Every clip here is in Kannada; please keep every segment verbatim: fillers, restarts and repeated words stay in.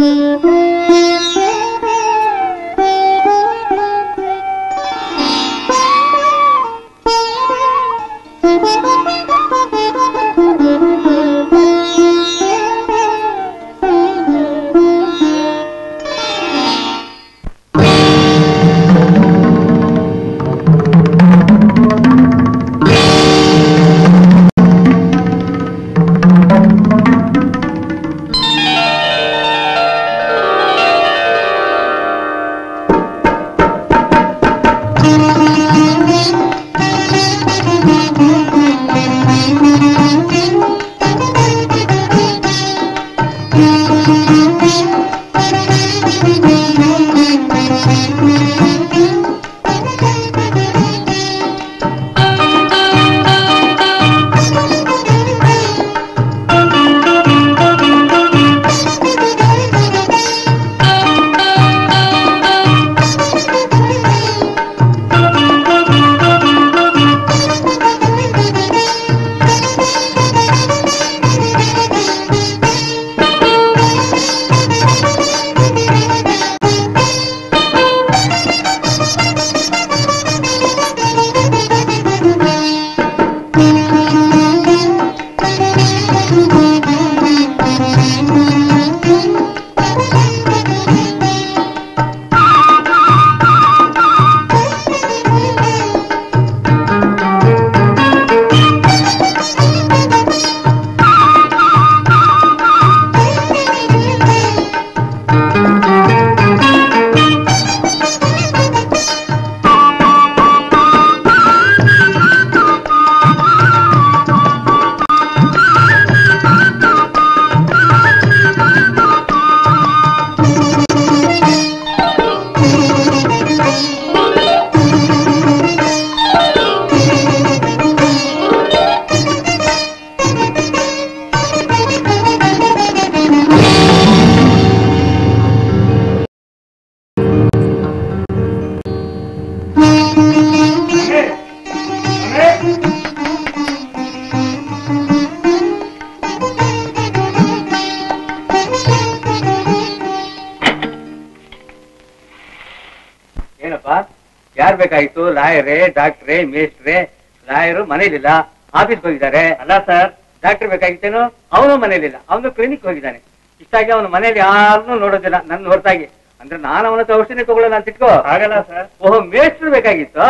ಬೇಕಾಗಿತ್ತು ಲಾಯರೇ ಡಾಕ್ಟ್ರೇ ಮೇಸ್ಟ್ರೇ ಲಾಯರು ಮನೇಲಿಲ್ಲ ಆಫೀಸ್ಗೆ ಹೋಗಿದ್ದಾರೆ. ಅಲ್ಲ ಸರ್ ಡಾಕ್ಟರ್ ಬೇಕಾಗಿತ್ತೇನು ಅವನು ಮನೇಲಿಲ್ಲ ಅವನು ಕ್ಲಿನಿಕ್ ಹೋಗಿದ್ದಾನೆ. ಇಷ್ಟಾಗಿ ಅವನು ಮನೇಲಿ ಯಾರನ್ನೂ ನೋಡೋದಿಲ್ಲ ನನ್ನ ಹೊರತಾಗಿ. ಅಂದ್ರೆ ನಾನು ಅವನ ಹತ್ರ ಔಷಧಿ ತಗೊಳ್ಳೋಣ ಅಂತ ಇಟ್ಕೋ ಆಗಲ್ಲ ಸರ್. ಓಹೋ ಮೇಸ್ಟ್ರು ಬೇಕಾಗಿತ್ತು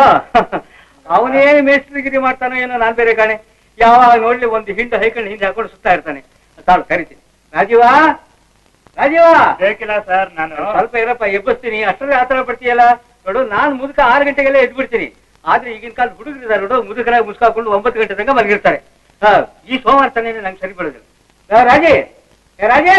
ಅವನೇ ಮೇಸ್ಟ್ರಿಗಿರಿ ಮಾಡ್ತಾನೋ ಏನೋ ನಾನ್ ಬೇರೆ ಕಾಣೆ. ಯಾವಾಗ ನೋಡ್ಲಿ ಒಂದು ಹಿಂಡು ಹೈಕೊಂಡು ಹಿಂದೆ ಹಾಕೊಂಡು ಸುತ್ತಾ ಇರ್ತಾನೆ. ತಾಳು ಕರಿತೀನಿ. ರಾಜೀವಾ ರಾಜೀವ ಬೇಕಿಲ್ಲ ಸರ್ ನಾನು ಸ್ವಲ್ಪ ಇರಪ್ಪ ಎಬ್ಬಿಸ್ತೀನಿ. ಅಷ್ಟರಲ್ಲಿ ಆತರ ಪಡ್ತೀಯಲ್ಲ ನೋಡು. ನಾನ್ ಮುದುಕ ಆರು ಗಂಟೆಗೆಲ್ಲ ಎದ್ಬಿಡ್ತೀನಿ. ಆದ್ರೆ ಈಗಿನ ಕಾಲದ ಹುಡುಗರಿದ್ದಾರೆ ನೋಡು ಮುದುಕರಾಗಿ ಮುಸ್ಕಾಕೊಂಡು ಒಂಬತ್ತು ಗಂಟೆ ತನಕ ಮಲಗಿರ್ತಾರೆ. ಹ ಈ ಸೋಮವಾರ ತಾನೇ ನಂಗೆ ಸರಿ ಬರೋದಿಲ್ಲ. ರಾಜೇ ರಾಜೇ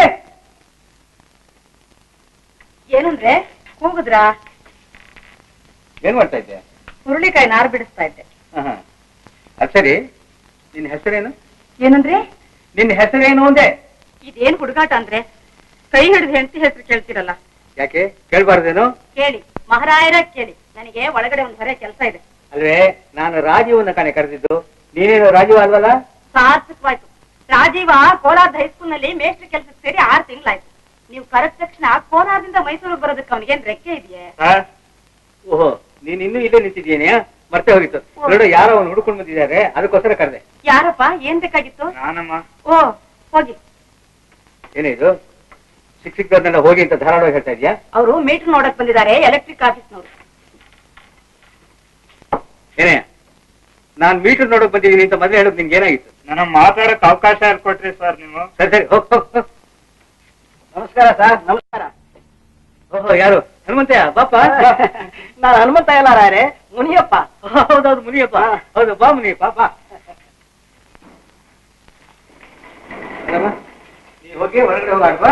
ಏನಂದ್ರೆ ಕೂಗುದ್ರಾ? ಏನ್ ಮಾಡ್ತಾ ಇದ್ದೆ? ಹುರುಳಿಕಾಯಿ ನಾರು ಬಿಡಿಸ್ತಾ ಇದ್ದೆ. ಅದ್ ಸರಿ ನಿನ್ ಹೆಸರೇನು? ಏನಂದ್ರೆ ನಿನ್ ಹೆಸರೇನು ಅಂದೆ? ಇದೇನ್ ಹುಡುಗಾಟ ಅಂದ್ರೆ ಕೈ ಹಿಡಿದು ಹೆಂಡತಿ ಹೆಸರು ಕೇಳ್ತಿರಲ್ಲ. ಯಾಕೆ ಕೇಳ್ಬಾರ್ದೇನು? ಕೇಳಿ ಮಹಾರಾಯರ ಕೇಳಿ. ನನಗೆ ಒಳಗಡೆ ಒಂದ್ ಹೊರೆ ಕೆಲಸ ಇದೆ. ಅಲ್ವೇ ನಾನು ರಾಜೀವನ್ನ ಕಣೆ ಕರೆದಿದ್ದು. ನೀನೇನು ರಾಜೀವ ಅಲ್ವಲ್ಲ? ಸಾರ್ಥಕವಾಯ್ತು. ರಾಜೀವ ಕೋಲಾರದ ಹೈಸ್ಕೂಲ್ ನಲ್ಲಿ ಮೇಸ್ಟ್ರಿ ಕೆಲಸಕ್ಕೆ ಸೇರಿ ಆರು ತಿಂಗಳಾಯ್ತು. ನೀವು ಕರೆದ ತಕ್ಷಣ ಕೋಲಾರದಿಂದ ಮೈಸೂರಿಗೆ ಬರೋದಕ್ಕೆ ಅವನಿಗೇನ್ ರೆಕ್ಕೆ ಇದೆಯೇ? ಓಹೋ ನೀನ್ ಇನ್ನೂ ಇಲ್ಲೇ ನಿಂತಿದ್ದೀಯನೇ? ಮರ್ತೆ ಹೋಗಿತ್ತು ನೋಡು. ಯಾರೋ ಅವ್ನು ಹುಡ್ಕೊಂಡು ಬಂದಿದ್ದಾರೆ ಅದಕ್ಕೋಸ್ಕರ ಕರೆದೆ. ಯಾರಪ್ಪ? ಏನ್ ಬೇಕಾಗಿತ್ತು? ನಾನಮ್ಮ. ಓ ಹೋಗಿ. ಏನಿದು ಸಿಕ್ ಸಿಕ್ದವ್ರನ್ನೆಲ್ಲ ಹೋಗಿ ಅಂತ ಧಾರಾಳವಾಗಿ ಹೇಳ್ತಾ ಇದೀಯಾ? ಅವರು ಮೀಟರ್ ನೋಡಕ್ ಬಂದಿದ್ದಾರೆ ಎಲೆಕ್ಟ್ರಿಕ್ ಆಫೀಸ್ನವರು. ಏನೇ ನಾನ್ ಮೀಟರ್ ನೋಡಕ್ ಬಂದಿದ್ದೀನಿ ಅಂತ ಮೊದಲೇ ಹೇಳೋದು ನಿನ್ಗೆ ಏನಾಗಿತ್ತು? ನನ್ನ ಮಾತಾಡಕ್ ಅವಕಾಶ ಕೊಟ್ರಿ ಸರ್ ನೀವು. ಸರಿ ಸರಿ ಹೋಗ್ ಹೋಗ್. ನಮಸ್ಕಾರ ಸರ್. ನಮಸ್ಕಾರ. ಓಹೋ ಯಾರು? ಹನುಮಂತಯ್ಯ ಬಾಪ. ನಾನು ಹನುಮಂತ ಎಲ್ಲ ರಾಯರೇ ಮುನಿಯಪ್ಪ. ಹೌದೌದು ಮುನಿಯಪ್ಪ. ಹೌದು ಬಾ ಮುನಿಯಪ್ಪ ಬಾ. ನೀವು ಹೋಗಿ ಹೊರಗಡೆ ಹೋಗಾಡ್ವಾ?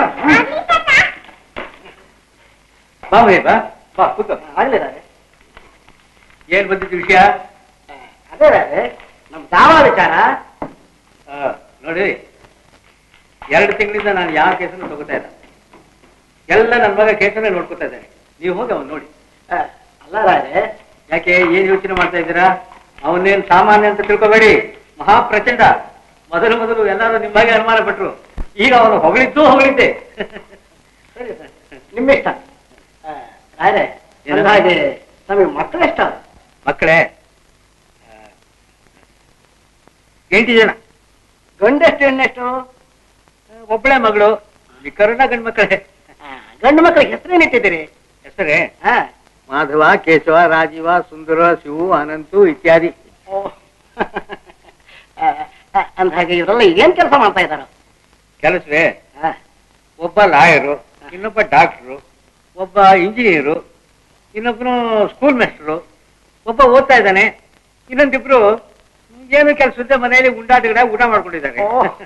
ಬಾ ಮುನಿಯಪ್ಪ ಬಾ ಕೂತ. ಆಗ್ಲಿ ರಾರೆ. ಏನ್ ಬಂದಿದ್ದು ವಿಷಯ? ಅದೇ ರಾರೆ ನಮ್ ದಾವ ವಿಚಾರ. ನೋಡಿ ಎರಡು ತಿಂಗಳಿಂದ ನಾನು ಯಾವ ಕೇಸನ್ನು ತಗೋತಾ ಇಲ್ಲ. ಎಲ್ಲ ನನ್ನ ಮಗ ಕೇಸನ್ನೇ ನೋಡ್ಕೊತಾ ಇದ್ದಾನೆ. ನೀವು ಹೋಗಿ ಅವನು ನೋಡಿ. ಅಲ್ಲ ರಾರೆ ಯಾಕೆ ಏನ್ ಯೋಚನೆ ಮಾಡ್ತಾ ಇದ್ದೀರಾ? ಅವನೇನ್ ಸಾಮಾನ್ಯ ಅಂತ ತಿಳ್ಕೊಬೇಡಿ. ಮಹಾಪ್ರಚಂಡ. ಮೊದಲು ಮೊದಲು ಎಲ್ಲರೂ ನಿಮ್ಮಾಗೆ ಅನುಮಾನ ಪಟ್ರು. ಈಗ ಅವನು ಹೊಗಳಿದ್ದು ಹೊಗಳಿದ್ದೆ. ಸರಿ ಸರಿ ನಿಮ್ಮಿಷ್ಟ. ರಾಯರೇ, ಹಾಗೆ ನಮಗೆ ಮಕ್ಕಳು ಎಷ್ಟ? ಮಕ್ಕಳೇ ಎಂಟು ಜನ. ಗಂಡೆಷ್ಟು ಹೆಣ್ಣೆಷ್ಟು? ಒಬ್ಬಳೇ ಮಗಳು, ಮಿಕ್ಕರೆಲ್ಲ ಗಂಡು ಮಕ್ಕಳೇ. ಗಂಡು ಮಕ್ಕಳಿಗೆ ಹೆಸರೇನಿಟ್ಟಿದ್ದೀರಿ? ಹೆಸರೇ ಹಾ, ಮಾಧವ, ಕೇಶವ, ರಾಜೀವ, ಸುಂದರ, ಶಿವು, ಅನಂತು ಇತ್ಯಾದಿ. ಅಂದ ಹಾಗೆ ಇವರೆಲ್ಲ ಏನ್ ಕೆಲಸ ಮಾಡ್ತಾ ಇದ್ದಾರ? ಕೆಲಸವೇ ಒಬ್ಬ ಲಾಯರು, ಇನ್ನೊಬ್ಬ ಡಾಕ್ಟ್ರು, ಒಬ್ಬ ಇಂಜಿನಿಯರು, ಇನ್ನೊಬ್ಬನು ಸ್ಕೂಲ್ ಮಾಸ್ಟರು, ಒಬ್ಬ ಓದ್ತಾ ಇದ್ದಾನೆ, ಇನ್ನೊಂದಿಬ್ರು ಏನು ಕೆಲಸದ ಮನೆಯಲ್ಲಿ ಉಂಡಾಟ ಊಟ ಮಾಡ್ಕೊಂಡಿದ್ದಾರೆ.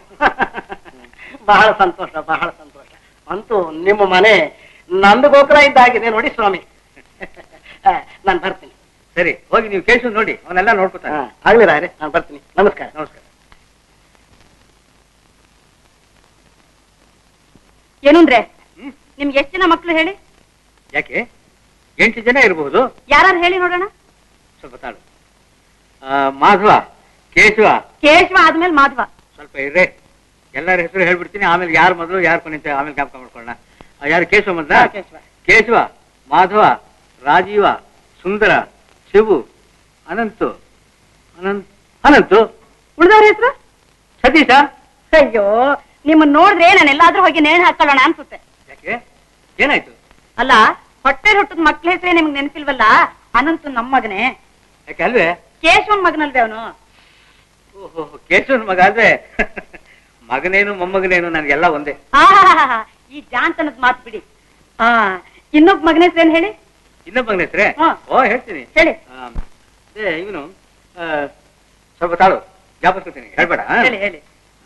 ಬಹಳ ಸಂತೋಷ, ಬಹಳ ಸಂತೋಷ. ಅಂತೂ ನಿಮ್ಮ ಮನೆ ನಂದು ಗೋಪುರ ಇದ್ದಾಗಿದೆ ನೋಡಿ ಸ್ವಾಮಿ. ನಾನು ಬರ್ತೀನಿ. ಸರಿ, ಹೋಗಿ ನೀವು ಕೇಶವ್ ನೋಡಿ, ಅವನ್ನೆಲ್ಲ ನೋಡ್ಕೊತಾನೆ. ಆಗ್ಲಿ ರಾಯರೇ, ನಾನು ಬರ್ತೀನಿ. ನಮಸ್ಕಾರ. ನಮಸ್ಕಾರ. ಏನು ಅಂದ್ರೆ ನಿಮ್ಗೆ ಎಷ್ಟು ಜನ ಮಕ್ಳು ಹೇಳಿ? ಯಾಕೆ ಎಂಟು ಜನ ಇರಬಹುದು. ಯಾರು ಹೇಳಿ ನೋಡೋಣ. ಸ್ವಲ್ಪ ತಾಳು. ಮಾಧವ, ಕೇಶವ. ಕೇಶವ ಆದ್ಮೇಲೆ ಮಾಧವ. ಸ್ವಲ್ಪ ಇರ್ರೆ, ಎಲ್ಲರ ಹೆಸರು ಹೇಳ್ಬಿಡ್ತೀನಿ, ಆಮೇಲೆ ಯಾರು ಮೊದಲು ಯಾರು ಕೊನೆ ಅಂತ ಆಮೇಲೆ ಜ್ಞಾಪಕ ಮಾಡ್ಕೊಳ್ಳೋಣ. ಯಾರು ಕೇಶವ ಮೊದಲ? ಕೇಶವ, ಮಾಧವ, ರಾಜೀವ, ಸುಂದರ, ಶಿವು, ಅನಂತು ಅನಂತ್ ಅನಂತು ಉಳಿದವ್ರ ಹೆಸರು? ಸತೀಶ. ಅಯ್ಯೋ, ನಿಮ್ಮನ್ನ ನೋಡಿದ್ರೆ ನಾನು ಎಲ್ಲಾದ್ರೂ ಹೋಗಿ ನೇಣು ಹಾಕೊಳ್ಳೋಣ ಅನ್ಸುತ್ತೆ. ಯಾಕೆ, ಏನಾಯ್ತು? ಅಲ್ಲ, ಹೊಟ್ಟೆ ಹುಟ್ಟದ ಮಕ್ಳ ಹೆಸರೇ ನಿಮ್ಗೆ ನೆನಪಿಲ್ವಲ್ಲ? ಅನಂತು ನಮ್ಮ ಮಗನೇ. ಯಾಕೆ ಅಲ್ವೇ? ಕೇಶವನ್ ಮಗನಲ್ವೇ ಅವನು? ಓಹೋ, ಕೇಶವನ್ ಮಗ ಅಲ್ವೇ? ಮಗನೇನು ಮೊಮ್ಮಗನೇನು ನನಗೆಲ್ಲ ಒಂದೇ. ಆ ಈ ಜಾನ್ತನದ ಮಾತು ಬಿಡಿ. ಆ ಇನ್ನೊಬ್ಬ ಮಗನ ಹೆಸರೇನು ಹೇಳಿ? ಇನ್ನೊಬ್ಬ ಮಗನ ಹೆಸರೇ? ಓ, ಹೇಳ್ತೀನಿ ಹೇಳಿ. ಅದೇ ಇವನು, ಸ್ವಲ್ಪ ತಾಳು, ಜ್ಞಾಪಿಸ್ಕೊತೀನಿ, ಹೇಳ್ಬೇಡ. ಹೇಳಿ ಹೇಳಿ.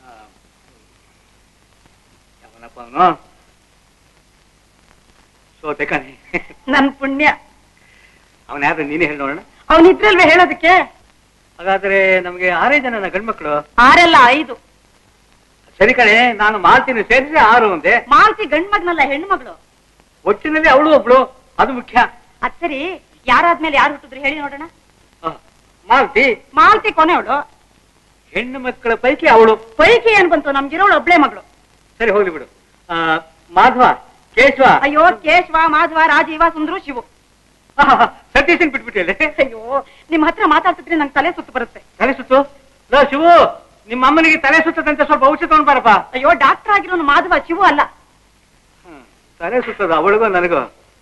ಯಾವನಪ್ಪ ಅವನು? ಸೋತೆ ಕಣೆ. ನನ್ ಪುಣ್ಯ. ಅವನ ಯಾರು ನೀನೇ ಹೇಳಿ ನೋಡೋಣ. ಅವನಿದ್ರಲ್ವೇ ಹೇಳೋದಕ್ಕೆ? ಹಾಗಾದ್ರೆ ನಮ್ಗೆ ಆರೇ ಜನ ಗಂಡ್ಮಕ್ಳು. ಆರೆಲ್ಲ ಐದು. ಸರಿ ಕಣೆ, ನಾನು ಮಾಲ್ತಿನ ಸೇರಿದ್ರೆ ಆರು ಒಂದೇ. ಮಾಲ್ತಿ ಗಂಡ್ ಮಗನಲ್ಲ, ಹೆಣ್ಣು ಮಗಳು. ಒಟ್ಟಿನಲ್ಲಿ ಅವಳು ಒಬ್ಳು, ಅದು ಮುಖ್ಯ. ಅದ್ ಸರಿ, ಯಾರಾದ್ಮೇಲೆ ಯಾರು ಹುಟ್ಟಿದ್ರು ಹೇಳಿ ನೋಡೋಣ. ಮಾಲ್ತಿ. ಮಾಲ್ತಿ ಕೊನೆಯವಳು. ಹೆಣ್ಣು ಮಕ್ಕಳ ಪೈಕಿ ಅವಳು. ಪೈಕಿ ಏನ್ ಬಂತು, ನಮ್ಗಿರೋಳು ಒಬ್ಳೆ ಮಗಳು. ಸರಿ, ಹೋಗ್ಲಿ ಬಿಡು. ಆ ಮಾಧವ, ಕೇಶವ. ಅಯ್ಯೋ, ಕೇಶವ, ಮಾಧವ, ರಾಜೀವ, ಸುಂದ್ರು, ಶಿವು. ಸತೀಶನ್ ಬಿಟ್ಬಿಟ್ಟಿಲ್ಲ. ಅಯ್ಯೋ, ನಿಮ್ ಹತ್ರ ಮಾತಾಡ್ತಿದ್ರೆ ನಂಗೆ ತಲೆ ಸುತ್ತು ಬರುತ್ತೆ. ತಲೆ ಸುತ್ತು? ಲೋ ಶಿವು, ನಿಮ್ಮ ಅಮ್ಮನಿಗೆ ತಲೆ ಸುತ್ತದಂತೆ ಸ್ವಲ್ಪ ಔಷಧ ತಗೊಂಡ್ ಬಾರಪ್ಪ. ಅಯ್ಯೋ, ಡಾಕ್ಟರ್ ಆಗಿರೋನು ಮಾಧವ, ಶಿವು ಅಲ್ಲ. ತಲೆ ಸುತ್ತದ ಅವಳಿಗೂ ನನಗೂ.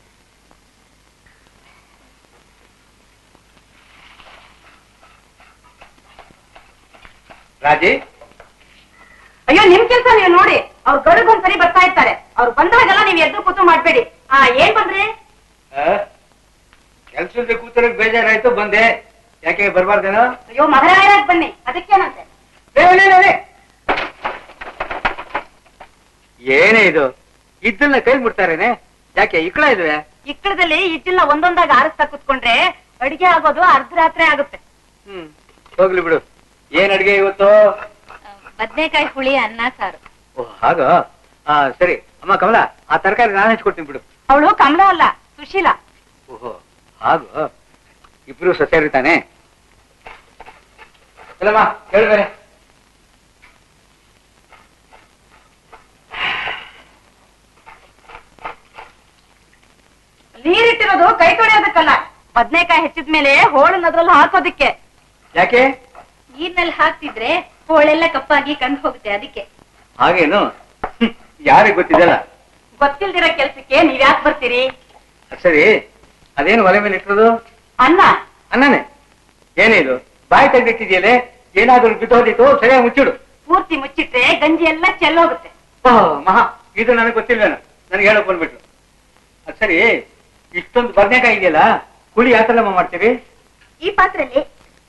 ರಾಜಿ. ಅಯ್ಯೋ, ನಿಮ್ ಕೆಲ್ಸ ನೀವು ನೋಡಿ. ಅವ್ರ ಗಡುಗೊಂದ್ಸರಿ ಬರ್ತಾ ಇರ್ತಾರೆ. ಅವ್ರು ಬಂದಾಗೆಲ್ಲ ನೀವ್ ಎದ್ದು ಕೂತು ಮಾಡ್ಬೇಡಿ. ಆ ಏನ್ ಬಂದ್ರಿ? ಕೆಲ್ಸದ ಕೂತರಕ್ ಬೇಜಾರಾಯ್ತು, ಬಂದೆ. ಯಾಕೆ ಬರ್ಬಾರ್ದೇನೋ? ಅಯ್ಯೋ, ಮಹಾರಾಜ್ ಬನ್ನಿ, ಅದಕ್ಕೇನಂತೆ? ಏನೇ ಇದು, ಇದ್ದನ್ನ ಕೈ ಮುಟ್ತಾರೇನೆ? ಯಾಕೆ ಇಕ್ಕಳ ಇದುವೆ? ಇಕ್ಕಳದಲ್ಲಿ ಇಟ್ಟಿಲ್ಲ ಒಂದೊಂದಾಗ ಆರಿಸ್ತಾ ಕುತ್ಕೊಂಡ್ರೆ ಅಡಿಗೆ ಆಗೋದು ಅರ್ಧ ರಾತ್ರಿ ಆಗುತ್ತೆ. ಹ್ಮ್, ಹೋಗ್ಲಿ ಬಿಡು. ಏನ್ ಅಡಿಗೆ ಇವತ್ತು? ಬದ್ನೆಕಾಯಿ ಹುಳಿ, ಅನ್ನ, ಸಾರು. ಓಹ್, ಹಾಗ. ಆ ಸರಿ ಅಮ್ಮ ಕಮಲ, ಆ ತರಕಾರಿ ನಾನು ಹೆಚ್ಚಿಕೊಡ್ತೀನಿ ಬಿಡು. ಅವಳು ಕಮಲ ಅಲ್ಲ, ಸುಶೀಲಾ. ಓಹೋ, ಹಾಗ. ಇಬ್ರು ಸಸ್ಯಾರಿ ತಾನೆ? ಇಲ್ಲಮ್ಮ, ಹೇಳ್ಬೇರೆ. ನೀರಿಟ್ಟಿರೋದು ಕೈ ತೊಳೆಯೋದಕ್ಕಲ್ಲ, ಬದ್ನೆಕಾಯಿ ಹೆಚ್ಚಿದ್ಮೇಲೆ ಹೋಳನ್ನ ಅದ್ರಲ್ಲಿ ಹಾಕೋದಿಕ್ಕೆ. ಯಾಕೆ? ನೀರ್ನಲ್ಲಿ ಹಾಕ್ತಿದ್ರೆ ಹೋಳೆಲ್ಲ ಕಪ್ಪಾಗಿ ಕಂಡು ಹೋಗುತ್ತೆ, ಅದಕ್ಕೆ. ಹಾಗೇನು? ಯಾರಿಗೆ ಗೊತ್ತಿದೆಲ್ಲ? ಗೊತ್ತಿಲ್ದಿರೋ ಕೆಲ್ಸಕ್ಕೆ ನೀವ್ ಯಾಕೆ ಬರ್ತೀರಿ? ಸರಿ, ಅದೇನು ಒಲೆ ಮೇಲೆ ಇಟ್ಟಿರೋದು? ಅನ್ನ. ಅನ್ನನೇ? ಏನೇ ಇದು, ಬಾಯಿ ತೆಗೆದಿಟ್ಟಿದೆಯಲ್ಲೇ? ಏನಾದ್ರೂ ಬಿದ್ದೋದಿತ್ತು, ಸರಿಯಾಗಿ ಮುಚ್ಚಿಡು. ಪೂರ್ತಿ ಮುಚ್ಚಿಟ್ರೆ ಗಂಜಿ ಎಲ್ಲ ಚೆಲ್ಲೋಗುತ್ತೆ. ಓಹ್ ಮಹಾ, ಇದು ನನಗೆ ಗೊತ್ತಿಲ್ವೇನು, ನನಗೆ ಹೇಳಕ್ ಬಂದ್ಬಿಟ್ರು. ಅದ್ ಸರಿ, ಇಷ್ಟೊಂದು ಬದನೆಕಾಯಿ ಇದೆಯಲ್ಲ, ಹುಳಿ ಯಾವ ತರ ಮಾಡ್ತೀವಿ? ಈ ಪಾತ್ರೆಯಲ್ಲಿ.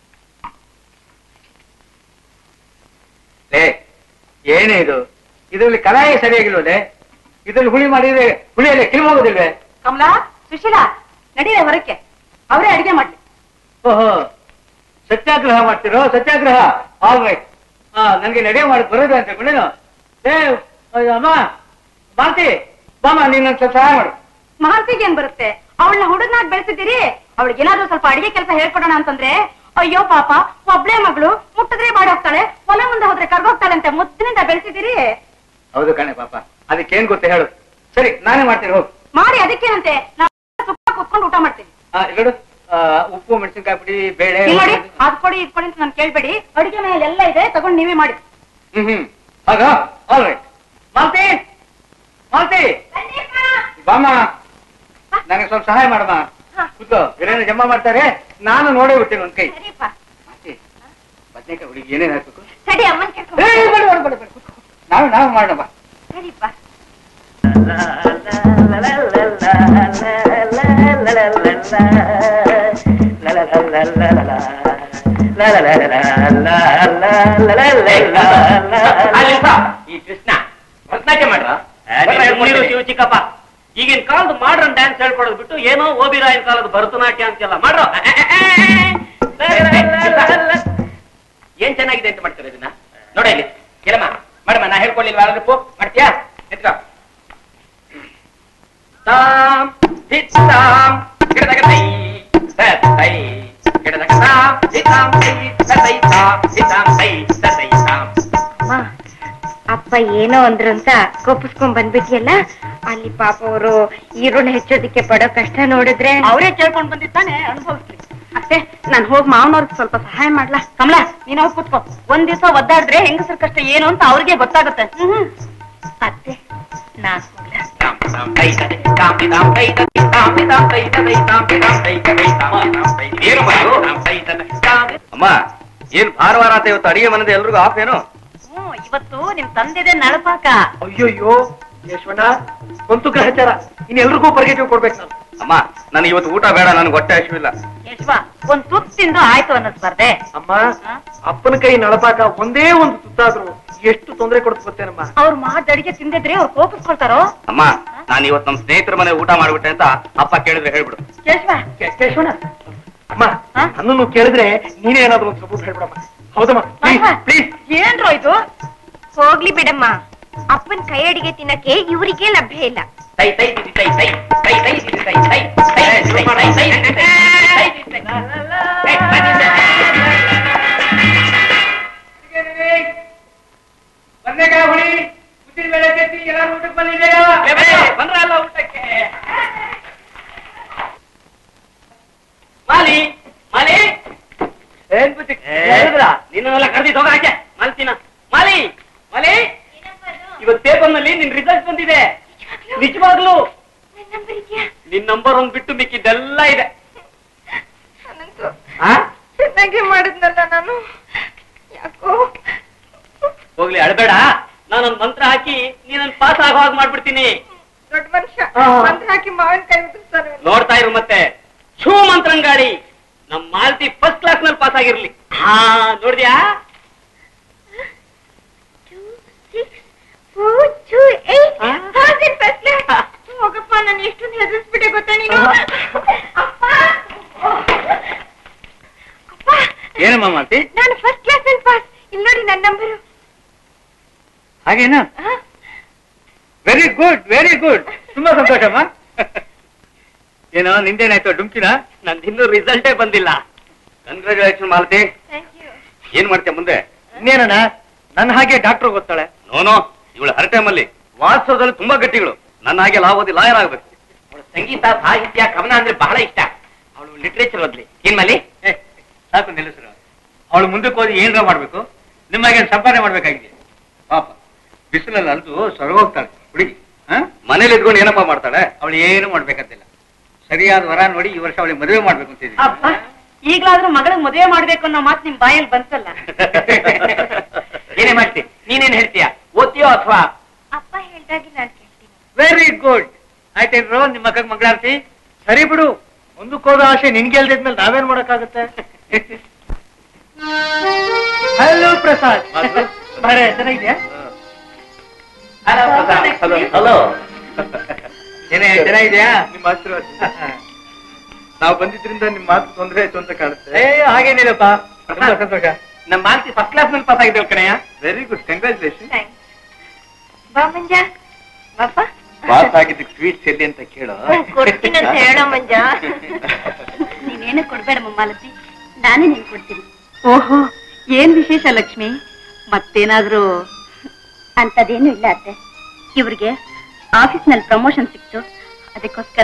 ಲೇ, ಏನೇ ಇದು, ಇದರಲ್ಲಿ ಕಲಾಯ ಸರಿಯಾಗಿಲ್ವೇ? ಇದ್ರಲ್ಲಿ ಹುಳಿ ಮಾಡಿದ್ರೆ ಹುಳಿಯಲ್ಲೇ ಕಿಲ್ ಹೋಗೋದಿಲ್ವೇ? ಕಮಲಾ, ಸುಶೀಲಾ, ನಡೀರೆ ಹೊರಕ್ಕೆ, ಅವರೇ ಅಡಿಗೆ ಮಾಡ್ಲಿ. ಓಹೋ, ಸತ್ಯಾಗ್ರಹ ಮಾಡ್ತಿರೋ? Satyagraha, all right. ಹಾ, ನನ್ಗೆ ನಡೆ ಮಾಡಿ ಬರೋದು ಅಂತ ಬಿಡೇನು? ಏ ಅಮ್ಮ ಮಾಲ್ತಿ, ಬಾಮ, ನೀನ್ ನನ್ ಸ್ವಲ್ಪ ಸಹಾಯ ಮಾಡು. ಮಾಲ್ತಿಗೆ ಏನ್ ಬರುತ್ತೆ? ಅವಳನ್ನ ಹುಡುಗನಾಗ್ ಬೆಳೆಸಿದ್ದೀರಿ. ಅವಳಿಗೆ ಏನಾದ್ರೂ ಸ್ವಲ್ಪ ಅಡಿಗೆ ಕೆಲಸ ಹೇಳ್ಕೊಡೋಣ ಅಂತಂದ್ರೆ, ಅಯ್ಯೋ ಪಾಪ, ಒಬ್ಳೆ ಮಗಳು, ಮುಟ್ಟಿದ್ರೆ ಬಾಡೋಗ್ತಾಳೆ, ಹೊಲ ಮುಂದೆ ಹೋದ್ರೆ ಕರ್ಗೋಗ್ತಾಳೆ ಅಂತ ಮುದ್ದಿನಿಂದ ಬೆಳೆಸಿದ್ದೀರಿ. ಹೌದು ಕಣೆ ಪಾಪ, ಅದಕ್ಕೇನ್ ಗೊತ್ತ ಹೇಳು? ಸರಿ ನಾನೇ ಮಾಡ್ತೀನಿ ಹೋಗಿ. ಮಾಡಿ ಅದಕ್ಕೇನಂತೆ, ನಾವು ಸುತ್ತ ಕುತ್ಕೊಂಡು ಊಟ ಮಾಡ್ತೀವಿ. ಎರಡು ಉಪ್ಪು ಮೆಣಸಿನ್ಕಾಯಿ ಪುಡಿ ಬೇಳೆ ನೋಡಿ ಅದ್ ಕೊಡಿ ಇದ್ ಕೊಡಿ ಅಂತ ನಾನು ಕೇಳ್ಬೇಡಿ. ಅಡಿಗೆ ಮೇಲೆ ಎಲ್ಲ ಇದೆ, ತಗೊಂಡು ನೀವೇ ಮಾಡಿ. ಹ್ಮ್ ಹ್ಮ್ ಆಗ ಆಲ್ ರೈಟ್. ಮಾಲ್ತಿ ಮಾಲ್ತಿ ಬಾಮ, ನನಗೆ ಸ್ವಲ್ಪ ಸಹಾಯ ಮಾಡಮ್ಮ. ಕೂತ್ಕೋ, ಬೇರೆ ಜಮಾ ಮಾಡ್ತಾರೆ, ನಾನು ನೋಡೇ ಬಿಡ್ತೇನೆ ಒಂದ್ ಕೈ. ಮಾಲ್ತಿ, ಬದ್ನೇಕಾಯಿ ಹುಡುಗಿ ಏನೇನ್ ಹಾಕ್ಬೇಕು? ಸರಿ ಅಮ್ಮನ್ ಕೇಳ್ಕೊಂಡು ನಾವು ನಾವು ಮಾಡೋಣ. ಸರಿಪ್ಪ. ಈ ಕೃಷ್ಣ ಭರತನಾಟ್ಯ ಮಾಡ್ರ ಶಿವ ಚಿಕ್ಕಪ್ಪ. ಈಗಿನ ಕಾಲದ ಮಾಡ್ರನ್ ಡ್ಯಾನ್ಸ್ ಹೇಳ್ಕೊಡೋದು ಬಿಟ್ಟು ಏನೋ ಓಬಿರಾಯನ್ ಕಾಲದ ಭರತನಾಟ್ಯ ಅಂತೆಲ್ಲ ಮಾಡ್ರ. ಏನ್ ಚೆನ್ನಾಗಿದೆ ಅಂತ ಮಾಡ್ತಾರೆ ಇದನ್ನ ನೋಡ. ಇಲ್ಲಿ ಕೆಲಮ್ಮ ಮಾಡಮ್ಮ, ನಾ ಹೇಳ್ಕೊಳ್ಳಿಲ್ವಾ? ಅಲ್ಲಪ್ಪು ಮಾಡ್ತೀಯಾ? ಎತ್ಕೋ. ತಾಮ್ ಹಿತ್ತಾಮ್ ಗಿಡದಾಗ ತೈ ತೈ ಗಿಡದಾಗ ತಾಮ್ ಹಿತ್ತಾಮ್ ತೈ ತೈ ತಾಮ್ ಹಿತ್ತಾಮ್ ತೈ ತೈ ತಾಮ್. ಅಪ್ಪ ಏನೋ ಅಂದ್ರು ಅಂತ ಕೋಪಿಸ್ಕೊಂಡ್ ಬಂದ್ಬಿಟ್ಟಿಯಲ್ಲ, ಅಲ್ಲಿ ಪಾಪ ಅವರು ಈರುಳ್ಳ ಹೆಚ್ಚೋದಿಕ್ಕೆ ಪಡೋ ಕಷ್ಟ ನೋಡಿದ್ರೆ ಅವರೇ ಕೇಳ್ಕೊಂಡ್ ಬಂದಿದ್ದಾನೆ, ಅನುಭವಿಸ್ಲಿ. ಅಷ್ಟೇ, ನಾನ್ ಹೋಗಿ ಮಾವನವ್ರಿಗೆ ಸ್ವಲ್ಪ ಸಹಾಯ ಮಾಡ್ಲಾ? ಕಮಲಾ, ನೀನ್ ಹೋಗಿ ಕೂತ್ಕೋ. ಒಂದ್ ದಿವಸ ಒದ್ದಾಡಿದ್ರೆ ಹೆಂಗಸರ ಕಷ್ಟ ಏನು ಅಂತ ಅವ್ರಿಗೆ ಗೊತ್ತಾಗುತ್ತೆ. ಹ್ಮ್ ಅತ್ತೆ, ನಾನ್ ಅಮ್ಮ, ಏನ್ ಭಾರವಾರ ಅಂತ ಇವತ್ತು ಅಡಿಗೆ ಮನದ ಎಲ್ರಿಗೂ ಆಫ್ ಏನು? ಹ್ಮ್ ಇವತ್ತು ನಿಮ್ ತಂದೆದೆ ನಳಪಾಕ. ಅಯ್ಯೋಯ್ಯೋ ಯಶ್ವಣ್ಣ, ಒಂದು ಗ್ರಹಚಾರ, ಇನ್ನೆಲ್ರಿಗೂ ಪರ್ಗೆಟಿವ್ ಕೊಡ್ಬೇಕು ನಾನು. ಅಮ್ಮ, ನನಗೆ ಇವತ್ತು ಊಟ ಬೇಡ, ನನ್ಗೆ ಹೊಟ್ಟೆ ಹಸಿವಿಲ್ಲ. ಯಶ್ವ, ಒಂದ್ ತುತ್ತು ತಿಂದು ಆಯ್ತು ಅನ್ನಿಸ್ಬಾರ್ದೆ. ಅಮ್ಮ, ಅಪ್ಪನ ಕೈ ನಳಪಾಕ ಒಂದೇ ಒಂದು ತುತ್ತಾದ್ರು ಎಷ್ಟು ತೊಂದರೆ ಕೊಡ್ತು ಗೊತ್ತೇನಮ್ಮ. ಅವ್ರು ಮಾಡಿ ಅಡಿಗೆ ತಿಂದಿದ್ರೆ ಅವ್ರು ಕೋಪಿಸ್ಕೊಳ್ತಾರೋ? ಅಮ್ಮ, ನಾನು ಇವತ್ತು ನಮ್ ಸ್ನೇಹಿತರ ಮನೆ ಊಟ ಮಾಡ್ಬಿಟ್ಟೆ ಅಂತ ಅಪ್ಪ ಕೇಳಿದ್ರೆ ಹೇಳ್ಬಿಡು. ಕೇಶವ, ಕೇಶವಣ್ಣ, ಅಮ್ಮ ನನ್ನನ್ನು ಕೇಳಿದ್ರೆ ನೀನೇ ಏನಾದ್ರು ಒಂದು ಸಬೂತ್ ಹೇಳ್ಬಿಡಮ್ಮ. ಹೌದಮ್ಮ, ಪ್ಲೀಸ್. ಏನ್ರೋ ಇದು? ಹೋಗ್ಲಿ ಬಿಡಮ್ಮ, ಅಪ್ಪನ್ ಕೈ ಅಡಿಗೆ ತಿನ್ನಕ್ಕೆ ಇವರಿಗೆ ಲಭ್ಯ ಇಲ್ಲ. ತೈ ತೈ ತಿದಿ ತೈ ತೈ ತೈ ತೈ ತಿದಿ ತೈ ತೈ ತೈ ತೈ ತೈ ತೈ ಬದನೆಕಾಯಿ ಹುಳಿ, ಉದ್ದಿನ ಬೇಳೆ ಚಟ್ನಿ, ಎಲ್ಲರೂ ಊಟಕ್ಕೆ ಬಂದಿದ್ದೀರಾ? ಬಂದ್ರಲ್ಲ ಊಟಕ್ಕೆ. ಮಾಲಿ ಮಾಲಿ ಏನ್ ಬುದ್ಧಿ ನಿನ್ನೆಲ್ಲ ಕರೆದಿ ಹೋಗ ಹಾಕೆ ಮಾಲ್ತಿನ. ಮಾಲಿ ಮಾಲಿ, ಇವತ್ತು ಪೇಪರ್ ನಲ್ಲಿ ನಿನ್ ರಿಸಲ್ಟ್ ಬಂದಿದೆ. ನಿಜವಾಗ್ಲು ನಿನ್ ನಂಬರ್ ಒಂದ್ ಬಿಟ್ಟು ಮಿಕ್ಕಿದ್ದೆಲ್ಲ ಇದೆ. ಚೆನ್ನಾಗಿ ಮಾಡಿದ್ನಲ್ಲ ನಾನು, ಯಾಕೋ ಹೋಗ್ಲಿ, ಅಳಬೇಡ. ನಾನೊಂದ್ ಮಂತ್ರ ಹಾಕಿ ನೀನೊಂದ್ ಪಾಸ್ ಆಗೋ ಹಾಗೆ ಮಾಡ್ಬಿಡ್ತೀನಿ. ದೊಡ್ಡ ಮನುಷ್ಯ ಮಂತ್ರ ಹಾಕಿ ಮಾವಿನ ಕೈ ಉದುರಿಸ್ತಾನೆ. ನೋಡ್ತಾ ಇರು ಮತ್ತೆ. ಶೂ ಮಂತ್ರಂಗಾಡಿ ನಮ್ ಮಾಲ್ತಿ ಫಸ್ಟ್ ಕ್ಲಾಸ್ ನಲ್ಲಿ ಪಾಸ್ ಆಗಿರ್ಲಿ. ಹಾ, ನೋಡಿದ್ಯಾ? ಹೋಗಪ್ಪ, ನಾನು ಎಷ್ಟೊಂದು ಹೆದರ್ಸ್ಬಿಟ್ಟೆ ಗೊತ್ತಾ ನೀನು. ಏನಮ್ಮ ಮಾಲ್ತಿ? ನಾನು ಫಸ್ಟ್ ಕ್ಲಾಸ್ ಅಲ್ಲಿ ಪಾಸ್. ಇಲ್ಲಿ ನೋಡಿ ನನ್ನ ನಂಬರು. ಹಾಗೇನಾ? Very good, very good. ತುಂಬಾ ಸಂತೋಷಮ್ಮ. ಏನೋ ನಿಂದೇನಾಯ್ತು ಡುಮ್ಕಿನ? ನಂದಿನ್ನೂ ರಿಸಲ್ಟೇ ಬಂದಿಲ್ಲ. ಕಂಗ್ರಾಚುಲೇಷನ್ ಮಾಲ್ತಿ. ಏನ್ ಮಾಡ್ತೀಯ ಮುಂದೆ? ಇನ್ನೇನಣ್ಣ, ನನ್ನ ಹಾಗೆ ಡಾಕ್ಟರ್ ಗೊತ್ತಾಳೆ. ನೋನೋ, ಇವಳು ಹರಟೆ ಮಲ್ಲಿ ವಾಸ್ತವದಲ್ಲಿ ತುಂಬಾ ಗಟ್ಟಿಗಳು. ನನ್ನ ಹಾಗೆ ಲಾ ಓದಿ ಲಾಯರ್ ಆಗ್ಬೇಕು. ಅವಳು ಸಂಗೀತ, ಸಾಹಿತ್ಯ, ಕವನ ಅಂದ್ರೆ ಬಹಳ ಇಷ್ಟ. ಅವಳು ಲಿಟ್ರೇಚರ್ ಓದ್ಲಿ. ಏನ್ ಮಲ್ಲಿ? ಸಾಕು ನಿಲ್ಲಿಸ್ರು. ಅವಳು ಮುಂದಕ್ಕೆ ಹೋಗಿ ಏನ್ರ ಮಾಡ್ಬೇಕು, ನಿಮಗೆ ಸಂಪಾದನೆ ಮಾಡ್ಬೇಕಾಗಿದೆ. ಪಾಪ ಬಿಸಿಲಲ್ಲಿ ಅಲ್ದು ಸೊರಗೋಗ್ತಾಳೆ ಹುಡುಗಿ. ಮನೇಲಿ ಇದ್ಕೊಂಡು ಏನಪ್ಪಾ ಮಾಡ್ತಾಳೆ? ಅವಳು ಏನು ಮಾಡ್ಬೇಕಂತಿಲ್ಲ. ಸರಿಯಾದ ವರ ನೋಡಿ ಈ ವರ್ಷ ಅವಳಿಗೆ ಮದುವೆ ಮಾಡ್ಬೇಕು ಅಂತಿದ್ದೀನಿ. ಅಪ್ಪ, ಈಗ್ಲಾದ್ರೂ ಮಗಳಿಗೆ ಮದುವೆ ಮಾಡ್ಬೇಕು ಅನ್ನೋ ಮಾತು ನಿಮ್ ಬಾಯಲ್ಲಿ ಬಂತಲ್ಲ. ಏನೇ ಮಾಡ್ತಿ? ನೀನೇನ್ ಹೇಳ್ತೀಯ? ಓದ್ತೀಯೋ ಅಥವಾ? ಅಪ್ಪ ಹೇಳ್ದಾಗಿ ನಾನು ಕೇಳ್ತೀನಿ. Very good. ಆಯ್ತೇನ್ರು ನಿಮ್ಮ ಮಕ್ಕಳ ಮಂಗಳಾರತಿ? ಸರಿ ಬಿಡು, ಮುಂದಕ್ಕೆ ಹೋದ ಆಸೆ ನಿನ್ಗೆ ಎಲ್ದಿದ್ಮೇಲೆ ನಾವೇನ್ ಮಾಡಕ್ಕಾಗತ್ತೆ? ಹಲೋ ಪ್ರಸಾದ್, ಬಹಳ ಚೆನ್ನಾಗಿದ್ಯಾ? ಹಲೋ, ಏನೇ ಚೆನ್ನಾಗಿದ್ಯಾ? ನಿಮ್ಮ ಆಶೀರ್ವಾದ. ನಾವು ಬಂದಿದ್ರಿಂದ ನಿಮ್ ಮಾತು ತೊಂದರೆ ಆಯ್ತು ಅಂತ ಕಾಣುತ್ತೆ. ಏ ಹಾಗೇನಿಲ್ಲಪ್ಪ, ತುಂಬಾ ಸಂತೋಷ. ನಮ್ಮ ಮಾಲ್ತಿ ಫಸ್ಟ್ ಕ್ಲಾಸ್ ನಲ್ಲಿ ಪಾಸ್ ಆಗಿದ್ದೇವೆ ಕಣಯ್ಯ. Very good, congratulation. ಬಾ ಮಂಜ, ಬಾಪ. ಪಾಸ್ ಆಗಿದ್ದಕ್ಕೆ ಸ್ವೀಟ್ಸ್ ಎಲ್ಲಿ ಅಂತ ಕೇಳೋ. ಕೊಡ್ತೀನಂತ ಹೇಳೋ ಮಂಜ. ನೀನೇನು ಕೊಡ್ಬೇಡ ಮಾಲತಿ, ನಾನೇ ನಿನ್ ಕೊಡ್ತೀನಿ. ಓಹೋ, ಏನ್ ವಿಶೇಷ ಲಕ್ಷ್ಮಿ? ಮತ್ತೇನಾದ್ರೂ? ಅಂತದೇನು ಇಲ್ಲ ಅತ್ತೆ. ಇವ್ರಿಗೆ ಆಫೀಸ್ನಲ್ಲಿ ಪ್ರಮೋಷನ್ ಸಿಕ್ತು, ಅದಕ್ಕೋಸ್ಕರ.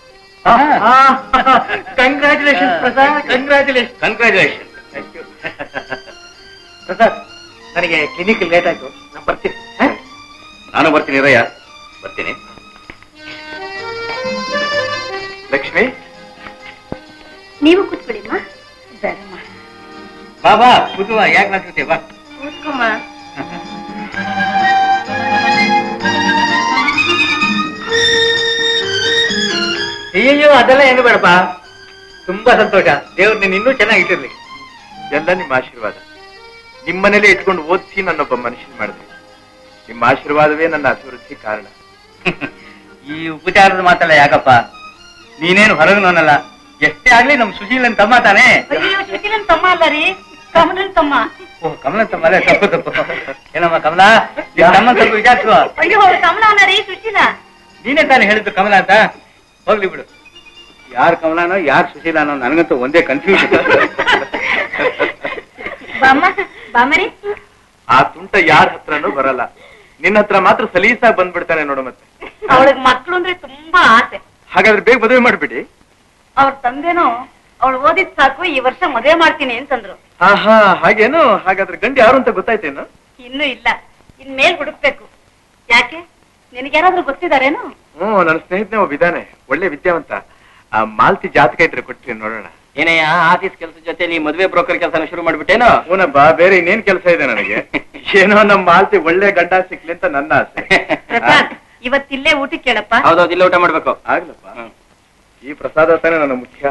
Congratulation Prasad, congratulation congratulation. Thank you Prasad. ನನಗೆ ಕ್ಲಿನಿಕ್ ಲೇಟ್ ಆಯ್ತು, ನಾನು ಬರ್ತೀನಿ. ನಾನು ಬರ್ತೀನಿ ರಯ್ಯ, ಬರ್ತೀನಿ. ಲಕ್ಷ್ಮಿ, ನೀವು ಕೂತ್ಕೊಳ್ಳಿಮ್ಮ. ಬೇಡಮ್ಮ. ಬಾಬಾ ಕೂತುವ, ಯಾಕೆ ನಾಚ್ಕೊತೀಯ? ಬಾ ಕೂತ್ಕೊಮ್ಮ. ಅಯ್ಯೋ ಅದೆಲ್ಲ ಏನು ಬೇಡಪ್ಪ, ತುಂಬಾ ಸಂತೋಷ. ದೇವ್ರು ನೀನ್ ಇನ್ನೂ ಚೆನ್ನಾಗಿಟ್ಟಿರ್ಲಿ. ಎಲ್ಲ ನಿಮ್ಮ ಆಶೀರ್ವಾದ. ನಿಮ್ಮನೇಲೆ ಇಟ್ಕೊಂಡು ಓದಿಸಿ ನನ್ನೊಬ್ಬ ಮನುಷ್ಯನ್ ಮಾಡಿದ್ರಿ. ನಿಮ್ಮ ಆಶೀರ್ವಾದವೇ ನನ್ನ ಅಭಿವೃದ್ಧಿ ಕಾರಣ. ಈ ಉಪಚಾರದ ಮಾತಲ್ಲ ಯಾಕಪ್ಪ, ನೀನೇನು ಹೊರಗನೋನಲ್ಲ. ಎಷ್ಟೇ ಆಗ್ಲಿ ನಮ್ ಸುಶೀಲನ್ ತಮ್ಮ ತಾನೇ. ಅಯ್ಯೋ, ಸುಶೀಲನ್ ತಮ್ಮ ಅಲ್ಲ ರೀ, ಕಮಲನ್ ತಮ್ಮ. ಓ ಕಮಲನ್ ತಮ್ಮ ಅಲ್ಲ, ತಪ್ಪು ತಪ್ಪು. ಏನಮ್ಮ ಕಮಲಾ, ತಮ್ಮ ಸ್ವಲ್ಪ ವಿಚಾರಿಸುವ. ಅಯ್ಯೋ, ಕಮಲ ಅಲ್ಲ ರೀ, ಸುಶೀಲ. ನೀನೇ ತಾನೇ ಹೇಳಿದ್ದು ಕಮಲ ಅಂತ. ಹೋಗ್ಲಿ ಬಿಡು, ಯಾರ್ ಕಮಲಾನೋ ಯಾರ್ ಸುಶೀಲಾನೋ ನನಗಂತೂ ಒಂದೇ ಕನ್ಫ್ಯೂಷನ್. ಬಾಮ್ಮ, ಬಾಮರಿ. ಆ ತುಂಟ ಯಾರ ಹತ್ರನೂ ಬರಲ್ಲ, ನಿನ್ನ ಹತ್ರ ಮಾತ್ರ ಸಲೀಸಾಗಿ ಬಂದ್ಬಿಡ್ತಾನೆ ನೋಡು. ಮತ್ತೆ ಅವಳಿಗೆ ಮಕ್ಳು ಅಂದ್ರೆ ತುಂಬಾ ಆಸೆ. ಹಾಗಾದ್ರೆ ಬೇಗ ಮದುವೆ ಮಾಡ್ಬಿಡಿ. ಅವ್ರ ತಂದೆನೋ ಅವಳು ಓದಿದ್ ಸಾಕು, ಈ ವರ್ಷ ಮದುವೆ ಮಾಡ್ತೀನಿ ಅಂತಂದ್ರು. ಹಾ ಹಾ ಹಾಗೇನು? ಹಾಗಾದ್ರೆ ಗಂಡು ಯಾರು ಅಂತ ಗೊತ್ತಾಯ್ತೇನು? ಇನ್ನೂ ಇಲ್ಲ, ಇನ್ಮೇಲ್ ಹುಡುಕ್ಬೇಕು. ಯಾಕೆ, ನಿನಗ್ಯಾರಾದ್ರೂ ಗೊತ್ತಿದಾರೇನು? ಹ್ಮ್, ನನ್ನ ಸ್ನೇಹಿತನೇ ಒಬ್ಬ ಇದ್ದಾನೆ, ಒಳ್ಳೆ ವಿದ್ಯಾವಂತ. ಆ ಮಾಲ್ತಿ ಜಾತಕ ಇದ್ರೆ ಕೊಟ್ರಿ ನೋಡೋಣ. ಏನಯ್ಯ, ಆಫೀಸ್ ಕೆಲಸದ ಜೊತೆ ನೀ ಮದುವೆ ಬ್ರೋಕರ್ ಕೆಲಸನ ಶುರು ಮಾಡ್ಬಿಟ್ಟೇನೋ? ಹೂನಬ್ಬ, ಬೇರೆ ಇನ್ನೇನ್ ಕೆಲಸ ಇದೆ ನನಗೆ. ಏನೋ ನಮ್ಮ ಮಾಲ್ತಿ ಒಳ್ಳೆ ಗಂಡ ಸಿಕ್ಲಿ ಅಂತ ನನ್ನ ಆಸೆ. ಪ್ರಸಾದ್, ಇವತ್ತಿಲ್ಲೇ ಊಟಕ್ಕೆ ಕೇಳಪ್ಪ. ಹೌದೌದು, ಇಲ್ಲ ಊಟ ಮಾಡ್ಬೇಕು. ಆಗ್ಲಪ್ಪ, ಈ ಪ್ರಸಾದ ತಾನೇ ನನ್ನ ಮುಖ್ಯ.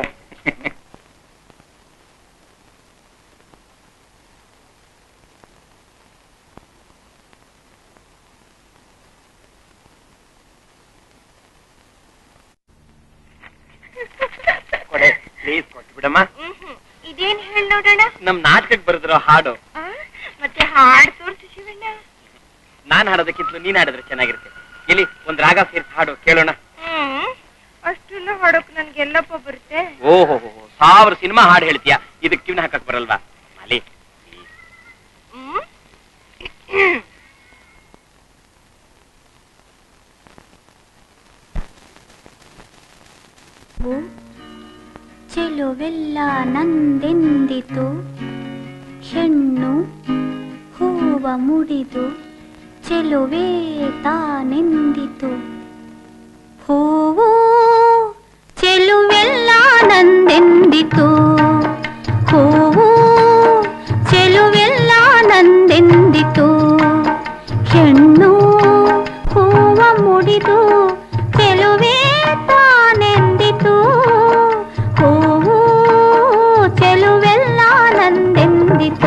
ಕೊಡೆ ಪ್ಲೀಸ್, ಕೊಟ್ಟು ಬಿಡಮ್ಮ. ಇದೇನ್ ಹೇಳಿ ನೋಡೋಣ. ನಮ್ ನಾಟಕಕ್ಕೆ ಬರೆದಿರೋ ಹಾಡು. ಮತ್ತೆ ಹಾಡು ತೋರಿಸಿ ಶಿವಣ್ಣ. ನಾನ್ ಹಾಡೋದಕ್ಕಿಂತಲೂ ನೀನ್ ಹಾಡಿದ್ರೆ ಚೆನ್ನಾಗಿರುತ್ತೆ. ಇಲ್ಲಿ ಒಂದ್ ರಾಗ ಸೇರಿಸಿ ಹಾಡು ಕೇಳೋಣ. ಹ್ಮ್, ಅಷ್ಟೆಲ್ಲ ಹಾಡೋಕ್ ನನ್ಗೆಲ್ಲಪ್ಪ ಬರುತ್ತೆ. ಓಹೋ, ಸಾವಿರ ಸಿನಿಮಾ ಹಾಡು ಹೇಳ್ತೀಯ, ಇದಕ್ಕೆ ಕಿವಿನ ಹಾಕಕ್ ಬರಲ್ವಾ ಮಾಲಿ? ಚೆಲುವೆಲ್ಲ ನಂದೆಂದಿತು, ಹೆಣ್ಣು ಹೂವ ಮುಡಿದು ಚೆಲುವೆ ತಾನೆಂದಿತು. ಹೂವು ಚೆಲುವೆಲ್ಲ ನಂದೆಂದಿತು, ಹೂವು ಚೆಲುವೆಲ್ಲ ನಂದೆಂದಿತು, ಹೆಣ್ಣು ಹೂವ ಮುಡಿದು ಚೆಲುವೆ ತಾನೆಂದಿತು. ಹೂವು ಚೆಲುವೆಲ್ಲ ನಂದೆಂದಿತು.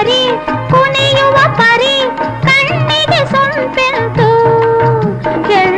ಕೆಳ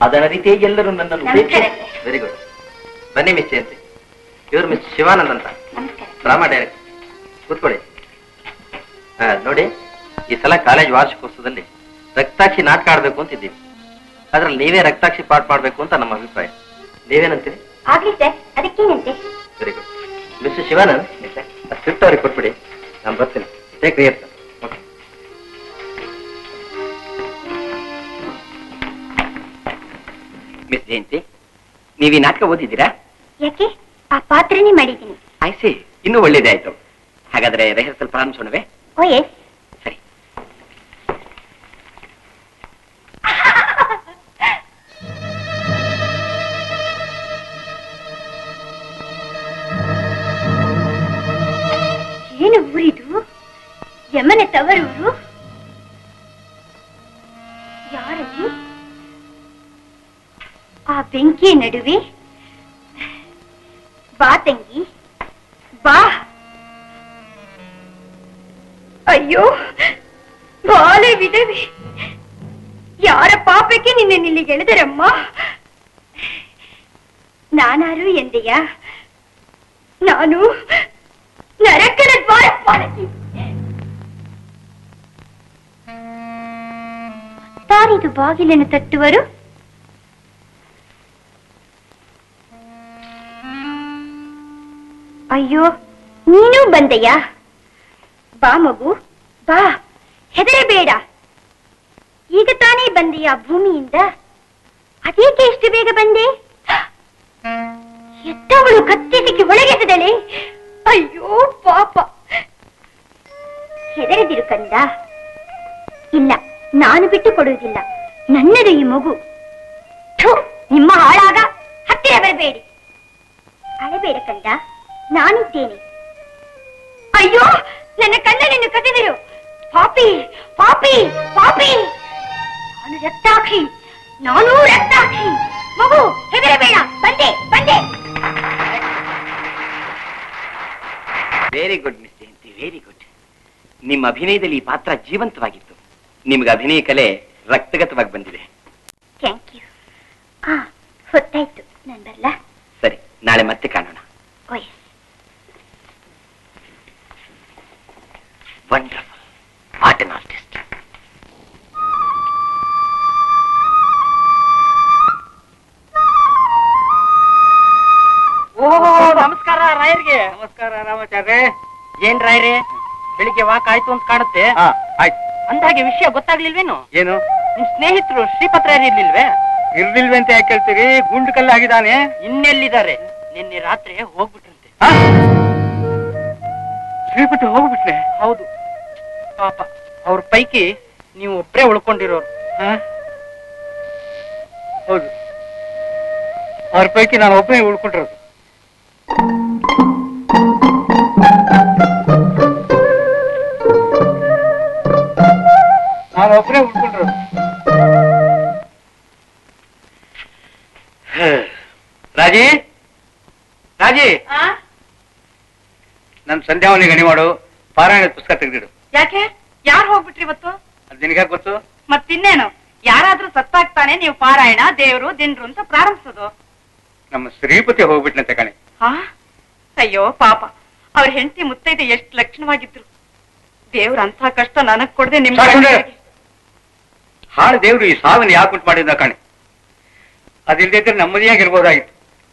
ಅದರ ರೀತಿ ಎಲ್ಲರೂ ನನ್ನನ್ನು ವೆರಿ ಗುಡ್. ಬನ್ನಿ ಮಿಸ್ ಜಯಂತಿ, ಇವರು ಮಿಸ್ ಶಿವಾನಂದ್ ಅಂತ, ಡ್ರಾಮಾ ಡೈರೆಕ್ಟರ್. ಕೂತ್ಕೊಳ್ಳಿ. ನೋಡಿ, ಈ ಸಲ ಕಾಲೇಜ್ ವಾರ್ಷಿಕೋತ್ಸವದಲ್ಲಿ ರಕ್ತಾಕ್ಷಿ ನಾಟಕ ಆಡ್ಬೇಕು ಅಂತಿದ್ದೀವಿ. ಅದ್ರಲ್ಲಿ ನೀವೇ ರಕ್ತಾಕ್ಷಿ ಪಾಠ ಮಾಡ್ಬೇಕು ಅಂತ ನಮ್ಮ ಅಭಿಪ್ರಾಯ. ನೀವೇನಂತೀರಿ? Very good. Mister Shivanand, script ಅವ್ರಿಗೆ ಕೊಟ್ಬಿಡಿ, ನಾನು ಬರ್ತೀನಿ. Take rear sir. Okay. Miss Jayanti, ನೀವು ಈ ನಾಟಕ ಓದಿದ್ದೀರಾ? ಯಾಕೆ? ಆ ಪಾತ್ರನೇ ಮಾಡಿದ್ದೀನಿ. ಆಯ್ಸಿ, ಇನ್ನೂ ಒಳ್ಳೇದೇ ಆಯ್ತು. ಹಾಗಾದ್ರೆ ರಿಹರ್ಸಲ್ ಪ್ರಾರಂಭಿಸೋಣವೇ? ಓ ಎಸ್. ಸರಿ. ಏನು ಊರಿದು? ಯಮನ ತವರೂರು? ಯಾರಲ್ಲಿ? ಆ ಬೆಂಕಿಯ ನಡುವೆ? ಬಾ ತಂಗಿ, ಬಾ. ಅಯ್ಯೋ ಬಾಲೆ ವಿಧವೆ, ಯಾರ ಪಾಪಕ್ಕೆ ನಿನ್ನೆ ನಿಲ್ಲಿಗೆ ಎಳೆದರಮ್ಮ? ನಾನಾರು ಎಂದೆಯ? ನಾನು ನರಕದ ದ್ವಾರ ಪಾಲಕಿ. ತಾರಿದು ಬಾಗಿಲನ್ನು ತಟ್ಟುವರು? ಅಯ್ಯೋ, ನೀನೂ ಬಂದೆಯ? ಬಾ ಮಗು, ಬಾ, ಹೆದರಬೇಡ. ಈಗ ತಾನೇ ಬಂದೆಯ ಭೂಮಿಯಿಂದ? ಅದೇಕೆ ಇಷ್ಟು ಬೇಗ ಬಂದೆ? ಎತ್ತವಳು ಕತ್ತಿಸಿಕ್ಕೆ ಒಳಗೆಸದಳೆ. ಅಯ್ಯೋ ಪಾಪ. ಹೆದರದಿರು ಕಂದ. ಇಲ್ಲ, ನಾನು ಬಿಟ್ಟು ಕೊಡುವುದಿಲ್ಲ. ನನ್ನದು ಈ ಮಗು. ನಿಮ್ಮ ಹಾಳಾಗ ಹತ್ತಿರ ಬರಬೇಡಿ. ಅಳಬೇಡ ಕಂದ, ನಾನಿದ್ದೇನೆ. ಅಯ್ಯೋ, ನನ್ನ ಕಣ್ಣನ್ನು ಕದಿದರು. ಪಾಪಿ, ಪಾಪಿ, ಪಾಪಿ. ನಾನು ರಕ್ತಾಕ್ಷಿ, ನಾನೂ ರಕ್ತಾಕ್ಷಿ. ಮಗು, ಹೆದರಬೇಡ. ಬಂದೆ, ಬಂದೆ. Very good miss Jayanti, very good. ನಿಮ್ಮ ಅಭಿನಯದಲ್ಲಿ ಈ ಪಾತ್ರ ಜೀವಂತವಾಗಿತ್ತು. ನಿಮ್ಗೆ ಅಭಿನಯ ಕಲೆ ರಕ್ತಗತವಾಗಿ ಬಂದಿದೆ. Thank you. ಹಾ, ಹೊತ್ತಾಯ್ತು, ನಾನು ಬರಲ್ಲ? ಸರಿ, ನಾಳೆ ಮತ್ತೆ ಕಾಣೋಣ. ಓಯ್. ವಂಡರ್ಫುಲ್. What an artist. ಓ, ನಮಸ್ಕಾರ ರಾಯರ್ಗೆ. ನಮಸ್ಕಾರ ರಾಮಾಚಾರ್ಯ. ಏನ್ ರಾಯರೇ, ಬೆಳಿಗ್ಗೆ ವಾಕ್ ಆಯ್ತು ಅಂತ ಕಾಣುತ್ತೆ. ಹಾ, ಆಯ್ತು. ಅಂದಾಗೆ ವಿಷಯ ಗೊತ್ತಾಗ್ಲಿಲ್ವೇನು? ಏನು? ನಿಮ್ ಸ್ನೇಹಿತರು ಶ್ರೀಪತ್ರ ಇರ್ಲಿಲ್ವೇ? ಇರ್ಲಿಲ್ವೆ ಅಂತ ಯಾಕೆ ಕೇಳ್ತೀರಿ? ಗುಂಡು ಕಲ್ಲು ಆಗಿದ್ದಾನೆ. ಇನ್ನೆಲ್ಲಿದ್ದಾರೆ? ನಿನ್ನೆ ರಾತ್ರಿ ಹೋಗ್ಬಿಟ್ರಂತೆ. ಶ್ರೀಪಟ್ಟು ಹೋಗ್ಬಿಟ್ರೆ? ಹೌದು ಪಾಪ, ಅವ್ರ ಪೈಕಿ ನೀವು ಒಬ್ರೇ ಉಳ್ಕೊಂಡಿರೋರು. ಹೌದು, ಅವ್ರ ಪೈಕಿ ನಾನು ಒಬ್ಬನೇ ಉಳ್ಕೊಂಡಿರೋದು. ನಾನು ಒಬ್ಬನೇ ಉಳ್ಕೊಂಡಿರೋದು. ರಾಜಿ, ರಾಜಿ, ನನ್ ಸಂಧ್ಯಾವನಿ ಗಣಿ ಮಾಡು. ಪಾರಾಯಣ ಪುಸ್ತಕ ತೆಗೆದಿಡು. ಯಾಕೆ? ಯಾರು ಹೋಗ್ಬಿಟ್ರಿ ಇವತ್ತು? ಅದು ನಿನಗೆ ಗೊತ್ತು? ಮತ್ತಿನ್ನೇನು, ಯಾರಾದ್ರೂ ಸತ್ತಾಗ್ತಾನೆ ನೀವು ಪಾರಾಯಣ ದೇವ್ರು ದಿನ್ರು ಅಂತ ಪ್ರಾರಂಭಿಸೋದು. ನಮ್ಮ ಶ್ರೀಪತಿ ಹೋಗ್ಬಿಟ್ನಂತೆ ಕಣೆ. ಹಾ, ಅಯ್ಯೋ ಪಾಪ, ಅವ್ರ ಹೆಂಡತಿ ಮುತ್ತೈದೆ ಎಷ್ಟು ಲಕ್ಷಣವಾಗಿದ್ರು. ದೇವ್ರ ಅಂತ ಕಷ್ಟ ನನಗ್ ಕೊಡದೆ ನಿಮ್ ಹಾಳು ದೇವ್ರು ಈ ಸಾವಿನ ಯಾಕೆ ಉಂಟು ಮಾಡಿದ ಕಣೆ. ಅದಿಲ್ಲದಿದ್ರೆ ನೆಮ್ಮದಿಯಾಗಿರ್ಬೋದಾಗಿತ್ತು.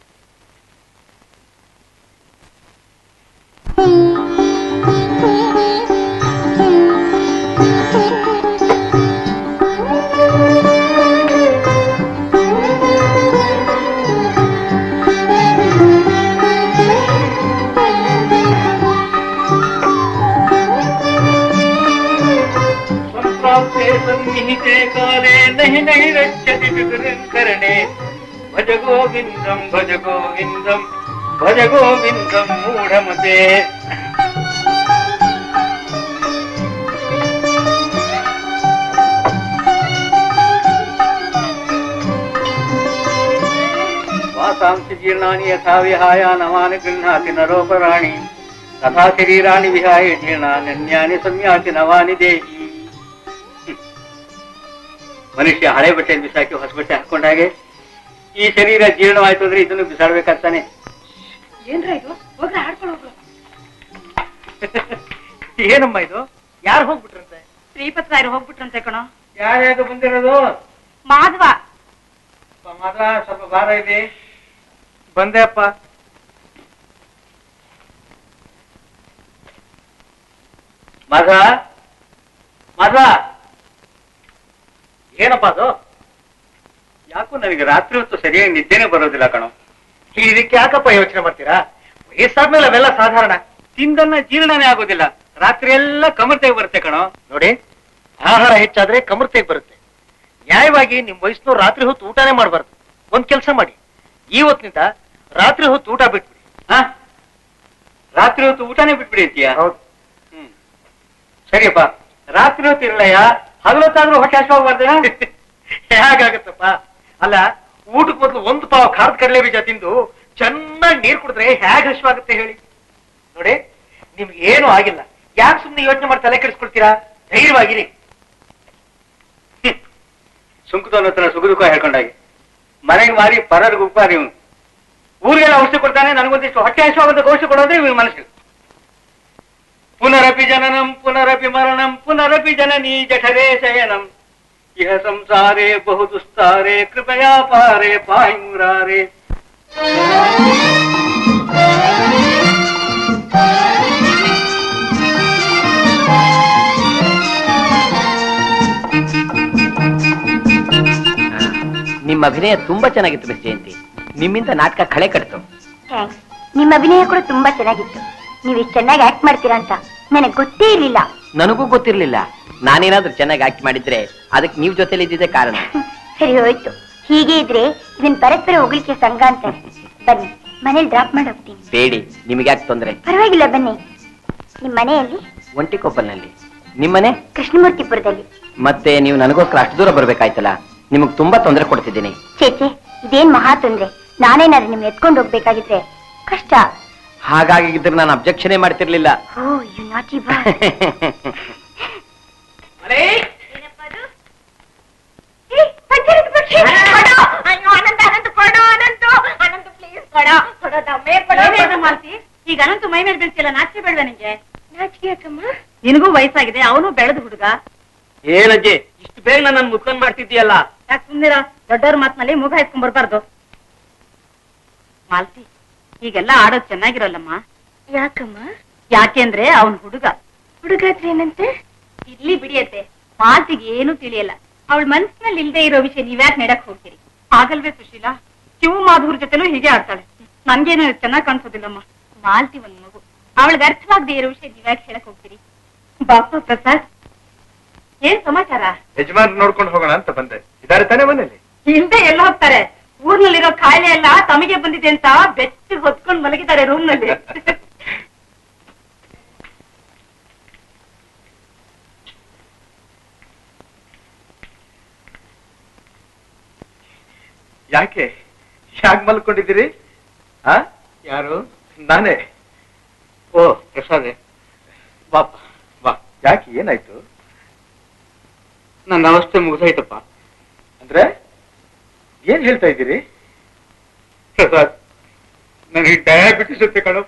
सन्निहिते काले नहीं नहीं रक्षति विकरणे भज गोविंदम भज गोविंदम भज गोविंदम मूढ़मते. वासांसि जीर्णानि यथा विहाय नवानि गृह्णाति नरोपराणि तथा शरीराणि विहाय जीर्णान्यन्यानि संयाति नवानि देहि. ಮನುಷ್ಯ ಹಳೆ ಬಟ್ಟೆಯನ್ನು ಬಿಸಾಕಿ ಹೊಸ ಬಟ್ಟೆ ಹಾಕೊಂಡಾಗೆ ಈ ಶರೀರ ಜೀರ್ಣವಾಯ್ತು ಅಂದ್ರೆ ಇದನ್ನು ಬಿಸಾಡ್ಬೇಕಾಗ್ತಾನೆ. ಏನ್ರ ಇದು? ಹೋಗ್ರ ಆಡ್ಕೊಂಡು ಹೋಗ್ರು. ಏನಮ್ಮ ಇದು? ಯಾರು ಹೋಗ್ಬಿಟ್ರಂತೆ? ಶ್ರೀಪತ್ ರಾಯರು ಹೋಗ್ಬಿಟ್ರಂತೆ ಕಣೋ. ಯಾರ್ಯಾರು ಬಂದಿರೋದು? ಮಾಧವ. ಮಾಧವ ಸ್ವಲ್ಪ ಭಾರ ಇದೆ. ಬಂದೆ ಅಪ್ಪ. ಮಾಧವ ಮಾಧವ ಏನಪ್ಪ ಅದು? ಯಾಕೋ ನನಗೆ ರಾತ್ರಿ ಹೊತ್ತು ಸರಿಯಾಗಿ ನಿದ್ದೆನೆ ಬರೋದಿಲ್ಲ ಕಣೋ. ಇದಕ್ಕೆ ಯಾಕಪ್ಪ ಯೋಚನೆ ಮಾಡ್ತೀರಾ? ವಯಸ್ಸಾದ್ಮೇಲೆ ಅವೆಲ್ಲ ಸಾಧಾರಣ. ತಿಂದನ್ನ ಜೀರ್ಣನೇ ಆಗೋದಿಲ್ಲ. ರಾತ್ರಿ ಎಲ್ಲ ಕಮರ್ತೆಗೆ ಬರುತ್ತೆ ಕಣೋ. ನೋಡಿ, ಆಹಾರ ಹೆಚ್ಚಾದ್ರೆ ಕಮರ್ತೆಗೆ ಬರುತ್ತೆ. ನ್ಯಾಯವಾಗಿ ನಿಮ್ ವಯಸ್ಸಿನವ್ರು ರಾತ್ರಿ ಹೊತ್ತು ಊಟನೇ ಮಾಡಬಾರ್ದು. ಒಂದ್ ಕೆಲಸ ಮಾಡಿ, ಇವತ್ತಿನಿಂದ ರಾತ್ರಿ ಹೊತ್ತು ಊಟ ಬಿಟ್ಬಿಡಿ. ಹಾ, ರಾತ್ರಿ ಹೊತ್ತು ಊಟನೇ ಬಿಟ್ಬಿಡಿ ಅಂತೀಯ? ಹೌದು. ಹ್ಮ್, ಸರಿಯಪ್ಪ. ರಾತ್ರಿ ಹೊತ್ತು ಇರಲಯ್ಯ, ಹಗಲೊತ್ತಾದ್ರೂ ಹೊಟ್ಟೆ ಹಸಿವಾಗಬಾರ್ದ? ಹೇಗಾಗತ್ತಪ್ಪ? ಅಲ್ಲ, ಊಟಕ್ಕೆ ಮೊದಲು ಒಂದು ಪಾವ ಖಾರದ ಕಡಲೆ ಬೀಜ ತಿಂದು ಚೆನ್ನಾಗಿ ನೀರ್ ಕುಡಿದ್ರೆ ಹೇಗೆ ಹಸಿವಾಗುತ್ತೆ ಹೇಳಿ? ನೋಡಿ, ನಿಮ್ಗೆ ಏನು ಆಗಿಲ್ಲ. ಯಾಕೆ ಸುಮ್ಮನೆ ಯೋಚನೆ ಮಾಡಿ ತಲೆ ಕೆಡಿಸ್ಕೊಳ್ತೀರಾ? ಧೈರ್ಯವಾಗಿರಿ. ಸುಂಕುತನ ಹತ್ರ ಸುಗುದುಕ ಹೇಳ್ಕೊಂಡಾಗಿ ಮನೆಗೆ ಮಾರಿ ಪರರಿಗೆ ಉಪ್ಪಾರಿ ಇವನು. ಊರಿಗೆಲ್ಲ ಔಷಧಿ ಕೊಡ್ತಾನೆ, ನನಗೊಂದಿಷ್ಟು ಹೊಟ್ಟೆ ಹಸಿವಾಗಂತ ಔಷಧಿ ಕೊಡೋದ್ರೆ ಇವನ ಮನಸ್ಸು. ಪುನರಪಿ ಜನನಂ ಪುನರಪಿ ಮರಣಂ ಪುನರಪಿ ಜನನೀ ಜಠರೇ ಶಯನಂ ಇಹ ಸಂಸಾರೇ ಬಹು ದುಸ್ತಾರೆ ಕೃಪಯಾ ಪಾರೆ ಪಾಯಿ ಮುರಾರೆ. ನಿಮ್ಮ ಅಭಿನಯ ತುಂಬಾ ಚೆನ್ನಾಗಿತ್ತು ಮಿಸ್ ಜಯಂತಿ. ನಿಮ್ಮಿಂದ ನಾಟಕ ಕಳೆ ಕಟ್ತು. ಥ್ಯಾಂಕ್ಸ್. ನಿಮ್ಮ ಅಭಿನಯ ಕೂಡ ತುಂಬಾ ಚೆನ್ನಾಗಿತ್ತು. ನೀವು ಇಷ್ಟು ಚೆನ್ನಾಗಿ ಆಕ್ಟ್ ಮಾಡ್ತೀರಾ ಅಂತ ನನಗೆ ಗೊತ್ತೇ ಇರ್ಲಿಲ್ಲ. ನನಗೂ ಗೊತ್ತಿರ್ಲಿಲ್ಲ. ನಾನೇನಾದ್ರೂ ಚೆನ್ನಾಗಿ ಆಕ್ಟ್ ಮಾಡಿದ್ರೆ ಅದಕ್ಕೆ ನೀವ್ ಜೊತೆಲಿ ಇದ್ದಿದ್ದೆ ಕಾರಣ. ಸರಿ ಹೋಯ್ತು. ಹೀಗೆ ಇದ್ರೆ ಇದನ್ ಪರಸ್ಪರ ಹೋಗ್ಲಿಕ್ಕೆ ಸಂಘ ಅಂತಾರೆ. ಬನ್ನಿ, ಮನೇಲಿ ಡ್ರಾಪ್ ಮಾಡಿ ಹೋಗ್ತೀನಿ. ಬೇಡಿ, ನಿಮ್ಗೆ ಯಾಕೆ ತೊಂದ್ರೆ? ಪರವಾಗಿಲ್ಲ, ಬನ್ನಿ. ನಿಮ್ ಮನೆಯಲ್ಲಿ? ಒಂಟಿಕೊಪ್ಪಲ್ನಲ್ಲಿ. ನಿಮ್ಮನೆ? ಕೃಷ್ಣಮೂರ್ತಿಪುರದಲ್ಲಿ. ಮತ್ತೆ ನೀವು ನನಗೋಸ್ಕರ ಅಷ್ಟು ದೂರ ಬರ್ಬೇಕಾಯ್ತಲ್ಲ, ನಿಮಗ್ ತುಂಬಾ ತೊಂದರೆ ಕೊಡ್ತಿದ್ದೀನಿ. ಚೇಚೆ, ಇದೇನ್ ಮಹಾ ತೊಂದ್ರೆ. ನಾನೇನಾದ್ರು ನಿಮ್ ಎತ್ಕೊಂಡು ಹೋಗ್ಬೇಕಾಗಿದ್ರೆ ಕಷ್ಟ. ಹಾಗಾಗಿದ್ರೆ ನಾನು ಅಬ್ಜೆಕ್ಷನೇ ಮಾಡ್ತಿರ್ಲಿಲ್ಲ. ಓ, ಯು ನಾಟಿ ಬಾಯ್. ಈಗ ಅನಂತ ಮೈ ಮೇಲೆ ಬೀಳ್ತಿಲ್ಲ, ನಾಚಿಕೆ ಬೇಡ ನಿಂಗೆ? ನಾಚಿಕೆ ಯಾಕಮ್ಮ? ನಿನಗೂ ವಯಸ್ಸಾಗಿದೆ, ಅವನು ಬೆಳೆದ ಹುಡುಗ. ಏನಜ್ಜಿ ಇಷ್ಟು ಬೇಗ ನನ್ನ ಮುತ್ಕೊಂಡ್ ಮಾಡ್ತಿದ್ದೀಯಲ್ಲ? ಯಾಕೆ ಸುಂದಿರ? ದೊಡ್ಡವ್ರ ಮಾತಿನಲ್ಲಿ ಮುಗ ಹಾಯ್ಕೊಂಡ್ ಬರ್ಬಾರ್ದು. ಮಾಲ್ತಿ, ಈಗೆಲ್ಲ ಆಡೋದ್ ಚೆನ್ನಾಗಿರಲ್ಲಮ್ಮ. ಯಾಕಮ್ಮ? ಯಾಕೆಂದ್ರೆ ಅವನ್ ಹುಡುಗ. ಹುಡುಗಾದ್ರೆ ಏನಂತೆ? ಇಲ್ಲಿ ಬಿಡಿಯತ್ತೆ, ಮಾತಿಗೆ ಏನು ತಿಳಿಯಲ್ಲ. ಅವಳ ಮನಸ್ಸಿನಲ್ಲಿ ಇಲ್ದೇ ಇರೋ ವಿಷಯ ನೀವ್ಯಾಕೆ ನೆಡಕ್ ಹೋಗ್ತೀರಿ? ಆಗಲ್ವೇ ಸುಶೀಲಾ? ಶಿವ ಮಾಧುರ್ ಜೊತೆನೂ ಹೀಗೆ ಆಡ್ತಾಳೆ. ನನ್ಗೇನು ಚೆನ್ನಾಗ್ ಕಾಣಿಸೋದಿಲ್ಲಮ್ಮ. ಮಾಲ್ತಿ ಒಂದ್ ಮಗು, ಅವಳಿಗೆ ಅರ್ಥವಾಗದೆ ಇರೋ ವಿಷಯ ನೀವ್ಯಾಕೆ ಹೇಳಕ್ ಹೋಗ್ತೀರಿ? ಬಾಪ ಪ್ರಸಾದ್, ಏನ್ ಸಮಾಚಾರ? ಯಜಮಾನ್ ನೋಡ್ಕೊಂಡು ಹೋಗೋಣ ಅಂತ ಬಂದೆ. ಇದಾರೆ ತಾನೇ ಮನೇಲಿ? ಹಿಂದೆ ಎಲ್ಲ ಹೋಗ್ತಾರೆ. ಊರ್ನಲ್ಲಿರೋ ಕಾಯಿಲೆ ಎಲ್ಲ ತಮಗೆ ಬಂದಿದೆ ಅಂತ ಬೆಚ್ಚಿ ಹೊತ್ಕೊಂಡ್ ಮಲಗಿದ್ದಾರೆ ರೂಮ್ ನಲ್ಲಿ. ಯಾಕೆ ಯಾಕೆ ಮಲ್ಕೊಂಡಿದ್ದೀರಿ? ಆ ಯಾರು? ನಾನೇ. ಓ ಪ್ರಸಾದೆ, ಬಾಪ ಬಾ. ಯಾಕೆ ಏನಾಯ್ತು? ನನ್ನ ಅವಸ್ಥೆ ಮುಗಿದೋಯ್ತಪ್ಪ. ಅಂದ್ರೆ ಏನ್ ಹೇಳ್ತಾ ಇದ್ದೀರಿ? ಪ್ರಸಾದ್, ನನಗೆ ಡಯಾಬಿಟಿಸ್ ಇರುತ್ತೆ ಕಣೋ.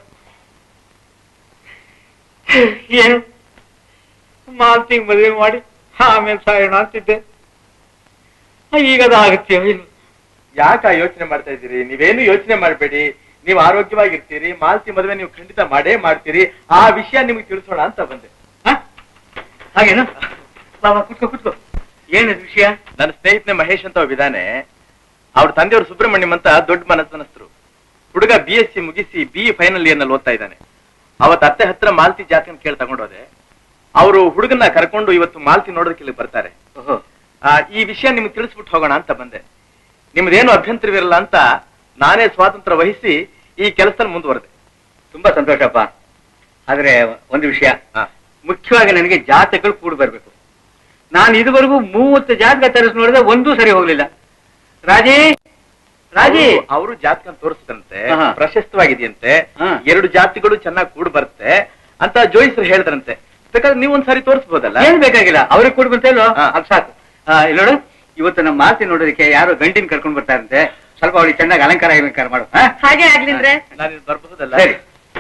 ಏನು ಮಾಲ್ತಿಗೆ ಮದುವೆ ಮಾಡಿ ಆಮೇಲೆ ಸಾಯೋಣ ಅಂತಿದ್ದೆ. ಈಗ ಅದಾಗತ್ತೀಯ ಇಲ್ಲ? ಯಾಕೆ ಯೋಚನೆ ಮಾಡ್ತಾ ಇದ್ದೀರಿ? ನೀವೇನು ಯೋಚನೆ ಮಾಡಬೇಡಿ. ನೀವು ಆರೋಗ್ಯವಾಗಿರ್ತೀರಿ. ಮಾಲ್ತಿ ಮದುವೆ ನೀವು ಖಂಡಿತ ಮಾಡೇ ಮಾಡ್ತೀರಿ. ಆ ವಿಷಯ ನಿಮ್ಗೆ ತಿಳಿಸೋಣ ಅಂತ ಬಂದೆ. ಹಾಗೇನು? ಬಾಬಾ ಕುತ್ಕೋ ಕುತ್ಕೋ. ಏನದು ವಿಷಯ? ನನ್ನ ಸ್ನೇಹಿತನೇ ಮಹೇಶ್ ಅಂತ ಒಬ್ಬಿದ್ದಾನೆ. ಅವ್ರ ತಂದೆಯವರು ಸುಬ್ರಹ್ಮಣ್ಯಂ ಅಂತ ದೊಡ್ಡ ಮನಸ್ಸನಸ್ಥರು. ಹುಡುಗ ಬಿ ಎಸ್ ಸಿ ಮುಗಿಸಿ ಬಿ ಫೈನಲ್ ಇಯರ್ ನಲ್ಲಿ ಓದ್ತಾ ಇದ್ದಾನೆ. ಅವತ್ತು ಅತ್ತೆ ಹತ್ರ ಮಾಲ್ತಿ ಜಾತಕನ ಕೇಳಿ ತಗೊಂಡೋದೆ. ಅವರು ಹುಡುಗನ ಕರ್ಕೊಂಡು ಇವತ್ತು ಮಾಲ್ತಿ ನೋಡೋದಕ್ಕೆ ಇಲ್ಲಿ ಬರ್ತಾರೆ. ಈ ವಿಷಯ ನಿಮ್ಗೆ ತಿಳಿಸ್ಬಿಟ್ಟು ಹೋಗೋಣ ಅಂತ ಬಂದೆ. ನಿಮ್ದೇನು ಅಭ್ಯಂತರವಿರಲ್ಲ ಅಂತ ನಾನೇ ಸ್ವಾತಂತ್ರ್ಯ ವಹಿಸಿ ಈ ಕೆಲಸದಲ್ಲಿ ಮುಂದುವರೆದೆ. ತುಂಬಾ ಸಂತೋಷಪ್ಪ. ಆದ್ರೆ ಒಂದು ವಿಷಯ, ಮುಖ್ಯವಾಗಿ ನನಗೆ ಜಾತಕಗಳು ಕೂಡಿ ಬರ್ಬೇಕು. ನಾನು ಇದುವರೆಗೂ ಮೂವತ್ತು ಜಾತಕ ತರಿಸಿ ನೋಡಿದ್ರೆ ಒಂದೂ ಸರಿ ಹೋಗ್ಲಿಲ್ಲ. ರಾಜಿ ರಾಜಿ ಅವರು ಜಾತಕ ತೋರಿಸಿದಂತೆ ಹಾ. ಪ್ರಶಸ್ತವಾಗಿದೆಯಂತೆ. ಹಾ. ಎರಡು ಜಾತಿಗಳು ಚೆನ್ನಾಗಿ ಕೂಡ್ ಬರುತ್ತೆ ಅಂತ ಜೋಯಿಸರು ಹೇಳಿದ್ರಂತೆ. ಬೇಕಾದ್ರೆ ನೀವು ಒಂದ್ಸಾರಿ ತೋರಿಸಬಹುದಲ್ಲ? ಏನ್ ಬೇಕಾಗಿಲ್ಲ, ಅವ್ರಿಗೆ ಕೂಡಿ ಬಂತ ಇಲ್ವೋ? ಹಾ. ಅದು ಸಾಕು. ಇಲ್ಲಿ ನೋಡು, ಇವತ್ತು ನಮ್ಮ ಮಾತಿ ನೋಡೋದಕ್ಕೆ ಯಾರು ಗಂಟಿನ ಕರ್ಕೊಂಡ್ ಬರ್ತಾರಂತೆ. ಸ್ವಲ್ಪ ಅವಳಿಗೆ ಚೆನ್ನಾಗಿ ಅಲಂಕಾರ ಅಲಂಕಾರ ಮಾಡು. ಹಾಗೆ ಆಗ್ಲಿಂದ್ರೆ ನಾನು ಬರ್ಬಹುದಲ್ಲ? ಸರಿ.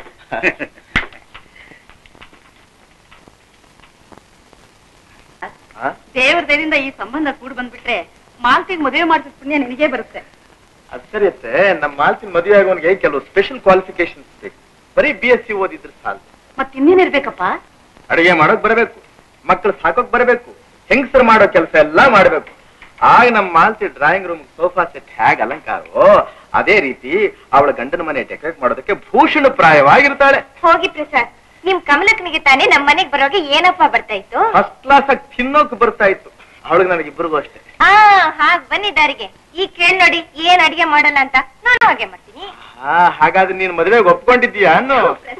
ದೇವ್ರ ದಯದಿಂದ ಈ ಸಂಬಂಧ ಕೂಡ್ ಬಂದ್ಬಿಟ್ರೆ ಮಾಲ್ತಿಗೆ ಮದುವೆ ಮಾಡಿಸಿದ ಪುಣ್ಯ ನಿನಗೆ ಬರುತ್ತೆ. ಅದ್ ಸರಿ ಅತ್ತೆ, ನಮ್ಮ ಮಾಲ್ತಿನ ಮದುವೆ ಆಗೋನ್ಗೆ ಕೆಲವು ಸ್ಪೆಷಲ್ ಕ್ವಾಲಿಫಿಕೇಶನ್ಸ್ ಬೇಕು. ಬರೀ ಬಿ ಎಸ್ ಸಿ ಓದಿದ್ರೆ ಸಾಲ. ಮತ್ ಇನ್ನೇನಿರ್ಬೇಕಪ್ಪ? ಅಡಿಗೆ ಮಾಡೋಕ್ ಬರಬೇಕು, ಮಕ್ಕಳು ಸಾಕೋಕ್ ಬರಬೇಕು, ಹೆಂಗಸರು ಮಾಡೋ ಕೆಲಸ ಎಲ್ಲಾ ಮಾಡ್ಬೇಕು. ಆಗ ನಮ್ಮ Malti drawing room sofa set ಹೇಗ್ ಅಲಂಕಾರವೋ ಅದೇ ರೀತಿ ಅವಳ ಗಂಡನ ಮನೆ ಡೆಕೋರೇಟ್ ಮಾಡೋದಕ್ಕೆ ಭೂಷಣ ಪ್ರಾಯವಾಗಿರ್ತಾಳೆ. ಹೋಗಿ ಪ್ರಸಾದ್, ನಿಮ್ ಕಮಲಕ್ಕನಿಗೆ ತಾನೇ ನಮ್ ಮನೆಗ್ ಬರೋಗೆ ಏನಪ್ಪಾ ಬರ್ತಾ ಇತ್ತು? ಫಸ್ಟ್ ಕ್ಲಾಸ್ ಆಗಿ ತಿನ್ನೋಕ್ ಬರ್ತಾ ಇತ್ತು ಅವಳಿಗೆ, ನನಗಿಬ್ಬರಿಗೂ ಅಷ್ಟೇ. ಆ ಹಾಗ್ ಬನ್ನಿ ದಾರಿಗೆ. ಈಗ ಕೇಳ್ ನೋಡಿ ಏನ್ ಅಡಿಗೆ ಮಾಡಲ್ಲ ಅಂತ. ನಾನು ಹಾಗೆ ಮಾಡ್ತೀನಿ. ಹಾ, ಹಾಗಾದ್ರೆ ನೀನ್ ಮದುವೆಗೆ ಒಪ್ಕೊಂಡಿದ್ದೀಯಾ ಅನ್ನು?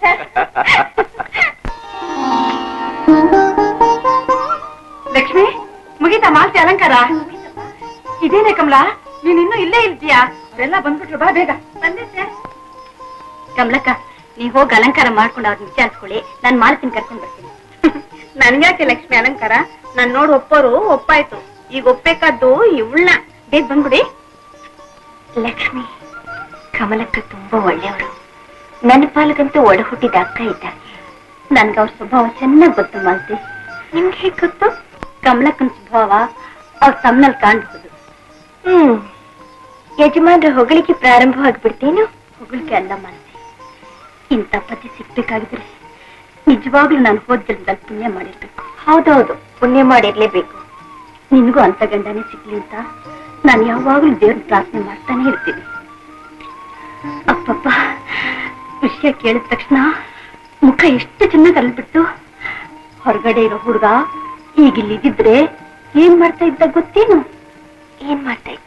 ಲಕ್ಷ್ಮಿ, ಮುಗೀತಾ ಮಾಲ್ತಿ ಅಲಂಕಾರ? ಇದೇನೆ ಕಮಲಾ, ನೀನ್ ಇನ್ನೂ ಇಲ್ಲೇ ಇರ್ತೀಯಾ? ಅವರೆಲ್ಲ ಬಂದ್ಬಿಟ್ರು, ಬಾ ಬೇಗ. ಬಂದೆ ಸರ್. ಕಮಲಕ್ಕ, ನೀವ್ ಹೋಗಿ ಅಲಂಕಾರ ಮಾಡ್ಕೊಂಡು ಅವ್ರನ್ನ ವಿಚಾರಿಸ್ಕೊಳ್ಳಿ, ನಾನ್ ಮಾಲ್ತಿನ ಕರ್ಕೊಂಡ್ ಬರ್ತೀನಿ. ನನ್ಗ್ಯಾಕೆ ಲಕ್ಷ್ಮಿ ಅಲಂಕಾರ? ನಾನ್ ನೋಡ್ ಒಪ್ಪೋರು ಒಪ್ಪಾಯ್ತು, ಈಗ ಒಪ್ಬೇಕಾದ್ದು ಇವಳನ್ನ. ಬೇಗ ಬಂದ್ಬಿಡಿ. ಲಕ್ಷ್ಮಿ, ಕಮಲಕ್ಕ ತುಂಬಾ ಒಳ್ಳೆಯವರು. ನನ್ನ ಪಾಲಗಂತೂ ಒಡ ಹುಟ್ಟಿದ ಅಕ್ಕ ಇದ್ದಾಗ. ನನ್ಗ ಅವ್ರ ಸ್ವಭಾವ ಚೆನ್ನಾಗ್ ಗೊತ್ತು ಮಾಲ್ತಿ. ನಿಮ್ಗೆ ಹೇಗ್ ಗೊತ್ತು? ಕಮಲಕ್ಕನ ಸ್ವಭಾವ ಅವ್ರ ತಮ್ಮನಲ್ಲಿ ಕಾಣ್ಬಹುದು. ಹ್ಮ್, ಯಜಮಾನ್ರ ಹೊಗಳಿಕೆ ಪ್ರಾರಂಭವಾಗಿಬಿಡ್ತೇನು? ಹೊಗಳಿಕೆ ಅಲ್ಲ ಮಾಲ್ತಿ, ಇಂಥ ಪತಿ ಸಿಗ್ಬೇಕಾಗಿದ್ರೆ ನಿಜವಾಗ್ಲೂ ನಾನು ಹೋದ್ರಿಂದ ಪುಣ್ಯ ಮಾಡಿರ್ಬೇಕು. ಹೌದೌದು, ಪುಣ್ಯ ಮಾಡಿರ್ಲೇಬೇಕು. ನಿನ್ಗೂ ಅಂತ ಗಂಡನೇ ಸಿಗ್ಲಿ ಅಂತ ನಾನು ಯಾವಾಗ್ಲೂ ದೇವ್ರ ಪ್ರಾರ್ಥನೆ ಮಾಡ್ತಾನೆ ಇರ್ತೀನಿ. ಅಪ್ಪಪ್ಪ, ವಿಷಯ ಕೇಳಿದ ತಕ್ಷಣ ಮುಖ ಎಷ್ಟು ಚೆನ್ನಾಗಿ ಅಲ್ಬಿಟ್ಟು. ಹೊರಗಡೆ ಇರೋ ಹುಡುಗ ಈಗ ಇಲ್ಲಿದ್ರೆ ಏನ್ ಮಾಡ್ತಾ ಇದ್ದ ಗೊತ್ತೇನು? ಏನ್ ಮಾಡ್ತಾ ಇದ್ದ?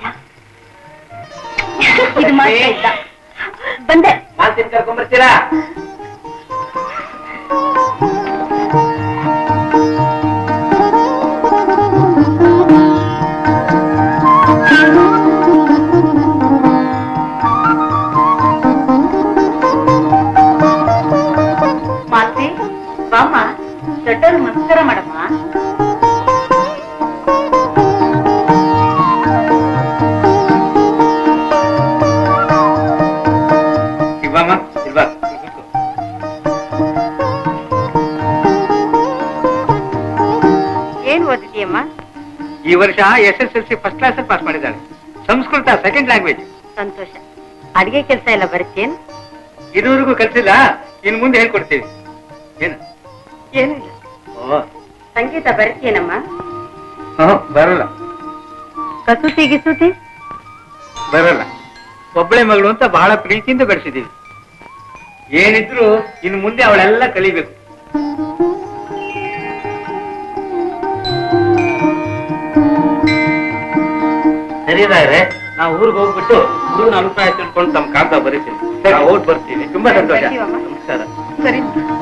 ಇದು ಮಾಡ್ತಾ ಇದ್ದ. ಬಂದೆ. ಮಾಲ್ತಿನ ಕರ್ಕೊಂಡ್ಬರ್ತೀರಾ? ಮಾಲ್ತಿ, ಬಾಮ್ಮ, ದೊಡ್ಡವರು ನಮಸ್ಕಾರ ಮಾಡಮ್ಮ. ಇಲ್ವಾಮ, ಇಲ್ವಾ? ಏನ್ ಓದಿದ್ಯಮ್ಮ? ಈ ವರ್ಷ S S L C first class pass ಮಾಡಿದ್ದಾಳೆ. Sanskrit second language. ಸಂತೋಷ. ಅಡಿಗೆ ಕೆಲಸ ಎಲ್ಲ ಬರುತ್ತೇನು? ಇದುವರೆಗೂ ಕಲ್ಸಿಲ್ಲ, ಇನ್ ಮುಂದೆ ಹೇಳ್ಕೊಡ್ತೀವಿ. ಏನು? ಏನೂ ಇಲ್ಲ. ಓ, ಸಂಗೀತ ಬರುತ್ತೇನಮ್ಮ? ಹ್ಮ್, ಬರಲ್ಲ ಕಸೂತಿ ಗಿಸೂತಿ? ಬರಲ್ಲ. ಒಬ್ಬಳೆ ಮಗಳು ಅಂತ ಬಹಳ ಪ್ರೀತಿಯಿಂದ ಬೆಳೆಸಿದೀವಿ. ಏನಿದ್ರು ಇನ್ನು ಮುಂದೆ ಅವಳೆಲ್ಲ ಕಲಿಬೇಕು. ಸರಿಯಾದ್ರೆ ನಾವು ಊರಿಗೆ ಹೋಗ್ಬಿಟ್ಟು ಹುಡುಗನ ಅಭಿಪ್ರಾಯ ತಿಳ್ಕೊಂಡು ತಮ್ಮ ಕಾಗದ ಬರೀತೀನಿ. ಸರಿ, ಓಟ್ ಬರ್ತೀನಿ. ತುಂಬಾ ಸಂತೋಷ. ನಮಸ್ಕಾರ. ಸರಿ.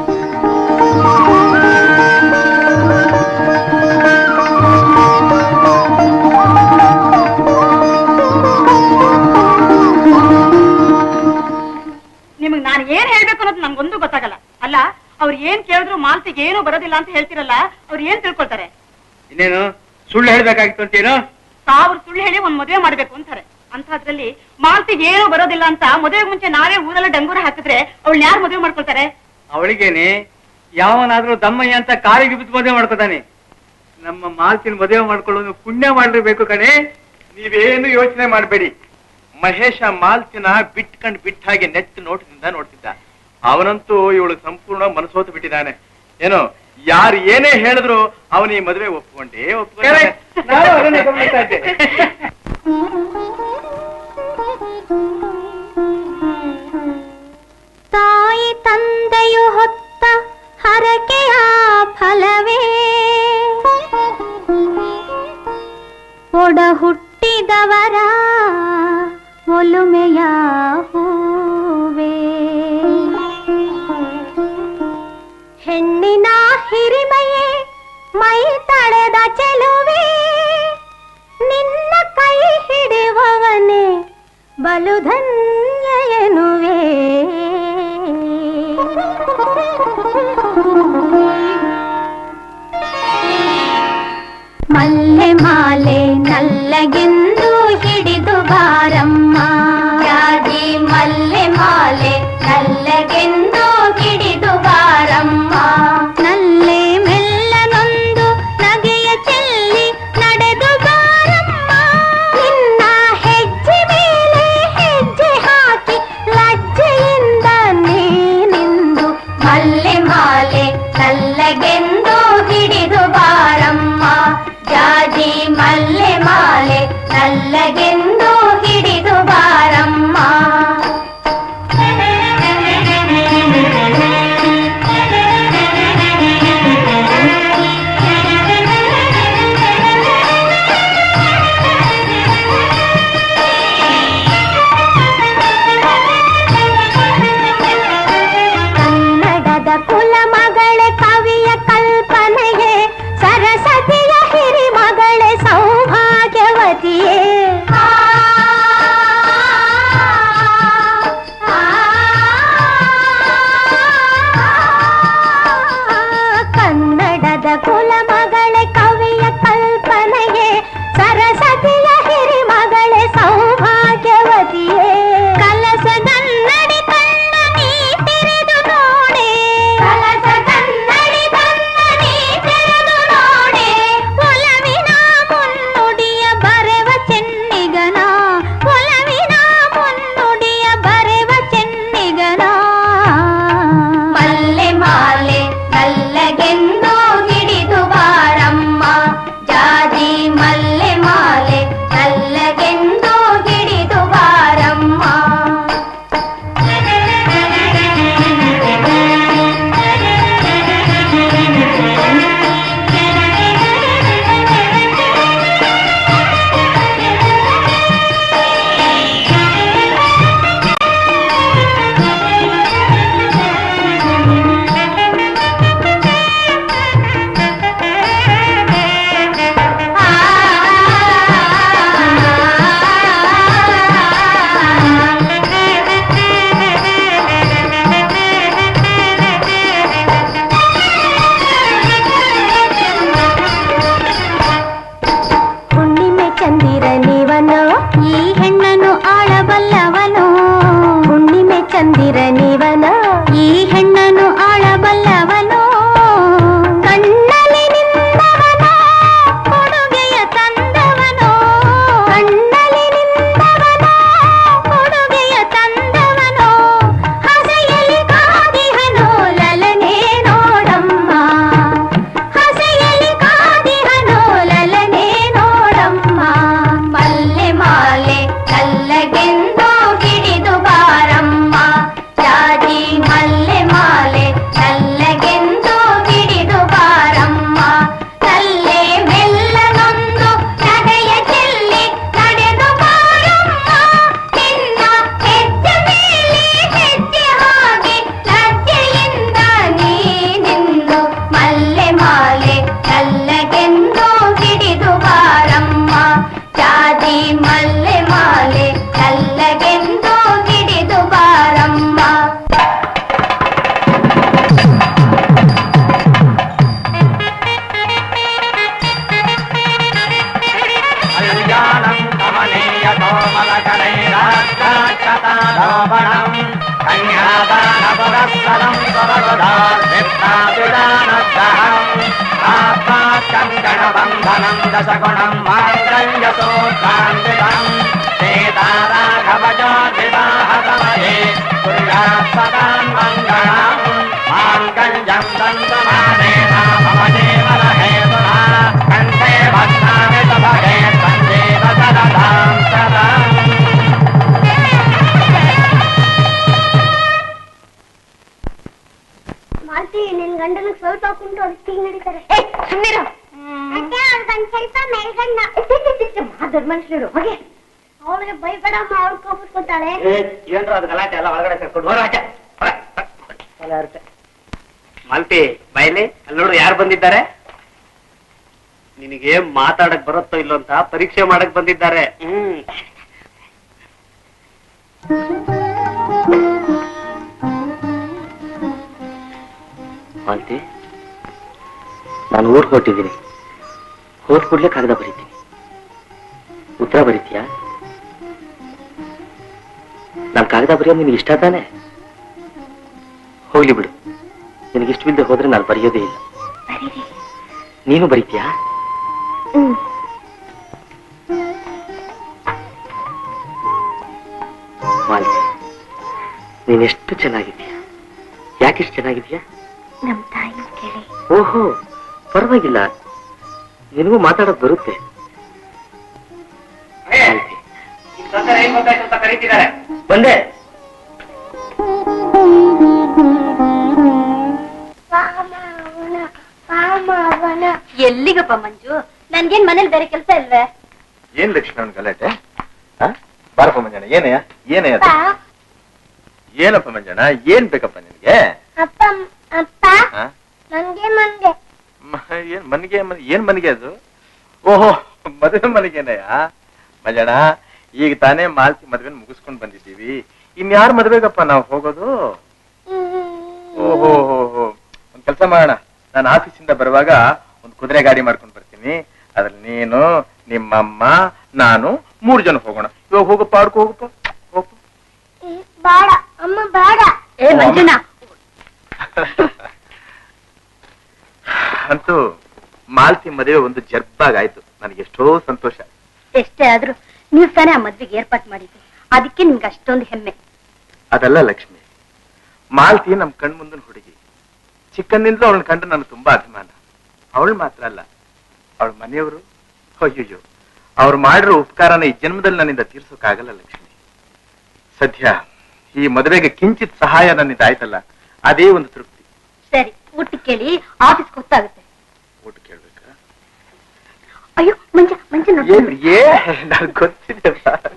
ನಿಮಗ್ ನಾನು ಏನ್ ಹೇಳ್ಬೇಕು ಅನ್ನೋದು ನನ್ಗೊಂದು ಗೊತ್ತಾಗಲ್ಲ. ಅಲ್ಲ, ಅವ್ರು ಏನ್ ಕೇಳಿದ್ರು ಮಾಲ್ತಿಗೆ ಏನು ಬರೋದಿಲ್ಲ ಅಂತ ಹೇಳ್ತಿರಲ್ಲ, ಅವ್ರು ಏನ್ ತಿಳ್ಕೊಳ್ತಾರೆ? ಇನ್ನೇನು ಸುಳ್ಳು ಹೇಳ್ಬೇಕಾಗಿತ್ತು ಅಂತೇನು? ಸಾವಿರ ಸುಳ್ಳು ಹೇಳಿ ಒಂದ್ ಮದುವೆ ಮಾಡ್ಬೇಕು ಅಂತಾರೆ. ಅಂತದ್ರಲ್ಲಿ ಮಾಲ್ತಿಗೆ ಏನು ಬರೋದಿಲ್ಲ ಅಂತ ಮದುವೆಗೆ ಮುಂಚೆ ನಾವೇ ಊರೆಲ್ಲ ಡಂಗೂರ ಹಾಕಿದ್ರೆ ಅವಳು ಯಾರು ಮದುವೆ ಮಾಡ್ಕೊಳ್ತಾರೆ? ಅವಳಿಗೇನೆ ಯಾವನಾದ್ರೂ ದಮ್ಮಯ್ಯ ಅಂತ ಕಾಲಿಗೆ ಬಿದ್ದು ಮದುವೆ ಮಾಡ್ಕೊತಾನೆ. ನಮ್ಮ ಮಾಲ್ತಿನ ಮದುವೆ ಮಾಡ್ಕೊಳ್ಳೋದು ಪುಣ್ಯ ಮಾಡಿರ್ಬೇಕು ಕಣೆ. ನೀವೇನು ಯೋಚನೆ ಮಾಡಬೇಡಿ. ಮಹೇಶ ಮಾಲ್ತಿನ ಬಿಟ್ಕಂಡ್ ಬಿಟ್ಟ ಹಾಗೆ ನೆಟ್ಟು ನೋಟದಿಂದ ನೋಡ್ತಿದ್ದ. ಅವನಂತೂ ಇವಳು ಸಂಪೂರ್ಣ ಮನಸ್ಸೋತು ಬಿಟ್ಟಿದ್ದಾನೆ. ಏನೋ ಯಾರು ಏನೇ ಹೇಳಿದ್ರು ಅವನ ಈ ಮದುವೆ ಒಪ್ಕೊಂಡೇ ಒಪ್ಕೊಂಡೆ. ತಾಯಿ ತಂದೆಯು ಹೊತ್ತ ಹರಕೆಯ ಫಲವೇ ಒಡ ಹುಟ್ಟಿದವರ ಒಲುಮೆಯ ಹೂವೇ. ಹೆಣ್ಣಿನ ಹಿರಿಮೆಯೇ ಮೈ ತಳೆದ ಚೆಲುವೆ, ನಿನ್ನ ಕೈ ಹಿಡಿಯುವವನೇ ಬಲು ಧನ್ಯ ಎನ್ನುವೆ. ಮಲ್ಲೆ ಮಾಲೆ ನಲ್ಲ ನಲ್ಲಗೆಂದು ಹಿಡಿದು ಬಾರಮ್ಮ ಜಾಜಿ ಮಲ್ಲೆ ಮಾಲೆ ನಲ್ಲಗೆಂದು ಹಿಡಿದು ಬಾರಮ್ಮ ನಲ್ಲೆ ಮೆಲ್ಲನೊಂದು ನಗೆಯ ಚೆಲ್ಲಿ ನಡೆದು ಬಾರಮ್ಮ ನಿನ್ನ ಹೆಜ್ಜೆ ಮೇಲೆ ಹೆಜ್ಜೆ ಹಾಕಿ ಲಜ್ಜೆಯಿಂದ ನೀನಿಂದು ಮಲ್ಲೆ ಮಾಲೆ ನಲ್ಲಗೆಂದು ಹಿಡಿದು ಬಾರಮ್ಮ ಜಾಜಿ ಮಲ್ಲೆ ಮಾಲೆ ನಲ್ಲಗೆಂದು ಹಿಡಿದು ಬಾರಮ್ಮ ಕನ್ನಡದ ಕುಲ ಮಗಳೇ ಕವಿಯ ಕಲ್ಪನೆಯೇ ಸರಸ್ವತಿಯ ಹಿರಿ ಮಗಳೇ ಸೌಭಾಗ್ಯವತಿಯೇ ಕನ್ನಡದ ಕುಲ ಮಗಳೇ ಕವಿಯ ಕಲ್ಪನೆಯೇ ಸರಸ್ವತಿಯ ಹಿರಿ ಮಗಳೇ ಸೌಭಾಗ್ಯವತಿಯೇ ಕಲಸದನ್ನಡಿ ಕಣ್ಣ ನೀ ತೆರೆದು ನೋಡೆ ಕಲಸದನ್ನಡಿ ಕಣ್ಣ ನೀ ತೆರೆದು ನೋಡೆ ಒಲವಿನ ಮುನ್ನುಡಿಯ ಬರೆವ ಚೆನ್ನಿಗನ ಒಲವಿನ ಮುನ್ನುಡಿಯ ಬರೆವ ಚೆನ್ನಿಗನ ಮಲ್ಲೆ ಮಾಲೆ ನಲ್ಲಗೆಂದು ಹಿಡಿದು ಬಾರಮ್ಮ ಜಾಜಿ ಮಲ್ಲೆ ಮಾಲೆ ನಲ್ಲಗೆಂದು ಹಿಡಿದು ಬಾರಮ್ಮ ಹುಣ್ಣಿಮೆ ಚಂದಿರ ನೀವನು ಈ ಹೆಣ್ಣನು ಆಳಬಲ್ಲವನು ಹುಣ್ಣಿಮೆ ಚಂದಿರ ನೀವನು ಈ ಹೆಣ್ಣನು ಆಳಬಲ್ಲವನು ಕಣ್ಣಲ್ಲಿ ನಿಂದವನು ಕೊಡುಗೆಯ ತಂದವನು ಕಣ್ಣಲ್ಲಿ ನಿಂದವನು ಕೊಡುಗೆಯ ತಂದವನು ಹಸೆಯಲ್ಲಿ ಕಾದಿಹನು ಲಲನೆ ನೋಡಮ್ಮ ಹಸೆಯಲ್ಲಿ ಕಾದಿಹನು ಲಲನೆ ನೋಡಮ್ಮ ಮಲ್ಲೆ ಮಾಲೆ ನಲ್ಲಗೆಂದು ಹಿಡಿದು ಬಾರಮ್ಮ ಜಾಜಿ ಮಲ್ಲೆ ಮಾಲೆ ನಲ್ಲಗೆಂದು ಹಿಡಿದು ಬಾರಮ್ಮ ನಲ್ಲೆ ಮೆಲ್ಲನೊಂದು ನಗೆಯ ಚೆಲ್ಲಿ ನಡೆದು ಬಾರಮ್ಮ ನಿನ್ನ ಹೆಜ್ಜೆ ಮೇಲೆ ಹೆಜ್ಜೆ ಹಾಕಿ ಲಜ್ಜೆಯಿಂದ ನೀನಿಂದು ಮಲ್ಲೆ ಮಾಲೆ ನಲ್ಲಗೆಂದು ಹಿಡಿದು ಬಾರಮ್ಮ ಜಾಜಿ ಮಲ್ಲೆ ಮಾಲೆ ನಲ್ಲಗೆಂದು ಹಿಡಿದು ಬಾರಮ್ಮ కంకణబంధనం దశగుణం మాంగళ్యసూత్రాన్వితం సీతారాఘవజోర్వివాహతమయే కుర్యాత్ సదాన్ మంగళం మాంగళ్యం దంతమానేన మమ జీవన హేతునా కంఠే భద్రామి తభగే సంజీవ సరదాం సదాం ಮಾಲ್ತಿ ನಿನ್ ಗಂಡನಿಗೆ ಸ್ವಲ್ಪ ಕುಂಟು ಅದಕ್ಕೆ ಹಿಂಗ್ ನಡೀತಾರೆ ಸುಮ್ಮನಿರು ಸ್ವಲ್ಪ ಮೇಲ್ಗಣ್ಣ ದೊಡ್ಡ ಮನುಷ್ಯರು ಹೋಗಿ ಅವಳಿಗೆ ಭಯಪಡಮ್ಮ ಅವ್ರು ಕೋಪಿಸ್ಕೊತಾಳೆ ಏನ್ರ ಅದು ಗಲಾಟೆ ಎಲ್ಲ ಒಳಗಡೆ ಸೇರ್ಕೊಂಡು ಮಾಲ್ತಿ ಬಯಲಿ ಅಲ್ಲಿ ನೋಡು ಯಾರು ಬಂದಿದ್ದಾರೆ ನಿನಗೆ ಮಾತಾಡಕ್ ಬರುತ್ತೋ ಇಲ್ಲೋ ಅಂತ ಪರೀಕ್ಷೆ ಮಾಡಕ್ ಬಂದಿದ್ದಾರೆ ಹ್ಮ್ ಮಾಲ್ತಿ ನಾನು ಊರ್ ಹೊರಟಿದ್ದೀನಿ ಹೋದ್ ಕೂಡ್ಲೆ ಕಾಗದ ಬರೀತೀನಿ ಉತ್ತರ ಬರೀತೀಯಾ? ನಾನ್ ಕಾಗದ ಬರೆಯೋದು ನಿನಗೆ ಇಷ್ಟ ತಾನೆ? ಹೋಗ್ಲಿ ಬಿಡು, ನಿನಗಿಷ್ಟವಿಲ್ಲದೆ ಹೋದ್ರೆ ನಾನು ಬರೆಯೋದೇ ಇಲ್ಲ. ನೀನು ಬರೀತೀಯಾ? ಮಾಲ್ತಿ, ನೀನೆಷ್ಟು ಚೆನ್ನಾಗಿದ್ದೀಯ. ಯಾಕೆಷ್ಟು ಚೆನ್ನಾಗಿದ್ದೀಯ? ನಮ್ ತಾಯಿ ಕೇಳಿ. ಓಹೋ, ಪರವಾಗಿಲ್ಲ, ನಿನಗೂ ಮಾತಾಡೋಕ್ ಬರುತ್ತೆ. ಕರೀತಿದ್ದಾರೆ, ಬಂದೆ. ಎಲ್ಲಿಗಪ್ಪ ಮಂಜು? ನನ್ಗೇನ್ ಮನೇಲಿ ಬೇರೆ ಕೆಲಸ ಇಲ್ವೇ? ಏನ್ ಲಕ್ಷ್ಮಿ ಅವನ್ ಗಲಾಟೆ? ಬಾರಪ್ಪ ಮಂಜಣ್ಣ. ಏನಯ್ಯ ಏನಯ್ಯ ಏನಪ್ಪ ಮಂಜಣ್ಣ, ಏನ್ ಬೇಕಪ್ಪ ನಿನ್ಗೆ? ಅಪ್ಪ ಅಪ್ಪ ನನ್ಗೆ ಮಂಗೆ ಏನ್ ಮನೆಗೆ ಏನ್ ಮನೆಗೆ ಅದು? ಓಹೋ, ಮದುವೆ ಮನೆಗೇನಯ್ಯ? ಮಂಜಣ್ಣ, ಈಗ ತಾನೇ ಮಾಲ್ತಿ ಮದ್ವೆನ್ ಮುಗಿಸ್ಕೊಂಡ್ ಬಂದಿದ್ದೀವಿ. ಇನ್ಯಾರ ಮದ್ವೆಗಪ್ಪ ನಾವು ಹೋಗೋದು? ಓಹೋ ಹೋ ಹೋ ಒಂದ್ ಕೆಲ್ಸ ಮಾಡೋಣ, ನಾನು ಆಫೀಸಿಂದ ಬರುವಾಗ ಒಂದ್ ಕುದುರೆ ಗಾಡಿ ಮಾಡ್ಕೊಂಡ್ ಬರ್ತೀನಿ. ಅದ್ರಲ್ಲಿ ನೀನು, ನಿಮ್ಮಮ್ಮ, ನಾನು ಮೂರು ಜನ ಹೋಗೋಣ. ಇವಾಗ ಹೋಗಪ್ಪ, ಆಡ್ಕೊ ಹೋಗಪ್ಪ. ಹೋಗಪ್ಪ. ಬೇಡ ಅಮ್ಮ, ಬೇಡ. ಏ ಮಂಜುನ, ಅಂತೂ ಮಾಲ್ತಿ ಮದುವೆ ಒಂದು ಜರ್ಬಾಗಾಯ್ತು. ನನಗೆ ಎಷ್ಟೋ ಸಂತೋಷ. ಎಷ್ಟೇ ಆದ್ರೂ ನೀವ್ ತಾನೇ ಆ ಮದ್ವೆಗೆ ಏರ್ಪಾಟ್ ಮಾಡಿದ್ರಿ, ಅದಕ್ಕೆ ನಿಮ್ಗೆ ಅಷ್ಟೊಂದು ಹೆಮ್ಮೆ. ಅದಲ್ಲ ಲಕ್ಷ್ಮಿ, ಮಾಲ್ತಿ ನಮ್ ಕಣ್ ಮುಂದಿನ ಹುಡುಗಿ. ಚಿಕ್ಕಂದಿಂದಲೂ ಅವಳನ್ನ ಕಂಡು ನನಗೆ ತುಂಬಾ ಅಭಿಮಾನ. ಅವಳು ಮಾತ್ರ ಅಲ್ಲ, ಅವಳ ಮನೆಯವರು. ಅಯ್ಯಯ್ಯೋ, ಅವ್ರು ಮಾಡಿರೋ ಉಪಕಾರನ ಈ ಜನ್ಮದಲ್ಲಿ ನನ್ನಿಂದ ತೀರ್ಸೋಕ್ಕಾಗಲ್ಲ ಲಕ್ಷ್ಮಿ. ಸದ್ಯ ಈ ಮದುವೆಗೆ ಕಿಂಚಿತ್ ಸಹಾಯ ನನ್ನಿಂದ ಆಯ್ತಲ್ಲ, ಅದೇ ಒಂದು ತೃಪ್ತಿ. ಸರಿ, ಊಟಕ್ಕೆ ಕೇಳಿ, ಆಫೀಸ್ ಗೊತ್ತಾಗುತ್ತೆ. ಊಟ ಕೇಳ್ಬೇಕಾ? ಅಯ್ಯೋ ಮಂಜ ಮಂಜ ಏ ನನ್ ಗೊತ್ತಿದೆ.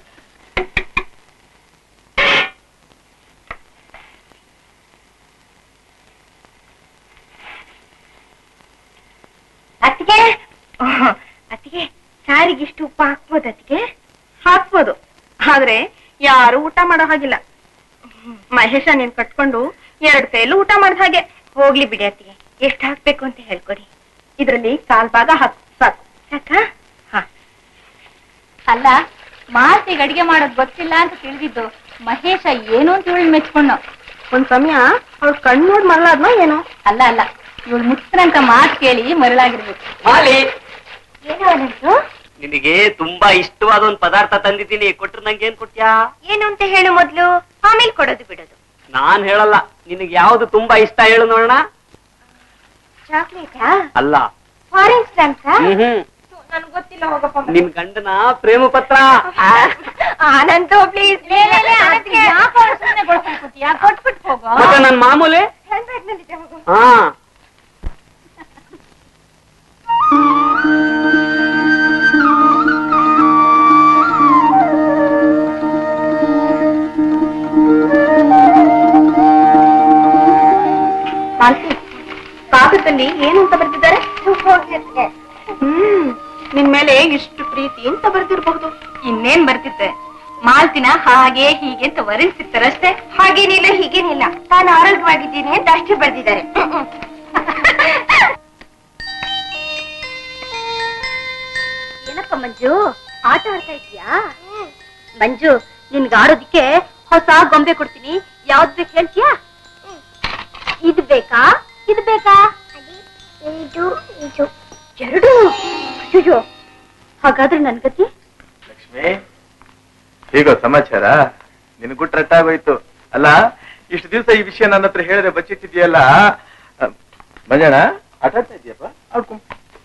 ಅತ್ತಿಗೆ, ಅತ್ತಿಗೆ ಸಾರಿಗಿಷ್ಟು ಉಪ್ಪು ಹಾಕ್ಬೋದು? ಅತ್ತಿಗೆ ಹಾಕ್ಬೋದು, ಆದ್ರೆ ಯಾರು ಊಟ ಮಾಡೋ ಹಾಗಿಲ್ಲ. ಮಹೇಶ ನೀನ್ ಕಟ್ಕೊಂಡು ಎರಡ್ ಕೈಯಲ್ಲೂ ಊಟ ಮಾಡಿದ ಹಾಗೆ. ಹೋಗ್ಲಿ ಬಿಡಿ ಅತ್ತಿಗೆ, ಎಷ್ಟು ಹಾಕ್ಬೇಕು ಅಂತ ಹೇಳ್ಕೊಡಿ. ಇದ್ರಲ್ಲಿ ಕಾಲ್ ಭಾಗ ಹಾಕು, ಸಾಕು. ಸಾಕ? ಹ. ಅಲ್ಲ, ಮಾತಿಗೆ ಅಡಿಗೆ ಮಾಡೋದ್ ಗೊತ್ತಿಲ್ಲ ಅಂತ ತಿಳಿದಿದ್ದು ಮಹೇಶ ಏನು ಅಂತ ಹೇಳಿ ಮೆಚ್ಕೊಂಡ. ಒಂದ್ ಸಮಯ ಅವ್ಳ ಕಣ್ಣು ನೋಡ್ ಮರಳಾದ್ನೋ ಏನೋ. ಅಲ್ಲ ಅಲ್ಲ, ಇವಳು ಮುತ್ತನಂತ ಮಾತು ಕೇಳಿ ಮರಳಾಗಿರ್ಬೇಕು. ಮಾಲಿ, ಏನೋ ಅನ್ನಿಸ್ತು? ನಿನಗೆ ತುಂಬಾ ಇಷ್ಟವಾದ ಒಂದ್ ಪದಾರ್ಥ ತಂದಿದ್ದೀನಿ, ಕೊಟ್ರೆ ನಂಗೆ ಏನ್ ಕೊಟ್ಯಾ? ಏನು ಅಂತ ಹೇಳು ಮೊದ್ಲು, ಆಮೇಲೆ ಕೊಡೋದು ಬಿಡೋದು. ನಾನ್ ಹೇಳಲ್ಲ, ನಿನಗೆ ಯಾವ್ದು ತುಂಬಾ ಇಷ್ಟ ಹೇಳು ನೋಡೋಣ. ಚಾಕ್ಲೇಟಾ? ಅಲ್ಲ, ಫಾರಿನ್ ಸ್ಟಾಂಪ್ಸಾ? ಹ್ಮ್ ನನ್ಗೆ ಗೊತ್ತಿಲ್ಲ, ಹೋಗಪ್ಪ. ನಿನ್ ಗಂಡನ ಪ್ರೇಮ ಪತ್ರ. ಆನಂದು ಪ್ಲೀಸ್. ಕೊಟ್ಬಿಟ್ಟು ಹೋಗೋ. ಮತ್ತೆ ನನ್ ಮಾಮೂಲಿ. ಹಾ, ಕಾಗದಲ್ಲಿ ಏನು ಅಂತ ಬರ್ತಿದ್ದಾರೆ? ಹ್ಮ್, ನಿನ್ ಮೇಲೆ ಇಷ್ಟು ಪ್ರೀತಿ ಅಂತ ಬರ್ತಿರ್ಬಹುದು. ಇನ್ನೇನ್ ಬರ್ತಿತ್ತೆ? ಮಾಲ್ತಿನ ಹಾಗೆ ಹೀಗೆ ಅಂತ ವರ್ಣಿಸಿರ್ತಾರಷ್ಟೇ. ಹಾಗೇನಿಲ್ಲ, ಹೀಗೇನಿಲ್ಲ, ತಾನು ಆರೋಗ್ಯವಾಗಿದ್ದೀನಿ ಅಂತ ಅಷ್ಟೇ ಬರ್ದಿದ್ದಾರೆ. ಏನಪ್ಪ ಮಂಜು, ಆಟ ಆಡ್ತಾ ಇದೀಯಾ? ಮಂಜು, ನಿನ್ಗೆ ಆಡೋದಿಕ್ಕೆ ಹೊಸ ಗೊಂಬೆ ಕೊಡ್ತೀನಿ, ಯಾವ್ದು ಬೇಕು ಹೇಳ್ತೀಯಾ? ಇದು ಬೇಕಾ, ಇದು ಬೇಕಾ? ಇದು ಇದು ಎರಡು? ಅಯ್ಯೋ, ಹಾಗಾದ್ರೆ ನನ್ ಗತಿ? ಲಕ್ಷ್ಮಿ, ಹೀಗೋ ಸಮಾಚಾರ? ನಿನಗೂ ಟ್ರಟ್ಟಾಗೋಯ್ತು ಅಲ್ಲ? ಇಷ್ಟು ದಿವಸ ಈ ವಿಷಯ ನನ್ನ ಹತ್ರ ಹೇಳಿದ್ರೆ ಬಚ್ಚಿಟ್ಟಿದ್ಯಲ್ಲ. ಮಂಜಣ್ಣ, ಆಟ ಆಡ್ತಾ ಇದೆಯಪ್ಪ, ಆಡ್ಕೊಂಡ್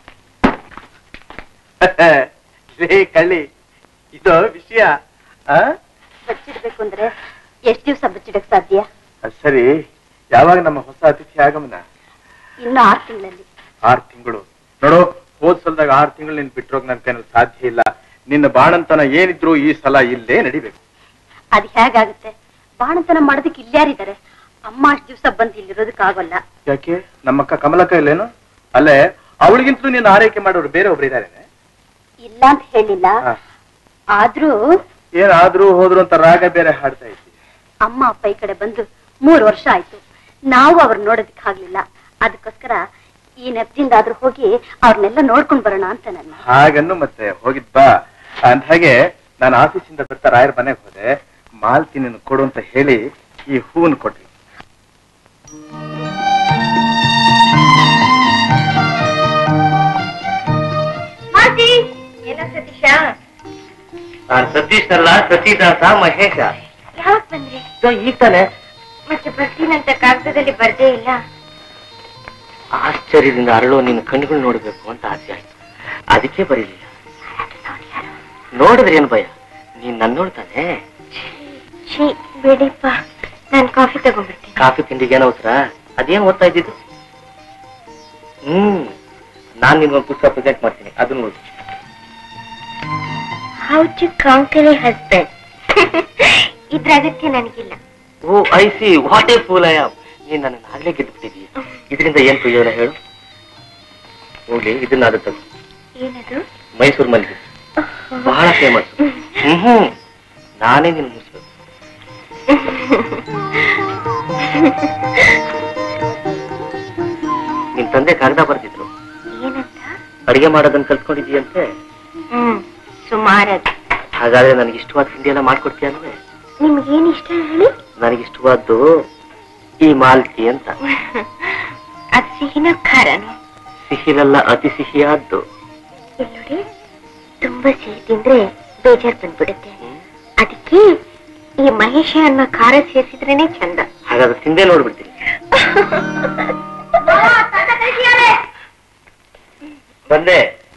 ರೇ ಕಳ್ಳಿ, ಇದು ವಿಷಯ ಬಚ್ಚಿಡ್ಬೇಕು ಅಂದ್ರೆ ಎಷ್ಟ್ ದಿವ್ಸ ಬಚ್ಚಿಡಕ್ ಸಾಧ್ಯ? ಸರಿ, ಯಾವಾಗ ನಮ್ಮ ಹೊಸ ಅತಿಥಿ ಆಗಮನ? ಇನ್ನು ಆರು ತಿಂಗಳಲ್ಲಿ. ಆರು ತಿಂಗಳು ನೋಡು, ಹೋದ್ ಸಲದಾಗ ಆರು ತಿಂಗಳು ನಿನ್ ಬಿಟ್ಟಿರೋಕ್ ನನ್ ಕೈನಲ್ಲಿ ಸಾಧ್ಯ ಇಲ್ಲ. ನಿನ್ನ ಬಾಣಂತನ ಏನಿದ್ರು ಈ ಸಲ ಇಲ್ಲೇ ನಡಿಬೇಕು. ಅದ್ ಹೇಗಾಗುತ್ತೆ? ಬಾಣಂತನ ಮಾಡೋದಕ್ಕೆ ಇಲ್ಯಾರಿದ್ದಾರೆ? ಅಮ್ಮ ಅಷ್ಟ್ ದಿವ್ಸ ಬಂದು ಇಲ್ಲಿರೋದಕ್ಕಾಗಲ್ಲ. ಯಾಕೆ, ನಮ್ಮಕ್ಕ ಕಮಲಕ್ಕ ಇಲ್ಲೇನು? ಅಲ್ಲೇ ಅವಳಿಗಿಂತಲೂ ನೀನು ಆರೈಕೆ ಮಾಡೋರು ಬೇರೆ ಒಬ್ರು ಇದಾರೇನೆ? ಇಲ್ಲ ಅಂತ ಹೇಳಿಲ್ಲ, ಆದ್ರೂ ಏನಾದ್ರೂ ಹೋದ್ರು ಅಂತ ರಾಗ ಬೇರೆ ಹಾಡ್ತಾ ಇದ್ದೀವಿ. ಅಮ್ಮ ಅಪ್ಪ ಈ ಕಡೆ ಬಂದು ಮೂರು ವರ್ಷ ಆಯ್ತು, ನಾವು ಅವ್ರ ನೋಡೋದಕ್ಕೆ ಆಗ್ಲಿಲ್ಲ. ಅದಕ್ಕೋಸ್ಕರ ಈ ನೆಪದಿಂದಾದ್ರೂ ಹೋಗಿ ಅವ್ರನ್ನೆಲ್ಲ ನೋಡ್ಕೊಂಡ್ ಬರೋಣ ಅಂತ ನನ್ನ. ಹಾಗನ್ನು ಮತ್ತೆ ಹೋಗಿದ್ ಬಾ. ಅಂದ್ಹಾಗೆ ನಾನು ಆಫೀಸಿಂದ ಬರ್ತಾ ರಾಯರ್ ಮನೆಗೆ ಹೋದೆ. ಮಾಲ್ತಿ ನಿನ್ನ ಕೊಡು ಅಂತ ಹೇಳಿ ಈ ಹೂವನ್ನು ಕೊಟ್ರಿ. ಏನೋ ಸತೀಶ? ನಾನು ಸತೀಶ್ ಅಲ್ಲ, ಸತೀದಾಸ ಮಹೇಶ. ಯಾವಾಗ ಬಂದ್ರಿ? ಈಗ ತಾನೆ. ಮತ್ತೆ ಬರ್ತೀನಂತ ಕಾಗದದಲ್ಲಿ ಬರ್ದೇ ಇಲ್ಲ. ಆಶ್ಚರ್ಯದಿಂದ ಅರಳೋ ನಿನ್ನ ಕಣ್ಣುಗಳು ನೋಡ್ಬೇಕು ಅಂತ ಆಸೆ ಆಯ್ತು, ಅದಕ್ಕೆ ಬರೀಲಿಲ್ಲ. ನೋಡಿದ್ರೆ ಏನ್ ಭಯ, ನೀನ್ ನನ್ನ ನೋಡ್ತಾನೆ. ಛೀ ಬೇಡಿಪ್ಪ, ನಾನು ಕಾಫಿ ತಗೊಂಡ್ಬಿಡ್ತೀನಿ. ಕಾಫಿ ತಿಂಡಿಗೆ ಏನೋ ಅವಸರ? ಅದೇನ್ ಓದ್ತಾ ಇದ್ದಿದ್ದು? ಹ್ಮ್ ನಾನ್ ನಿನ್ಗೊಂದು ಪುಸ್ತಕ ಪ್ರೆಸೆಂಟ್ ಮಾಡ್ತೀನಿ, ಅದನ್ನ ಓದಿ. How to conquer a husband. ಇದ್ರ ಅಗತ್ಯ ನನಗಿಲ್ಲ. Oh I see, what a fool I am. ನೀನ್ ನನ್ನ ಆಗ್ಲೇ ಗೆದ್ದುಬಿಟ್ಟಿದೀಯ. ಇದರಿಂದ ಏನ್ ಪ್ರಯೋಜನ ಹೇಳು? ಹೋಗ್ಲಿ, ಇದನ್ನ ಅದು ತಗೋ. ಏನದು? ಮೈಸೂರು ಮಲ್ಲಿಗೆ, ಬಹಳ ಫೇಮಸ್. ಹ್ಮ್ ಹ್ಮ್ ನಾನೇ ನಿನ್ ಮುಗಿಸ್ಬೇಕು. ನಿನ್ ತಂದೆ ಕಾಗದ ಬರ್ತಿದ್ರು. ಏನಂತ? ಅಡಿಗೆ ಮಾಡೋದನ್ನ ಕಲ್ತ್ಕೊಂಡಿದೀಯಂತೆ. ಹ್ಮ್ ಸುಮಾರದು. ಹಾಗಾದ್ರೆ ನನಗೆ ಇಷ್ಟವಾದ ತಿಂಡಿ ಎಲ್ಲ ಮಾಡ್ಕೊಡ್ತೀಯ ಅಂದ್ರೆ? ನಿಮ್ಗೇನ್ ಇಷ್ಟ ಹೇಳಿ? ನನಗಿಷ್ಟವಾದ್ದು ಈ ಮಾಲ್ತಿ ಅಂತ. ಅದ್ ಸಿಹಿನ ಖಾರನು? ಸಿಹಿಲೆಲ್ಲ ಅತಿ ಸಿಹಿಯಾದ್ದು. ನೋಡಿ, ತುಂಬಾ ಸಿಹಿ ತಿಂದ್ರೆ ಬೇಜಾರ್ ಬಂದ್ಬಿಡುತ್ತೆ. ಅದಕ್ಕೆ ಈ ಮಹೇಶ ಅನ್ನೋ ಖಾರ ಸೇರಿಸಿದ್ರೇನೆ ಚಂದ. ಹಾಗಾದ್ರೆ ತಿಂದೇ ನೋಡ್ಬಿಡ್ತೀನಿ. ಬಂದೆ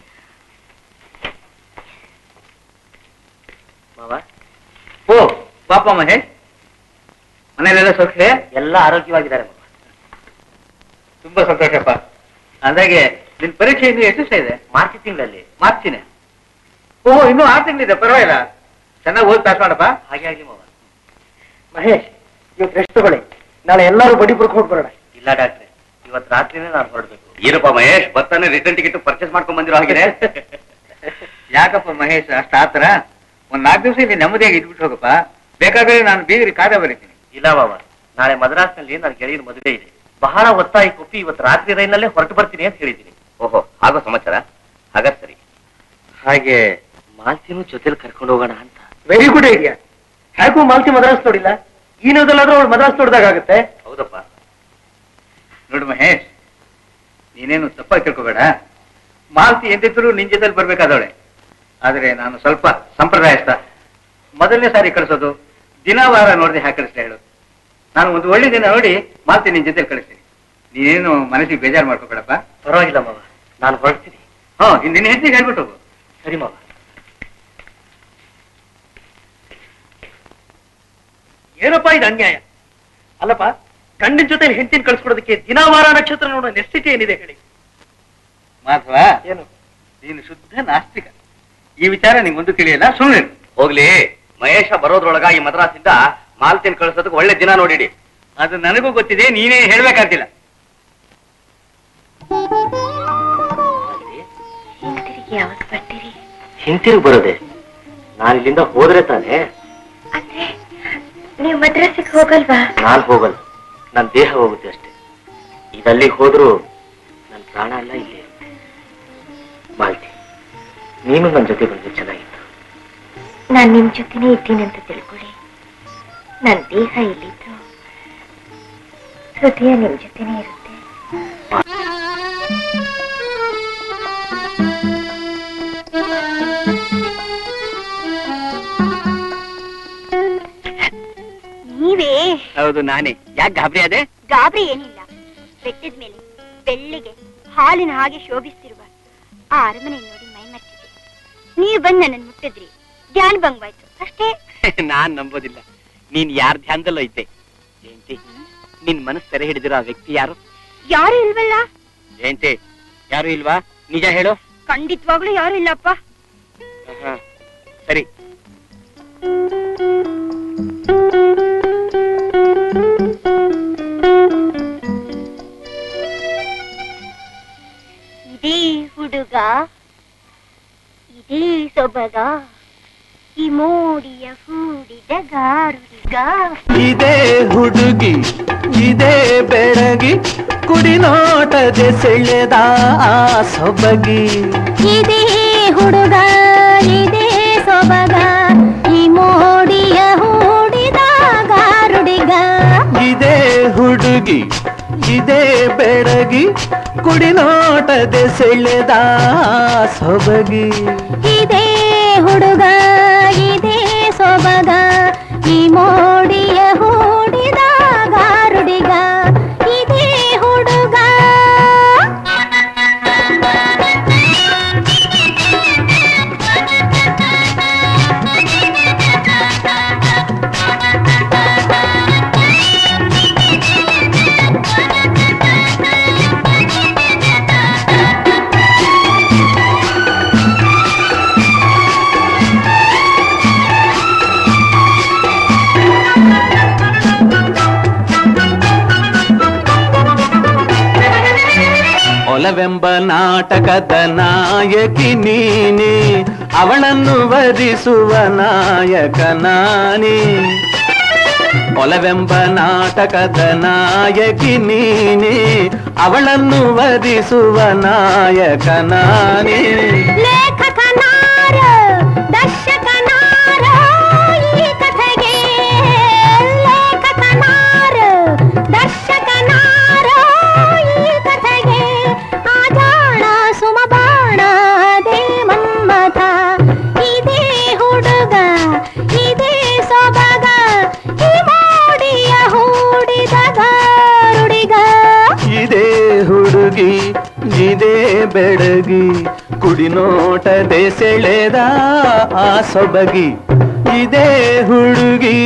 ಮಾವ. ಓ ಪಾಪ ಮಹೇಶ್, ಮನೇಲೆಲ್ಲ ಸೌಖ್ಯ? ಎಲ್ಲ ಆರೋಗ್ಯವಾಗಿದ್ದಾರೆ ಮಾವ. ತುಂಬಾ ಸಂತೋಷಪ್ಪ. ಅಂದಾಗೆ ನಿನ್ ಪರೀಕ್ಷೆ ಇನ್ನು ಎಷ್ಟು ದಿವಸ ಇದೆ? ಮಾರ್ಚ್ ತಿಂಗಳಲ್ಲಿ. ಮಾರ್ಚಿನ? ಓಹೋ, ಇನ್ನೂ ಆರು ತಿಂಗಳಿದೆ, ಪರವಾಗಿಲ್ಲ. ಚೆನ್ನಾಗಿ ಓದಿ ಪಾಸ್ ಮಾಡಪ್ಪ. ಹಾಗೆ ಆಗ್ಲಿ ಮಾವ. ಮಹೇಶ್, ಇವತ್ತು ರೆಸ್ಟ್ ತಗೊಳ್ಳಿ, ನಾಳೆ ಎಲ್ಲರೂ ಬಡಿಪುರಕ್ಕೆ ಹೋಗ್ಬರೋಣ. ಇಲ್ಲ ಡಾಕ್ಟ್ರೆ, ಇವತ್ತು ರಾತ್ರಿನೇ ನಾನು ಹೊರಡ್ಬೇಕು. ಏನಪ್ಪ ಮಹೇಶ್, ಬರ್ತಾನೆ ರಿಟರ್ನ್ ಟಿಕೆಟ್ ಪರ್ಚೇಸ್ ಮಾಡ್ಕೊಂಡ್ ಬಂದಿರೋ ಹಾಗಿದೆ. ಯಾಕಪ್ಪ ಮಹೇಶ್ ಅಷ್ಟ ಆತರ? ಒಂದ್ ನಾಲ್ಕು ದಿವಸ ಇಲ್ಲಿ ನೆಮ್ಮದಿಯಾಗಿ ಇದ್ಬಿಟ್ಟು ಹೋಗಪ್ಪ. ಬೇಕಾದ್ರೆ ನಾನು ಬೀಗರಿ ಕಾದ ಬರೀತೀನಿ. ಇಲ್ಲ ಬಾಬ, ನಾಳೆ ಮದ್ರಾಸ್ನಲ್ಲಿ ನನ್ನ ಗೆಳೆಯನ ಮದುವೆ ಇದೆ. ಬಹಳ ಒತ್ತಾಯಿ ಕೊಪ್ಪಿ ಇವತ್ತು ರಾತ್ರಿ ರೈಲ್ನಲ್ಲೇ ಹೊರಟು ಬರ್ತೀನಿ ಅಂತ ಹೇಳಿದ್ದೀನಿ. ಓಹೋ, ಆಗೋ ಸಮಾಚಾರ. ಹಾಗಾದ್ರೆ ಸರಿ. ಹಾಗೆ ಮಾಲ್ತಿನೂ ಜೊತೆಲಿ ಕರ್ಕೊಂಡು ಹೋಗೋಣ ಅಂತ. Very good idea. ಹೇಗೂ ಮಾಲ್ತಿ ಮದ್ರಾಸ್ ನೋಡಿಲ್ಲ, ಈ ನೋದಲ್ಲಾದ್ರೂ ಅವಳು ಮದ್ರಾಸ್ ನೋಡಿದಾಗುತ್ತೆ. ಹೌದಪ್ಪ. ನೋಡು ಮಹೇಶ್, ನೀನೇನು ತಪ್ಪಾಗಿ ತಿಳ್ಕೊಬೇಡ. ಮಾಲ್ತಿ ಎಂದಿದ್ರು ನಿನ್ ಜೊತೆಲಿ ಬರ್ಬೇಕಾದವಳೆ. ಆದ್ರೆ ನಾನು ಸ್ವಲ್ಪ ಸಂಪ್ರದಾಯಸ್ಥ. ಮೊದಲನೇ ಸಾರಿ ಕಳಿಸೋದು, ದಿನ ವಾರ ನೋಡದೆ ಹಾಕಿ ಕಳಿಸ್ತಾ ಹೇಳು. ನಾನು ಒಂದು ಒಳ್ಳೆ ದಿನ ನೋಡಿ ಮಾಲ್ತಿ ನಿನ್ ಜೊತೆ ಕಳಿಸ್ತೀನಿ. ನೀನೇನು ಮನಸ್ಸಿಗೆ ಬೇಜಾರು ಮಾಡ್ಕೋಬೇಡಪ್ಪ. ಪರವಾಗಿಲ್ಲ ಮಾವ, ನಾನು ಹೊರಡ್ತೀನಿ. ಹಾ, ನಿನ್ನ ಹೆಂಡತಿಗೆ ಹೇಳ್ಬಿಟ್ಟು ಹೋಗು. ಸರಿ ಮಾವ. ಏನಪ್ಪಾ ಇದು ಅನ್ಯಾಯ ಅಲ್ಲಪ್ಪ? ಗಂಡಿನ ಜೊತೆ ಹೆಂಡತಿನ ಕಳ್ಸ್ಕೊಡೋದಕ್ಕೆ ದಿನ ವಾರ ನಕ್ಷತ್ರ ನೋಡೋ ನೆಸ್ಥಿತಿ ಏನಿದೆ ಹೇಳಿ? ಮಾಧವ, ಏನು ನೀನು ಶುದ್ಧ ನಾಸ್ತಿಕ. ಈ ವಿಚಾರ ನಿಂಗೊಂದು ತಿಳಿಯಲ್ಲ, ಸುಳ್ಳು. ಹೋಗ್ಲಿ, ಮಹೇಶ ಬರೋದ್ರೊಳಗ ಈ ಮದ್ರಾಸಿಂದ ಮಾಲ್ತಿನ ಕಳಿಸೋದಕ್ಕೆ ಒಳ್ಳೆ ದಿನ ನೋಡಿಡಿ. ಅದು ನನಗೂ ಗೊತ್ತಿದೆ, ನೀನೇ ಹೇಳ್ಬೇಕಾಗ್ತಿಲ್ಲ. ಹಿಂತಿರುಗಿ ಯಾವಾಗ ಬರ್ತೀರಿ? ಹಿಂತಿರುಗಿ ಬರೋದೆ? ನಾನು ಇಲ್ಲಿಂದ ಹೋದ್ರೆ ತಾನೆ. ಅಂದ್ರೆ ನೀವು ಮದ್ರಾಸಿಗೆ ಹೋಗಲ್ವಾ? ನಾನ್ ಹೋಗಲ್ಲ, ನನ್ನ ದೇಹ ಹೋಗುತ್ತೆ ಅಷ್ಟೇ. ಇದಲ್ಲಿಗೆ ಹೋದ್ರು ನನ್ನ ಪ್ರಾಣ ಎಲ್ಲ ಇಲ್ಲೇ ಇರುತ್ತೆ. ಮಾಲ್ತಿ, ನೀನು ನನ್ನ ಜೊತೆ ಬಂದ್ರೆ ಚೆನ್ನಾಗಿತ್ತು. ನಾನ್ ನಿಮ್ ಜೊತೆನೇ ಇದ್ದೀನಂತ ತಿಳ್ಕೊಳ್ಳಿ. ನನ್ ದೇಹ ಇಲ್ಲಿದ್ದು ಹೃದಯ ನಿಮ್ ಜೊತೆನೇ ಇರುತ್ತೆ. ನೀವೇ? ಹೌದು, ನಾನೇ. ಯಾಕೆ ಗಾಬರಿ ಅದೇ? ಗಾಬರಿ ಏನಿಲ್ಲ. ಬೆಟ್ಟದ ಮೇಲೆ ಬೆಳ್ಳಿಗೆ ಹಾಲಿನ ಹಾಗೆ ಶೋಭಿಸ್ತಿರುವ ಆ ಅರಮನೆ ನೋಡಿ ಮೈ ಮರ್ತಿದ್ದೆ. ನೀವು ಬಂದು ನನ್ನನ್ನು ಮುಟ್ಟಿದ್ರಿ, ಧ್ಯಾನ ಭಂಗವಾಯ್ತು ಅಷ್ಟೇ. ನಾನ್ ನಂಬೋದಿಲ್ಲ. ನೀನ್ ಯಾರ ಧ್ಯಾನದಲ್ಲೋ ಇದ್ದೆ. ಜಯಂತಿ, ನಿನ್ ಮನಸ್ಸು ಸೆರೆ ಹಿಡಿದಿರೋ ಆ ವ್ಯಕ್ತಿ ಯಾರು? ಯಾರು ಇಲ್ವಲ್ಲ? ಜಯಂತಿ, ಯಾರು ಇಲ್ವಾ? ನಿಜ ಹೇಳು. ಖಂಡಿತವಾಗ್ಲೂ ಯಾರು ಇಲ್ಲಪ್ಪ. ಹ, ಸರಿ. ಇದೇ ಹುಡುಗ, ಇದೇ ಸೊಬಗ, ಈ ಮೋಡಿಯ ಹೂಡಿದ ಗಾರುಡಿಗ. ಇದೇ ಹುಡುಗಿ, ಇದೇ ಬೆಳಗಿ, ಕುಡಿನೋಟದ ಸೆಳೆದ ಆ ಸೊಬಗಿ. ಇದೇ ಹುಡುಗ, ಇದೇ ಹುಡುಗಿ ಇದೇ ಬೆಡಗಿ ಕುಡಿನೋಟದೆ ಸೆಳೆದ ಸೊಬಗಿ ಇದೇ ಹುಡುಗ ಇದೇ ಸೊಬಗ ಈ ಮೋಡಿಯ ಹೂಡಿದ ಗಾರುಡಿಗ ಇದೇ ಹುಡುಗ ಒಲವೆಂಬ ನಾಟಕದ ನಾಯಕಿ ನೀನೆ ಅವಳನ್ನು ವರಿಸುವ ನಾಯಕ ನಾನೇ ಒಲವೆಂಬ ನಾಟಕದ ನಾಯಕಿ ನೀನೆ ಅವಳನ್ನು ವರಿಸುವ ನಾಯಕ ನಾನೇ ಲೇಖಕನಾರ ದರ್ಶಕನಾರ ಈ ಕಥೆಗೆ ಲೇಖಕನಾರ ದರ್ಶಕನಾರ ಈ ಕಥೆಗೆ ಆಜಾಣ ಸುಮಬಾಣ ದೇ ಮನ್ಮಥ ಇದೇ ಹುಡುಗ ಇದೇ ಸೊಬಗ ಈ ಮೋಡಿಯ ಹೂಡಿದ ಗಾರುಡಿಗ ಇದೇ ಹುಡುಗಿ ಇದೇ ಬೆಡಗಿ ಕುಡಿನೋಟದೆ ಸೆಳೆದ ಆ ಸೊಬಗಿ ಇದೇ ಹುಡುಗಿ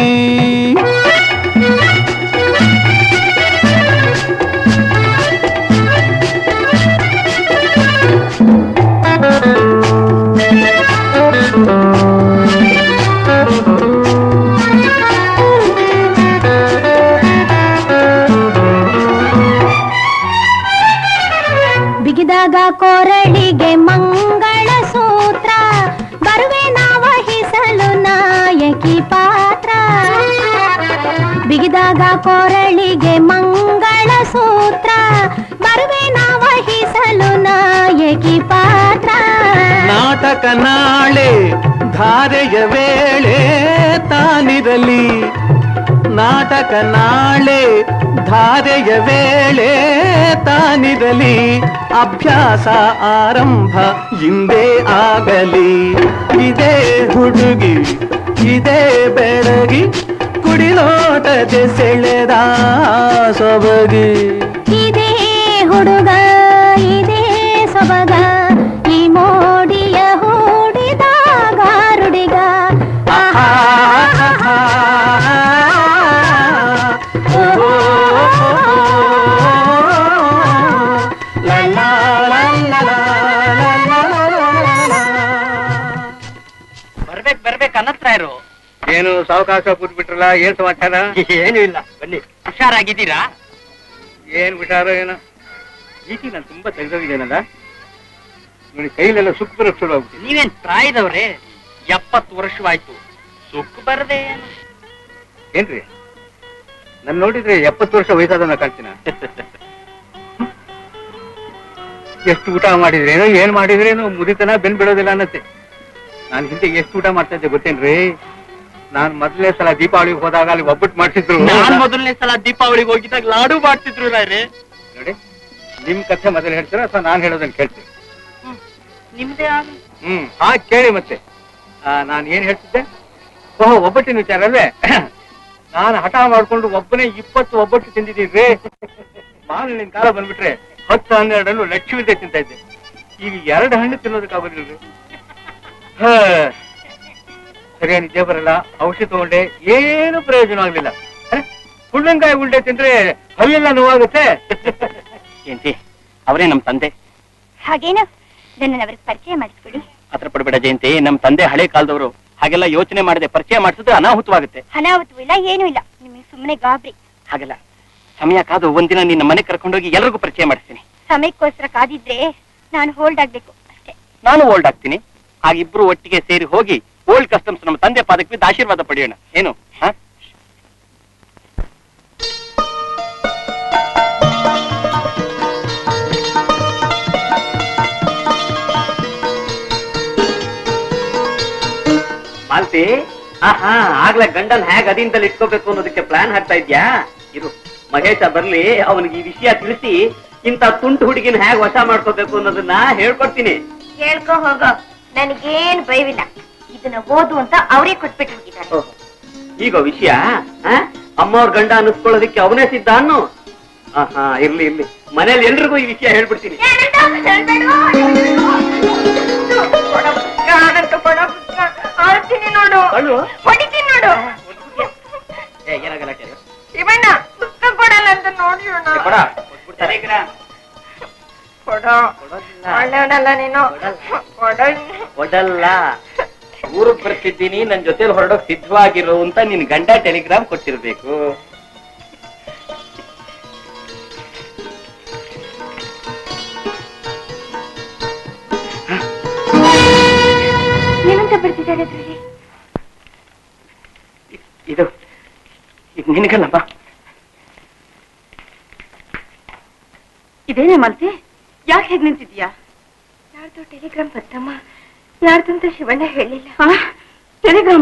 ಬಿಗಿದಾಗ ಕೊರಳಿಗೆ ಮಂಗಳ ಸೂತ್ರ ಬರುವೆ ನಾ ವಹಿಸಲು ನಾಯಕಿ ಪಾತ್ರ ಬಿಗಿದಾಗ ಕೊರಳಿಗೆ ಮಂಗಳ ಸೂತ್ರ ಬರುವೆ ನಾ ವಹಿಸಲು ನಾಯಕಿ ಪಾತ್ರ ನಾಟಕ ನಾಳೆ ಧಾರೆಯ ವೇಳೆ ತಾನಿರಲಿ ನಾಟಕ ನಾಳೆ ಧಾರೆಯ ವೇಳೆ ತಾನಿರಲಿ ಅಭ್ಯಾಸ ಆರಂಭ ಹಿಂದೆ ಆಗಲಿ ಇದೇ ಹುಡುಗಿ ಇದೇ ಬೆಡಗಿ ಕುಡಿನೋಟದೆ ಸೆಳೆದ ಸೊಬಗಿ ಇದೇ ಹುಡುಗ ಇದೇ ಸೊಬಗ ಈ ಮೋಡಿಯ ಹೂಡಿದ ಗಾರುಡಿಗ ಬರ್ಬೇಕು ಬರ್ಬೇಕು ಅನ್ನತ್ರ ಇರು. ಏನು ಸಾವಕಾಶ ಕೂತ್ಬಿಟ್ರಲ್ಲ, ಏನ್ ಸಮಾಚಾರ? ಏನು ಇಲ್ಲ, ಬನ್ನಿ. ಹುಷಾರಾಗಿದ್ದೀರಾ? ಏನ್ ಹುಷಾರ ಏನೋ ಈಟಿ ನಾನು ತುಂಬಾ ತೆಗೆದೋಗಿದ್ದೇನಲ್ಲ ನೋಡಿ, ಕೈಲೆಲ್ಲ ಸುಕ್ ಬರೋಕ್ ಶುರು ಆಗ್ಬಿಟ್ಟು. ನೀವೇನ್ ಪ್ರಾಯದವ್ರೆ? ಎಪ್ಪತ್ತು ವರ್ಷವಾಯ್ತು, ಸುಕ್ ಬರದೆ ಏನ್ರಿ ನನ್ ನೋಡಿದ್ರೆ ಎಪ್ಪತ್ತು ವರ್ಷ ವಯಸ್ಸಾದನ್ನ ಕಾಣ್ತೀನ? ಎಷ್ಟು ಊಟ ಮಾಡಿದ್ರೇನೋ ಏನ್ ಮಾಡಿದ್ರೇನೋ ಮುದಿತನ ಬೆನ್ ಬಿಡೋದಿಲ್ಲ ಅನ್ನತ್ತೆ. ನಾನ್ ಹಿಂದೆ ಎಷ್ಟು ಊಟ ಮಾಡ್ತಾ ಇದ್ದೆ ಗೊತ್ತೇನ್ರಿ? ನಾನ್ ಮೊದಲನೇ ಸಲ ದೀಪಾವಳಿಗೆ ಹೋದಾಗ ಅಲ್ಲಿ ಒಬ್ಬಟ್ಟು ಮಾಡ್ತಿದ್ರು. ನಾನ್ ಮೊದಲನೇ ಸಲ ದೀಪಾವಳಿಗೆ ಹೋಗಿದ್ದಾಗ ಲಾಡು ಮಾಡ್ತಿದ್ರು ರಾಯ್ರೆ. ನೋಡಿ, ನಿಮ್ ಕಥೆ ಮೊದಲು ಹೇಳ್ತೀರಾ ಅಥವಾ ನಾನ್ ಹೇಳೋದನ್ನ ಕೇಳ್ತೀನಿ? ನಿಮ್ದೇ ಆಗ. ಹ್ಮ್ ಹಾ ಕೇಳಿ ಮತ್ತೆ. ನಾನ್ ಏನ್ ಹೇಳ್ತಿದ್ದೆ? ಓಹೋ, ಒಬ್ಬಟ್ಟಿನ ವಿಚಾರ ಅಲ್ವೇ? ನಾನು ಹಠ ಮಾಡ್ಕೊಂಡು ಒಬ್ಬನೇ ಇಪ್ಪತ್ತು ಒಬ್ಬಟ್ಟು ತಿಂದಿದ್ದೀರಿ. ಮಾವಿನ ಕಾಲ ಬಂದ್ಬಿಟ್ರೆ ಹತ್ತು ಹನ್ನೆರಡನ್ನು ಲಕ್ಷ್ಮೀತೆ ತಿಂತ ಇದ್ದೆ. ಈಗ ಎರಡು ಹಣ್ಣು ತಿನ್ನೋದಕ್ಕಾಗೋದಿಲ್ರಿ. ಹ ಸರಿಯಾಗಿ ನಿದ್ದೆ ಬರಲ್ಲ, ಔಷಧಿ ತಗೊಂಡೆ, ಏನು ಪ್ರಯೋಜನ ಆಗ್ಲಿಲ್ಲ. ಹುಳ್ಳಂಕಾಯಿ ಉಲ್ಟೆ ತಿಂದ್ರೆ ಹಲ್ಲೆಲ್ಲ ನೋವಾಗುತ್ತೆ. ಜಯಂತಿ ಅವರೇ ನಮ್ ತಂದೆ. ಹಾಗೇನು ನನ್ನ ಅವ್ರಿಗೆ ಪರಿಚಯ ಮಾಡಿಸ್ಕೊಡಿ. ಹತ್ರ ಪಡ್ಬೇಡ ಜಯಂತಿ, ನಮ್ ತಂದೆ ಹಳೆ ಕಾಲದವರು. ಹಾಗೆಲ್ಲ ಯೋಚನೆ ಮಾಡದೆ ಪರಿಚಯ ಮಾಡಿಸಿದ್ರೆ ಅನಾಹುತವಾಗುತ್ತೆ. ಅನಾಹುತವೂ ಇಲ್ಲ, ಏನೂ ಇಲ್ಲ, ನಿಮಗೆ ಸುಮ್ಮನೆ ಗಾಬರಿ. ಹಾಗೆಲ್ಲ ಸಮಯ ಕಾದು ಒಂದಿನ ನಿನ್ನ ಮನೆ ಕರ್ಕೊಂಡೋಗಿ ಎಲ್ಲರಿಗೂ ಪರಿಚಯ ಮಾಡಿಸ್ತೀನಿ. ಸಮಯಕ್ಕೋಸ್ಕರ ಕಾದಿದ್ರೆ ನಾನು ಹೋಲ್ಡ್ ಆಗ್ಬೇಕು ಅಷ್ಟೇ. ನಾನು ಓಲ್ಡ್ ಆಗ್ತೀನಿ. ಆಗ ಇಬ್ರು ಒಟ್ಟಿಗೆ ಸೇರಿ ಹೋಗಿ ಓಲ್ಡ್ ಕಸ್ಟಮ್ಸ್ ನಮ್ಮ ತಂದೆ ಪಾದಕ್ಕೆ ಬಿದ್ದು ಆಶೀರ್ವಾದ ಪಡೆಯೋಣ. ಏನು? ಹ ಮಾಲ್ತಿ, ಆಹಾ ಆಗ್ಲೇ ಗಂಡನ್ ಹೇಗ್ ಅದಿಂತಲ್ಲಿ ಇಟ್ಕೋಬೇಕು ಅನ್ನೋದಕ್ಕೆ ಪ್ಲಾನ್ ಹಾಕ್ತಾ ಇದ್ಯಾ? ಇರು, ಮಹೇಶ ಬರ್ಲಿ, ಅವನಿಗೆ ಈ ವಿಷಯ ತಿಳಿಸಿ ಇಂತ ತುಂಟು ಹುಡುಗಿನ ಹೇಗ್ ವಶ ಮಾಡ್ಕೋಬೇಕು ಅನ್ನೋದನ್ನ ಹೇಳ್ಕೊಡ್ತೀನಿ. ಹೇಳ್ಕೊ ಹೋಗೋ, ನನಗೇನ್ ಭಯವಿಲ್ಲ. ಇದನ್ನ ಓದು ಅಂತ ಅವರೇ ಕೊಟ್ಬಿಟ್ಟು ಹೋಗಿದ್ದಾರೆ. ಈಗ ವಿಷಯ ಅಮ್ಮವ್ರ ಗಂಡ ಅನ್ನಿಸ್ಕೊಳ್ಳೋದಕ್ಕೆ ಅವನೇ ಸಿದ್ಧ ಅನ್ನು. ಹಾ ಇರ್ಲಿ ಇರ್ಲಿ, ಮನೇಲಿ ಎಲ್ರಿಗೂ ಈ ವಿಷಯ ಹೇಳ್ಬಿಡ್ತೀನಿ. ನೋಡು, ಹೊಡಿತೀನಿ ನೋಡು. ಏನಾಗಲ್ಲ ಶಿವಣ್ಣ ಪುಸ್ತಕ ಕೊಡಲ್ಲ ಅಂತ ನೋಡಿ ಒಳ್ಳೆಯವನಲ್ಲ ನೀನು. ಕೊಡಲ್ಲ. ಊರಿಗೆ ಬರ್ತಿದ್ದೀನಿ, ನನ್ ಜೊತೆಲಿ ಹೊರಡೋಕ್ ಸಿದ್ಧವಾಗಿರು ಅಂತ ನಿನ್ ಗಂಡ ಟೆಲಿಗ್ರಾಮ್ ಕೊಟ್ಟಿರ್ಬೇಕು. ಏನಂತ ಬರ್ತಿದ್ದಾರೆ ಅದ್ರಲ್ಲಿ? ಇದು ನಿನಗಲ್ಲಮ್ಮ. ಇದೇನೇ ಮಲ್ತಿ, ಯಾಕೆ ಹೇಗ್ ನಿಂತಿದ್ಯಾ? ಯಾರ್ದು ಟೆಲಿಗ್ರಾಮ್ ಬರ್ತಮ್ಮ, ಯಾರ್ದಂತ ಶಿವಣ್ಣ ಹೇಳಿಲ್ಲ. ಟೆಲಿಗ್ರಾಮ?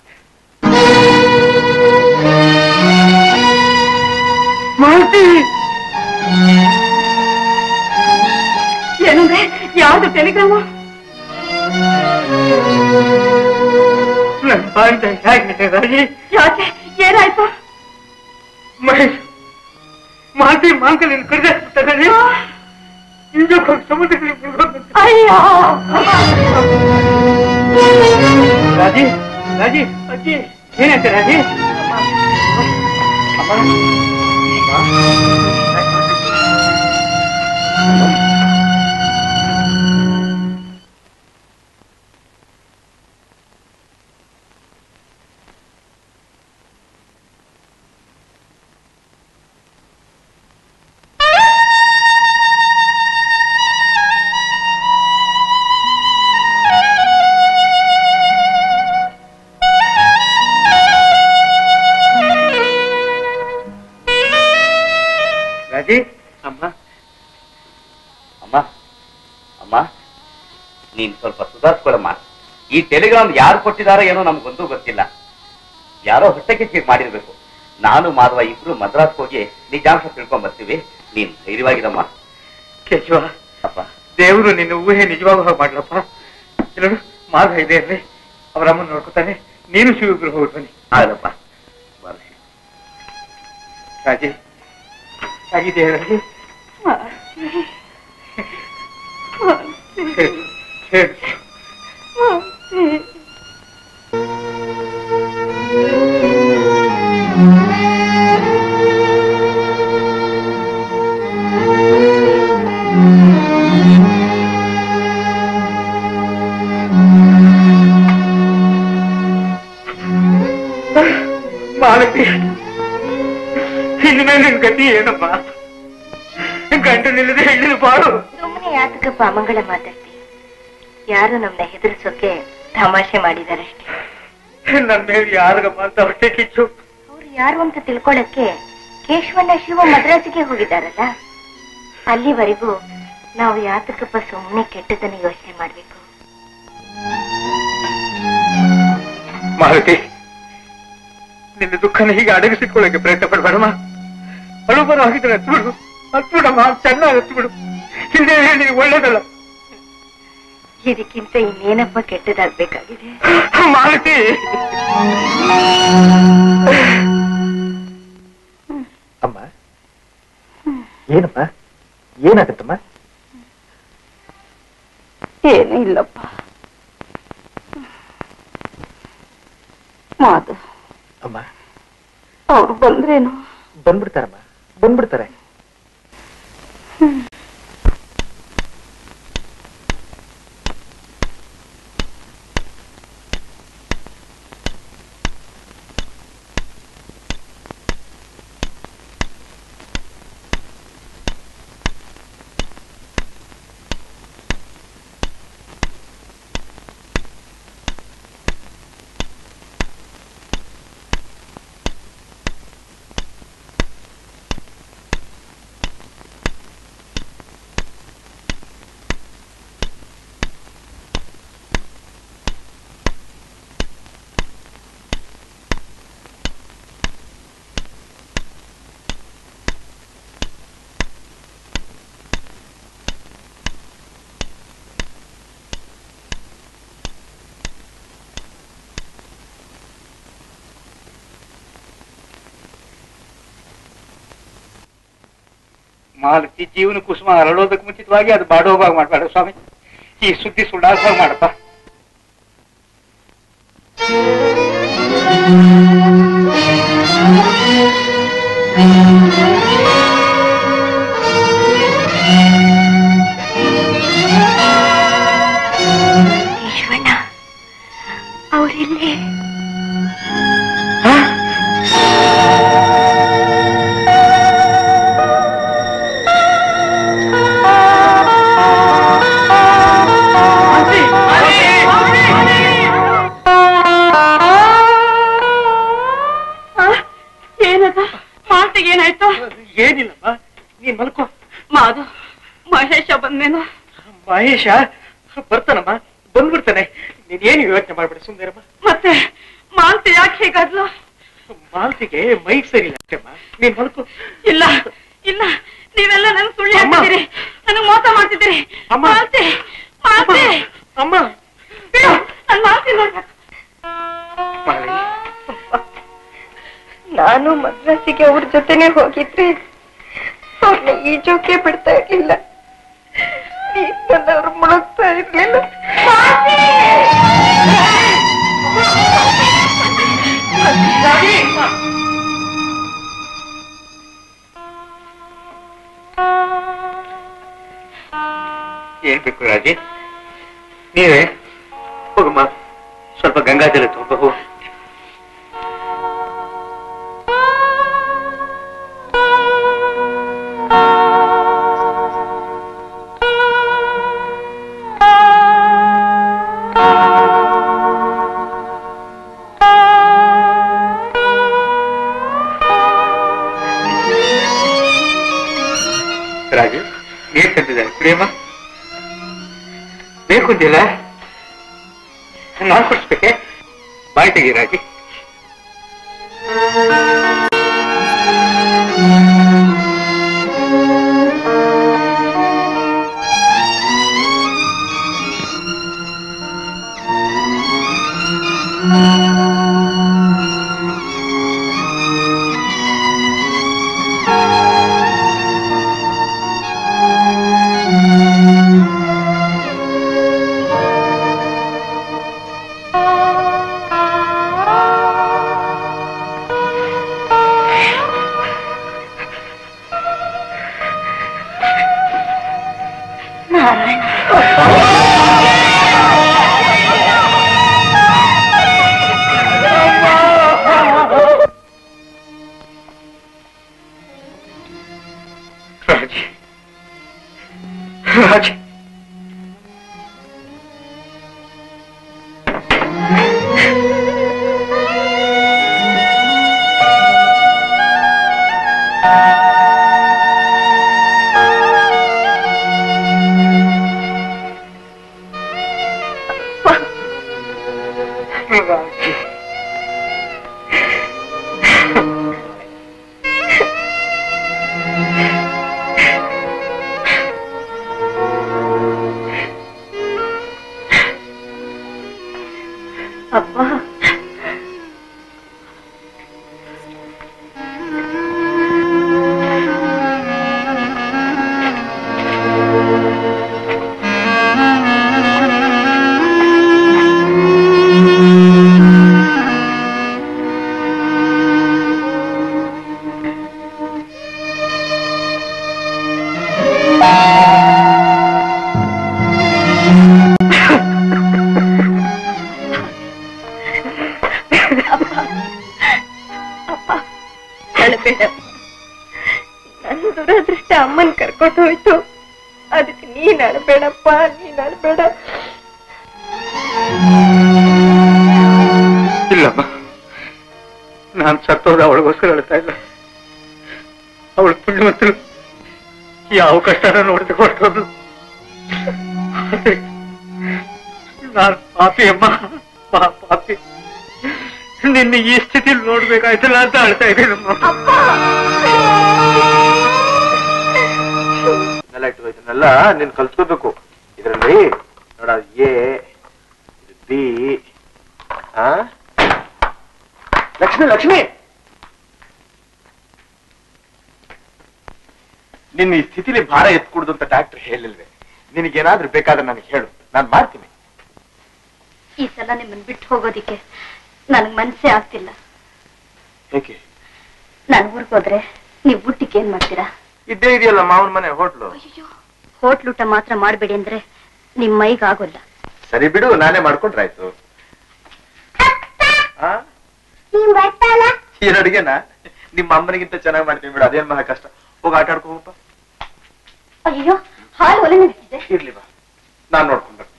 ಮಾಲ್ತಿ, ಏನಂದ್ರೆ ಯಾವ್ದು ಟೆಲಿಗ್ರಾಮ? ಯಾಕೆ, ಏನಾಯ್ತು? ಮಹೇಶ್ ಮಾಲ್ತಿ ಮಾಂಕಲ್ ಕರೆದ ಸಮುದ್ರದಲ್ಲಿ ಅಯ್ಯೋ ರಾಜಿ, ರಾಜಿ ಅಜ್ಜಿ ಏನಾಯ್ತು ರಾಜಿ? ಅಮ್ಮ ಅಮ್ಮ ಅಮ್ಮ, ನೀನ್ ಸ್ವಲ್ಪ ಸುಧಾರಿಸ್ಕೊಳಮ್ಮ. ಈ ಟೆಲಿಗ್ರಾಮ್ ಯಾರು ಕೊಟ್ಟಿದಾರೋ ಏನೋ ನಮ್ಗೊಂದು ಗೊತ್ತಿಲ್ಲ. ಯಾರೋ ಹೊಟ್ಟೆ ಕಿಚ್ಚಿ ಮಾಡಿರ್ಬೇಕು. ನಾನು ಮಾಧವ ಇಬ್ರು ಮದ್ರಾಸ್ ಹೋಗಿ ನಿಜಾಂಶ ತಿಳ್ಕೊಂಡ್ ಬರ್ತೀವಿ. ನೀನ್ ಧೈರ್ಯವಾಗಿರಮ್ಮ. ಕೇಶವ ಅಪ್ಪ, ದೇವರು ನಿನ್ನ ಊಹೆ ನಿಜವಾಗೂ ಹಾಗೆ ಮಾಡ್ಲಪ್ಪ. ಇಲ್ಲ ಮಾಧವ ಇದೆ ಅಂದ್ರೆ ಅವರ ಅಮ್ಮನ ನೋಡ್ಕೊತಾನೆ, ನೀನು ಶಿವಿಬ್ರು ಹೋಗಿ ಬನ್ನಿ. ಆಗಲ್ಲಪ್ಪ. ರಾಜಿ ಆಗಿದೆ ರಾಜಿ. ಮಾಲತಿ, ಇನ್ನು ನಿನ್ ಗತಿ ಏನಮ್ಮ? ಗಂಟು ನಿಲ್ಲದೆ ಹೆಣ್ಣಿನ ಬಾಳು. ಸುಮ್ಮನೆ ಯಾತಕಪ್ಪ ಅಮಂಗಳ ಮಾತಾಡ್ತಿ? ಯಾರು ನಮ್ನ ಹೆದರ್ಸೋಕೆ ತಮಾಷೆ ಮಾಡಿದಾರಷ್ಟೇ. ನನ್ನ ಮೇಲೆ ಯಾರಿಗಮ್ಮ ಅಂತ ಹೊಟ್ಟೆ ಕಿಚ್ಚು? ಅವ್ರು ಯಾರು ಅಂತ ತಿಳ್ಕೊಳಕ್ಕೆ ಕೇಶವಣ್ಣ ಶಿವ ಮದ್ರಾಸಿಗೆ ಹೋಗಿದಾರಲ್ಲ, ಅಲ್ಲಿವರೆಗೂ ನಾವು ಯಾತಕಪ್ಪ ಸುಮ್ಮನೆ ಕೆಟ್ಟದನ್ನ ಯೋಚನೆ ಮಾಡ್ಬೇಕು? ಮಾಲತಿ, ನಿನ್ನ ದುಃಖನ ಹೀಗೆ ಅಡಗಿಸಿಕೊಳ್ಳಕ್ಕೆ ಪ್ರಯತ್ನ ಪಡ್ಬೇಡಮ್ಮ. ಅಳು ಬರೋ ಹಾಗಿದ್ರೆ ಹತ್ಬಿಡು, ಹತ್ಬಿಡಮ್ಮ, ಚೆನ್ನಾಗಿ ಹತ್ಬಿಡು. ಹಿಂದೆ ಹೇಳಿ ಒಳ್ಳೇದಲ್ಲ. ಇದಕ್ಕಿಂತ ಇನ್ನೇನಪ್ಪ ಕೆಟ್ಟದಾಗ್ಬೇಕಾಗಿದೆ? ಮಾಲತಿ, ಅಮ್ಮ ಏನಮ್ಮ, ಏನಾಗತ್ತಮ್ಮ? ಏನೂ ಇಲ್ಲಪ್ಪ. ಮಾತು ಅಮ್ಮ, ಅವ್ರು ಬಂದ್ರೇನು? ಬಂದ್ಬಿಡ್ತಾರಮ್ಮ, ಬಂದ್ಬಿಡ್ತಾರೆ. ಮಾಲತಿ ಜೀವನ ಕುಸುಮ ಅರಳೋದಕ್ಕೆ ಮುಂಚಿತವಾಗಿ ಅದು ಬಾಡೋವಾಗ ಮಾಡ್ಬೇಡ ಸ್ವಾಮಿ. ಈ ಸುದ್ದಿ ಸುಳ್ಳಾಗ ಮಾಡಪ್ಪ. ಈಶ್ವಣ್ಣ ಅವರಿಲ್ಲೇ ಏನಾಯ್ತು? ಏನಿಲ್ಲಮ್ಮ, ನೀನ್ ಮಲ್ಕೋ. ಮಾದು ಮಹೇಶ ಬಂದೇನು? ಮಹೇಶ ಬರ್ತಾನಮ್ಮ, ಬಂದ್ಬಿಡ್ತಾನೆ. ನೀನ್ ಏನು ಯೋಚನೆ ಮಾಡ್ಬೇಡ, ಸುಂದರಮ್ಮ. ಮತ್ತೆ ಮಾಲ್ತಿ ಯಾಕೆ ಹೇಗಾದ್ಲು? ಮಾಲ್ತಿಗೆ ಮೈಕ್ ಸರಿ ಇಲ್ಲ ಅಷ್ಟೇಮ್ಮ, ನೀನ್ ಮಲ್ಕೋ. ಇಲ್ಲ ಇಲ್ಲ, ನೀವೆಲ್ಲ ನನ್ ಸುಳ್ಳು ಹೇಳ್ತಿದ್ದೀರಿ, ನನಗ್ ಮೋಸ ಮಾಡ್ತಿದ್ದೀರಿ. ಮಾಲ್ತಿ ಮಾಲ್ತಿ ಅಮ್ಮ, ನನ್ ಮಾಲ್ತಿ ನೋಡ್ಬೇಕು. ನಾನು ಮದ್ರಾಸಿಗೆ ಅವ್ರ ಜೊತೆನೆ ಹೋಗಿದ್ರೆ ಅವ್ರನ್ನ ಈಜೋಕೆ ಬಿಡ್ತಾ ಇರ್ಲಿಲ್ಲ, ನೀರನ್ನವ್ರು ಮುಳುಗ್ತಾ ಇರ್ಲಿಲ್ಲ. ಏನ್ ಬೇಕು ರಾಜಿ? ನೀವೇ ಹೋಗಮ್ಮ, ಸ್ವಲ್ಪ ಗಂಗಾಜಲ ತುಂಬ ಹೋಗು. ರಾಜು, ನೀರ್ ತಂದಿದ್ದಾರೆ, ಕುಡಿಯಮ್ಮ. ಬೇಕು ಅಂದಿಲ್ಲ, ನಾನು ಕೊಡಿಸ್ಬೇಕೆ? ಬಾಯ್ ತೆಗಿ ರಾಜಿ. ರಾಜಿ, ಅಪ್ಪ, ನನ್ನ ದುರದೃಷ್ಟ ಅಮ್ಮನ್ ಕರ್ಕೊಂಡು ಹೋಯ್ತು, ಅದಕ್ಕೆ ನೀನ್ ಅಳ್ಬೇಡಪ್ಪ, ನೀನ್ ಅಳ್ಬೇಡ. ಇಲ್ಲಮ್ಮ, ನಾನ್ ಸತ್ತೋದ ಅವಳಿಗೋಸ್ಕರ ಹೇಳ್ತಾ ಇಲ್ಲ. ಅವಳು ಪುಣ್ಯವಂತರು, ಯಾವ ಕಷ್ಟನ ನೋಡಿದ್ರೆ ಹೊರಟೋದು. ನಾನ್ ಪಾಪಿ ಅಮ್ಮ, ಪಾಪಿ. ನಿನ್ನ ಈ ಸ್ಥಿತಿಲಿ ನೋಡ್ಬೇಕಾಯ್ತಲ್ಲ ಅಂತ ಅಳ್ತಾ ಇದ್ದೀನಮ್ಮ. ಇದನ್ನೆಲ್ಲ ಇಟ್ಟು ಇದನ್ನೆಲ್ಲ ನೀನ್ ಕಲ್ಸ್ಕೋಬೇಕು. ಇದರಲ್ಲಿ ನೋಡ, ಎ ಬಿ. ಲಕ್ಷ್ಮಿ, ಲಕ್ಷ್ಮಿ, ನಿನ್ನ ಈ ಸ್ಥಿತಿಲಿ ಭಾರ ಎತ್ಕೂಡ್ದು ಅಂತ ಡಾಕ್ಟರ್ ಹೇಳಿಲ್ವೇ? ನಿನಗೇನಾದ್ರೂ ಬೇಕಾದ್ರೆ ನನಗೆ ಹೇಳು, ನಾನು ಮಾಡ್ತೀನಿ. ಈ ಸಲ ನಿಮ್ಮನ್ನ ಬಿಟ್ಟು ಹೋಗೋದಿಕ್ಕೆ ನನಗ್ ಮನಸ್ಸೇ ಆಗ್ತಿಲ್ಲ. ಹೇಗೆ? ನಾನು ಊರಿಗೆ ಹೋದ್ರೆ ನೀವು ಊಟಕ್ಕೆ ಏನ್ ಮಾಡ್ತೀರಾ? ಇದ್ದೇ ಇದೆಯಲ್ಲ ಮಾವನ ಮನೆ ಹೋಟ್ಲು. ಅಯ್ಯೋ, ಹೋಟ್ಲೂಟ ಮಾತ್ರ ಮಾಡ್ಬೇಡಿ ಅಂದ್ರೆ ನಿಮ್ ಮೈಗ್ ಆಗೋಲ್ಲ. ಸರಿ ಬಿಡು, ನಾನೇ ಮಾಡ್ಕೊಂಡ್ರಾಯ್ತು. ಈ ಅಡುಗೆನ ನಿಮ್ಮ ಅಮ್ಮನಿಗಿಂತ ಚೆನ್ನಾಗಿ ಮಾಡ್ತೀನಿ ಬಿಡು, ಅದೇನ್ ಮಹಾ ಕಷ್ಟ. ಹೋಗಿ ಆಟ ಆಡ್ಕೋ ಹೋಗಪ್ಪ. ಅಯ್ಯೋ, ಹಾಲು ಒಲೆ ನಿಲ್ತಿದೆ. ಇರ್ಲಿ ಬಾ, ನಾನ್ ನೋಡ್ಕೊಂಡ್ ಬರ್ತೀನಿ.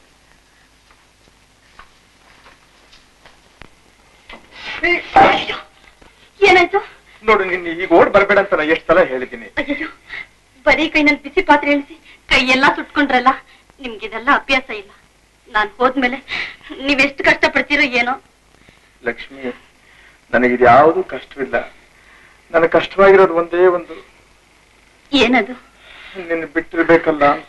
ಏನಾಯ್ತು? ನೋಡು, ನಿನ್ನ ಈಗ ಓಡ್ ಬರ್ಬೇಡ ಅಂತ ನಾ ಎಷ್ಟು ಸಲ ಹೇಳಿದ್ದೀನಿ. ಅಯ್ಯೋ, ಬರೀ ಕೈನಲ್ಲಿ ಬಿಸಿ ಪಾತ್ರೆ ಇಳಿಸಿ ಕೈ ಎಲ್ಲಾ ಸುಟ್ಕೊಂಡ್ರಲ್ಲ. ನಿಮ್ಗಿದೆಲ್ಲ ಅಭ್ಯಾಸ ಇಲ್ಲ. ನಾನ್ ಹೋದ್ಮೇಲೆ ನೀವೆಷ್ಟು ಕಷ್ಟ ಪಡ್ತೀರೋ ಏನೋ. ಲಕ್ಷ್ಮಿ, ನನಗಿದು ಯಾವುದು ಕಷ್ಟವಿಲ್ಲ. ನನಗೆ ಕಷ್ಟವಾಗಿರೋದು ಒಂದೇ ಒಂದು. ಏನದು? ನಿನ್ನ ಬಿಟ್ಟಿರ್ಬೇಕಲ್ಲ ಅಂತ.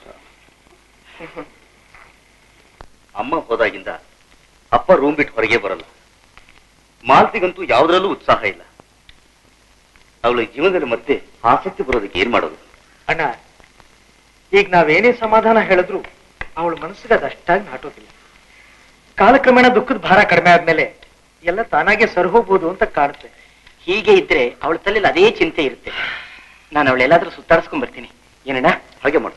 ಅಮ್ಮ ಹೋದಾಗಿಂದ ಅಪ್ಪ ರೂಮ್ ಬಿಟ್ಟು ಹೊರಗೆ ಬರಲ್ಲ. ಮಾಲ್ತಿಗಂತೂ ಯಾವುದರಲ್ಲೂ ಉತ್ಸಾಹ ಇಲ್ಲ. ಅವಳ ಜೀವನದಲ್ಲಿ ಮತ್ತೆ ಆಸಕ್ತಿ ಬರೋದಕ್ಕೆ ಏನ್ ಮಾಡೋದು? ಅಣ್ಣ, ಈಗ ನಾವೇನೇ ಸಮಾಧಾನ ಹೇಳಿದ್ರು ಅವಳ ಮನಸ್ಸಿಗೆ ಅದಷ್ಟಾಗಿ ನಾಟೋದಿಲ್ಲ. ಕಾಲಕ್ರಮೇಣ ದುಃಖದ ಭಾರ ಕಡಿಮೆ ಆದ್ಮೇಲೆ ಎಲ್ಲ ತಾನಾಗೆ ಸರಿ ಹೋಗ್ಬೋದು ಅಂತ ಕಾಣುತ್ತೆ. ಹೀಗೆ ಇದ್ರೆ ಅವಳ ತಲೆಯಲ್ಲಿ ಅದೇ ಚಿಂತೆ ಇರುತ್ತೆ. ನಾನು ಅವಳೆಲ್ಲಾದ್ರೂ ಸುತ್ತಾಡಿಸ್ಕೊಂಡ್ ಬರ್ತೀನಿ. ಏನಣ್ಣ? ಹಾಗೆ ಮಾಡು.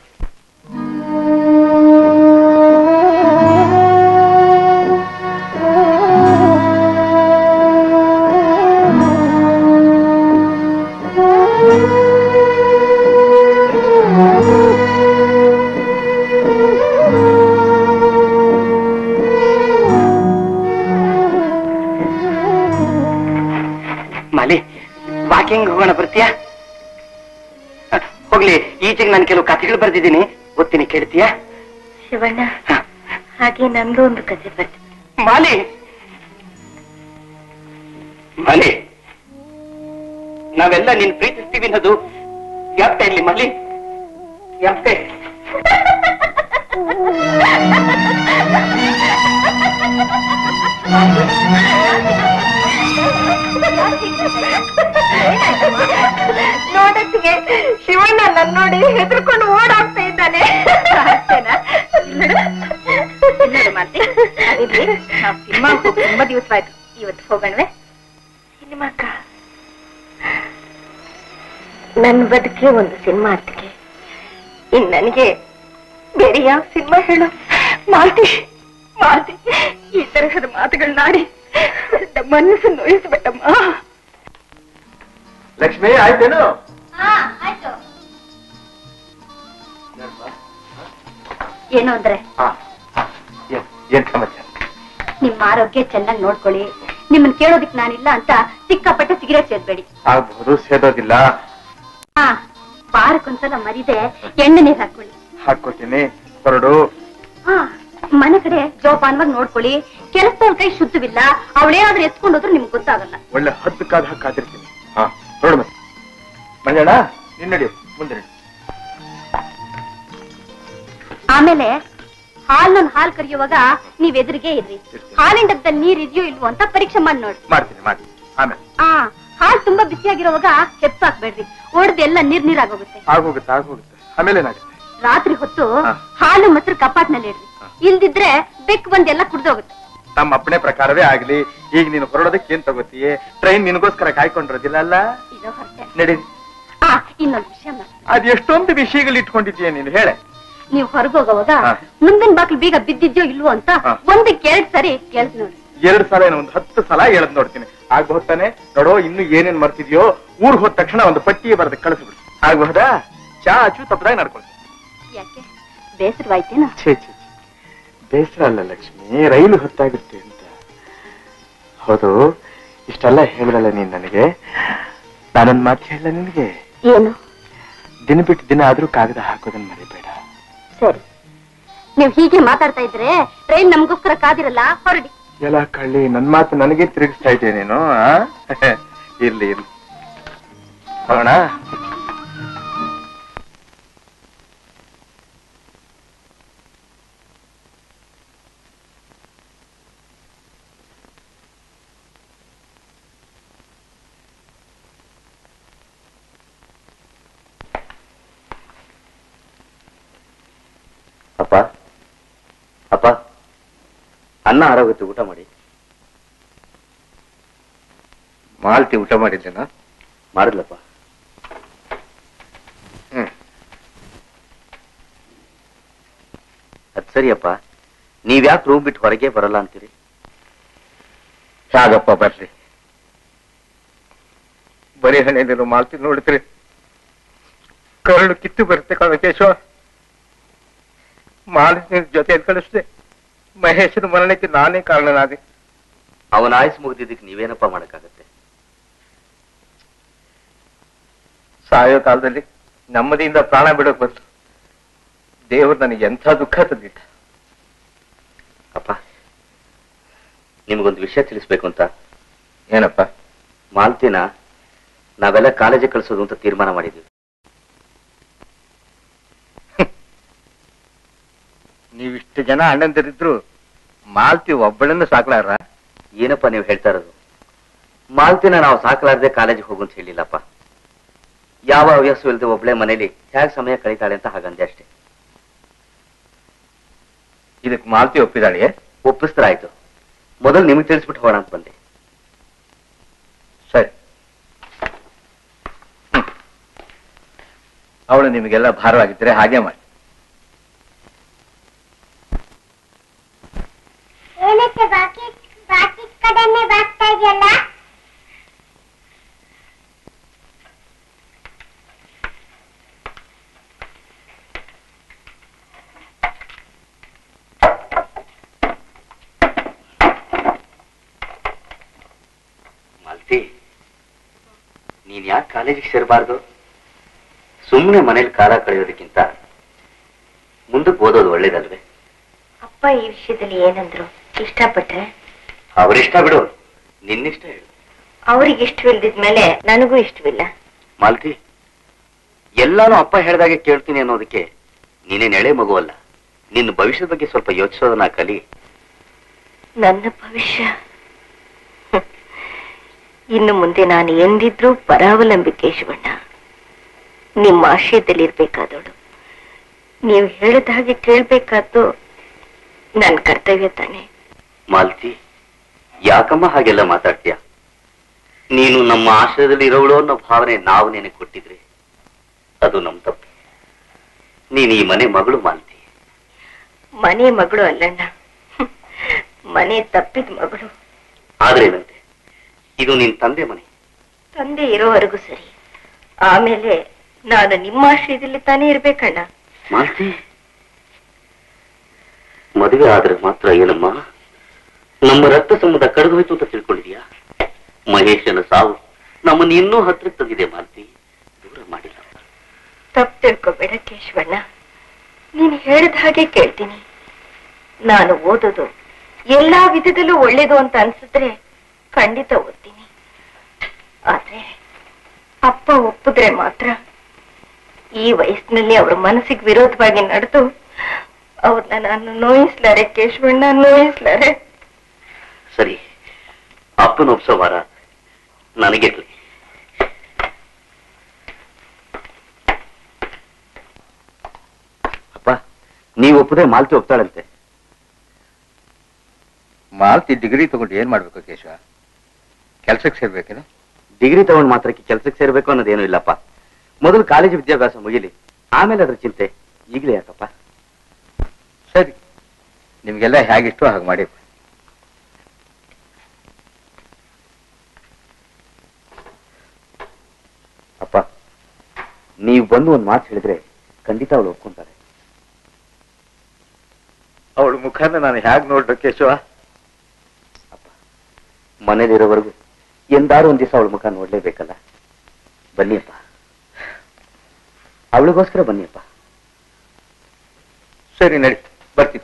ಮಾಲಿ, ವಾಕಿಂಗ್ ಹೋಗೋಣ, ಬರ್ತೀಯಾ? ಹೋಗ್ಲಿ, ಈಚೆಗೆ ನಾನು ಕೆಲವು ಕಥೆಗಳು ಬರ್ದಿದ್ದೀನಿ, ಓದ್ತೀನಿ, ಕೇಳ್ತೀಯಾ? ಶಿವಣ್ಣ, ಹಾಗೆ ನಮ್ದು ಒಂದು ಕಥೆ ಬರ್ತೀನಿ. ಮಾಲಿ, ಮಾಲಿ, ನಾವೆಲ್ಲ ನೀನ್ ಪ್ರೀತಿಸ್ತೀವಿ ಅನ್ನೋದು ಯಾಕೆ ಇಲ್ಲಿ ಮಾಲಿ? ಯಾಕೆ? ನೋಡತ್ತಿಗೆ ಶಿವಣ್ಣ ನನ್ನ ನೋಡಿ ಹೆದರ್ಕೊಂಡು ಓಡಾಡ್ತಾ ಇದ್ದಾನೆ. ಮಾತಿ, ನಾವು ಸಿನಿಮಾ ಹೋಗಿ ತುಂಬಾ ದಿವಸವಾಯ್ತು. ಇವತ್ತು ಹೋಗೋಣವೆ? ಸಿನಿಮಾಕ್ಕ ನನ್ನ ಬದುಕೆ ಒಂದು ಸಿನಿಮಾ ಅತ್ತಿಗೆ. ಇನ್ ನನಗೆ ಬೇರೆ ಯಾವ ಸಿನಿಮಾ ಹೇಳು? ಮಾಲ್ತಿ, ಮಾಲ್ತಿ, ಈ ತರಹದ ಮಾತುಗಳನ್ನಾಡಿ ಮನಸ್ಸು ನೋಯಿಸ್ಬಿಟ್ಟಮ್ಮ. ಲಕ್ಷ್ಮಿ, ಆಯ್ತೇನು? ಏನು ಅಂದ್ರೆ, ಏನ್ ಸಮಾಚಾರ? ನಿಮ್ಮ ಆರೋಗ್ಯ ಚೆನ್ನಾಗಿ ನೋಡ್ಕೊಳ್ಳಿ. ನಿಮ್ಮನ್ ಕೇಳೋದಿಕ್ ನಾನಿಲ್ಲ ಅಂತ ಸಿಕ್ಕಾಪಟ್ಟೆ ಸಿಗರೇಟ್ ಸೇದ್ಬೇಡಿ. ಆಗ್ಬಹುದು, ಸೇದೋದಿಲ್ಲ. ಹಾ, ವಾರಕ್ಕೊಂದ್ಸಲ ಮರಿದೆ ಎಣ್ಣೆ ನೀರ್ ಹಾಕೊಳ್ಳಿ. ಹಾಕೋತೀನಿ, ಹೊರಡು. ಹಾ, ಮನೆ ಕಡೆ ಜೋಪಾನವಾಗಿ ನೋಡ್ಕೊಳ್ಳಿ. ಕೆಲಸದವ್ರ ಕೈ ಶುದ್ಧವಿಲ್ಲ, ಅವಳೇನಾದ್ರೂ ಎತ್ಕೊಂಡು ಹೋದ್ರು ನಿಮ್ಗೆ ಗೊತ್ತಾಗಲ್ಲ. ಒಳ್ಳೆ ಹತ್ತು ಕಾದ ಹಾಕಾದಿರ್ತೀನಿ. ಹಾ, ನೋಡು ಮತ್ತೆ. ಮಂಜಣ್ಣ, ನಿನ್ನ ನಡಿ, ಮುಂದೆ ನಡಿ. ಆಮೇಲೆ ಹಾಲನ್ನ ಹಾಲ್ ಕರಿಯುವಾಗ ನೀವ್ ಎದುರಿಗೆ ಇರ್ರಿ. ಹಾಲಿನ ಡಬ್ಬದಲ್ಲಿ ನೀರ್ ಇದೆಯೋ ಇಲ್ವೋ ಅಂತ ಪರೀಕ್ಷೆ ಮಾಡಿ ನೋಡಿ. ಮಾಡ್ತೀನಿ, ಮಾಡ್ತೀನಿ. ಆಮೇಲೆ ಆ ಹಾಲ್ ತುಂಬಾ ಬಿಸಿಯಾಗಿರೋವಾಗ ಹೆಪ್ಪಾಕ್ಬೇಡ್ರಿ, ಒಡ್ದು ಎಲ್ಲ ನೀರ್ ನೀರಾಗೋಗುತ್ತೆ. ಆಗೋಗುತ್ತೆ, ಆಗೋಗುತ್ತೆ. ಆಮೇಲೆ ಏನಾಗುತ್ತೆ? ರಾತ್ರಿ ಹೊತ್ತು ಹಾಲು ಮೊಸರು ಕಪಾಟ್ನಲ್ಲಿ ಇಡ್ರಿ. ಇಲ್ದಿದ್ರೆ ಬೆಕ್ ಬಂದ್ ಎಲ್ಲ ಕುಡ್ದೋಗುತ್ತೆ. ನಮ್ಮ ಅಪ್ಪಣೆ ಪ್ರಕಾರವೇ ಆಗ್ಲಿ. ಈಗ ನೀನು ಹೊರಡೋದಕ್ಕೆ ಏನ್ ತಗೋತೀಯ? ಟ್ರೈನ್ ನಿನಗೋಸ್ಕರ ಕಾಯ್ಕೊಂಡಿರೋದಿಲ್ಲ ಅಲ್ಲ? ಇದು ಹೊರಟೆ. ನಡಿ. ಆ ಇನ್ನೊಂದು ವಿಷಯ ಮಾಡಿ, ಅದ್ ಎಷ್ಟೊಂದು ವಿಷಯಗಳು ಇಟ್ಕೊಂಡಿದ್ದೀಯ ನೀನು, ಹೇಳೆ. ನೀವು ಹೊರಗೋಗುವಾಗ ಮುಂದಿನ ಬಾಕ್ಲು ಬೀಗ ಬಿದ್ದಿದ್ಯೋ ಇಲ್ವೋ ಅಂತ ಒಂದಕ್ಕೆ ಎರಡ್ ಸರಿ ಕೇಳ್ದ್ ನೋಡಿ. ಎರಡ್ ಸಲ ಏನೋ ಒಂದು ಹತ್ತು ಸಲ ಹೇಳದ್ ನೋಡ್ತೀನಿ. ಆಗ್ಬಹುದಾನೆ? ನೋಡೋ, ಇನ್ನು ಏನೇನ್ ಮರ್ತಿದ್ಯೋ ಊರ್ ಹೋದ ತಕ್ಷಣ ಒಂದು ಪಟ್ಟಿ ಬರೆದ ಕಳಿಸ್ಬಿಡು. ಆಗ್ಬಹುದಾ? ಚಾ ಚೂ ತಪ್ಪದಾಗ ನಡ್ಕೊಳ್ತೀನಿ. ಯಾಕೆ ಬೇಸರವಾಯ್ತೇನ? ಛೇ ಛೇ, ಬೇಸರ ಅಲ್ಲ ಲಕ್ಷ್ಮಿ, ರೈಲು ಹೊತ್ತಾಗುತ್ತೆ ಅಂತ. ಹೌದು, ಇಷ್ಟೆಲ್ಲ ಹೇಳಿದಲ್ಲ ನೀನ್ ನನಗೆ. ನಾನೊಂದ್ ಮಾತು ಹೇಳ ನಿನಗೆ. ಏನು? ದಿನ ಬಿಟ್ಟು ದಿನ ಆದ್ರೂ ಕಾಗದ ಹಾಕೋದನ್ನ ಮರಿಬೇಡ. ಸರಿ, ನೀವ್ ಹೀಗೆ ಮಾತಾಡ್ತಾ ಇದ್ರೆ ಟ್ರೈನ್ ನಮ್ಗೋಸ್ಕರ ಕಾದಿರಲ್ಲ, ಹೊರಡಿ. ಎಲ್ಲ ಕಳ್ಳಿ, ನನ್ ಮಾತು ನನಗೆ ತಿರುಗಿಸ್ತಾ ಇದ್ದೆ ನೀನು. ಇರ್ಲಿ ಇರ್ಲಿ, ಹೋಗೋಣ. ಅನ್ನ ಆರೋಗುತ್ತೆ, ಊಟ ಮಾಡಿ. ಮಾಲ್ತಿ ಊಟ ಮಾಡಿದ್ದೇನಾ? ಮಾಡಿದ್ಲಪ್ಪ. ಹ್ಮ್ ಅದ್ ಸರಿಯಪ್ಪ, ನೀವ್ಯಾಕೆ ರೂಮ್ ಬಿಟ್ಟು ಹೊರಗೆ ಬರಲ್ಲ ಅಂತೀರಿ? ಹೇಗಪ್ಪ ಬರ್ಲಿ, ಬರೀ ಹಣೆಯಲ್ಲಿರೋ ಮಾಲ್ತಿ ನೋಡಿದ್ರೆ ಕರಳು ಕಿತ್ತು ಬರುತ್ತೆ ಕಾಣ ಕೇಶವ. ಮಾಲ್ತಿ ಜೊತೆ ಕಳಿಸ್ದೆ, ಮಹೇಶನ ಮರಣಕ್ಕೆ ನಾನೇ ಕಾರಣನಾದೆ. ಅವನ ಆಯಸ್ ಮುಗಿದಿದ್ದಕ್ಕೆ ನೀವೇನಪ್ಪ ಮಾಡಕ್ಕಾಗತ್ತೆ? ಸಾಯೋ ಕಾಲದಲ್ಲಿ ನೆಮ್ಮದಿಯಿಂದ ಪ್ರಾಣ ಬಿಡೋಕ್ ಬಂತು. ದೇವರು ನನಗೆ ಎಂಥ ದುಃಖ ತಂದಿದ್ದ. ಅಪ್ಪ, ನಿಮಗೊಂದು ವಿಷಯ ತಿಳಿಸ್ಬೇಕು ಅಂತ. ಏನಪ್ಪ? ಮಾಲ್ತಿನ ನಾವೆಲ್ಲ ಕಾಲೇಜಿಗೆ ಕಳಿಸೋದು ಅಂತ ತೀರ್ಮಾನ ಮಾಡಿದ್ವಿ. ನೀವಿಷ್ಟು ಜನ ಅಣ್ಣಂದಿರಿದ್ರು ಮಾಲ್ತಿ ಒಬ್ಬಳನ್ನು ಸಾಕ್ಲಾರ? ಏನಪ್ಪ ನೀವು ಹೇಳ್ತಾ ಇರೋದು? ಮಾಲ್ತಿನ ನಾವು ಸಾಕಲಾರದೆ ಕಾಲೇಜಿಗೆ ಹೋಗು ಅಂತ ಹೇಳಿಲ್ಲಪ್ಪ. ಯಾವ ಹವ್ಯಾಸ ಇಲ್ಲದೆ ಒಬ್ಳೆ ಮನೇಲಿ ಹೇಗೆ ಸಮಯ ಕಳೀತಾಳೆ ಅಂತ ಹಾಗಂದೆ ಅಷ್ಟೇ. ಇದಕ್ಕೆ ಮಾಲ್ತಿ ಒಪ್ಪಿದಾಳೆ? ಒಪ್ಪಿಸ್ತಾರಾಯ್ತು. ಮೊದಲು ನಿಮಗೆ ತಿಳಿಸ್ಬಿಟ್ಟು ಹೋಗೋಣ ಅಂತ ಬಂದೆ. ಸರಿ, ಅವಳು ನಿಮಗೆಲ್ಲ ಭಾರವಾಗಿದ್ರೆ ಹಾಗೆ ಮಾಡಿ. ಏನಕ್ಕೆ ಬಾಕಿ ಬಾಕಿ ಕಡೆನೆ ಬಾಗ್ತಾ ಇದೆಯಲ್ಲ? ಮಾಲ್ತಿ, ನೀನ್ ಯಾಕೆ ಕಾಲೇಜಿಗೆ ಸೇರಬಾರ್ದು? ಸುಮ್ಮನೆ ಮನೇಲಿ ಕಾಲ ಕಳೆಯೋದಕ್ಕಿಂತ ಮುಂದಕ್ಕೆ ಓದೋದು ಒಳ್ಳೇದಲ್ವೇ? ಅಪ್ಪ ಈ ವಿಷಯದಲ್ಲಿ ಏನಂದ್ರು? ಇಷ್ಟಪಟ್ರೆ? ಅವರಿಷ್ಟ ಬಿಡು, ನಿನ್ನಿಷ್ಟ ಹೇಳು. ಅವ್ರಿಗೆ ಇಷ್ಟವಿಲ್ದಿದ್ಮೇಲೆ ನನಗೂ ಇಷ್ಟವಿಲ್ಲ. ಮಾಲ್ತಿ, ಎಲ್ಲಾನು ಅಪ್ಪ ಹೇಳ್ದಾಗೆ ಕೇಳ್ತೀನಿ ಅನ್ನೋದಕ್ಕೆ ನೀನೇನ್ ಎಳೆ ಮಗುವಲ್ಲ. ನಿನ್ನ ಭವಿಷ್ಯದ ಬಗ್ಗೆ ಸ್ವಲ್ಪ ಯೋಚಿಸೋದನ್ನ ಕಲಿ. ನನ್ನ ಭವಿಷ್ಯ ಇನ್ನು ಮುಂದೆ ನಾನು ಎಂದಿದ್ರೂ ಪರಾವಲಂಬಿಕೆ ಶಿವಣ್ಣ. ನಿಮ್ಮ ಆಶಯದಲ್ಲಿ ಇರ್ಬೇಕಾದವಳು. ನೀವು ಹೇಳಿದ ಹಾಗೆ ಕೇಳ್ಬೇಕಾದ್ದು ನನ್ನ ಕರ್ತವ್ಯ ತಾನೆ. ಮಾಲ್ತಿ, ಯಾಕಮ್ಮ ಹಾಗೆಲ್ಲ ಮಾತಾಡ್ತೀಯ? ನೀನು ನಮ್ಮ ಆಶ್ರಯದಲ್ಲಿ ಇರೋಳು ಅನ್ನೋ ಭಾವನೆ ನಾವು ನಿನಗೆ ಕೊಟ್ಟಿದ್ರೆ ಅದು ನಮ್ ತಪ್ಪು. ನೀನು ಈ ಮನೆ ಮಗಳು ಮಾಲ್ತಿ. ಮನೆ ಮಗಳು ಅಲ್ಲಣ್ಣ, ಮನೆ ತಪ್ಪಿದ ಮಗಳು. ಆದ್ರೇನಂತೆ, ಇದು ನಿನ್ ತಂದೆ ಮನೆ. ತಂದೆ ಇರೋವರೆಗೂ ಸರಿ, ಆಮೇಲೆ ನಾನು ನಿಮ್ಮ ಆಶ್ರಯದಲ್ಲಿ ತಾನೇ ಇರ್ಬೇಕಣ್ಣ. ಮಾಲ್ತಿ, ಮದುವೆ ಆದ್ರೆ ಮಾತ್ರ ಏನಮ್ಮ ನಮ್ಮ ರಕ್ತ ಸಂಬಂಧ ಕಳೆದು ಹೋಯ್ತು ಅಂತ ತಿಳ್ಕೊಂಡಿದ್ಯಾ? ಮಹೇಶನ ಸಾವು ನಮ್ಮನ್ನು ಇನ್ನೂ ಹತ್ರಕ್ಕೆ ತಂದಿದೆ ಮಾಲ್ತಿ, ದೂರ ಮಾಡಿಲ್ಲ. ತಪ್ಪು ತಿಳ್ಕೊಬೇಡ ಕೇಶವಣ್ಣ, ನೀನು ಹೇಳಿದ ಹಾಗೆ ಕೇಳ್ತೀನಿ. ನಾನು ಓದೋದು ಎಲ್ಲಾ ವಿಧದಲ್ಲೂ ಒಳ್ಳೇದು ಅಂತ ಅನ್ಸಿದ್ರೆ ಖಂಡಿತ ಓದ್ತೀನಿ. ಆದ್ರೆ ಅಪ್ಪ ಒಪ್ಪಿದ್ರೆ ಮಾತ್ರ. ಈ ವಯಸ್ಸಿನಲ್ಲಿ ಅವ್ರ ಮನಸ್ಸಿಗೆ ವಿರೋಧವಾಗಿ ನಡೆದು ಅವ್ರನ್ನ ನಾನು ನೋಯಿಸ್ಲಾರೆ ಕೇಶವಣ್ಣ, ನೋಯಿಸ್ಲಾರೆ. ಸರಿ, ಅಪ್ಪನ ಒಪ್ಸೋವಾರ ನನಗಿರ್ಲಿ. ಅಪ್ಪ, ನೀವು ಒಪ್ಪದೆ ಮಾಲ್ತಿ ಒಪ್ತಾಳಂತೆ. ಮಾಲ್ತಿ ಡಿಗ್ರಿ ತಗೊಂಡು ಏನ್ ಮಾಡ್ಬೇಕು ಕೇಶವ? ಕೆಲ್ಸಕ್ಕೆ ಸೇರ್ಬೇಕೇನು? ಡಿಗ್ರಿ ತಗೊಂಡ್ ಮಾತ್ರಕ್ಕೆ ಕೆಲ್ಸಕ್ಕೆ ಸೇರ್ಬೇಕು ಅನ್ನೋದೇನು ಇಲ್ಲಪ್ಪ. ಮೊದಲು ಕಾಲೇಜು ವಿದ್ಯಾಭ್ಯಾಸ ಮುಗಿಲಿ, ಆಮೇಲೆ ಅದ್ರ ಚಿಂತೆ. ಈಗಲೇ ಯಾಕಪ್ಪ? ಸರಿ, ನಿಮ್ಗೆಲ್ಲ ಹೇಗಿಷ್ಟೋ ಹಾಗೆ ಮಾಡಿ. ಅಪ್ಪ, ನೀವು ಬಂದು ಒಂದ್ ಮಾತು ಹೇಳಿದ್ರೆ ಖಂಡಿತ ಅವಳು ಒಪ್ಕೊಂತಾರೆ. ಅವಳ ಮುಖಾನ ನಾನು ಹೇಗೆ ನೋಡ್ರು ಕೇಶವ? ಅಪ್ಪ, ಮನೇಲಿರೋವರೆಗೂ ಎಂದಾರು ಒಂದ್ ದಿವಸ ಅವಳ ಮುಖ ನೋಡ್ಲೇಬೇಕಲ್ಲ. ಬನ್ನಿಯಪ್ಪ, ಅವಳಿಗೋಸ್ಕರ ಬನ್ನಿಯಪ್ಪ. ಸರಿ, ನಡಿ, ಬರ್ತೀನಿ.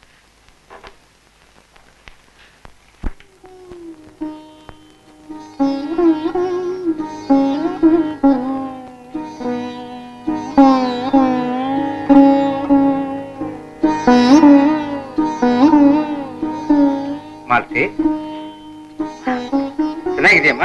ಮಾಲ್ತಿ, ಚೆನ್ನಾಗಿದೆಯಮ್ಮ?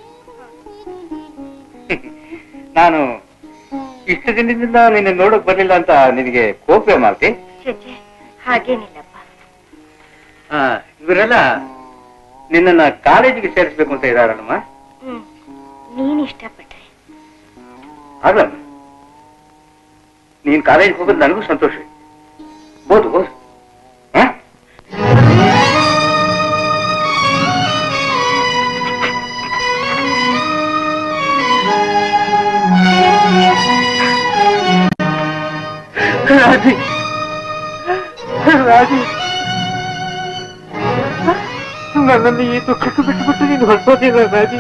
ನಾನು ಇಷ್ಟು ದಿನದಿಂದ ನಿನ್ನ ನೋಡಕ್ ಬರ್ಲಿಲ್ಲ ಅಂತ ನಿನಗೆ ಕೋಪ ಮಾಲ್ತಿ? ಹಾಗೇನಿಲ್ಲಪ್ಪ. ಇವರೆಲ್ಲ ನಿನ್ನನ್ನ ಕಾಲೇಜಿಗೆ ಸೇರಿಸ್ಬೇಕು ಅಂತ ಇದಾರಲ್ಲಮ್ಮ. ಹ್ಮ್ ನೀನ್ ಇಷ್ಟಪಟ್ರೆ ಆಗ್ಲಮ್ಮ, ನೀನ್ ಕಾಲೇಜಿಗೆ ಹೋಗೋದು ನನಗೂ ಸಂತೋಷ. ಬೋದು ಬೋದು ಹ ರಾಜಿ ರಾಜಿ ನನ್ನನ್ನು ಈ ದುಃಖಕ್ಕೆ ಬಿಟ್ಟುಬಿಟ್ಟು ನೀನು ಹೊರಟೋದಿಲ್ಲ ರಾಜಿ.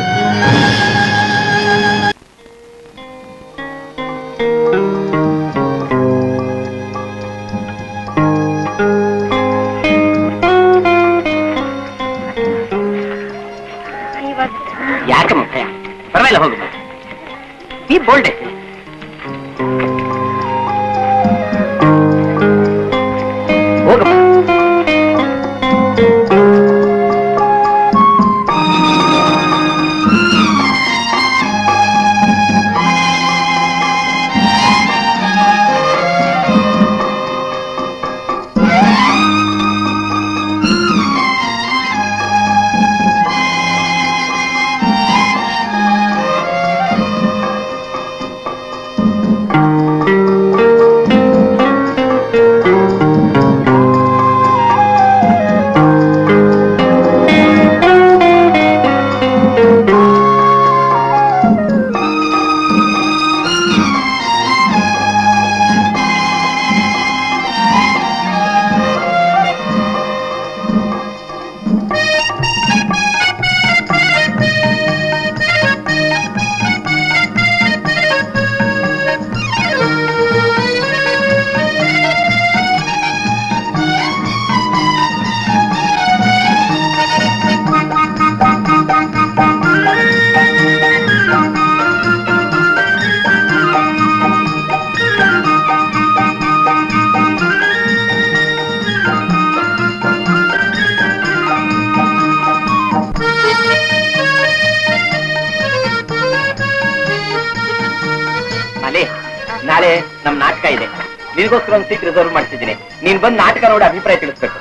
ಯಾಕಮ್ಮ ಭಯ? ಪರವಾಗಿಲ್ಲ, ಹೋಗಮ್ಮ. Be bold. ಹೋಗಮ್ಮ. ನಾಳೆ ನಮ್ ನಾಟಕ ಇದೆ, ನಿನಗೋಸ್ಕರ ಒಂದು ಸೀಟ್ ರಿಸರ್ವ್ ಮಾಡ್ತಿದ್ದೀನಿ. ನೀನ್ ಬಂದು ನಾಟಕ ನೋಡಿ ಅಭಿಪ್ರಾಯ ತಿಳಿಸ್ಬೇಕು.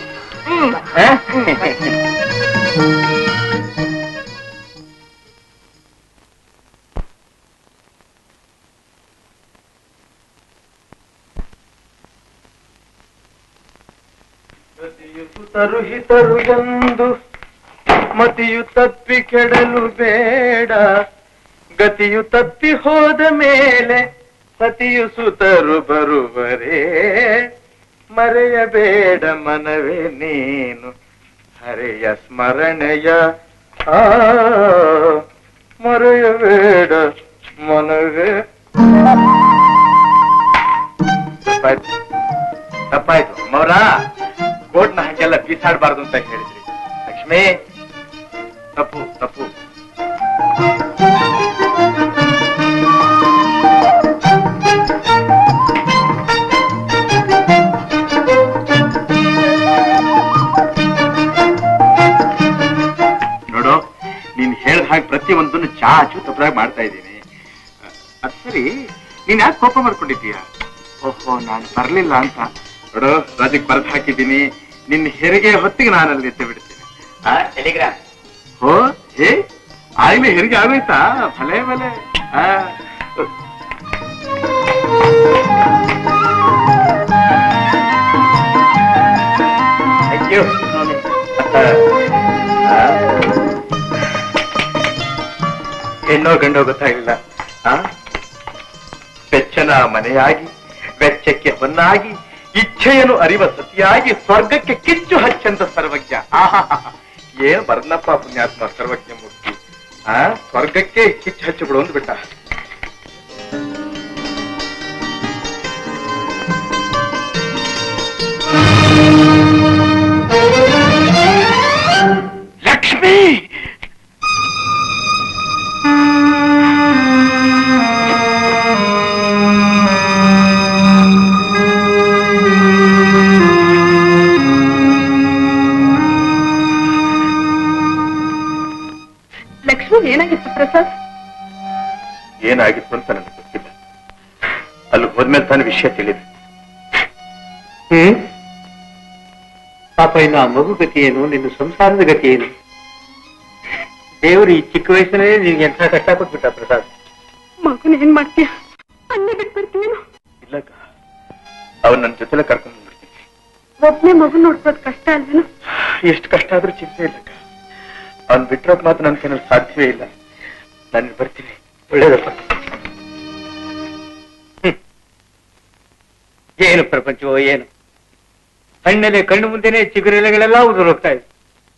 ತರುಹಿತರು ಎಂದು ಮತಿಯು ತಪ್ಪಿ ಕೆಡಲು ಬೇಡ, ಗತಿಯು ತಪ್ಪಿ ಹೋದ ಮೇಲೆ ಸತಿಯು ಸುತರು ಬರುವರೇ. ಮರೆಯಬೇಡ ಮನವೇ ನೀನು ಹರೆಯ ಸ್ಮರಣೆಯ, ಆ ಮರೆಯಬೇಡ ಮನವೇ. ತಪ್ಪಾಯ್ತು ತಪ್ಪಾಯ್ತು ಮೌರ, ಕೋಟ್ನ ಹಾಗೆಲ್ಲ ಬೀಸಾಡಬಾರ್ದು ಅಂತ ಹೇಳಿದ್ರಿ. ಲಕ್ಷ್ಮಿ, ತಪ್ಪು ತಪ್ಪು. ನೋಡು, ನೀನ್ ಹೇಳ್ದ ಹಾಗೆ ಪ್ರತಿಯೊಂದನ್ನು ಚಾಚು ತಪ್ಪದಾಗಿ ಮಾಡ್ತಾ ಇದ್ದೀನಿ. ಅದ್ ಸರಿ, ನೀನ್ ಯಾಕೆ ಕೋಪ ಮಾಡ್ಕೊಂಡಿದ್ದೀಯ? ಓಹೋ, ನಾನು ಬರ್ಲಿಲ್ಲ ಅಂತ. ನೋಡು, ರಾಜಕ್ಕೆ ಬರ್ದು ಹಾಕಿದ್ದೀನಿ. ನಿನ್ನ ಹೆರಿಗೆ ಹೊತ್ತಿಗೆ ನಾನು ಅಲ್ಲಿ ಎತ್ತೆ ಬಿಡ್ತೀನಿ. ಟೆಲಿಗ್ರಾಮ್. ಹೋ, ಹೇ ಆಗ್ಲೇ ಹೆರಿಗೆ ಆಗೋಯ್ತಾ? ಭಲೆ ಭಲೆ. ಅಯ್ಯೋ, ಹೆಣ್ಣೋ ಗಂಡೋ ಗೊತ್ತಾಗಿಲ್ಲ. ಬೆಚ್ಚನ ಮನೆಯಾಗಿ, ವೆಚ್ಚಕ್ಕೆ ಹೊನ್ನಾಗಿ, ಇಚ್ಛೆಯನ್ನು ಅರಿವ ಸತಿಯಾಗಿ, ಸ್ವರ್ಗಕ್ಕೆ ಕಿಚ್ಚು ಹಚ್ಚಂತ ಸರ್ವಜ್ಞ. ಆಹಾ, ಏನು ಬರ್ನಪ್ಪ ಪುಣ್ಯಾತ್ಮ ಸರ್ವಜ್ಞ ಮೂರ್ತಿ. ಆ ಸ್ವರ್ಗಕ್ಕೆ ಕಿಚ್ಚು ಹಚ್ಚಿಬಿಡು ಅಂದು ಬಿಟ್ಟ. ಲಕ್ಷ್ಮಿ, ಏನಾಗಿತ್ತು ಪ್ರಸಾದ್? ಏನಾಗಿತ್ತು ಅಂತ ನನಗೆ ಗೊತ್ತಿಲ್ಲ. ಅಲ್ಲಿ ಹೋದ್ಮೇಲೆ ತಾನು ವಿಷಯ ತಿಳಿದೆ. ಹ್ಮ್ ಪಾಪ ಇನ್ನು ಆ ಮಗು ಗತಿ ಏನು, ನಿನ್ನ ಸಂಸಾರದ ಗತಿ ಏನು? ದೇವರು ಈ ಚಿಕ್ಕ ವಯಸ್ಸಿನಲ್ಲಿ ನಿನ್ಗೆ ಎಂಥ ಕಷ್ಟ ಕೊಟ್ಬಿಟ್ಟ ಪ್ರಸಾದ್. ಮಗನ ಏನ್ ಮಾಡ್ತೀಯ? ಅಲ್ಲೇ ಬಿಟ್ಟು ಬರ್ತೀಯೇನು? ಇಲ್ಲಕ್ಕ, ಅವ್ನು ನನ್ನ ಜೊತೆಲೆ ಕರ್ಕೊಂಡು ಬಂದ್ಬಿಡ್ತೀನಿ. ಒಬ್ನೇ ಮಗು ನೋಡ್ಸೋದ್ ಕಷ್ಟ ಅಲ್ವೇನು? ಎಷ್ಟು ಕಷ್ಟ ಆದ್ರೂ ಚಿಂತೆ ಇಲ್ಲಕ್ಕ. ಅವ್ನು ಬಿಟ್ಟಿರೋಕ್ ಮಾತ್ರ ನನ್ ಕೈನಲ್ಲಿ ಸಾಧ್ಯವೇ ಇಲ್ಲ. ನಾನು ಬರ್ತೀನಿ. ಒಳ್ಳೇದಪ್ಪ. ಏನು ಪ್ರಪಂಚವೋ ಏನು, ಹಣ್ಣಲ್ಲಿ ಕಣ್ಣು ಮುಂದೆನೆ ಚಿಗುರೆಲೆಗಳೆಲ್ಲ ಉದುರು ಹೋಗ್ತಾ ಇದೆ.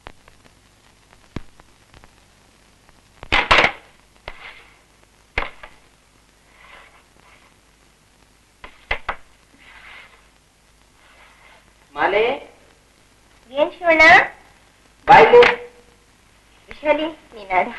ಮಾಲೆ ಏನ್ ಶಿವಣ್ಣ? ಬಾಯ್ಲಿ ವಿಶಾಲಿ ನೀನಾಡು.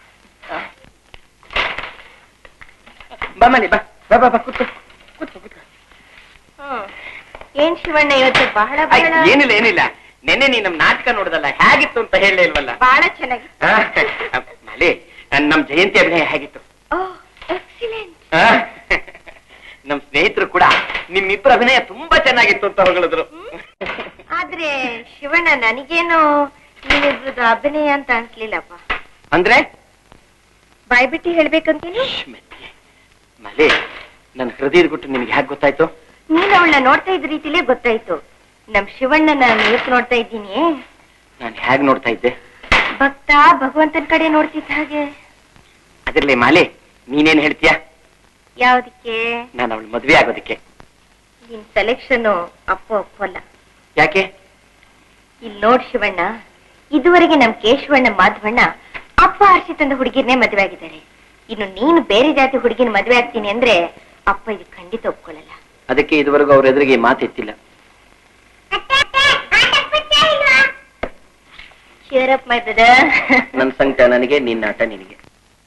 ಬಾ ಮಾಲೆ ಬಾ ಬಾ ಬಾ ಬಾ ಕೂತ್ಕೋ ಕೂತ್ಕೋ ಕೂತ್ಕೋ. ಹ್ಮ್ ಏನ್ ಶಿವಣ್ಣ ಇವತ್ತು ಬಹಳ ಬಹಳ ಏನಿಲ್ಲ ಏನಿಲ್ಲ, ನೆನ್ನೆ ನೀ ನಮ್ ನಾಟಕ ನೋಡ್ದಲ್ಲ, ಹೇಗಿತ್ತು ಅಂತ ಹೇಳಲೇ ಇಲ್ವಲ್ಲ? ಬಹಳ ಚೆನ್ನಾಗಿತ್ತು. ಮಾಲೆ, ನಮ್ ಜಯಂತಿ ಅಭಿನಯ ಹೇಗಿತ್ತು? ಎಕ್ಸಿಲೆಂಟ್. ನಮ್ ಸ್ನೇಹಿತರು ಕೂಡ ನಿಮ್ಮಿಬ್ಬರ ಅಭಿನಯ ತುಂಬಾ ಚೆನ್ನಾಗಿತ್ತು ಅಂತ ಹೊಗಳಿದ್ರು. ಆದ್ರೆ ಶಿವಣ್ಣ ನನಗೇನು ನೀನಿಬ್ರದ್ದು ಅಭಿನಯ ಅಂತ ಅನ್ಸ್ಲಿಲ್ಲಪ್ಪ. ಅಂದ್ರೆ ಬಾಯ್ಬಿಟ್ಟಿ ಹೇಳ್ಬೇಕಂತೀನಿ. ಮಲೆ, ನನ್ ಹೃದಯದ ಗುಟ್ಟು ನಿನ್ಗೆ ಹೇಗೆ ಗೊತ್ತಾಯ್ತು? ನೀನ್ ಅವಳನ್ನ ನೋಡ್ತಾ ಇದ್ದ ರೀತಿಲೇ ಗೊತ್ತಾಯ್ತು. ನಮ್ ಶಿವಣ್ಣನ ನೀವ್ ನೋಡ್ತಾ ಇದ್ದೀನಿ. ನಾನು ಹೇಗ್ ನೋಡ್ತಾ ಇದ್ದೆ? ಭಕ್ತ ಭಗವಂತನ ಕಡೆ ನೋಡ್ತಿದ್ದ ಹಾಗೆ. ಅದ್ರಲ್ಲೇ ಮಾಲೆ, ನೀನೇನ್ ಹೇಳ್ತೀಯ? ಯಾವ್ದಕ್ಕೆ? ನಾನು ಅವಳು ಮದ್ವೆ ಆಗೋದಕ್ಕೆ. ನಿನ್ ಸೆಲೆಕ್ಷನ್ ಅಪ್ಪ ಒಪ್ಪಲ್ಲ. ಯಾಕೆ? ಇಲ್ಲಿ ನೋಡ್ ಶಿವಣ್ಣ, ಇದುವರೆಗೆ ನಮ್ ಕೇಶವಣ್ಣ ಮಾಧವಣ್ಣ ಅಪ್ಪ ಆರ್ಸಿ ತಂದ ಹುಡುಗಿರ್ನೇ ಮದ್ವೆ ಆಗಿದ್ದಾರೆ. ಇನ್ನು ನೀನು ಬೇರೆ ಜಾತಿ ಹುಡುಗಿನ ಮದ್ವೆ ಆಗ್ತೀನಿ ಅಂದ್ರೆ ಅಪ್ಪ ಇದು ಖಂಡಿತ ಒಪ್ಕೊಳ್ಳಲ್ಲ. ಅದಕ್ಕೆ ಇದುವರೆಗೂ ಅವ್ರ ಎದುರಿಗೆ ಮಾತೆತ್ತಿಲ್ಲ. Cheer up, my brother. ನನ್ನ ಸಂಕಟ ನನಗೆ, ನಿನ್ನ ಆಟ ನಿನಗೆ.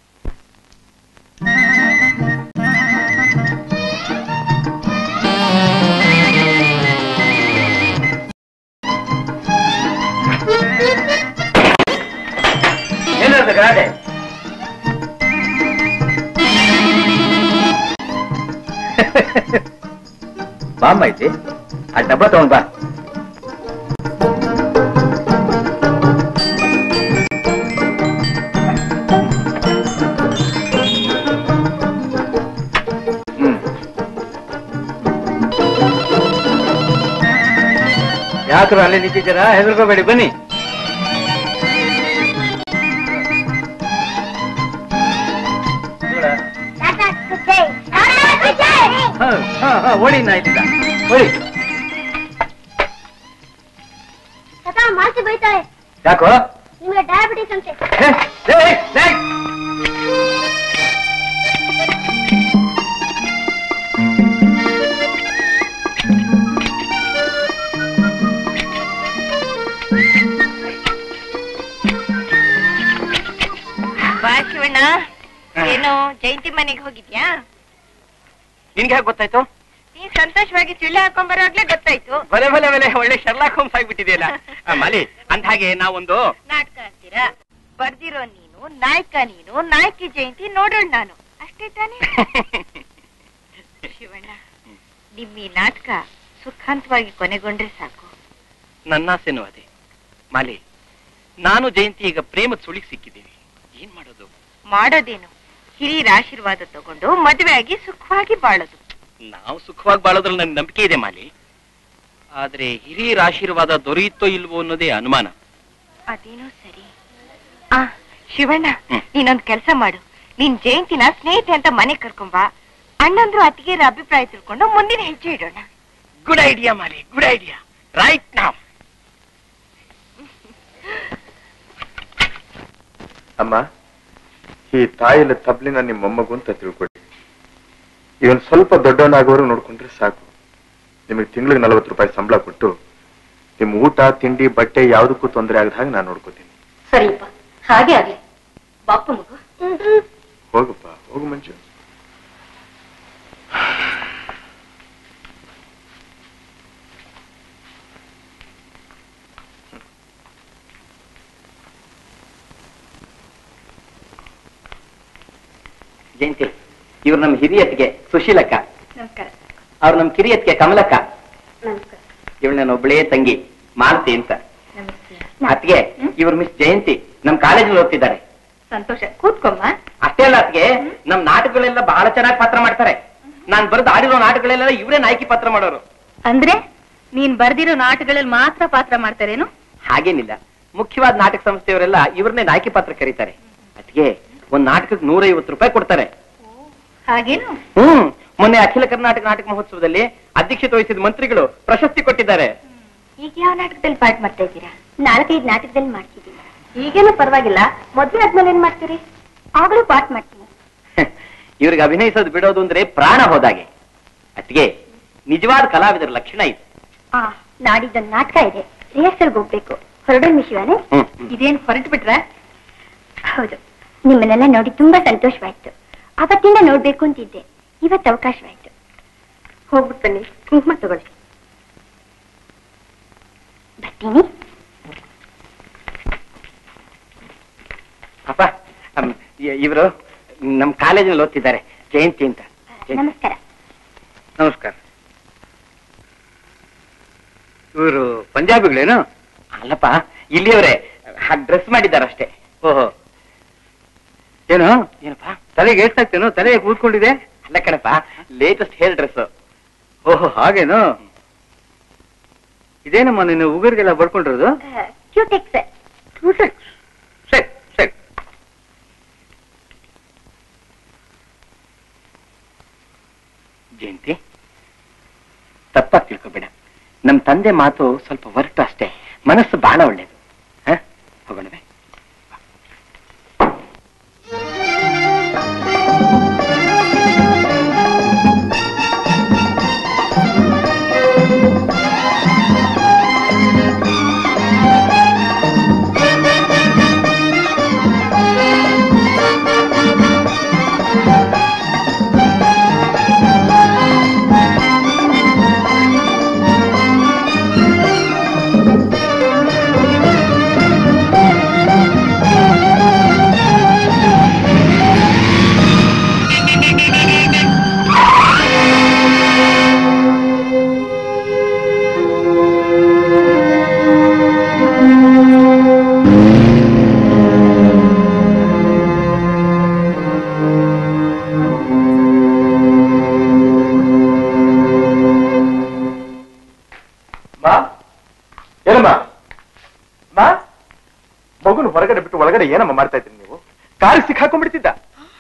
ಏನಾದ್ರು ಗಾಡೆ ಬಾಂಬ ಐತಿ, ಆ ಡಬ್ಬ ತಗೊಂಡ್ ಬಾ. ಯಾಕ್ರು ಅಲ್ಲಿ ನಿಂತಿದ್ದೀರಾ? ಹೆದರ್ಕೋಬೇಡಿ, ಬನ್ನಿ. ಓಡಿ ನಾಯ್ತಿದ್ದ ಓಡಿ. ಮಾಸಿ ಬೈತಾರೆ. ಯಾಕೋ? ನಿಮ್ಗೆ ಡಯಾಬಿಟಿಸ್ ಅಂತೆ. ಬಾ ಶಿವಣ್ಣ, ಏನು ಜಯಂತಿ ಮನೆಗೆ ಹೋಗಿದ್ಯಾ? ನಿನ್ಗೆ ಹೇಗೆ ಗೊತ್ತಾಯ್ತು? ನೀನ್ ಸಂತೋಷವಾಗಿ ಚಿಳ್ಳೆ ಹಾಕೊಂಡ್ ಬರೋವಾಗ್ಲೇ ಗೊತ್ತಾಯ್ತು. ಬಲೆ ಬಲೆ ಬಲೆ ಒಳ್ಳೆ ಶರ್ಲಾಕ್ ಹೋಮ್ಸ್ ಆಗ್ಬಿಟ್ಟಿದೆಯಲ್ಲ. ಮಾಲಿ, ಅಂದ ಹಾಗೆ ನಾವೊಂದು ನಾಟಕ ಅಂತೀರಾ? ಬರ್ದಿರೋ ನೀನು, ನಾಯಕ ನೀನು, ನಾಯಕಿ ಜಯಂತಿ ನೋಡೋಣ ನಾನು, ಅಷ್ಟೇ ತಾನೇ? ಶಿವಣ್ಣ, ನಿಮ್ ಈ ನಾಟಕ ಸುಖಾಂತವಾಗಿ ಕೊನೆಗೊಂಡ್ರೆ ಸಾಕು. ನನ್ನಾಸೆನೂ ಅದೇ. ಮಾಲಿ, ನಾನು ಜಯಂತಿ ಈಗ ಪ್ರೇಮದ ಸುಳಿಗೆ ಸಿಕ್ಕಿದ್ದೀನಿ. ಏನ್ ಮಾಡೋದು? ಮಾಡೋದೇನು, ಹಿರಿಯರ ಆಶೀರ್ವಾದ ತಗೊಂಡು ಮದುವೆ ಆಗಿ ಸುಖವಾಗಿ ಬಾಳೋದು. ನಾವು ಸುಖವಾಗಿ ಬಾಳೋದ್ರಲ್ಲಿ ನನ್ಗೆ ನಂಬಿಕೆ ಇದೆ ಮಾಲಿ. ಆದ್ರೆ ಹಿರಿಯರ ಆಶೀರ್ವಾದ ದೊರೆಯುತ್ತೋ ಇಲ್ವೋ ಅನ್ನೋದೇ ಅನುಮಾನ. ಅದೇನೋ ಸರಿ. ಆ ಶಿವಣ್ಣ, ನೀನೊಂದ್ ಕೆಲ್ಸ ಮಾಡು, ನೀನ್ ಜಯಂತಿನ ಸ್ನೇಹಿತೆ ಅಂತ ಮನೆ ಕರ್ಕೊಂಬಾ. ಅಣ್ಣಂದ್ರು ಅತ್ತಿಗೆಯರ ಅಭಿಪ್ರಾಯ ತಿಳ್ಕೊಂಡು ಮುಂದಿನ ಹೆಜ್ಜೆ ಇಡೋಣ. Good idea Mali, good idea. Right ನಾವ್. ಅಮ್ಮ, ಈ ತಾಯಿಲ ತಬ್ಲಿನ ನಿಮ್ಮ ಮೊಮ್ಮಗು ಅಂತ ತಿಳ್ಕೊಳ್ಳಿ. ಇವನ್ ಸ್ವಲ್ಪ ದೊಡ್ಡವನಾಗೋರು ನೋಡ್ಕೊಂಡ್ರೆ ಸಾಕು. ನಿಮಗೆ ತಿಂಗಳಿಗೆ ನಲವತ್ತು ರೂಪಾಯಿ ಸಂಬಳ ಕೊಟ್ಟು ನಿಮ್ ಊಟ ತಿಂಡಿ ಬಟ್ಟೆ ಯಾವ್ದಕ್ಕೂ ತೊಂದರೆ ಆಗದ ಹಾಗೆ ನಾನು ನೋಡ್ಕೋತೀನಿ. ಸರಿಯಪ್ಪ, ಹಾಗೆ ಆಗ್ಲಿ. ಬಾಪು ಮಗು, ಹೋಗಪ್ಪ, ಹೋಗು ಮಂಜು. ಜಯಂತಿ, ಇವ್ರು ನಮ್ ಹಿರಿಯತ್ಗೆ ಸುಶೀಲಕ್ಕ. ನಮಸ್ಕಾರ. ಅವ್ರು ನಮ್ ಕಿರಿಯತ್ಗೆ ಕಮಲಕ್ಕ. ನಮಸ್ಕಾರ. ಇವಳು ನನ್ನ ಒಬ್ಬಳೇ ತಂಗಿ ಮಾಲತಿ ಅಂತ. ಅತ್ಗೆ ಇವ್ರು ಮಿಸ್ ಜಯಂತಿ ನಮ್ ಕಾಲೇಜಲ್ಲಿ ಓದ್ತಿದ್ದಾರೆ. ಸಂತೋಷ, ಕೂತ್ಕೊಮ್ಮ. ಅಷ್ಟೇ ಅಲ್ಲ ಅತ್ಗೆ, ನಮ್ ನಾಟಕಗಳೆಲ್ಲ ಬಹಳ ಚೆನ್ನಾಗಿ ಪಾತ್ರ ಮಾಡ್ತಾರೆ. ನಾನ್ ಬರೆದು ಆಡಿರೋ ನಾಟಕಗಳೆಲ್ಲ ಇವರೇ ನಾಯಕಿ ಪಾತ್ರ ಮಾಡೋರು. ಅಂದ್ರೆ ನೀನ್ ಬರ್ದಿರೋ ನಾಟಕಗಳಲ್ಲಿ ಮಾತ್ರ ಪಾತ್ರ ಮಾಡ್ತಾರೇನು? ಹಾಗೇನಿಲ್ಲ, ಮುಖ್ಯವಾದ ನಾಟಕ ಸಂಸ್ಥೆಯವರೆಲ್ಲ ಇವ್ರನ್ನೇ ನಾಯಕಿ ಪಾತ್ರ ಕರೀತಾರೆ. ಅದ್ಗೆ ಒಂದ್ ನಾಟಕಕ್ಕೆ ನೂರೈವತ್ತು ರೂಪಾಯಿ ಕೊಡ್ತಾರೆ. ಹಾಗೇನು? ಹ್ಮ್ ಮೊನ್ನೆ ಅಖಿಲ ಕರ್ನಾಟಕ ನಾಟಕ ಮಹೋತ್ಸವದಲ್ಲಿ ಅಧ್ಯಕ್ಷತೆ ವಹಿಸಿದ ಮಂತ್ರಿಗಳು ಪ್ರಶಸ್ತಿ ಕೊಟ್ಟಿದ್ದಾರೆ. ಈಗ ಯಾವ ನಾಟಕದಲ್ಲಿ ಪಾಠ ಮಾಡ್ತಾ ಇದ್ದೀರಾ? ನಾಲ್ಕೈದು ನಾಟಕದಲ್ಲಿ ಮಾಡ್ತಿದ್ದೀನಿ. ಈಗೇನು ಪರವಾಗಿಲ್ಲ, ಮದ್ವೆ ಆದ್ಮೇಲೆ ಏನ್ ಮಾಡ್ತೀರಿ? ಆಗ್ಲೂ ಪಾಠ ಮಾಡ್ತೀನಿ. ಇವ್ರಿಗೆ ಅಭಿನಯಿಸೋದು ಬಿಡೋದು ಅಂದ್ರೆ ಪ್ರಾಣ ಹೋದಾಗೆ. ಅದ್ಗೆ ನಿಜವಾದ ಕಲಾವಿದರ ಲಕ್ಷಣ ಇದೆ. ಆ ನಾಡಿದ್ದೊಂದು ನಾಟಕ ಇದೆ, ರಿಹರ್ಸಲ್ಗೆ ಹೋಗ್ಬೇಕು. ಹೊರಡೋಣ ಶಿವಾನೆ? ಇದೇನು ಹೊರಟು ಬಿಟ್ರ? ಹೌದು, ನಿಮ್ಮನ್ನೆಲ್ಲ ನೋಡಿ ತುಂಬಾ ಸಂತೋಷವಾಯ್ತು. ಅವತ್ತಿಂದ ನೋಡ್ಬೇಕು ಅಂತಿದ್ದೆ, ಇವತ್ತು ಅವಕಾಶವಾಯ್ತು. ಹೋಗ್ಬಿಟ್ಟು ಬನ್ನಿ, ಕುಂಕುಮ ತಗೊಳ್ಳಿ. ಬರ್ತೀನಿ. ಅಪ್ಪ, ಇವರು ನಮ್ ಕಾಲೇಜಿನಲ್ಲಿ ಓದ್ತಿದ್ದಾರೆ, ಜಯಂತಿ ಅಂತ. ನಮಸ್ಕಾರ. ನಮಸ್ಕಾರ. ಇವರು ಪಂಜಾಬಿಗಳೇನು? ಅಲ್ಲಪ್ಪ, ಇಲ್ಲಿಯವರೇ ಹಾಗೆ ಡ್ರೆಸ್ ಮಾಡಿದ್ದಾರೆ ಅಷ್ಟೇ. ಓಹೋ, ಏನು ಏನಪ್ಪ ತಲೆಗೆ ಏಟಾಗ್ತೇನೋ? ತಲೆಗೆ ಕೂತ್ಕೊಂಡಿದೆ? ಅಲ್ಲ ಕಣಪ್ಪ, ಲೇಟೆಸ್ಟ್ ಹೇರ್ ಡ್ರೆಸ್. ಓಹೋ, ಹಾಗೇನು? ಇದೇನಮ್ಮ ನೀನು ಉಗುರಿಗೆಲ್ಲ ಬರ್ಕೊಂಡಿರೋದು? ಕ್ಯೂಟೆಕ್ಸ್. ಸರಿ ಸರಿ. ಜಯಂತಿ, ತಪ್ಪಾಗಿ ತಿಳ್ಕೊಬೇಡ. ನಮ್ ತಂದೆ ಮಾತು ಸ್ವಲ್ಪ ಹೊರಟು ಅಷ್ಟೇ, ಮನಸ್ಸು ಬಹಳ ಒಳ್ಳೇದು. ಹ ಹೋಗೋಣವೇ? ಮಗುನು ಹೊರಗಡೆ ಬಿಟ್ಟು ಒಳಗಡೆ ಏನಮ್ಮ ಮಾಡ್ತಾ ಇದ್ರಿ ನೀವು? ಕಾರಿಗೆ ಸಿಕ್ಕಾಕೊಂಡ್ಬಿಡ್ತಿದ್ದ.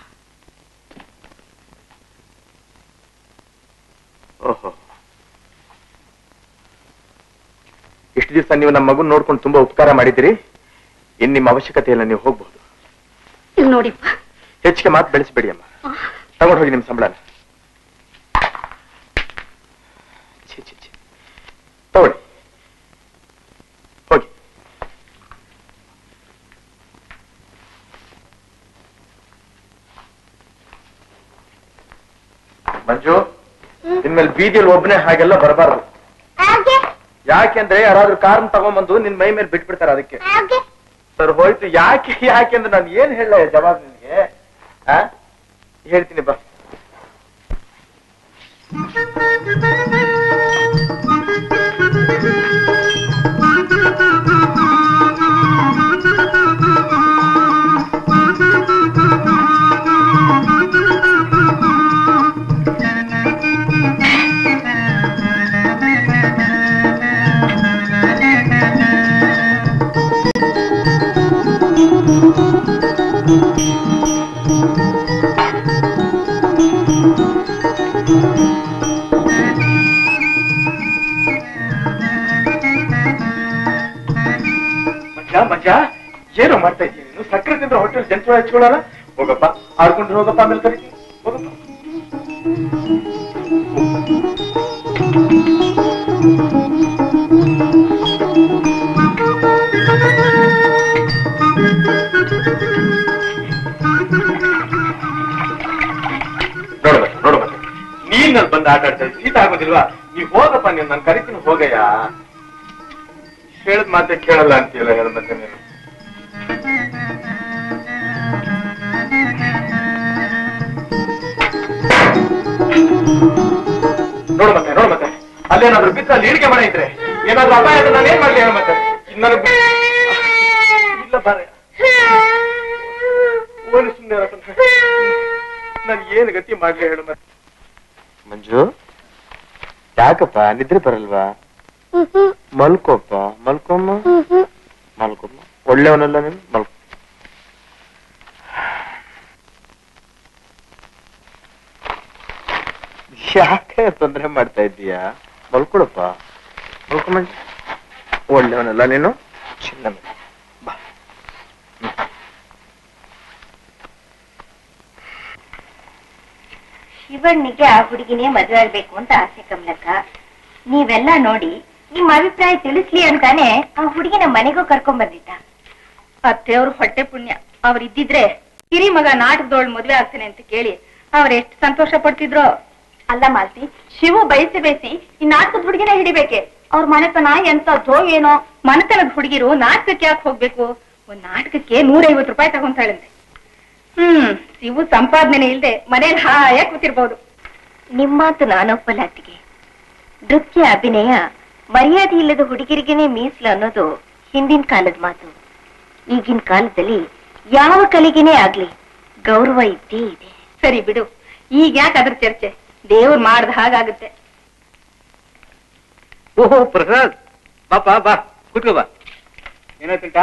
ಓಹೋ, ಇಷ್ಟು ದಿವಸ ನೀವು ನಮ್ಮ ಮಗುನ್ ನೋಡ್ಕೊಂಡು ತುಂಬಾ ಉಪಕಾರ ಮಾಡಿದಿರಿ. ಇನ್ ನಿಮ್ಮ ಅವಶ್ಯಕತೆ ಇಲ್ಲ, ನೀವು ಹೋಗ್ಬಹುದು. ನೋಡಿಪ್ಪ, ಹೆಚ್ಚಿಗೆ ಮಾತು ಬೆಳೆಸಬೇಡಿ ಅಮ್ಮ. ತಗೊಂಡು ಹೋಗಿ ನಿಮ್ ಸಂಬಳನ. ಛೀ ಛೀ ಛೀ, ತಗೊಳ್ಳಿ, ಹೋಗಿ. ಮಂಜು, ಇನ್ಮೇಲೆ ಬೀದಿಯಲ್ಲಿ ಒಬ್ಬನೇ ಹಾಗೆಲ್ಲ ಬರಬಾರ್ದು. ಯಾಕೆಂದ್ರೆ ಯಾರಾದ್ರೂ ಕಾರನ್ನ ತಗೊಂಡ್ಬಂದು ನಿನ್ ಮೈ ಮೇಲೆ ಬಿಟ್ಬಿಡ್ತಾರೆ, ಅದಕ್ಕೆ. ಸರ್ ಹೋಯ್ತು. ಯಾಕೆ ಯಾಕೆ ಅಂದ್ರೆ ನಾನು ಏನ್ ಹೇಳ ಜವಾಬ್ ನಿನ್ಗೆ? ಆ ಹೇಳ್ತೀನಿ ಬಾ. ಮಜಾ ಏನೋ ಮಾಡ್ತಾ ಇದ್ದೀನಿ ನೀನು? ಸಕ್ಕರೆ ತಿಂದ್ರೆ ಹೋಟೆಲ್ ಜಂತು ಹಚ್ಕೊಳ್ಳಲ್ಲ. ಹೋಗಪ್ಪ, ಆಡ್ಕೊಂಡು ಹೋಗಪ್ಪ, ಆಮೇಲೆ ಕರಿತೀನಿ. ಹೋಗಪ್ಪ. ನೋಡ ನೋಡ ಮತ್ತೆ ನೀನಲ್ಲಿ ಬಂದು ಆಟ ಆಡ್ತಾ ಇದ್ದೀನಿ. ಶೀತ ಆಗೋದಿಲ್ವಾ? ನೀವ್ ಹೋಗಪ್ಪ, ನೀನು ನಾನು ಕರಿತೀನಿ, ಹೋಗಯ್ಯ. ಹೇಳದ್ ಮಾತೆ ಕೇಳಲ್ಲ ಅಂತೀಯಲ್ಲ, ಹೇಳ ಮತ್ತೆ ನೀನು. ನೋಡು ಮತ್ತೆ ನೋಡು ಮತ್ತೆ ಅಲ್ಲೇನಾದ್ರೂ ಬಿತ್ತ ಅಲ್ಲಿ ಇಳಿಕೆ ಮನೆ ಇದ್ರೆ ಏನಾದ್ರು ಅಪಾಯ ಆದ್ರೆ ನಾನು ಏನ್ ಮಾಡ್ಲಿ ಹೇಳ ಮತ್ತೆ ನನಗೆ ಇಲ್ಲ ಬಾರ ಓದಿ ಸುಮ್ಮನೆ ನಾನು ಏನ್ ಗತಿ ಮಾಡ್ಲಿ ಹೇಳು ಮತ್ತೆ. ಮಂಜು ಯಾಕಪ್ಪ ನಿದ್ರೆ ಬರಲ್ವಾ? ಮಲ್ಕೋಪ್ಪ ಮಲ್ಕೊಮ್ಮ ಮಲ್ಕೊಮ್ಮ ಒಳ್ಳೆಯವನಲ್ಲ ನೀನು ಮಲ್ಕೊ. ಯಾಕೆ ತೊಂದರೆ ಮಾಡ್ತಾ ಇದ್ದೀಯಾ? ಮಲ್ಕೊಳಪ್ಪ ಮಲ್ಕೊಂಬ. ಒಳ್ಳೆಯವನಲ್ಲ ನೀನು ಚಿನ್ನ ಬಾ. ಶಿವಣ್ಣಿಗೆ ಆ ಹುಡುಗಿನೇ ಮದುವೆ ಆಗ್ಬೇಕು ಅಂತ ಆಸೆ ಕಮಲಕ್ಕ. ನೀವೆಲ್ಲ ನೋಡಿ ನಿಮ್ಮ ಅಭಿಪ್ರಾಯ ತಿಳಿಸ್ಲಿ ಅಂತಾನೆ ಆ ಹುಡುಗಿನ ಮನೆಗೂ ಕರ್ಕೊಂಡ್ ಬಂದಿದ್ದ. ಅತ್ತೆಯವ್ರು ಹೊಟ್ಟೆ ಪುಣ್ಯ, ಅವ್ರ ಇದ್ದಿದ್ರೆ ಕಿರಿ ಮಗ ನಾಟಕದೊಳ್ ಮದ್ವೆ ಆಗ್ತಾನೆ ಅಂತ ಕೇಳಿ ಅವ್ರ ಎಷ್ಟು ಸಂತೋಷ ಪಡ್ತಿದ್ರು. ಅಲ್ಲ ಮಾಲ್ತಿ, ಶಿವು ಬಯಸಿ ಬಯಸಿ ಈ ನಾಟಕದ ಹುಡುಗಿನ ಹಿಡಿಬೇಕೆ? ಅವ್ರ ಮನೆತನ ಎಂತದ್ದೋ ಏನೋ. ಮನೆತನದ ಹುಡುಗಿರು ನಾಟಕಕ್ಕೆ ಯಾಕೆ ಹೋಗ್ಬೇಕು? ಒಂದ್ ನಾಟಕಕ್ಕೆ ನೂರೈವತ್ತು ರೂಪಾಯಿ ತಗೊಂತಾಳಂತೆ. ಹ್ಮ್ ಶಿವು ಸಂಪಾದನೆ ಇಲ್ದೆ ಮನೇಲಿ ಹಾಯಾಗಿ ಕೂತಿರ್ಬೋದು. ನಿಮ್ಮಾತು ನಾನೊಪ್ಪಲ್ಲ ಅತ್ತಿಗೆ. ನೃತ್ಯ ಅಭಿನಯ ಮರ್ಯಾದೆ ಇಲ್ಲದ ಹುಡುಗಿರಿಗೇನೆ ಮೀಸಲು ಅನ್ನೋದು ಹಿಂದಿನ ಕಾಲದ ಮಾತು. ಈಗಿನ ಕಾಲದಲ್ಲಿ ಯಾವ ಕಲೆಗೇನೆ ಆಗ್ಲಿ ಗೌರವ ಇದ್ದೇ ಇದೆ. ಸರಿ ಬಿಡು, ಈಗ ಯಾಕೆ ಅದ್ರ ಚರ್ಚೆ? ದೇವ್ರು ಮಾಡ್ದ ಹಾಗಾಗುತ್ತೆ. ಓಹೋ ಪ್ರಸಾದ್, ಬಾಪಾ ಬಾ ಕೂತ್ಕೋ ಬಾ. ಏನಾಯ್ತುಂಟಾ?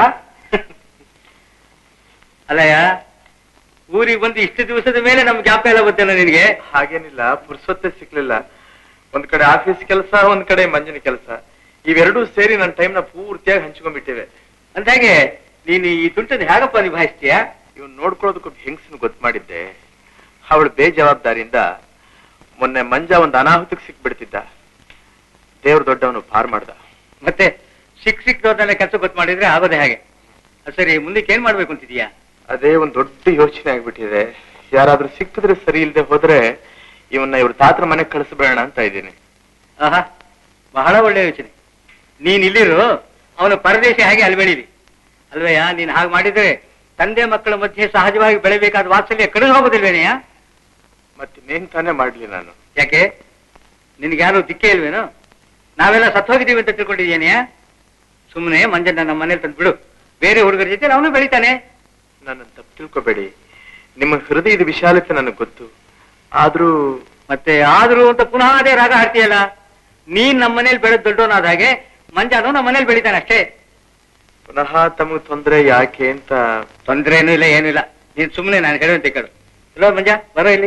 ಅಲ್ಲಯ್ಯ, ಊರಿಗೆ ಬಂದು ಇಷ್ಟು ದಿವಸದ ಮೇಲೆ ನಮ್ ಜ್ಞಾಪ ಎಲ್ಲ ಗೊತ್ತೇನ ನಿನ್ಗೆ? ಹಾಗೇನಿಲ್ಲ, ಪುರ್ಸೊತ್ತೆ ಸಿಕ್ಲಿಲ್ಲ. ಒಂದ್ ಕಡೆ ಆಫೀಸ್ ಕೆಲಸ, ಒಂದ್ ಕಡೆ ಮಂಜಿನ ಕೆಲಸ, ಇವೆರಡೂ ಸೇರಿ ನನ್ನ ಟೈಮ್ನ ಪೂರ್ತಿಯಾಗಿ ಹಂಚ್ಕೊಂಡ್ಬಿಟ್ಟಿವೆ. ಅಂದಾಗೆ ನೀನು ಈ ತುಂಟದ ಹೇಗಪ್ಪ ನಿಭಾಯಿಸ್ತೀಯಾ? ಇವ್ ನೋಡ್ಕೊಳ್ಳೋದಕ್ಕೊಬ್ಬ ಹೆಂಗಸನ್ ಗೊತ್ತು ಮಾಡಿದ್ದೆ. ಅವಳು ಬೇಜವಾಬ್ದಾರಿಯಿಂದ ಮೊನ್ನೆ ಮಂಜ ಒಂದು ಅನಾಹುತಕ್ಕೆ ಸಿಕ್ಬಿಡ್ತಿದ್ದ. ದೇವ್ರ ದೊಡ್ಡವನು ಪಾರ್ ಮಾಡ್ದ. ಮತ್ತೆ ಸಿಕ್ ಸಿಕ್ದವ್ರನ್ನೆಲ್ಲ ಕೆಲಸ ಗೊತ್ತು ಮಾಡಿದ್ರೆ ಆಗೋದೇ ಹಾಗೆ. ಸರಿ, ಮುಂದಕ್ಕೆ ಏನ್ ಮಾಡ್ಬೇಕು ಅಂತಿದೀಯಾ? ಅದೇ ಒಂದ್ ದೊಡ್ಡ ಯೋಚನೆ ಆಗ್ಬಿಟ್ಟಿದೆ. ಯಾರಾದ್ರೂ ಸಿಕ್ಕಿದ್ರೆ ಸರಿ ಇಲ್ದೆ ಹೋದ್ರೆ ಇವನ್ನ ಇವ್ರ ತಾತ್ರ ಮನೆಗೆ ಕಳಿಸ್ಬೇಡ ಅಂತ ಇದ್ದೀನಿ. ಆಹಾ, ಬಹಳ ಒಳ್ಳೆ ಯೋಚನೆ. ನೀನ್ ಇಲ್ಲಿರು, ಅವನ ಪರದೇಶ ಹಾಗೆ ಅಲ್ಬೇಡಿಲಿ ಅಲ್ವಯ್ಯ. ನೀನ್ ಹಾಗೆ ಮಾಡಿದ್ರೆ ತಂದೆ ಮಕ್ಕಳ ಮಧ್ಯೆ ಸಹಜವಾಗಿ ಬೆಳೆಬೇಕಾದ ವಾತ್ಸಲ್ಯ ಕಡಿದು ಹೋಗೋದಿಲ್ವೇನೆಯ? ಮತ್ತಿನ್ನೇನ್ ತಾನೇ ಮಾಡ್ಲಿ ನಾನು? ಯಾಕೆ, ನಿನ್ಗೆ ಯಾರು ದಿಕ್ಕೇ ಇಲ್ವೇನು? ನಾವೆಲ್ಲ ಸತ್ತೋಗಿದ್ದೀವಿ ಅಂತ ತಿಳ್ಕೊಂಡಿದ್ಯೇನೆಯ? ಸುಮ್ಮನೆ ಮಂಜನ್ನ ನಮ್ಮ ಮನೇಲಿ ತಂದು ಬಿಡು. ಬೇರೆ ಹುಡುಗರ ಜೊತೆ ಅವನು ಬೆಳಿತಾನೆ. ನನ್ನ ತಪ್ಪು ತಿಳ್ಕೊಬೇಡಿ. ನಿಮ್ಮ ಹೃದಯದ ವಿಶಾಲತೆ ನನಗೆ ಗೊತ್ತು. ಆದ್ರೂ ಮತ್ತೆ ಆದ್ರೂ ಅಂತ ಪುನಃ ಅದೇ ರಾಗ ಹಾಡ್ತೀಯಲ್ಲ. ನೀನ್ ನಮ್ಮ ಮನೇಲಿ ಬೆಳೆದ್ ದೊಡ್ಡವನಾದ ಹಾಗೆ ಮಂಜಾನು ನಮ್ಮ ಮನೇಲಿ ಬೆಳಿತಾನೆ ಅಷ್ಟೇ. ಪುನಃ ತಮಗೆ ತೊಂದ್ರೆ ಯಾಕೆ ಅಂತ. ತೊಂದ್ರೆ ಏನೂ ಇಲ್ಲ, ಏನಿಲ್ಲ. ನೀನ್ ಸುಮ್ಮನೆ ನಾನು ಹೇಳುವಂತೆ ಕೇಳು. ಹಲೋ ಮಂಜ, ಬರೋ ಇಲ್ಲಿ.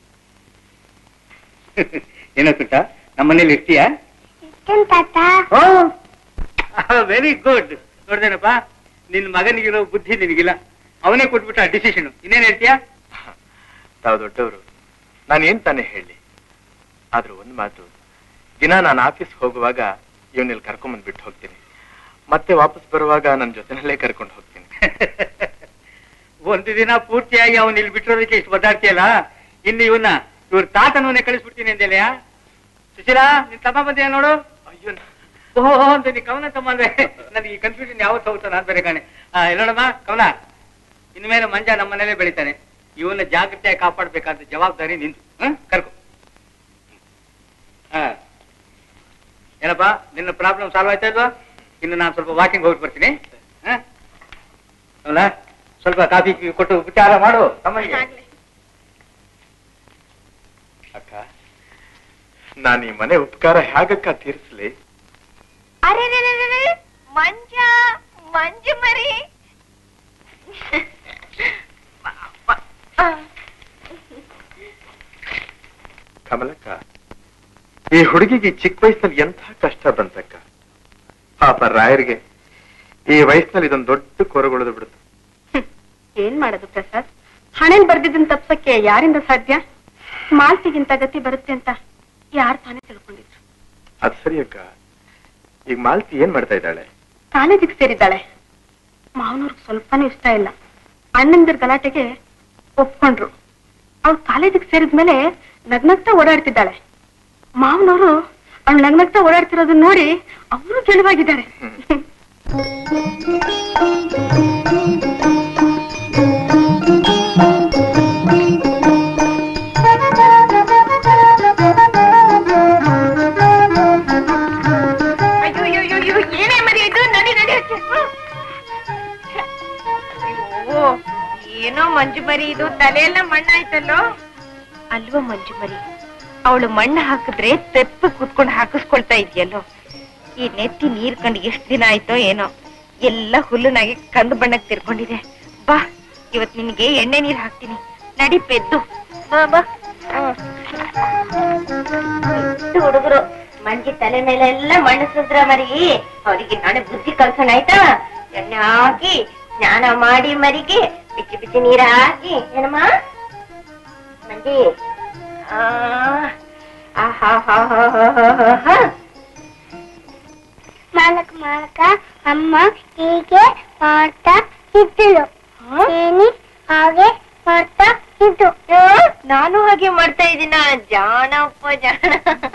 ಏನೋ ಕುಂಟ, ನಮ್ಮ ಮನೇಲಿ ಇರ್ತೀಯಾ? Very good. ನೋಡ್ದೇನಪ್ಪ, ನಿನ್ ಮಗನಿಗಿರೋ ಬುದ್ಧಿ ನಿನಗಿಲ್ಲ. ಅವನೇ ಕೊಟ್ಬಿಟ್ಟ ಡಿಸಿಷನ್. ಇನ್ನೇನ್ ಹೇಳ್ತೀಯಾ? ತಾವು ದೊಡ್ಡವರು, ನಾನೇನ್ ತಾನೇ ಹೇಳಿ. ಆದ್ರೂ ಒಂದ್ ಮಾತು, ದಿನ ನಾನು ಆಫೀಸ್ ಹೋಗುವಾಗ ಇವನಲ್ಲಿ ಕರ್ಕೊಂಬಂದ್ ಬಿಟ್ಟು ಹೋಗ್ತೀನಿ. ಮತ್ತೆ ವಾಪಸ್ ಬರುವಾಗ ನನ್ನ ಜೊತೆನಲ್ಲೇ ಕರ್ಕೊಂಡು ಹೋಗ್ತೀನಿ. ಒಂದು ದಿನ ಪೂರ್ತಿಯಾಗಿ ಅವನ್ ಇಲ್ಲಿ ಬಿಟ್ಟಿರೋದಕ್ಕೆ ಇಷ್ಟು ಬದ್ದಾಡ್ತೀಯಲ್ಲ, ಇನ್ನು ಇವನ್ನ ಇವ್ರ ತಾತನವನ್ನೇ ಕಳಿಸ್ಬಿಡ್ತೀನಿ ಅಂದೇಲೆಯಾ? ಸುಶೀಲಾ, ನಿನ್ ತಮ್ಮ ಬಂದಿಯಾ ನೋಡು. ಅಯ್ಯೋ, ಓಹೋ ಅಂತ ನೀ ಕವನ ತಮ್ಮ ಅಂದ್ರೆ ನನಗೆ ಈ ಕನ್ಫ್ಯೂಷನ್ ಯಾವತ್ತು ಹೋಗ್ತಾ ನಾನ್ ಬೇರೆ ಕಾಣೆ. ಆ ಎಲ್ಲೋಡಮ್ಮ ಕವನ, ಇನ್ಮೇಲೆ ಮಂಜ ನಮ್ಮ ಮನೇಲೆ ಬೆಳಿತಾನೆ. ಇವನ್ನ ಜಾಗ್ರತೆಯಾಗಿ ಕಾಪಾಡ್ಬೇಕಾದ ಜವಾಬ್ದಾರಿ ನಿಂತು. ಹ್ಮ್ ಕರ್ಕೊ. ಹ ಏನಪ್ಪಾ, ನಿನ್ನ ಪ್ರಾಬ್ಲಮ್ ಸಾಲ್ವ್ ಆಯ್ತಾ ಇಲ್ವಾ? ಇನ್ನು ನಾನು ಸ್ವಲ್ಪ ವಾಕಿಂಗ್ ಹೋಗಿ ಬರ್ತೀನಿ. ಹ ಅಲ್ಲ, ಸ್ವಲ್ಪ ಕಾಫಿ ಕೊಟ್ಟು ಉಪಚಾರ ಮಾಡು ತಮ್ಮನಿಗೆ. ಅಕ್ಕ, ನಾನು ಈ ಮನೆ ಉಪಕಾರ ಹೇಗಕ್ಕ ತೀರಿಸ್ಲಿ? ಅರೆ ಮಂಜ ಮಂಜು ಮರಿ. ಕಮಲಕ್ಕ, ಈ ಹುಡುಗಿಗೆ ಚಿಕ್ಕ ವಯಸ್ಸಿನಲ್ಲಿ ಎಂಥ ಕಷ್ಟ ಬಂತಕ್ಕ. ಪಾಪ ರಾಯರಿಗೆ ಈ ವಯಸ್ಸಿನಲ್ಲಿ ಇದೊಂದು ದೊಡ್ಡ ಕೊರಗೊಳದು ಬಿಡುತ್ತೆ. ಏನ್ ಮಾಡೋದು ಪ್ರಸಾದ್, ಹಣೆಲ್ ಬರ್ದಿದ್ದನ್ ತಪ್ಸಕ್ಕೆ ಯಾರಿಂದ ಸಾಧ್ಯ? ಮಾಲ್ತಿಗಿಂತ ಗತಿ ಬರುತ್ತೆ ಅಂತ ಯಾರು ತಾನೇ ತಿಳ್ಕೊಂಡಿದ್ರು. ಅದ್ ಸರಿ ಅಕ್ಕ. ಈಗ ಮಾಲ್ತಿ ಏನ್ ಮಾಡ್ತಾ ಇದ್ದಾಳೆ? ಕಾಲೇಜಿಗೆ ಸೇರಿದ್ದಾಳೆ. ಮಾವನವ್ರಿಗೆ ಸ್ವಲ್ಪನೂ ಇಷ್ಟ ಇಲ್ಲ. ಅಣ್ಣಂದಿರ್ ಗಲಾಟೆಗೆ ಒಪ್ಕೊಂಡ್ರು. ಅವ್ಳು ಕಾಲೇಜಿಗೆ ಸೇರಿದ್ಮೇಲೆ ನಗ್ನಗ್ತಾ ಓಡಾಡ್ತಿದ್ದಾಳೆ. ಮಾವನವರು ಅವ್ಳು ನಗ್ನಗ್ತಾ ಓಡಾಡ್ತಿರೋದನ್ನ ನೋಡಿ ಅವರು ಗೆಲುವಾಗಿದ್ದಾರೆ. ಮರಿ ಇದು ತಲೆಯೆಲ್ಲ ಮಣ್ಣಾಯ್ತಲ್ಲೋ. ಅಲ್ವಾ ಮಂಜು ಮರಿ, ಅವಳು ಮಣ್ಣು ಹಾಕಿದ್ರೆ ತೆಪ್ಪ ಕುತ್ಕೊಂಡು ಹಾಕಿಸ್ಕೊಳ್ತಾ ಇದೆಯಲ್ಲೋ. ಈ ನೆತ್ತಿ ನೀರ್ ಕಂಡು ಎಷ್ಟ್ ದಿನ ಆಯ್ತೋ ಏನೋ, ಎಲ್ಲ ಹುಲ್ಲುನಾಗಿ ಕಂದು ಬಣ್ಣಕ್ಕೆ ತಿರ್ಕೊಂಡಿದೆ. ಬಾ, ಇವತ್ ನಿನ್ಗೆ ಎಣ್ಣೆ ನೀರ್ ಹಾಕ್ತೀನಿ, ನಡಿ ಪೆದ್ದು. ಬಾ ಬಾ. ಹುಡುಗರು ಮಂಜಿ ತಲೆ ಮೇಲೆಲ್ಲ ಮಣ್ಣು ಸುದ್ರ ಮರಿ, ಅವರಿಗೆ ನಾಳೆ ಬುದ್ಧಿ ಕಲ್ಸೋಣ ಆಯ್ತಾ? ಎಣ್ಣೆ ಹಾಕಿ ಸ್ನಾನ ಮಾಡಿ ಮರಿಗೆ ಬಿಸಿ ಬಿಸಿ ನೀರ ಹಾಕಿ. ಏನಮ್ಮ ಮಂಜಿ? ಮಾಲಕ ಮಾಲಕ ಅಮ್ಮ ಹೀಗೆ ಮಾಡ್ತಾ ಇದ್ದಳು, ಏನಿ ಹಾಗೆ ಮಾಡ್ತಾ ಇದ್ದು. ನಾನು ಹಾಗೆ ಮಾಡ್ತಾ ಇದ್ದೀನ? ಜಾಣಪ್ಪ ಜಾಣ.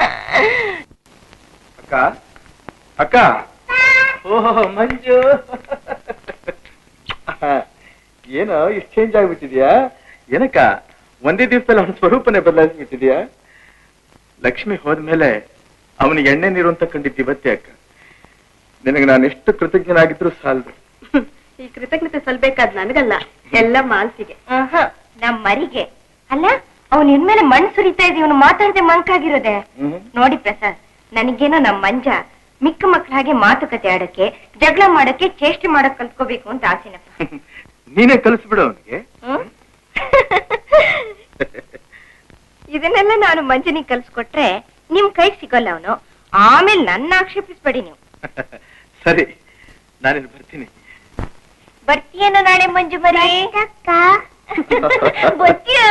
ಅಕ್ಕ ಅಕ್ಕ, ಓಹೋ ಮಂಜು, ಏನೋ ಇಷ್ಟು ಚೇಂಜ್ ಆಗ್ಬಿಟ್ಟಿದ್ಯಾ? ಏನಕ್ಕ ಒಂದೇ ದಿವಸದಲ್ಲಿ ಅವನ ಸ್ವರೂಪನೇ ಬದಲಾಯಿಸ್ಬಿಟ್ಟಿದ್ಯಾ? ಲಕ್ಷ್ಮಿ ಹೋದ್ಮೇಲೆ ಅವನಿಗೆ ಎಣ್ಣೆ ನೀರು ಅಂತ ಕಂಡಿದ್ದಿ ಇವತ್ತೇ ಅಕ್ಕ. ನಿನಗೆ ನಾನು ಎಷ್ಟು ಕೃತಜ್ಞನಾಗಿದ್ರು ಸಾಲದು. ಈ ಕೃತಜ್ಞತೆ ಸಲ್ಬೇಕಾದ್ ನನಗಲ್ಲ, ಎಲ್ಲ ಮಾಲ್ಸಿಗೆ. ನಮ್ ಮರಿಗೆ ಅಲ್ಲ, ಅವನ್ ಇನ್ಮೇಲೆ ಮಣ್ಣು ಸುರಿತಾ ಇದ್ದೀವಿ, ಇವನು ಮಾತಾಡದೆ ಮಂಕಾಗಿರೋದೆ. ನೋಡಿ ಪ್ರಸಾದ್, ನನಗೇನೋ ನಮ್ ಮಂಜ ಮಿಕ್ಕ ಮಕ್ಳ ಹಾಗೆ ಮಾತುಕತೆ ಆಡಕ್ಕೆ, ಜಗಳ ಮಾಡಕ್ಕೆ, ಚೇಷ್ಟೆ ಮಾಡಕ್ ಕಲ್ತ್ಕೋಬೇಕು ಅಂತ ಆಸೆನಪ್ಪ. ನೀನೇ ಕಲಿಸ್ಬಿಡು ಅವನಿಗೆ. ಇದನ್ನೆಲ್ಲ ನಾನು ಮಂಜನಿಗೆ ಕಲ್ಸ್ಕೊಟ್ರೆ ನಿಮ್ ಕೈಗೆ ಸಿಗೋಲ್ಲ ಅವನು. ಆಮೇಲೆ ನನ್ನ ಆಕ್ಷೇಪಿಸ್ಬೇಡಿ ನೀವು. ಸರಿ, ನಾನಿಲ್ಲಿ ಬರ್ತೀನಿ. ಬರ್ತೀಯೇನೋ ನಾಳೆ ಮಂಜು ಮರಿ? ಬರ್ತೀಯ?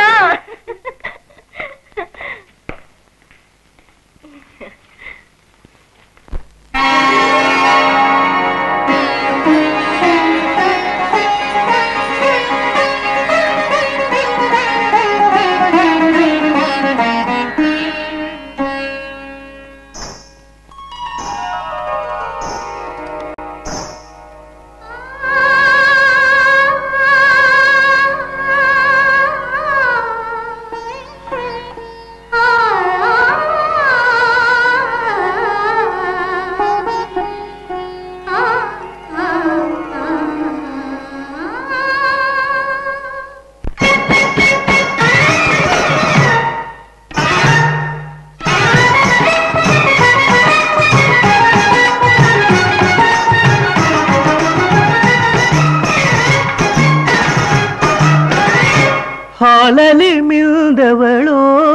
ಹಾಲಲಿ ಮಿಲ್ದವಳೋ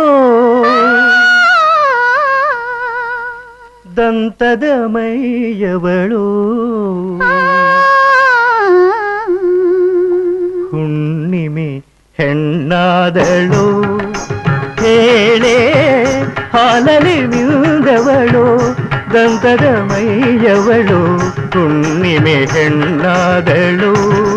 ದಂತದ ಮೈಯವಳೋ ಹುಣ್ಣಿಮೆ ಹೆಣ್ಣಾದಳು ಹೇಳೆ. ಹಾಲಲಿ ಮಿಲ್ದವಳೋ ದಂತದ ಮೈಯವಳು ಹುಣ್ಣಿಮೆ ಹೆಣ್ಣಾದಳು.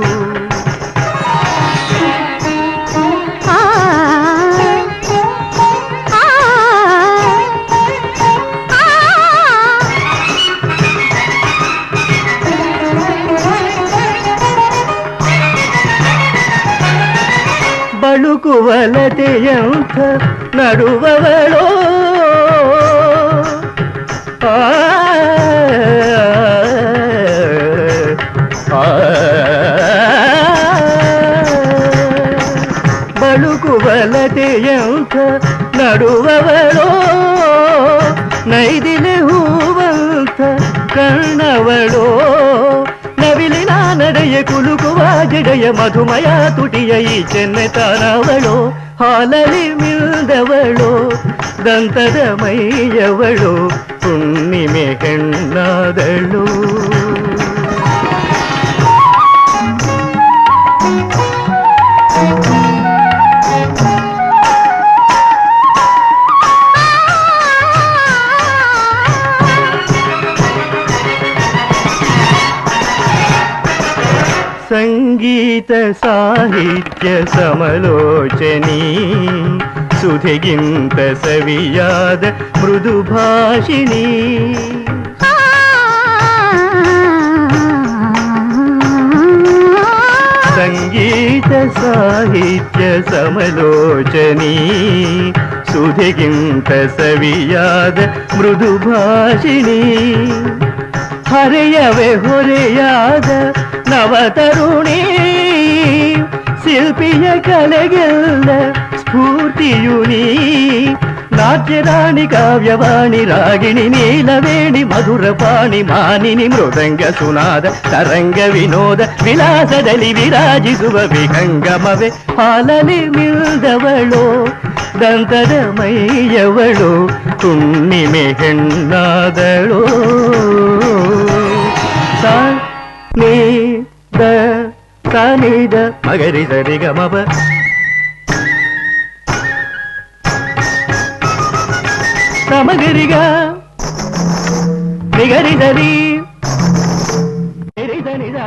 ಬಳುಕುವಲತೆಯಂಥ ನಡುವವಳೋ ಬಳುಕುವಲತೆಯಂಥ ನಡುವವಳೋ ನೈದಿಲೆ ಹೂವಂಥ ಕಣ್ಣವಳೋ ನವಿಲಿನ ನಡೆಯ ಕುಲುಕುವ ಜಡೆಯ ಮಧುಮಯ ತುಟಿಯ ಈ ಚೆನ್ನೆತನವಳೋ. ಹಾಲಲಿ ಮಿಲ್ದವಳೋ ದಂತದ ಮೈಯವಳೋ ಹುಣ್ಣಿಮೆ ಹೆಣ್ಣಾದಳು. ಸಂಗೀತ ಸಾಹಿತ್ಯ ಸಮಲೋಚನಿ ಸುಧೆಗಿಂತ ಸವಿಯಾದ ಮೃದು ಭಾಷಿಣಿ. ಸಂಗೀತ ಸಾಹಿತ್ಯ ಸಮಲೋಚನಿ ಸುಧೆಗಿಂತ ಸವಿಯಾದ ಮೃದು ಭಾಷಿಣಿ. ಹರೆಯವೇ ಹೊರೆಯಾದ ನವತರುಣಿ ಶಿಲ್ಪಿಯ ಕಲೆಗೆಲ್ಲ ಸ್ಫೂರ್ತಿಯು ನೀ ನಾಟ್ಯರಾಣಿ ಕಾವ್ಯವಾಣಿ ರಾಗಿಣಿ ನೀಲವೇಣಿ ಮಧುರ ಪಾಣಿ ಮಾನಿನಿ ಮೃದಂಗ ಸುನಾದ ತರಂಗ ವಿನೋದ ವಿಲಾಸದಲ್ಲಿ ವಿರಾಜಿಸುವ ವಿಹಂಗಮವೇ ಹಾಲಲಿ ಮಿಲ್ದವಳು ದಂತದ ಮೈಯವಳು ಹುಣ್ಣಿಮೆ ಹೆಣ್ಣಾದಳು ಸ ನೀ ದ ಸಾನಿದ ಮಗರಿಸರಿ ಗಮವ ಸಮಗರಿಗ ನಿಗರಿದರಿ ನಿರಿದನಿದ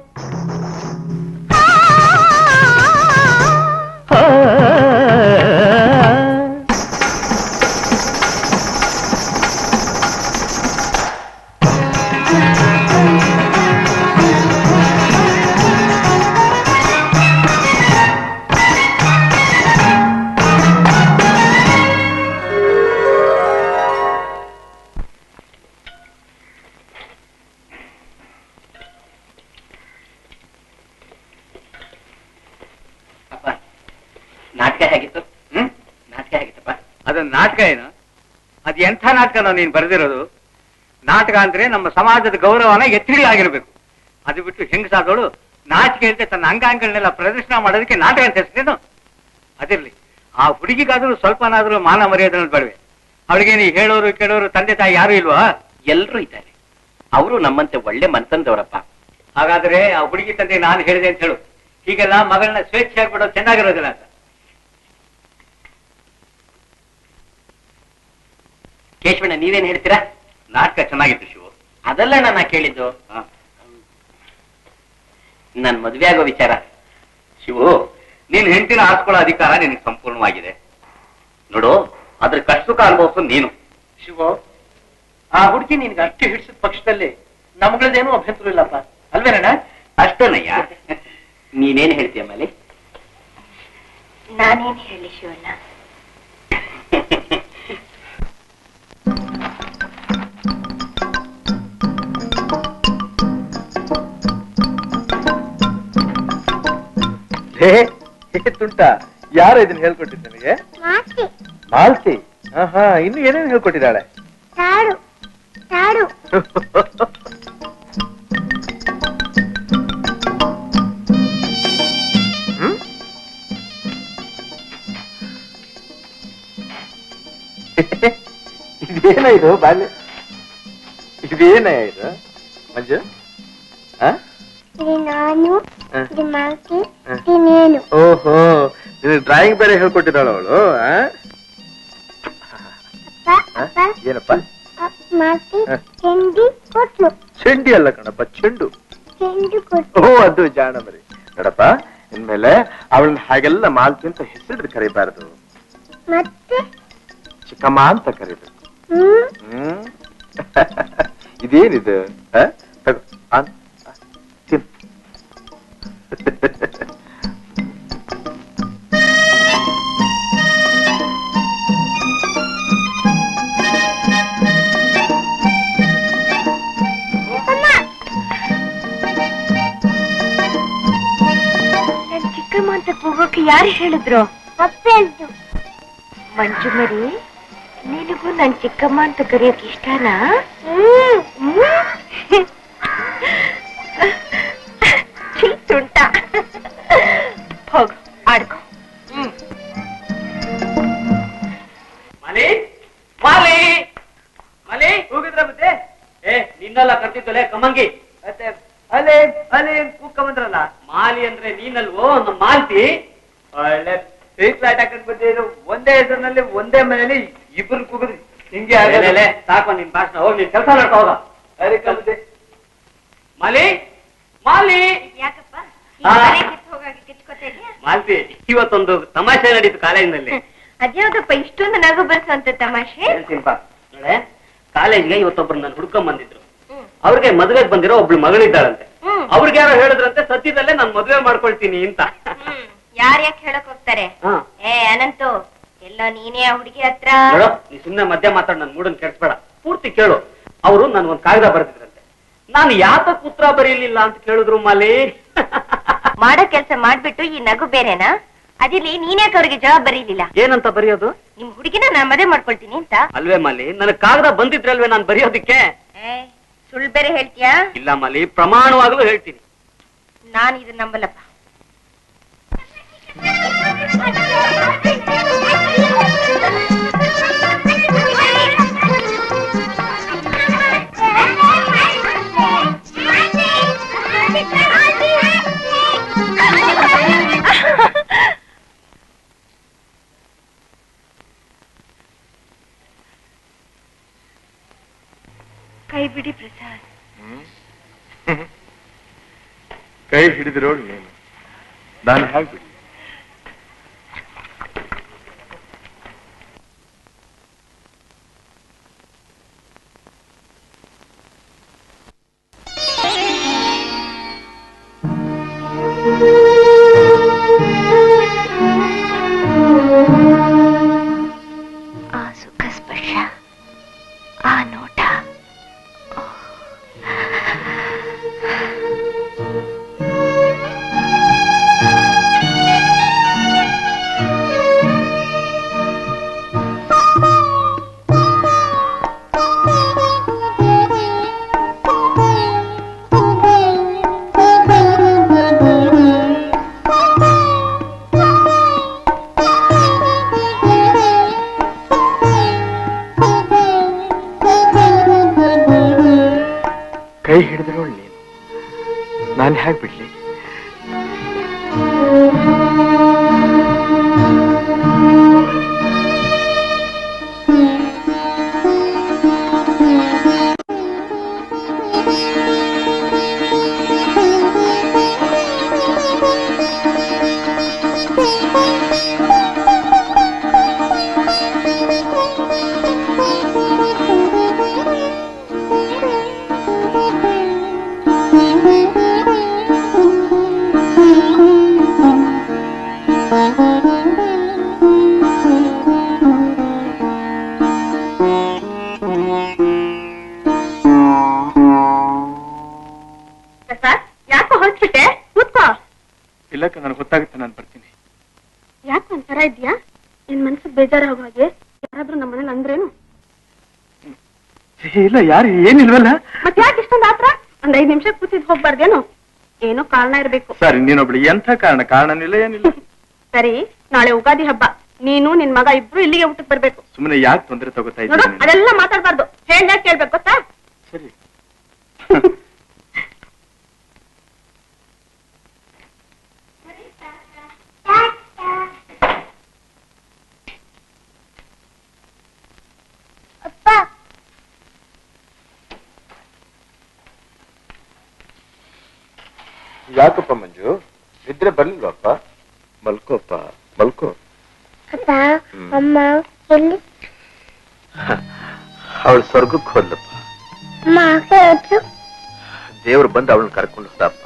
ನಾಟಕ ಹೇಗಿತ್ತು? ಹ್ಮ್ ನಾಟಕ ಹೇಗಿತ್ತಪ್ಪ? ಅದು ನಾಟಕ ಏನು? ಅದು ಎಂಥ ನಾಟಕನೋ ನೀನ್ ಬರೆದಿರೋದು? ನಾಟಕ ಅಂದ್ರೆ ನಮ್ಮ ಸಮಾಜದ ಗೌರವನ ಎತ್ತಿಡಿ ಆಗಿರ್ಬೇಕು. ಅದು ಬಿಟ್ಟು ಹೆಂಗಸಾದವಳು ನಾಚಿಕೆ ಅಂತ ತನ್ನ ಅಂಗಾಂಗಗಳನ್ನೆಲ್ಲ ಪ್ರದರ್ಶನ ಮಾಡೋದಕ್ಕೆ ನಾಟಕ ಅಂತ ಹೆಸರೇನು? ಅದಿರ್ಲಿ, ಆ ಹುಡುಗಿಗಾದ್ರೂ ಸ್ವಲ್ಪನಾದ್ರೂ ಮಾನ ಮರ್ಯಾದೆ ಬೇಡವೆ? ಅವಳಿಗೆ ನೀ ಹೇಳೋರು ಕೇಳೋರು ತಂದೆ ತಾಯಿ ಯಾರು ಇಲ್ವಾ? ಎಲ್ರೂ ಇದ್ದಾರೆ. ಅವರು ನಮ್ಮಂತೆ ಒಳ್ಳೆ ಮನಸ್ಸಂದವರಪ್ಪ. ಹಾಗಾದ್ರೆ ಆ ಹುಡುಗಿ ತಂದೆ ನಾನು ಹೇಳಿದೆ ಅಂತ ಹೇಳು. ಹೀಗೆಲ್ಲ ಮಗಳನ್ನ ಸ್ವೇಚ್ಛೆಯಾಗಿ ಬಿಡೋದು ಚೆನ್ನಾಗಿರೋದಿಲ್ಲ ಅಂತ. ಕೇಶವಣ್ಣ, ನೀವೇನ್ ಹೇಳ್ತೀರಾ? ನಾಟಕ ಚೆನ್ನಾಗಿತ್ತು ಶಿವು. ಅದೆಲ್ಲ ನಾನು ಕೇಳಿದ್ದು. ನನ್ ಮದ್ವೆ ಆಗೋ ವಿಚಾರ. ಶಿವು, ನೀನ್ ಹೆಂಡತಿನ ಆರಿಸ್ಕೊಳ್ಳೋ ಅಧಿಕಾರ ನಿನಗೆ ಸಂಪೂರ್ಣವಾಗಿದೆ. ನೋಡು, ಅದ್ರ ಕಷ್ಟ ಸುಖ ಅನುಭವಿಸು ನೀನು. ಶಿವು, ಆ ಹುಡುಗಿ ನಿನ್ಗೆ ಅಷ್ಟು ಹಿಡಿಸಿದ ಪಕ್ಷದಲ್ಲಿ ನಮ್ಗಳದೇನೂ ಅಭ್ಯಂತರ ಇಲ್ಲಪ್ಪ, ಅಲ್ವೇನಣ್ಣ? ಅಷ್ಟೇನಯ್ಯ. ನೀನೇನ್ ಹೇಳ್ತೀಯ ಮಲ್ಲಿ? ನಾನೇನ್ ಹೇಳಿ ಶಿವಣ್ಣ? ತುಂಟ, ಯಾರು ಇದನ್ನ ಹೇಳ್ಕೊಟ್ಟಿದ್ದ ನನಗೆ? ಮಾಸಿ ಮಾಲ್ತಿ. ಹಾ, ಇನ್ನು ಏನೇನು ಹೇಳ್ಕೊಟ್ಟಿದ್ದಾಳೆ? ತಾಡು ತಾಡು ಇದೇನ ಇದು ಬಾಲ್ಯ? ಇದೇನ ಇದು ಮಂಜು? ಇದು ನಾನು, ಇದು ಮಾಲ್ತಿ, ಇದು ನೀನು. ಓಹೋ, ನಿನಗೆ ಡ್ರಾಯಿಂಗ್ ಬೇರೆ ಹೇಳ್ಕೊಟ್ಟಿದ್ದಾಳ ಅವಳು? ಏನಪ್ಪ? ಮಾಲ್ತಿ ಚೆಂಡಿ ಕೊಟ್ಲು. ಚೆಂಡಿ ಅಲ್ಲ ಕಣಪ್ಪ, ಚೆಂಡು. ಚೆಂಡು ಕೊಟ್ಲು. ಓ, ಅದು ಜಾಣ ಮರಿ. ನೋಡಪ್ಪ, ಇನ್ಮೇಲೆ ಅವಳನ್ನ ಹಾಗೆಲ್ಲ ಮಾಲ್ತಿ ಅಂತ ಹೆಸರು ಕರಿಬಾರ್ದು, ಮತ್ತೆ ಚಿಕ್ಕಮ್ಮ ಅಂತ ಕರೀಬೇಕು. ಹ್ಮ್ ಹ್ಮ್ ಇದೇನಿದು? ತಗೋ, ತಿನ್. ಚಿಕ್ಕಮ್ಮ ಅಂತ ಕೂಗೋಕೆ ಯಾರು ಹೇಳಿದ್ರು? ಅಪ್ಪೆ ಹೇಳ್ತು. ಮಂಜು ಮರಿ, ನಿನಗೂ ನನ್ ಚಿಕ್ಕಮ್ಮ ಅಂತ ಕರೆಯೋಕೆ ಇಷ್ಟನಾ? ತುಂಟ, ಹೋಗು ಆಡ್ಕೊ. ಮಲಿ ಮಾಲಿ ಮಲಿ ಹೋಗಿದ್ರ ಮತ್ತೆ? ಏ, ನಿನ್ನೆಲ್ಲ ಕರ್ತಿದ್ದಲೆ ಕಮ್ಮಂಗಿ. ಮತ್ತೆ ಅಲೆ ಅಲೆ ಕೂತ್ಕೊಂಡ್ರಲ್ಲ. ಮಾಲಿ ಅಂದ್ರೆ ನೀನಲ್ವೋ, ನಮ್ಮ ಮಾಲ್ತಿ. ಒಳ್ಳೆ ಫ್ಲಾಟ್ ಹಾಕೊಂಡ್ ಬಂದಿದ್ರು. ಒಂದೇ ಹೆಸರಿನಲ್ಲಿ ಒಂದೇ ಮನೇಲಿ ಇಬ್ರು ಕೂಗಿದ್ರಿ ಹಿಂಗೆ ಆಗಲೇ. ಸಾಕು ನಿನ್ ಭಾಷಣ, ಹೋಗಿ ನೀನ್ ಕೆಲಸ ಮಾಡ್ಕೊ ಹೋಗ. ಅರೆ ಕಲಿತೆ. ಮಾಲಿ ಮಾಲಿ ಯಾಕಪ್ಪ ಮಾಲ್ತಿ, ಇವತ್ತೊಂದು ತಮಾಷೆ ನಡೀತು ಕಾಲೇಜಿನಲ್ಲಿ. ಅದ್ಯಾವ್ದಪ್ಪ ಇಷ್ಟೊಂದು ನಗು ಬರ್ಸುವಂತ ತಮಾಷೆ? ನೋಡೆ, ಕಾಲೇಜ್ಗೆ ಇವತ್ತೊಬ್ರು ನಾನು ಹುಡ್ಕೊಂಡ್ ಬಂದಿದ್ರು. ಅವ್ರಿಗೆ ಮದುವೆಗೆ ಬಂದಿರೋ ಒಬ್ಳು ಮಗಳಿದ್ದಾಳಂತೆ. ಅವ್ರಿಗೆ ಯಾರೋ ಹೇಳಿದ್ರಂತೆ ಸದ್ಯದಲ್ಲೇ ನಾನು ಮದುವೆ ಮಾಡ್ಕೊಳ್ತೀನಿ ಅಂತ. ಯಾರ್ ಯಾಕೆ ಹೇಳಕ್ ಹೋಗ್ತಾರೆ? ಏ ಅನಂತು, ಎಲ್ಲೋ ನೀನೇ ಆ ಹುಡುಗಿ ಹತ್ರ. ನೀ ಸುಮ್ನೆ ಮಧ್ಯ ಮಾತಾಡ್ ನನ್ ಮೂಡನ್ ಕೆಡ್ಸ್ಬೇಡ, ಪೂರ್ತಿ ಕೇಳು. ಅವರು ನನ್ಗೊಂದ್ ಕಾಗದ ಬರ್ತಿದ್ರಂತೆ. ನಾನು ಯಾತಕ್ ಉತ್ತರ ಬರೀಲಿಲ್ಲ ಅಂತ ಕೇಳಿದ್ರು ಮಾಲಿ. ಮಾಡೋ ಕೆಲ್ಸ ಮಾಡ್ಬಿಟ್ಟು ಈ ನಗು ಬೇರೆನಾ? ಅದಿರ್ಲಿ, ನೀನ್ಯಾಕೆ ಅವ್ರಿಗೆ ಜವಾಬ್ದಾರಿ ಇರ್ಲಿಲ್ಲ? ಏನಂತ ಬರೆಯೋದು? ನಿಮ್ ಹುಡುಗಿನ ನಾನ್ ಮದುವೆ ಮಾಡ್ಕೊಳ್ತೀನಿ ಅಂತ. ಅಲ್ವೇ ಮಾಲಿ, ನನಗ್ ಕಾಗದ ಬಂದಿದ್ರಲ್ವೇ ನಾನ್ ಬರೆಯೋದಿಕ್ಕೆ? ಸುಳ್ಳು ಬೇರೆ ಹೇಳ್ತೀಯಾ? ಇಲ್ಲ ಮಾಲಿ, ಪ್ರಮಾಣವಾಗ್ಲೂ ಹೇಳ್ತೀನಿ. ನಾನು ಇದನ್ನ ನಂಬಲ್ಲಪ್ಪ. ಕೈ ಬಿಡಿ ಪ್ರಸಾದ್. ಕೈ ಹಿಡಿದಿರೋಳು ನೀನು, ನಾನು ಹೇಗೆ ಬಿಡಿ? ಆ ಸುಖ ಸ್ಪರ್ಶ, ಆ ನೋಟ, ಕೈ ಹಿಡಿದಿರೋಳು ನೀನು, ನಾನು ಹೇಗೆ ಬಿಡ್ಲಿ? ಇಲ್ಲಕ್ಕ, ನನಗೆ ಗೊತ್ತಾಗುತ್ತೆ, ನಾನು ಬರ್ತೀನಿ. ಯಾಕೆ ಒಂಥರ ಇದ್ಯಾ? ನಿನ್ ಮನ್ಸಿಗೆ ಬೇಜಾರಾಗೋ ಹಾಗೆ ಯಾರಾದ್ರೂ ನಮ್ಮ ಮನೇಲಿ ಅಂದ್ರೇನು? ಇಲ್ಲ, ಯಾರು ಏನಿಲ್ವಲ್ಲ. ಮತ್ತೆ ಯಾಕೆ ಇಷ್ಟೊಂದು ಆತ್ರ? ಒಂದ್ ಐದ್ ನಿಮಿಷ ಕೂತಿದ್ ಹೋಗ್ಬಾರ್ದೇನು? ಏನೋ ಕಾರಣ ಇರ್ಬೇಕು. ಸರಿ, ನೀನೊಬ್ಳು ಎಂಥ ಕಾರಣ? ಕಾರಣನಿಲ್ಲ, ಏನಿಲ್ಲ. ಸರಿ, ನಾಳೆ ಉಗಾದಿ ಹಬ್ಬ, ನೀನು ನಿನ್ ಮಗ ಇಬ್ರು ಇಲ್ಲಿಗೆ ಊಟಕ್ಕೆ ಬರ್ಬೇಕು. ಸುಮ್ಮನೆ ಯಾಕೆ ತೊಂದರೆ ತಗೋತಾ ನೋಡು, ಇದ್ದೀನಿ? ಅದೆಲ್ಲ ಮಾತಾಡ್ಬಾರ್ದು, ಹೇಳ್ದಾಗ ಕೇಳ್ಬೇಕು, ಗೊತ್ತಾ? ಸರಿ. ಯಾಕಪ್ಪ ಮಂಜು, ನಿದ್ರೆ ಬರ್ಲಿಲ್ವಪ್ಪ? ಮಲ್ಕೋಪ್ಪ, ಮಲ್ಕೋ. ಅಮ್ಮ ಎಲ್ಲಿ? ಅವಳು ಸ್ವರ್ಗಕ್ಕೆ ಹೋದ್ಲಪ್ಪ. ದೇವ್ರು ಬಂದು ಅವಳನ್ನ ಕರ್ಕೊಂಡು ಹೋದಪ್ಪ.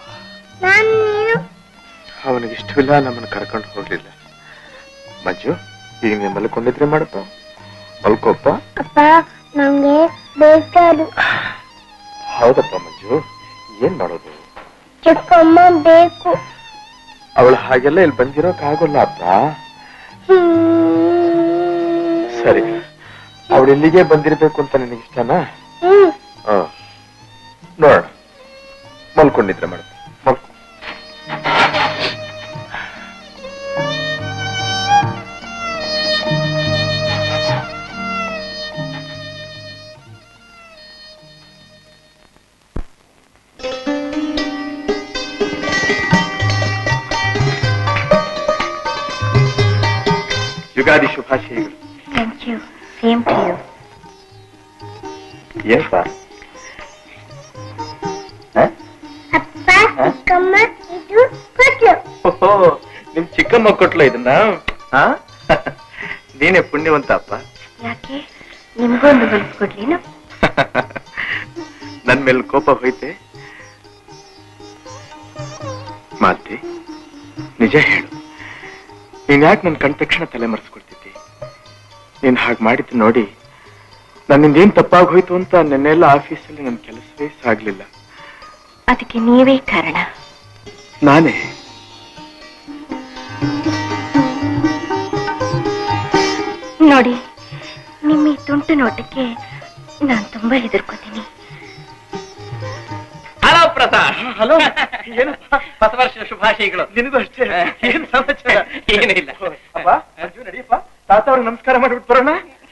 ಅವನಿಗೆ ಇಷ್ಟವಿಲ್ಲ, ನಮ್ಮನ್ನು ಕರ್ಕೊಂಡು ಹೋಗ್ಲಿಲ್ಲ. ಮಂಜು, ಈಗ ನೀನು ಮಲ್ಕೊಂಡಿದ್ರೆ ಮಾಡಪ್ಪ, ಮಲ್ಕೋಪ್ಪ. ಅಪ್ಪ, ನಂಗೆ ಬೇಕಾದು. ಹೌದಪ್ಪ ಮಂಜು, ಏನ್ ಮಾಡೋದು? ಚಿಕ್ಕಮ್ಮ ಬೇಕು. ಅವಳು ಹಾಗೆಲ್ಲ ಇಲ್ಲಿ ಬಂದಿರೋಕ್ಕಾಗಲ್ಲ ಅಪ್ಪ. ಸರಿ, ಅವಳು ಇಲ್ಲಿಗೆ ಬಂದಿರ್ಬೇಕು ಅಂತ ನಿನಗೆ ಇಷ್ಟನಾ? ಹ, ನೋಡೋಣ. ಮಲ್ಕೊಂಡಿದ್ರೆ ಮೇಡಮ್, ಮಲ್ಕೊ. ಯುಗಾದಿ ಶುಭಾಶಯಗಳು. Thank you. Same to you. ಏನಪ್ಪ? ಅಪ್ಪ, ಚಿಕ್ಕಮ್ಮ ಇದು ಕೊಟ್ಲು. ಓಹೋ, ನಿಮ್ ಚಿಕ್ಕಮ್ಮ ಕೊಟ್ಲ ಇದನ್ನ? ನೀನೇ ಪುಣ್ಯವಂತ ಅಪ್ಪ. ಯಾಕೆ, ನಿಮ್ಗೊಂದು ಹೊಲಿಸ್ ಕೊಡ್ಲಿನ? ನನ್ ಮೇಲೆ ಕೋಪ ಹೋಯ್ತೆ? ಮಾಲ್ತಿ, ನಿಜ ಹೇಳು, ನೀನ್ ಯಾಕೆ ನನ್ ಕಂಡ ತಕ್ಷಣ ತಲೆ ಮರೆಸ್ಕೊಳ್ತಿದ್ದಿ? ನೀನ್ ಹಾಗೆ ಮಾಡಿದ್ದು ನೋಡಿ ನನ್ನಿಂದ ಏನ್ ತಪ್ಪಾಗಿ ಹೋಯ್ತು ಅಂತ ನೆನ್ನೆಲ್ಲ ಆಫೀಸಲ್ಲಿ ನನ್ ಕೆಲಸವೇ ಸಾಗ್ಲಿಲ್ಲ. ಅದಕ್ಕೆ ನೀವೇ ಕಾರಣ. ನಾನೇ? ನೋಡಿ, ನಿಮ್ಮ ಈ ತುಂಟು ನೋಟಕ್ಕೆ ನಾನ್ ತುಂಬಾ ಹೆದರ್ಕೋತೀನಿ. ಹಲೋ ಪ್ರಸಾದ್. ಹಲೋ, ಏನು ಹೊಸ ವರ್ಷ ಶುಭಾಶಯಗಳು. ನಿನಗೂ ಅಷ್ಟೇ. ಏನ್ ಸಮಾಚಾರ? ಏನಿಲ್ಲ. ಅಪ್ಪ ಮಂಜು, ನಡಿಯಪ್ಪ, ತಾತ ಅವ್ರಿಗೆ ನಮಸ್ಕಾರ ಮಾಡ್ಬಿಟ್ಟು ಬರೋಣ.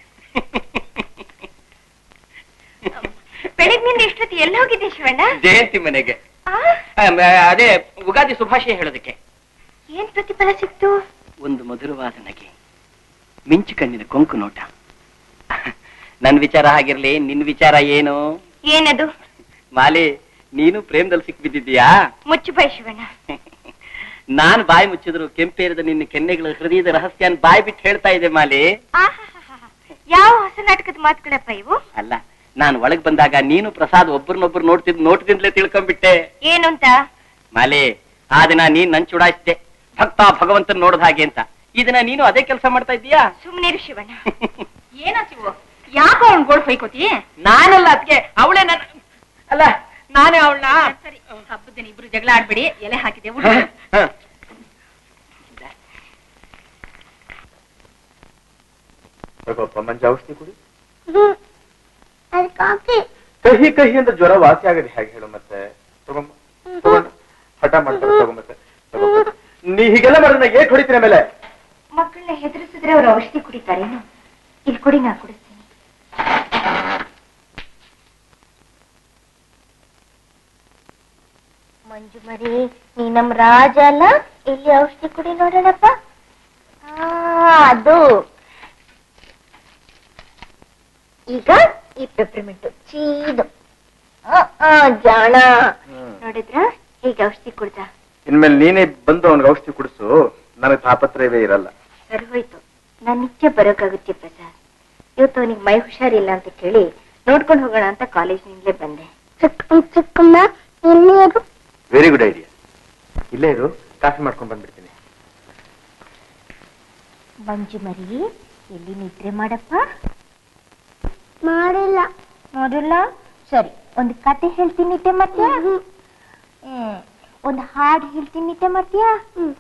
ಬೆಳಗ್ನಿಂದ ಇಷ್ಟೊತ್ತಿ ಎಲ್ಲ ಹೋಗಿದ್ದೆ ಶಿವಣ್ಣ? ಜಯಂತಿ ಮನೆಗೆ. ಅದೇ ಉಗಾದಿ ಶುಭಾಶಯ ಹೇಳೋದಕ್ಕೆ. ಏನ್ ಪ್ರತಿಫಲ ಸಿಕ್ತು? ಒಂದು ಮಧುರವಾದ ನಗೆ, ಮಿಂಚು ಕಣ್ಣಿನ ಕೊಂಕು ನೋಟ. ನನ್ ವಿಚಾರ ಆಗಿರ್ಲಿ, ನಿನ್ ವಿಚಾರ ಏನು? ಏನದು? ಮಾಲಿ, ನೀನು ಪ್ರೇಮದಲ್ಲಿ ಸಿಕ್ಬಿದ್ದಿದ್ಯಾ? ಮುಚ್ಚು ಬಾಯ್ ಶಿವಣ್ಣ. ನಾನ್ ಬಾಯಿ ಮುಚ್ಚಿದ್ರು ಕೆಂಪೇರಿದ ನಿನ್ನ ಕೆನ್ನೆಗಳ ಹೃದಯದ ರಹಸ್ಯನ್ ಬಾಯಿ ಬಿಟ್ಟು ಹೇಳ್ತಾ ಇದೆ ಮಾಲಿ. ಯಾವ ಹೊಸ ನಾಟಕದ ಮಾತುಗಳಪ್ಪ ಇವು? ಅಲ್ಲ, ನಾನು ಒಳಗ್ ಬಂದಾಗ ನೀನು ಪ್ರಸಾದ್ ಒಬ್ಬರನ್ನೊಬ್ರು ನೋಡ್ತಿದ್ ನೋಟದಿಂದಲೇ ತಿಳ್ಕೊಂಡ್ಬಿಟ್ಟೆ. ಏನು ಅಂತ? ಮಾಲಿ, ಆ ದಿನ ನೀನ್ ನನ್ ಚುಡಾಯಿಸಿದೆ, ಭಕ್ತ ಭಗವಂತನ್ ನೋಡ್ದ ಹಾಗೆ ಅಂತ. ಈ ದಿನ ನೀನು ಅದೇ ಕೆಲಸ ಮಾಡ್ತಾ ಇದ್ದೀಯಾ? ಸುಮ್ನಿರು ಶಿವಣ್ಣ. ಏನಾಚಿವು? ಯಾಕೋ ಅವ್ನ್ ಗೋಳ್ ಹೊಯ್ಕೋತಿ? ನಾನಲ್ಲ ಅದಕ್ಕೆ, ಅವಳೇ ನನ್ನ. ಅಲ್ಲ, ನಾನೇ ಅವಳನ್ನ. ಸರಿ, ಹಬ್ಬದ ದಿನ ಇಬ್ರು ಜಗಳ ಆಡ್ಬೇಡಿ. ಎಲೆ ಹಾಕಿದೆ ಊಟ. ಮಂಜ ಔಷಧಿ ಕುಡಿ. ಹ್ಮ್ ಅದು ಕಾಫಿ. ಕಹಿ ಕಹಿ ಅಂದ್ರೆ ಜ್ವರ ವಾಸಿ ಆಗದೆ ಹೇಗೆ ಹೇಳು? ಮತ್ತೆ ತಗೊಂಬ, ತಗೊಂಡು ಹಠ ಮಾಡ್ತಾರೆ. ತಗೊಂಬತ್ತೆ, ನೀ ಹೀಗೆಲ್ಲ ಮಾಡಿದ್ರೆ ಏಟ್ ಹೊಡಿತೀನಿ ಆಮೇಲೆ? ಮಕ್ಕಳನ್ನ ಹೆದರಿಸಿದ್ರೆ ಅವ್ರು ಔಷಧಿ ಕುಡಿತಾರೇನು? ಇಲ್ಲಿ ಕುಡಿ, ನಾ ಕುಡಿಸ್ತೀನಿ. ಮಂಜು ಮರಿ, ನೀ ನಮ್ ರಾಜ ಅಲ್ಲ? ಇಲ್ಲಿ ಔಷಧಿ ಕುಡಿ ನೋಡೋಣಪ್ಪ. ಅದು ಈಗ ಈ ಪೆಪ್ರಿಮೆಂಟು ಚೀದು ಜಾಣ ನೋಡಿದ್ರ ಈಗ ಔಷಧಿ ಕುಡ್ದ. ಇನ್ಮೇಲೆ ನೀನೇ ಬಂದು ಅವನಿಗೆ ಔಷಧಿ ಕುಡಿಸು, ನನಗೆ ತಾಪತ್ರಯವೇ ಇರಲ್ಲ. ಸರಿ ಹೋಯ್ತು, ನಾನ್ ನಿತ್ಯ ಬರೋಕ್ಕಾಗುತ್ತೆ ಪ್ರಸಾದ್. ಇವತ್ತು ಅವನಿಗೆ ಮೈ ಹುಷಾರಿಲ್ಲ ಅಂತ ಕೇಳಿ ನೋಡ್ಕೊಂಡು ಹೋಗೋಣ ಅಂತ ಕಾಲೇಜಿನಿಂದಲೇ ಬಂದೆ. ಚಿಕ್ಕಮ್ಮ ಎಲ್ಲಿಯರು? Very good idea. ಇಲ್ಲೇ ಇರು, ಕಾಫಿ ಮಾಡ್ಕೊಂಡು ಬಂದ್ಬಿಡ್ತೀನಿ. ಮಂಜು ಮರಿ, ಎಲ್ಲಿ ನಿದ್ರೆ ಮಾಡಪ್ಪ? ಮಾಡಿಲ್ಲ. ನೋಡಿಲ್ಲ? ಸರಿ, ಒಂದು ಕತೆ ಹೇಳ್ತೀನಿ, ನಿದ್ದೆ ಮಾಡ್ತೀಯಾ? ಹ್ಮ್, ಒಂದು ಹಾಡು ಹೇಳ್ತೀನಿ, ನಿದ್ದೆ ಮಾಡ್ತೀಯಾ? ಹ್ಮ್.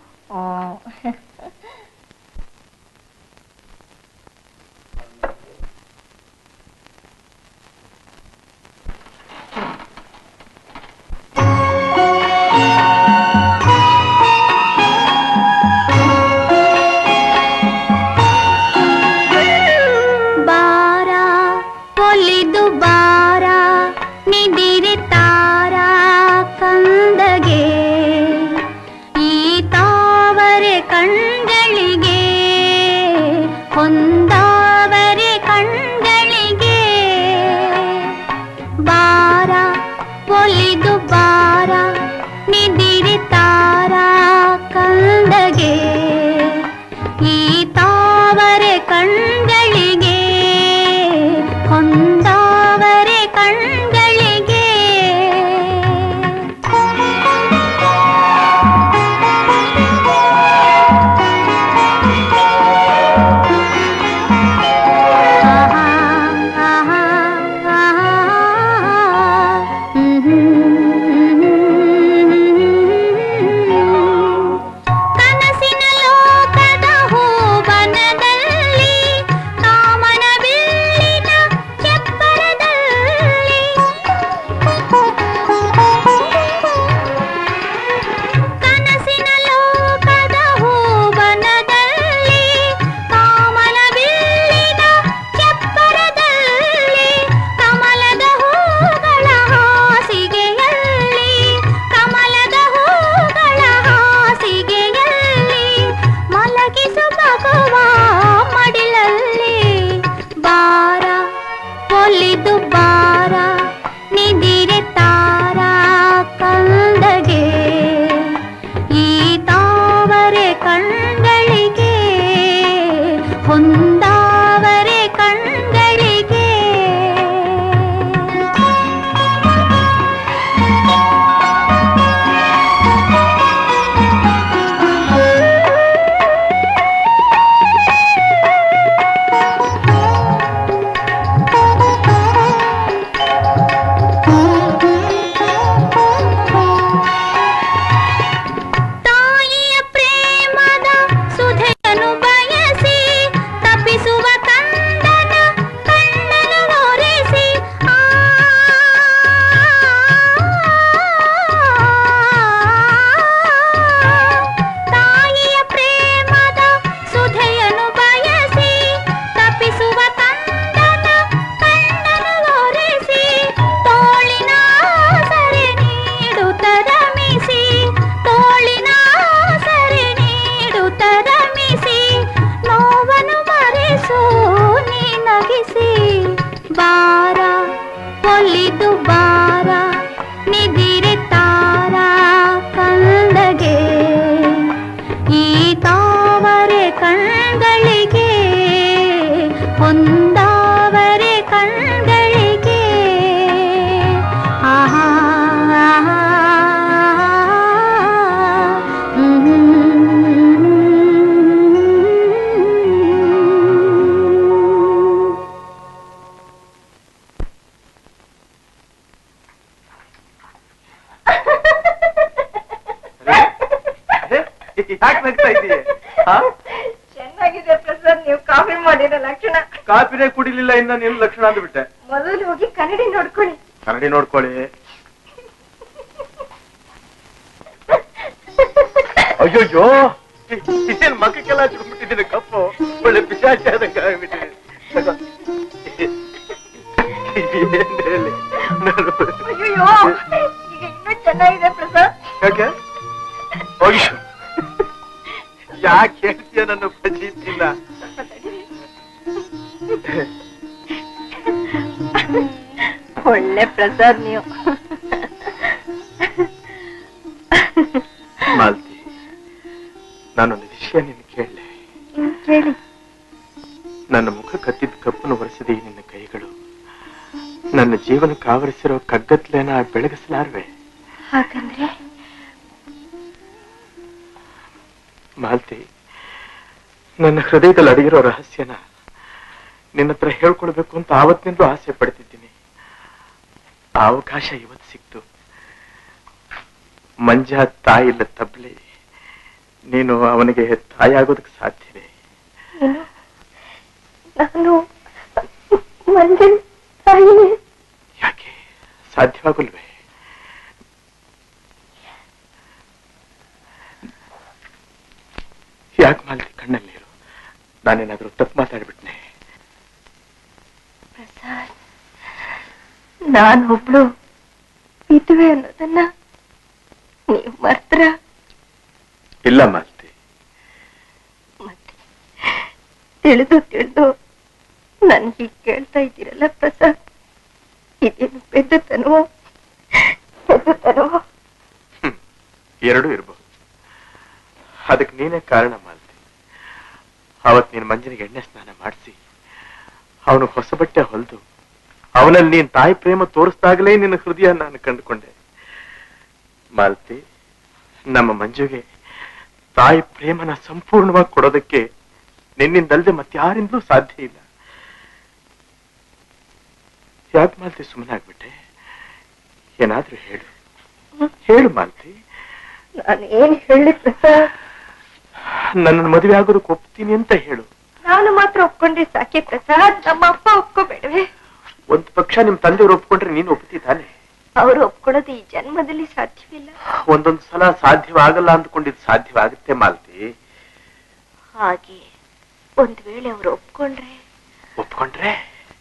ಮನಸ್ಸು ನೀನಗಿಸಿ ಬಾರ ಒಲಿದು ಬಾರ ನಿದಿರೆ ತಾರ ಕಂದಗೆ ಈ ತಾವರೆ ಕಣ್ಗಳಿಗೆ ಒಂದಾವರೆ ಕಣ್ಗಳಿಗೆ ಆಹಾ ಯಾಕೆ ನಗ್ತಾ ಇದೀಯ? ಚೆನ್ನಾಗಿದೆ ಪ್ರಸಾದ್, ನೀವು ಕಾಫಿ ಮಾಡಿರೋ ಲಕ್ಷಣ. ಕಾಪಿನೇ ಕುಡಿಲಿಲ್ಲ ಇನ್ನ ನೀನು ಲಕ್ಷಣ ಅಂದ್ಬಿಟ್ಟೆ. ಮೊದಲು ಹೋಗಿ ಕನ್ನಡಿ ನೋಡ್ಕೊಳ್ಳಿ. ಕನ್ನಡಿ ನೋಡ್ಕೊಳ್ಳಿ. ಅಯ್ಯೋಯ್ಯೋ, ಇದೇನ್ ಮಕ್ಕಕ್ಕೆಲ್ಲ ಹಚ್ಕೊಂಡ್ಬಿಟ್ಟಿದ್ದೀನಿ ಕಪ್ಪು. ಒಳ್ಳೆ ಪಿಶಾಚಿ ಆದಂಗ ಆಗ್ಬಿಟ್ಟಿದೆ. ಏನ್ ಹೇಳಿ? ಅಯ್ಯೋ, ಈಗ ಇನ್ನೂ ಚೆನ್ನಾಗಿದೆ ಪ್ರಸಾದ್. ಯಾಕೆ? ಅಯ್ಯೋ, ಯಾಕೆ ಹೇಳ್ತೀಯ? ನನ್ನ ಪಚೀತಿಲ್ಲ. ಒಳ್ಳೆ ಪ್ರಸಾದ್ ನೀವು. ಮಾಲ್ತಿ, ನಾನೊಂದು ವಿಷಯ ನಿನ್ನ ಕೇಳಲೆ. ಕೇಳಿ. ನನ್ನ ಮುಖ ಕತ್ತಿದ ಕಪ್ಪನ್ನು ಒರೆಸಿದ ನಿನ್ನ ಕೈಗಳು ನನ್ನ ಜೀವನಕ್ಕೆ ಆವರಿಸಿರೋ ಕಗ್ಗತ್ಲೆನ ಬೆಳಗಿಸಲಾರ್ವೆ. ಹಾಗಂದ್ರೆ ಮಾಲ್ತಿ, ನನ್ನ ಹೃದಯದಲ್ಲಿ ಅಡಗಿರೋ ರಹಸ್ಯನ ನಿನ್ನ ಹತ್ರ ಹೇಳ್ಕೊಳ್ಬೇಕು ಅಂತ ಆವತ್ತಿನಿಂದಲೂ ಆಸೆ ಪಡ್ತಿದ್ದೀನಿ. ಆ ಅವಕಾಶ ಇವತ್ತು ಸಿಕ್ತು. ಮಂಜ ತಾಯಿಲ್ಲ ತಬ್ಲಿ, ನೀನು ಅವನಿಗೆ ತಾಯಾಗೋದಕ್ಕೆ ಸಾಧ್ಯನೇ? ನಾನು ಮಂಜನ್ ತಾಯಿನೇ. ಯಾಕೆ ಸಾಧ್ಯವಾಗಲ್ವೇ? ಯಾಕೆ ಮಾಲ್ತಿ ಕಣ್ಣಲ್ಲಿರು? ನಾನೇನಾದ್ರೂ ತಪ್ಪು ಮಾತಾಡ್ಬಿಟ್ನೆ? ಪ್ರಸಾದ್, ನಾನೊಬ್ಳು ವಿಧವೆ ಅನ್ನೋದನ್ನ ನೀವು ಮರ್ತ್ರ? ಇಲ್ಲ ಮಾಲ್ತಿ. ಮತ್ತೆ ತಿಳಿದು ತಿಳಿದು ನನ್ ಹೀಗೆ ಕೇಳ್ತಾ ಇದ್ದೀರಲ್ಲ ಪ್ರಸಾದ್, ಇದೇನು ಪೆದ್ದುತನವೋ ಪೆದ್ದುತನವೋ? ಎರಡೂ ಇರಬಹುದು. ಅದಕ್ಕೆ ನೀನೇ ಕಾರಣ ಮಾಲ್ತಿ. ಅವತ್ ನೀನ್ ಮಂಜನಿಗೆ ಎಣ್ಣೆ ಸ್ನಾನ ಮಾಡಿಸಿ ಅವನು ಹೊಸ ಬಟ್ಟೆ ಹೊಲಿದು ಅವನಲ್ಲಿ ನೀನ್ ತಾಯಿ ಪ್ರೇಮ ತೋರಿಸ್ದಾಗಲೇ ನಿನ್ನ ಹೃದಯ ನಾನು ಕಂಡುಕೊಂಡೆ. ಮಾಲ್ತಿ, ನಮ್ಮ ಮಂಜುಗೆ ತಾಯಿ ಪ್ರೇಮನ ಸಂಪೂರ್ಣವಾಗಿ ಕೊಡೋದಕ್ಕೆ ನಿನ್ನಿಂದಲ್ದೆ ಮತ್ತಾರಿಂದಲೂ ಸಾಧ್ಯ ಇಲ್ಲ. ಯಾಕೆ ಮಾಲ್ತಿ ಸುಮ್ಮನಾಗ್ಬಿಟ್ಟೆ? ಏನಾದ್ರೂ ಹೇಳು, ಹೇಳು ಮಾಲ್ತಿ. ನಾನು ಏನ್ ಹೇಳಿ ಪ್ರಸಾದ್? ನನ್ನ ಮದುವೆ ಆಗೋದಕ್ಕೆ ಒಪ್ತೀನಿ ಅಂತ ಹೇಳು. ನಾನು ಮಾತ್ರ ಒಪ್ಕೊಂಡ್ರೆ ಸಾಕೆ ಪ್ರಸಾದ್, ನಮ್ಮ ಅಪ್ಪ ಒಪ್ಕೋಬೇಡವೆ? ಒಂದು ಪಕ್ಷ ನಿಮ್ ತಂದೆಯವರು ಒಪ್ಕೊಂಡ್ರೆ ನೀನು ಒಪ್ತಿದ್ದಾನೆ? ಅವರು ಒಪ್ಕೊಳ್ಳೋದು ಈ ಜನ್ಮದಲ್ಲಿ ಸಾಧ್ಯವಿಲ್ಲ. ಒಂದೊಂದು ಸಲ ಸಾಧ್ಯವಾಗಲ್ಲ ಅಂದ್ಕೊಂಡಿದ್ದು ಸಾಧ್ಯವಾಗುತ್ತೆ ಮಾಲ್ತಿ. ಹಾಗೆ ಒಂದ್ ವೇಳೆ ಅವರು ಒಪ್ಕೊಂಡ್ರೆ? ಒಪ್ಕೊಂಡ್ರೆ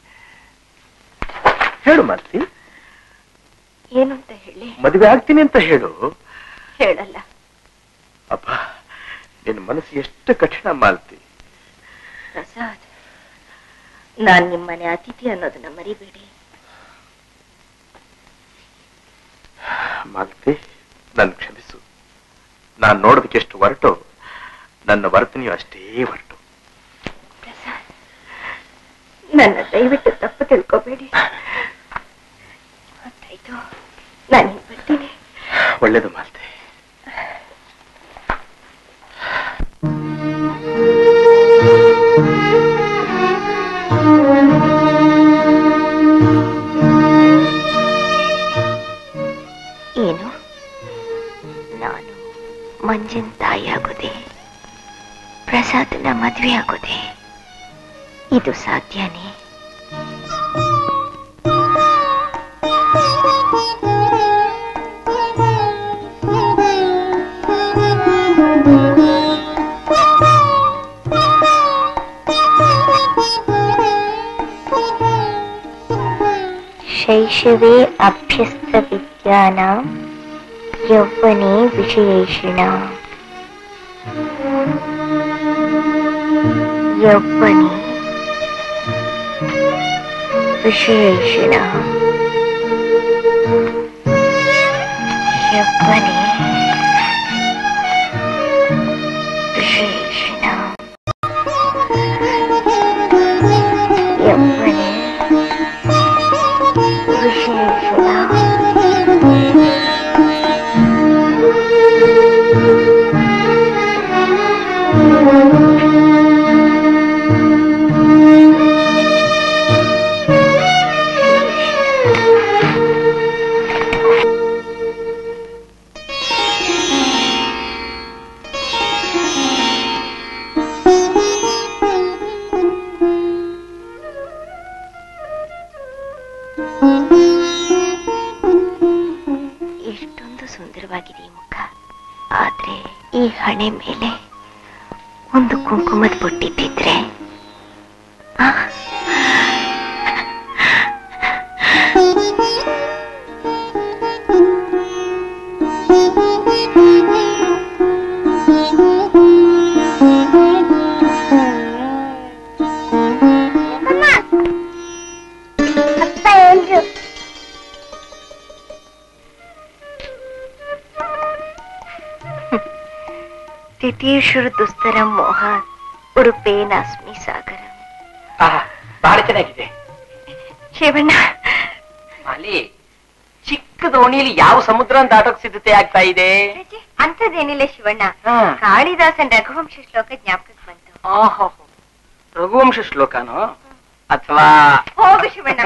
ಹೇಳು ಮಾಲ್ತಿ. ಏನು ಅಂತ ಹೇಳಿ? ಮದುವೆ ಆಗ್ತೀನಿ ಅಂತ ಹೇಳು. ಹೇಳಲ್ಲ. ಅಪ್ಪ, ನಿನ್ನ ಮನಸ್ಸು ಎಷ್ಟು ಕಠಿಣ ಮಾಲ್ತಿ. ಪ್ರಸಾದ್, ನಾನ್ ನಿಮ್ಮನೆ ಅತಿಥಿ ಅನ್ನೋದನ್ನ ಮರಿಬೇಡಿ. ಮಾಲ್ತಿ, ನನ್ ಕ್ಷಮಿಸು. ನಾನ್ ನೋಡೋದಕ್ಕೆ ಎಷ್ಟು ಹೊರಟು, ನನ್ನ ವರ್ತನೆಯು ಅಷ್ಟೇ ಹೊರಟು. ಪ್ರಸಾದ್, ನನ್ನ ದಯವಿಟ್ಟು ತಪ್ಪು ತಿಳ್ಕೋಬೇಡಿ. ಆಯ್ತು, ನಾನು ಬರ್ತೀನಿ. ಒಳ್ಳೇದು ಮಾಲ್ತಿ. ಏನು, ನಾನು ಮಂಜನ್ ತಾಯಿ ಆಗೋದೆ, ಪ್ರಸಾದ್ನ ಮದ್ವೆ ಆಗೋದೆ, ಇದು ಸಾಧ್ಯನೇ? ಶೈಶವೇ ಅಭ್ಯಸ್ತ ವಿದ್ಯಾನಾಂ ಯೌವನೇ ವಿಷಯೇಷಿಣಾಂ. ಯೌವನೇ ವಿಶೇಷಣ ಯಪ್ಪನೇ ವಿಶೇಷಣ ಯಪ್ಪನೇ ವಿಶೇಷಣ ಎಷ್ಟೊಂದು ಸುಂದರವಾಗಿದೆ ಈ ಮುಖ. ಆದ್ರೆ ಈ ಹಣೆ ಮೇಲೆ ಒಂದು ಕುಂಕುಮದ ಬೊಟ್ಟಿದ್ದಿದ್ರೆ ತಿತೀಶ್ವರ ದುಸ್ತರ ಮೋಹ ಉಡುಪೇನಾಸ್ಮಿ ಸಾಗರ. ಬಹಳ ಚೆನ್ನಾಗಿದೆ ಶಿವಣ್ಣ. ಮಾಲಿ, ಚಿಕ್ಕ ದೋಣಿಯಲ್ಲಿ ಯಾವ ಸಮುದ್ರ ದಾಟೋಕ್ ಸಿದ್ಧತೆ ಆಗ್ತಾ ಇದೆ? ಅಂತದೇನಿಲ್ಲ ಶಿವಣ್ಣ, ಕಾಳಿದಾಸನ್ ರಘುವಂಶ ಶ್ಲೋಕ ಜ್ಞಾಪಕಕ್ಕೆ ಬಂತು. ಓಹೋ, ರಘುವಂಶ ಶ್ಲೋಕನೋ ಅಥವಾ? ಹೋಗು ಶಿವಣ್ಣ.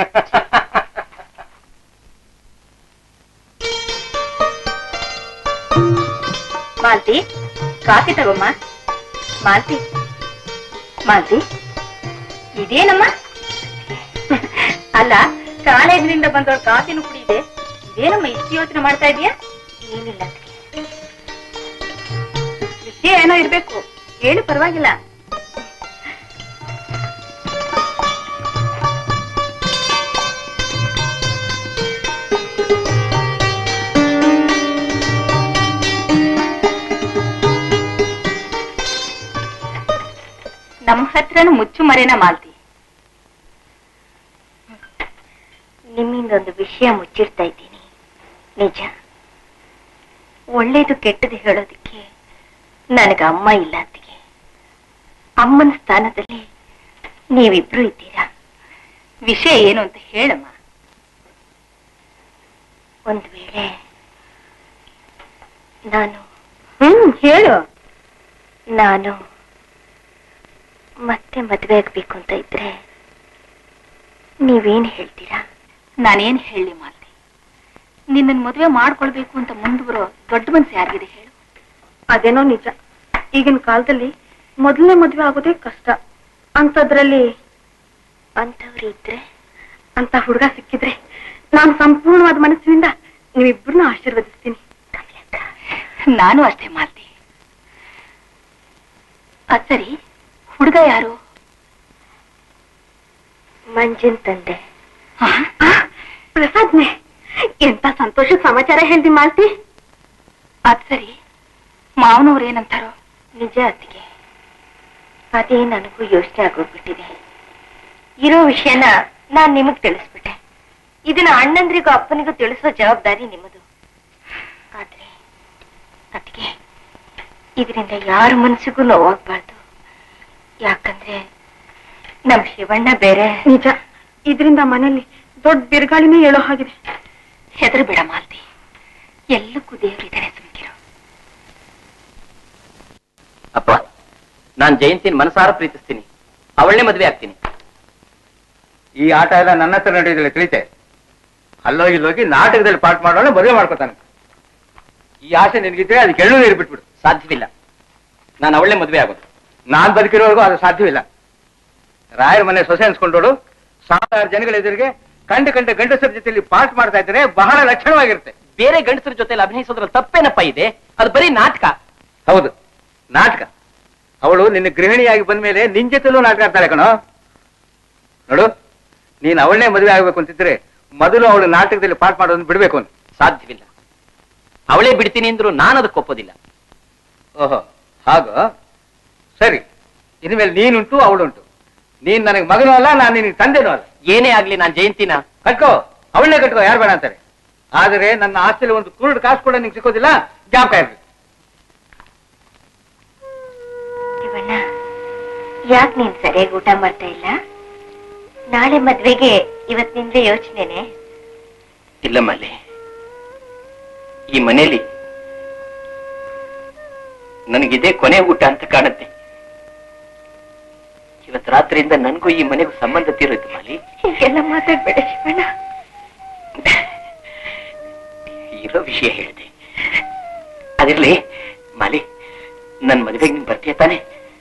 ಮಾಲ್ತಿ, ಕಾಫಿ ತಗೊಮ್ಮ. ಮಾಲ್ತಿ, ಮಾಲ್ತಿ, ಇದೇನಮ್ಮ? ಅಲ್ಲ, ಕಾಲೇಜಿನಿಂದ ಬಂದವಳು ಕಾಫಿನೂ ಕುಡಿದೆ. ಇದೇನಮ್ಮ ಇಷ್ಟು ಯೋಚನೆ ಮಾಡ್ತಾ ಇದೀಯಾ? ಏನಿಲ್ಲ, ವಿಷಯ ಏನೋ ಇರ್ಬೇಕು, ಹೇಳು, ಪರವಾಗಿಲ್ಲ. ನಮ್ಮ ಹತ್ರನು ಮುಚ್ಚು ಮರೆನ ಮಾಲ್ತಿ. ನಿಮ್ಮಿಂದೊಂದು ವಿಷಯ ಮುಚ್ಚಿಡ್ತಾ ಇದ್ದೀನಿ. ನಿಜ, ಒಳ್ಳೇದು ಕೆಟ್ಟದು ಹೇಳೋದಕ್ಕೆ ನನಗ ಅಮ್ಮ ಇಲ್ಲ. ಅಂತಿಗೆ ಅಮ್ಮನ ಸ್ಥಾನದಲ್ಲಿ ನೀವಿಬ್ರು ಇದ್ದೀರಾ. ವಿಷಯ ಏನು ಅಂತ ಹೇಳಮ್ಮ. ಒಂದು ವೇಳೆ ನಾನು ಹ್ಮ್ ಹೇಳು ನಾನು ಮತ್ತೆ ಮದುವೆ ಆಗ್ಬೇಕು ಅಂತ ಇದ್ರೆ ನೀವೇನ್ ಹೇಳ್ತೀರಾ? ನಾನೇನ್ ಹೇಳಿ ಮಾಲ್ತಿ, ನಿನ್ನ ಮದುವೆ ಮಾಡ್ಕೊಳ್ಬೇಕು ಅಂತ ಮುಂದುವರೋ ದೊಡ್ಡ ಮನ್ಸು ಯಾರಿಗಿದೆ ಹೇಳು? ಅದೇನೋ ನಿಜ. ಈಗಿನ ಕಾಲದಲ್ಲಿ ಮೊದಲನೇ ಮದುವೆ ಆಗೋದೇ ಕಷ್ಟ. ಅಂತದ್ರಲ್ಲಿ ಅಂತವ್ರು ಇದ್ರೆ, ಅಂತ ಹುಡುಗ ಸಿಕ್ಕಿದ್ರೆ ನಾನು ಸಂಪೂರ್ಣವಾದ ಮನಸ್ಸಿನಿಂದ ನೀವಿಬ್ಬರನ್ನ ಆಶೀರ್ವದಿಸ್ತೀನಿ. ನಾನು ಅಷ್ಟೇ ಮಾಲ್ತಿ. ಅದ್ ಸರಿ, ಹುಡುಗ ಯಾರು? ಮಂಜನ್ ತಂದೆ. ಪ್ರಸಾದ್ನೆ. ಎಂತ ಸಂತೋಷದ ಸಮಾಚಾರ ಹೇಳ್ದಿ ಮಾಲ್ತಿ. ಅದ್ ಸರಿ, ಮಾವನವ್ರು ಏನಂತಾರೋ? ನಿಜ ಅತ್ತಿಗೆ, ಅದೇ ನನಗೂ ಯೋಚನೆ ಆಗೋಗ್ಬಿಟ್ಟಿದೆ. ಇರೋ ವಿಷಯನ ನಾನ್ ನಿಮಗ್ ತಿಳಿಸ್ಬಿಟ್ಟೆ. ಇದನ್ನ ಅಣ್ಣಂದ್ರಿಗೂ ಅಪ್ಪನಿಗೂ ತಿಳಿಸೋ ಜವಾಬ್ದಾರಿ ನಿಮ್ಮದು. ಆದ್ರೆ ಅತ್ತಿಗೆ, ಇದರಿಂದ ಯಾರ ಮನಸ್ಸಿಗೂ ನೋವಾಗ್ಬಾರ್ದು. ಯಾಕಂದ್ರೆ ನಮ್ ಶಿವಣ್ಣ ಬೇರೆ. ನಿಜ, ಇದರಿಂದ ಮನೇಲಿ ದೊಡ್ಡ ಬಿರುಗಾಳಿನೇ ಹೇಳೋ ಹಾಗಿದೆ. ಹೆದರು ಬೇಡ ಮಾಲ್ತಿ, ಎಲ್ಲಕ್ಕೂ ದೇವರಿದ್ದಾರೆ, ಸುಮ್ಕಿರು. ಅಪ್ಪ, ನಾನ್ ಜಯಂತಿನ ಮನಸಾರ ಪ್ರೀತಿಸ್ತೀನಿ. ಅವಳನ್ನೇ ಮದ್ವೆ ಆಗ್ತೀನಿ. ಈ ಆಟ ಎಲ್ಲ ನನ್ನ ಹತ್ರ ನಡೆಯೋದಿಲ್ಲ, ತಿಳಿತೆ. ಅಲ್ಲೋಗಿ ಇಲ್ಲೋಗಿ ನಾಟಕದಲ್ಲಿ ಪಾಠ ಮಾಡೋಣ, ಮದುವೆ ಮಾಡ್ಕೊತಾನೆ. ಈ ಆಸೆ ನಿನಗಿದ್ರೆ ಅದಕ್ಕೆ ಎಳ್ಳು ನೀರು ಬಿಟ್ಬಿಡು. ಸಾಧ್ಯವಿಲ್ಲ, ನಾನು ಅವಳನ್ನೇ ಮದ್ವೆ ಆಗೋದು. ನಾನ್ ಬದುಕಿರೋವರೆಗೂ ಅದು ಸಾಧ್ಯವಿಲ್ಲ. ರಾಯರ ಮನೆ ಸೊಸೆ ಅನ್ಸ್ಕೊಂಡೋಡು ಸಾವಿರಾರು ಜನಗಳ ಎದುರಿಗೆ ಕಂಡ ಕಂಡ ಗಂಡಸರ ಜೊತೆಯಲ್ಲಿ ಪಾಠ ಮಾಡ್ತಾ ಇದ್ರೆ ಬಹಳ ಲಕ್ಷಣವಾಗಿರುತ್ತೆ. ಬೇರೆ ಗಂಡಸರ ಜೊತೆಲಿ ಅಭಿನಯಿಸೋದ್ರಲ್ಲಿ ತಪ್ಪೇನಪ್ಪ ಇದೆ? ಅದು ಬರೀ ನಾಟಕ. ಹೌದು, ನಾಟಕ. ಅವಳು ನಿನ್ನ ಗೃಹಿಣಿಯಾಗಿ ಬಂದ ಮೇಲೆ ನಿನ್ ಜೊತೆಲೂ ನಾಟಕ ಆಡ್ತಾಳೆ ಕಣೋ. ನೋಡು, ನೀನ್ ಅವಳನ್ನೇ ಮದುವೆ ಆಗ್ಬೇಕು ಅಂತಿದ್ರೆ ಮೊದಲು ಅವಳು ನಾಟಕದಲ್ಲಿ ಪಾಠ ಮಾಡೋದನ್ನ ಬಿಡ್ಬೇಕು ಅಂತ. ಸಾಧ್ಯವಿಲ್ಲ. ಅವಳೇ ಬಿಡ್ತೀನಿ ಅಂದ್ರು ನಾನು ಅದಕ್ಕೆ ಒಪ್ಪೋದಿಲ್ಲ. ಓಹೋ, ಹಾಗ ಸರಿ. ಇನ್ಮೇಲೆ ನೀನುಂಟು ಅವಳುಂಟು. ನೀನ್ ನನಗೆ ಮಗನೂ ಅಲ್ಲ, ನಾನು ನಿನಗೆ ತಂದೆನೂ ಅಲ್ಲ. ಏನೇ ಆಗ್ಲಿ ನಾನ್ ಜಯಂತಿನ ಕಟ್ಕೋ, ಅವಳನ್ನೇ ಕಟ್ಕೋ, ಯಾರು ಬೇಡ ಅಂತಾರೆ. ಆದರೆ ನನ್ನ ಆಸ್ತಿಯಲ್ಲಿ ಒಂದು ಕುರುಡು ಕಾಸು ಕೂಡ ನಿಂಗೆ ಸಿಕ್ಕೋದಿಲ್ಲ, ಜ್ಞಾಪಕ ಇರ್ಬೇಕು. ಶಿವಣ್ಣ, ಯಾಕೆ ನೀನ್ ಸರಿಯಾಗಿ ಊಟ ಮಾಡ್ತಾ ಇಲ್ಲ? ನಾಳೆ ಮದ್ವೆಗೆ ಇವತ್ತಿನಿಂದ ಯೋಚನೆನೆ? ಇಲ್ಲ ಮಲ್ಲಿ, ಈ ಮನೆಯಲ್ಲಿ ನನಗಿದೇ ಕೊನೆ ಊಟ ಅಂತ ಕಾಣುತ್ತೆ. ಇವತ್ತು ರಾತ್ರಿಯಿಂದ ನನಗೂ ಈ ಮನೆಗೂ ಸಂಬಂಧ ತೀರೋಯ್ತು ಮಾಲಿ. ಹೀಗೆಲ್ಲ ಮಾತಾಡ್ಬೇಡ ಶಿವಣ್ಣ. ಇರೋ ವಿಷಯ ಹೇಳಿದೆ. ಅದಿರ್ಲಿ ಮಾಲಿ, ನನ್ ಮದುವೆಗೆ ನೀನ್ ಬರ್ತೀಯ ತಾನೆ?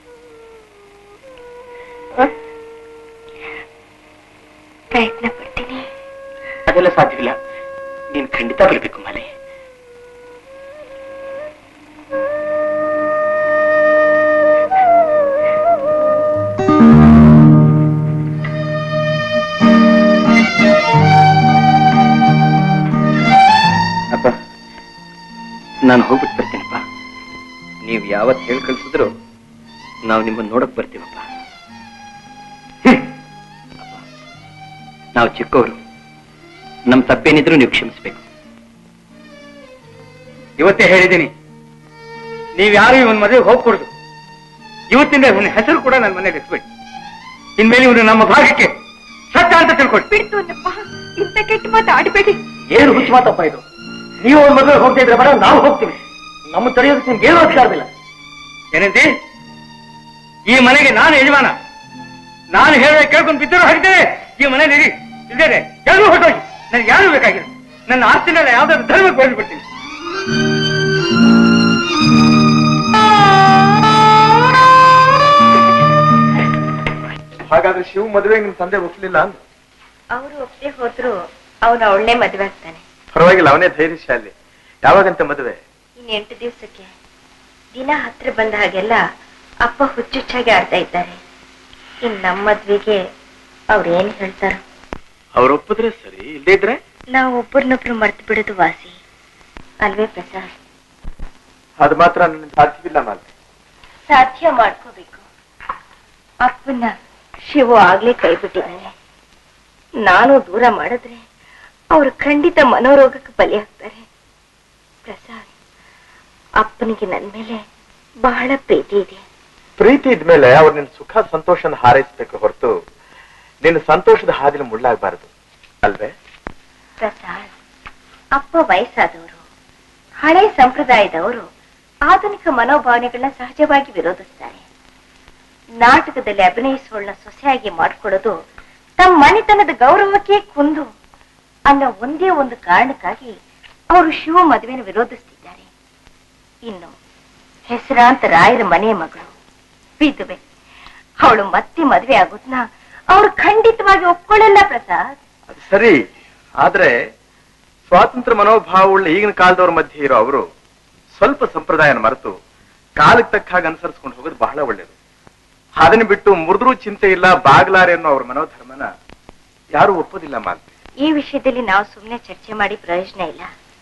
ಪ್ರಯತ್ನ ಪಡ್ತೀನಿ. ಅದೆಲ್ಲ ಸಾಧ್ಯವಿಲ್ಲ, ನೀನ್ ಖಂಡಿತ ಬರ್ಬೇಕು ಮಾಲಿ. ಅಪ್ಪ, ನಾನು ಹೋಗ್ಬಿಟ್ಟು ಬರ್ತೀನಪ್ಪ. ನೀವು ಯಾವತ್ ಹೇಳಿ ಕಳ್ಸಿದ್ರು ನಾವು ನಿಮ್ಮನ್ನ ನೋಡಕ್ ಬರ್ತೀವಪ್ಪ. ನಾವು ಚಿಕ್ಕವರು, ನಮ್ ತಪ್ಪೇನಿದ್ರು ನೀವು ಕ್ಷಮಿಸ್ಬೇಕು. ಇವತ್ತೇ ಹೇಳಿದ್ದೀನಿ, ನೀವ್ಯಾರು ಇವನ್ ಮದುವೆಗೆ ಹೋಗ್ಕೊಡುದು. ಇವತ್ತಿಂದ ಇವನ ಹೆಸರು ಕೂಡ ನನ್ನ ಮನೆಗೆ ಇಟ್ಬಿಡಿ. ಇನ್ಮೇಲೆ ಇವನು ನಮ್ಮ ಭಾಗಕ್ಕೆ ಸತ್ಯ ಅಂತ ತಿಳ್ಕೊಡಿ. ಬಿಡ್ತು ಅನ್ನಪ್ಪ, ಇಂಥ ಕೆಟ್ಟ ಮಾತು ಆಡಬೇಡಿ. ಏನು ಹುಚ್ಚು ಮಾತಪ್ಪ ಇದು? ನೀವು ಒಂದ್ ಮದುವೆ ಹೋಗ್ತಾ ಇದ್ರೆ ಬರ, ನಾವು ಹೋಗ್ತೀವಿ. ನಮ್ಮ ತಡೆಯೋದಕ್ಕೆ ನಿಮ್ಗೆ ಏನೂ ಅಧಿಕಾರವಿಲ್ಲ. ಏನಂತೆ? ಈ ಮನೆಗೆ ನಾನು ಯಜಮಾನ. ನಾನು ಹೇಳಿದ್ರೆ ಕೇಳ್ಕೊಂಡು ಬಿದ್ದರೂ ಹಾಕಿದ್ದೇನೆ. ಈ ಮನೇಲಿ ಇದ್ದೇನೆ, ಎಲ್ಲರೂ ಹೊರಟೋಗಿ. ನನಗೆ ಯಾರು ಬೇಕಾಗಿಲ್ಲ. ನನ್ನ ಆಸ್ತಿನೆಲ್ಲ ಯಾವ್ದಾದ್ರು ಧರ್ಮಕ್ಕೆ ಬೆಳೆದ್ಬಿಡ್ತೀನಿ. ಹಾಗಾದ್ರೆ ಶಿವ ಮದುವೆಗೆ ನಿಮ್ ತಂದೆ ಒಪ್ಲಿಲ್ಲ ಅಂದ? ಅವರು ಒಪ್ಪದೆ ಹೋದ್ರು ಅವನು ಅವಳನ್ನೇ ಮದುವೆ ಆಗ್ತಾನೆ. ಪರವಾಗಿಲ್ಲ, ಅವನೇ ಧೈರ್ಯಶಾಲಿ. ಯಾವಾಗಂತ ಮದುವೆ? ಇನ್ ಎಂಟು ದಿವಸಕ್ಕೆ. ದಿನ ಹತ್ರ ಬಂದ ಹಾಗೆಲ್ಲ ಅಪ್ಪ ಹುಚ್ಚುಚ್ಚಾಗಿ ಆಡ್ತಾ ಇದ್ದಾರೆ. ಇನ್ ನಮ್ಮ ಮದ್ವೆಗೆ ಅವ್ರೇನ್ ಹೇಳ್ತಾರ? ಅವ್ರು ಒಪ್ಪಿದ್ರೆ ಸರಿ, ಇಲ್ಲದೇ ಇದ್ರೆ ನಾವು ಒಬ್ಬರನ್ನೊಬ್ರು ಮರ್ತು ಬಿಡೋದು ವಾಸಿ ಅಲ್ವೇ ಪ್ರಸಾದ್? ಅದು ಮಾತ್ರ ನನ್ನ ಸಾಧ್ಯವಿಲ್ಲ ಮಾಲ್ತಿ. ಸಾಧ್ಯ ಮಾಡ್ಕೋಬೇಕು. ಅಪ್ಪನ ಶಿವ ಆಗ್ಲೇ ಕೈ ಬಿಟ್ಟಿದ್ದಾನೆ. ನಾನು ದೂರ ಮಾಡಿದ್ರೆ ಅವರು ಖಂಡಿತ ಮನೋರೋಗಕ್ಕೆ ಬಲಿಯಾಗ್ತಾರೆ. ಪ್ರಸಾದ್, ಅಪ್ಪನಿಗೆ ನನ್ ಮೇಲೆ ಬಹಳ ಪ್ರೀತಿ ಇದೆ. ಪ್ರೀತಿ ಇದ್ಮೇಲೆ ಅವ್ರು ನಿನ್ ಸುಖ ಸಂತೋಷನ ಹಾರೈಸ್ಬೇಕು ಹೊರತು ನಿನ್ನ ಸಂತೋಷದ ಹಾದಿಲು ಮುಳ್ಳಾಗಬಾರದು ಅಲ್ವೇ? ಪ್ರಸಾದ್, ಅಪ್ಪ ವಯಸ್ಸಾದವರು, ಹಳೆ ಸಂಪ್ರದಾಯದವರು ಆಧುನಿಕ ಮನೋಭಾವನೆಗಳನ್ನ ಸಹಜವಾಗಿ ವಿರೋಧಿಸ್ತಾರೆ. ನಾಟಕದಲ್ಲಿ ಅಭಿನಯಿಸುವಳನ್ನ ಸೊಸೆಯಾಗಿ ಮಾಡ್ಕೊಳ್ಳೋದು ತಮ್ಮ ಮನೆತನದ ಗೌರವಕ್ಕೆ ಕುಂದು ಅನ್ನೋ ಒಂದೇ ಒಂದು ಕಾರಣಕ್ಕಾಗಿ ಅವರು ಶಿವ ಮದುವೆನ ವಿರೋಧಿಸ್ತಿದ್ದಾರೆ. ಇನ್ನು ಹೆಸರಾಂತ ರಾಯರ ಮನೆಯ ಮಗಳು ವಿಧವೆ, ಅವಳು ಮತ್ತೆ ಮದುವೆ ಆಗೋದ್ನ ಅವ್ರು ಖಂಡಿತವಾಗಿ ಒಪ್ಕೊಳ್ಳಲ್ಲ ಪ್ರಸಾದ್. ಅದು ಸರಿ, ಆದ್ರೆ ಸ್ವಾತಂತ್ರ್ಯ ಮನೋಭಾವವುಳ್ಳ ಈಗಿನ ಕಾಲದವ್ರ ಮಧ್ಯೆ ಇರೋ ಅವರು ಸ್ವಲ್ಪ ಸಂಪ್ರದಾಯನ ಮರೆತು ಕಾಲಕ್ಕೆ ತಕ್ಕ ಹಾಗೆ ಅನುಸರಿಸ್ಕೊಂಡು ಹೋಗೋದು ಬಹಳ ಒಳ್ಳೇದು. ಅದನ್ನ ಬಿಟ್ಟು ಮುರಿದ್ರೂ ಚಿಂತೆ ಇಲ್ಲ ಬಾಗ್ಲಾರೆ ಅನ್ನೋ ಅವ್ರ ಮನೋಧರ್ಮನ ಯಾರು ಒಪ್ಪೋದಿಲ್ಲ ಮಾಲ್ತಿ. ಈ ವಿಷಯದಲ್ಲಿ ನಾವು ಸುಮ್ಮನೆ ಚರ್ಚೆ ಮಾಡಿ ಪ್ರಯೋಜನ ಇಲ್ಲ.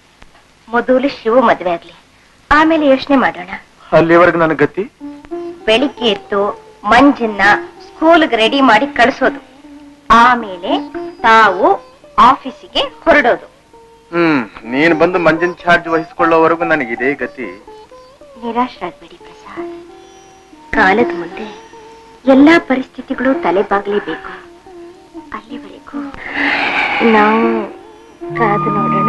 ಮೊದಲು ಶಿವ ಮದುವೆ ಆಗ್ಲಿ, ಆಮೇಲೆ ಯೋಚನೆ ಮಾಡೋಣ. ಅಲ್ಲಿವರೆಗೂ ನನ್ನ ಗತಿ ಬೆಳಿಗ್ಗೆ ಎದ್ದು ಮಂಜನ್ನ ಸ್ಕೂಲ್ಗೆ ರೆಡಿ ಮಾಡಿ ಕಳಿಸೋದು, ಆಮೇಲೆ ತಾವು ಆಫೀಸಿಗೆ ಹೊರಡೋದು. ಹ್ಮ್ ನೀನ್ ಬಂದು ಮಂಜಿನ ಚಾರ್ಜ್ ವಹಿಸಿಕೊಳ್ಳೋವರೆಗೂ ನನಗಿದೇ ಗತಿ. ನಿರಾಶರಾಗಬೇಡಿ ಪ್ರಸಾದ್. ಕಾಲದ ಮುಂದೆ ಎಲ್ಲಾ ಪರಿಸ್ಥಿತಿಗಳು ತಲೆಬಾಗಲೇಬೇಕು. ಅಲ್ಲಿವರೆಗೂ ನಾವು ಕಾದು ನೋಡೋಣ.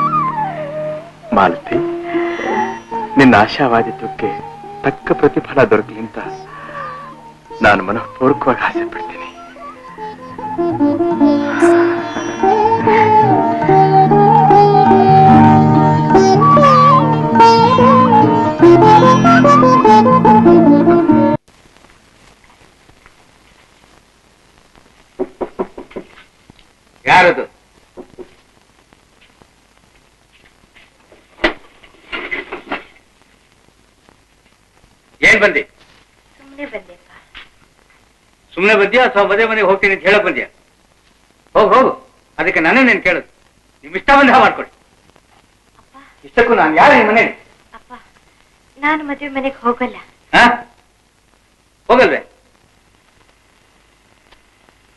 ಮಾಲತಿ, ನಿನ್ನ ಆಶಾವಾದಿತ್ವಕ್ಕೆ ತಕ್ಕ ಪ್ರತಿಫಲ ದೊರಕಲಿ ಅಂತ ನಾನು ಮನಃಪೂರ್ವಕವಾಗಿ ಆಸೆ ಪಡ್ತೀನಿ. ಯಾರದು? ಏನ್ ಬಂದಿ? ಸುಮ್ಮನೆ ಬಂದೆಪ್ಪ. ಸುಮ್ನೆ ಬಂದ್ಯಾ ಅಥವಾ ಮದುವೆ ಮನೆಗೆ ಹೋಗ್ತೀನಿ ಅಂತ ಹೇಳಕ್ ಬಂದ್ಯಾ? ಹೋಗು ಹೋಗು, ಅದಕ್ಕೆ ನನ್ನ ನೀನ್ ಕೇಳುದು. ನಿಮ್ ಇಷ್ಟ ಬಂದ ಮಾಡ್ಕೊಡಿ. ಇಷ್ಟಕ್ಕೂ ನಾನು ಯಾರು ಈ ಮನೆಗೆ? ಅಪ್ಪ, ನಾನು ಮದುವೆ ಮನೆಗೆ ಹೋಗಲ್ಲ. ಹೋಗಲ್ವೇ?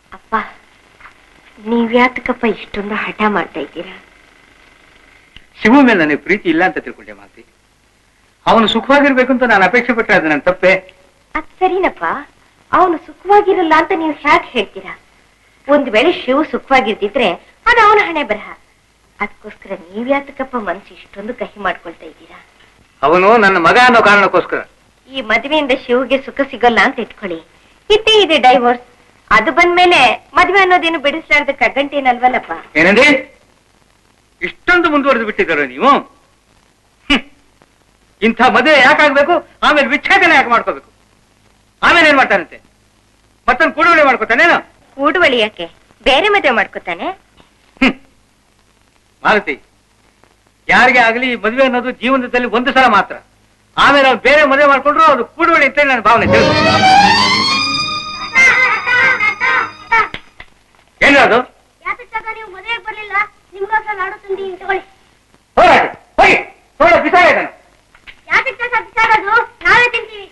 ಅಪ್ಪ ನೀವ್ಯಾತಕಪ್ಪ ಇಷ್ಟೊಂದು ಹಠ ಮಾಡ್ತಾ ಇದ್ದೀರಾ? ಶಿವ ಮೇಲೆ ನನಗೆ ಪ್ರೀತಿ ಇಲ್ಲ ಅಂತ ತಿಳ್ಕೊಂಡೆ ಮಾತಿ. ಅವನು ಸುಖವಾಗಿರ್ಬೇಕು ಅಂತ ನಾನು ಅಪೇಕ್ಷೆ ಪಟ್ಟರೆ ಅದು ನನ್ನ ತಪ್ಪೆ. ಅದ್ ಸರಿನಪ್ಪ, ಅವನು ಸುಖವಾಗಿರಲ್ಲ ಅಂತ ನೀವು ಹ್ಯಾಕ್ ಹೇಳ್ತೀರಾ? ಒಂದ್ ವೇಳೆ ಶಿವ ಸುಖವಾಗಿರ್ತಿದ್ರೆ ಅದು ಅವನ ಹಣೆ ಬರಹ. ಅದಕ್ಕೋಸ್ಕರ ನೀವ್ಯಾತಕಪ್ಪ ಮನ್ಸು ಇಷ್ಟೊಂದು ಕಹಿ ಮಾಡ್ಕೊಳ್ತಾ ಇದ್ದೀರಾ? ಅವನು ನನ್ನ ಮಗ ಅನ್ನೋ ಕಾರಣಕ್ಕೋಸ್ಕರ. ಈ ಮದುವೆಯಿಂದ ಶಿವಗೆ ಸುಖ ಸಿಗಲ್ಲ ಅಂತ ಇಟ್ಕೊಳ್ಳಿ, ಇದ್ದೇ ಇದೆ ಡೈವೋರ್ಸ್. ಅದು ಬಂದ್ಮೇಲೆ ಮದ್ವೆ ಅನ್ನೋದೇನು ಬಿಡಿಸ್ಲಾರ್ದ ಕಗ್ಗಂಟೇನಲ್ವಲ್ಲಪ್ಪ. ಏನಂದ್ರೆ ಇಷ್ಟೊಂದು ಮುಂದುವರೆದು ಬಿಟ್ಟಿದ್ದಾರೋ ನೀವು? ಇಂಥ ಮದುವೆ ಯಾಕಾಗ್ಬೇಕು? ಆಮೇಲೆ ವಿಚ್ಛೇದನ ಯಾಕೆ ಮಾಡ್ಕೋಬೇಕು? ಆಮೇಲೆ ಏನ್ ಮಾಡ್ತಾನಂತೆ? ಮತ್ತೊಂದು ಕೂಡುವಳಿ ಮಾಡ್ಕೋತಾನೇನು? ಕೂಡುವಳಿ ಯಾಕೆ? ಬೇರೆ ಮದುವೆ ಮಾಡ್ಕೋತಾನೆ. ಮಾಲತಿ, ಯಾರಿಗೆ ಆಗ್ಲಿ ಮದುವೆ ಅನ್ನೋದು ಜೀವನದಲ್ಲಿ ಒಂದು ಸಲ ಮಾತ್ರ. ಆಮೇಲೆ ಅವ್ರು ಬೇರೆ ಮದುವೆ ಮಾಡ್ಕೊಂಡ್ರು ಅದು ಕೂಡುವಳಿ ಅಂತ ನನ್ನ ಭಾವನೆ. ಏನು ಅದು? ನೀವು ಮದುವೆಗೆ ಬರ್ಲಿಲ್ಲ, ನಿಮ್ಗೋಸ್ಕರ ಲಾಡು ತಂದಿ ತಗೊಳ್ಳಿ. ಹೋರಾಟ ಹೋಗಿ ತೋಳ ಬಿಸಾಗ. ಯಾತಕ್ಕೆ ಬಿಸಾಗೋದು? ನಾವೇ ತಿಂತೀವಿ.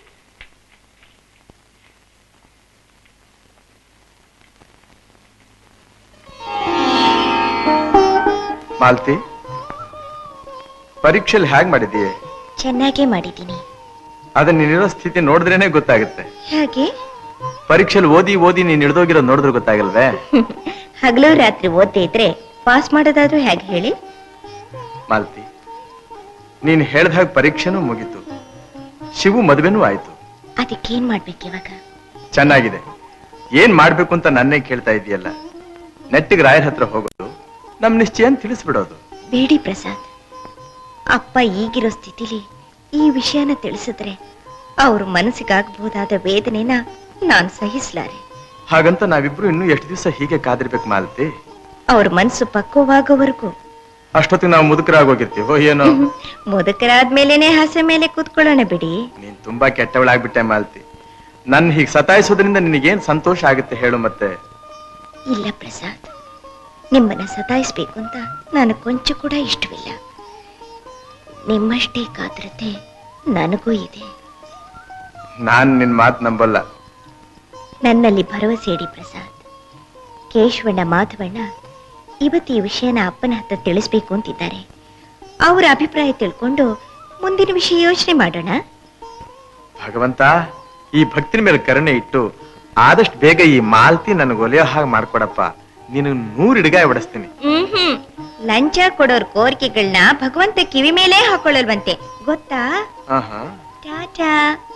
ಮಾಲ್ತಿ, ಪರೀಕ್ಷೆಯಲ್ಲಿ ಹೇಗ್ ಮಾಡಿದೀಯೆ? ಚೆನ್ನಾಗೇ ಮಾಡಿದ್ದೀನಿ. ಅದನ್ನ ನೀನಿರೋ ಸ್ಥಿತಿ ನೋಡಿದ್ರೇನೆ ಗೊತ್ತಾಗುತ್ತೆ. ಹಾಗೆ ಪರೀಕ್ಷೆಯಲ್ಲಿ ಓದಿ ಓದಿ ನೀನ್ ಹಿಡಿದೋಗಿರೋದು ನೋಡಿದ್ರೆ ಗೊತ್ತಾಗಲ್ವೇ? ಹಗಲು ರಾತ್ರಿ ಓದ್ತಾ ಇದ್ರೆ ಪಾಸ್ ಮಾಡೋದಾದ್ರೂ ಹೇಗೆ ಹೇಳಿ? ಮಾಲ್ತಿ, ನೀನ್ ಹೇಳ್ದ ಹಾಗೆ ಪರೀಕ್ಷೆನೂ ಮುಗೀತು, ಶಿವು ಮದುವೆನೂ ಆಯ್ತು. ಅದಕ್ಕೇನ್ ಮಾಡ್ಬೇಕು ಇವಾಗ? ಚೆನ್ನಾಗಿದೆ. ಏನ್ ಮಾಡ್ಬೇಕು ಅಂತ ನನ್ನೇ ಕೇಳ್ತಾ ಇದೆಯಲ್ಲ. ನೆಟ್ಟಿಗೆ ರಾಯರ ಹತ್ರ ಹೋಗೋದು, ನಮ್ ನಿಶ್ಚಯ ತಿಳಿಸ್ಬಿಡೋದು. ಬೇಡಿ ಪ್ರಸಾದ್, ಅಪ್ಪ ಈಗಿರೋ ಸ್ಥಿತಿಲಿ ಈ ವಿಷಯನ ತಿಳಿಸಿದ್ರೆ ಅವ್ರ ಮನಸ್ಸಿಗಾಗಬಹುದಾದ ವೇದನೆನ ನಾನ್ ಸಹಿಸ್ಲಾರೆ. ಹಾಗಂತ ನಾವಿಬ್ರು ಇನ್ನು ಎಷ್ಟು ದಿವಸ ಹೀಗೆ ಕಾದಿರ್ಬೇಕು ಮಾಲ್ತಿ? ಅವ್ರ ಮನಸ್ಸು ಪಕ್ವವಾಗೋವರೆಗೂ. ಅಷ್ಟೊತ್ತಿಗೆ ನಾವು ಮುದುಕರಾಗೋಗಿರ್ತೀವೋ ಏನೋ. ಮುದುಕರಾದ್ಮೇಲೆನೆ ಹಸೆ ಮೇಲೆ ಕೂತ್ಕೊಳ್ಳೋಣ ಬಿಡಿ. ನೀನ್ ತುಂಬಾ ಕೆಟ್ಟವಳಾಗ್ಬಿಟ್ಟೆ ಮಾಲ್ತಿ. ನನ್ ಹೀಗೆ ಸತಾಯಿಸೋದ್ರಿಂದ ನಿನಗೇನ್ ಸಂತೋಷ ಆಗುತ್ತೆ ಹೇಳು? ಮತ್ತೆ ಇಲ್ಲ ಪ್ರಸಾದ್, ನಿಮ್ಮನ್ನ ಸತಾಯಿಸ್ಬೇಕು ಅಂತ ನಾನು ಕೊಂಚ ಕೂಡ ಇಷ್ಟವಿಲ್ಲ. ನಿಮ್ಮಷ್ಟೇ ಕಾತರತೆ ನನಗೂ ಇದೆ. ನಾನ್ ನಿನ್ ಮಾತು ನಂಬಲ್ಲ. ನನ್ನಲ್ಲಿ ಭರವಸೆ ಇಡಿ ಪ್ರಸಾದ್. ಕೇಶವಣ್ಣ ಮಾಧವಣ್ಣ ಇವತ್ತು ಈ ವಿಷಯನ ಅಪ್ಪನ ಹತ್ರ ತಿಳಿಸ್ಬೇಕು ಅಂತಿದ್ದಾರೆ. ಅವರ ಅಭಿಪ್ರಾಯ ತಿಳ್ಕೊಂಡು ಮುಂದಿನ ವಿಷಯ ಯೋಚನೆ ಮಾಡೋಣ. ಭಗವಂತ, ಈ ಭಕ್ತಿನ ಮೇಲೆ ಕರುಣೆ ಇಟ್ಟು ಆದಷ್ಟು ಬೇಗ ಈ ಮಾಲ್ತಿ ನನಗೆ ಒಲೆಯೋ ಹಾಗೆ ಮಾಡ್ಕೊಡಪ್ಪ. ನೀನು ನೂರು ಹಿಡಿಗಾಯ ಹೊಡಿಸ್ತೀನಿ. ಹ್ಮ್ ಹ್ಮ್ ಲಂಚ ಕೊಡೋರ್ ಕೋರಿಕೆಗಳನ್ನ ಭಗವಂತ ಕಿವಿ ಮೇಲೆ ಹಾಕೊಳ್ಳಲ್ವಂತೆ, ಗೊತ್ತಾ? ಆಹಾ. ಟಾಟಾ.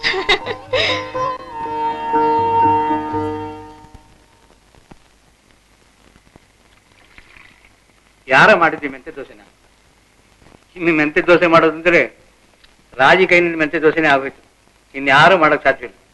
ಯಾರ ಮಾಡಿದ್ವಿ ಮೆಂತೆ ದೋಸೆನ? ಇನ್ನು ಮೆಂತೆ ದೋಸೆ ಮಾಡೋದಂದ್ರೆ ರಾಜಿ ಕೈನಿಂದ ಮೆಂತೆ ದೋಸೆನೇ ಆಗೋಯ್ತು. ಇನ್ಯಾರು ಮಾಡಕ್ ಸಾಧ್ಯ ಇಲ್ಲ.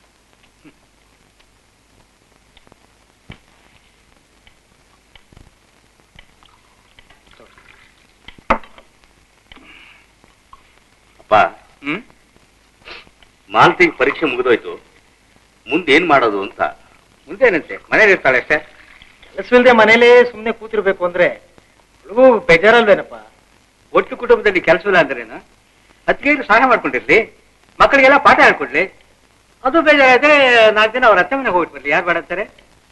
ಅಪ್ಪ, ಹ್ಮ್ ಮಾಲ್ತಿ ಪರೀಕ್ಷೆ ಮುಗಿದೋಯ್ತು, ಮುಂದೇನ್ ಮಾಡೋದು ಅಂತ. ಮುಂದೇನಂತೆ, ಮನೇಲಿ ಇರ್ತಾಳೆ ಅಷ್ಟೇ. ಕೆಲಸವಿಲ್ಲದೆ ಮನೇಲೇ ಸುಮ್ನೆ ಕೂತಿರ್ಬೇಕು ಅಂದ್ರೆ ಹುಡುಗು ಬೇಜಾರಲ್ವೇನಪ್ಪ? ಒಟ್ಟು ಕುಟುಂಬದಲ್ಲಿ ಕೆಲಸವಿಲ್ಲ ಅಂದ್ರೇನು? ಅದಕ್ಕೆ ಸಹಾಯ ಮಾಡ್ಕೊಂಡಿರ್ಲಿ, ಮಕ್ಕಳಿಗೆಲ್ಲ ಪಾಠ ಹೇಳ್ಕೊಡ್ಲಿ. ಅದು ಬೇಜಾರಾದ್ರೆ ನಾಲ್ಕು ದಿನ ಅವ್ರ ಅತ್ತೆ ಮನೆಗೆ ಹೋಗ್ಬಿಟ್ಟು ಬರ್ಲಿ. ಯಾರು ಬೇಡ ಅಂತಾರೆ?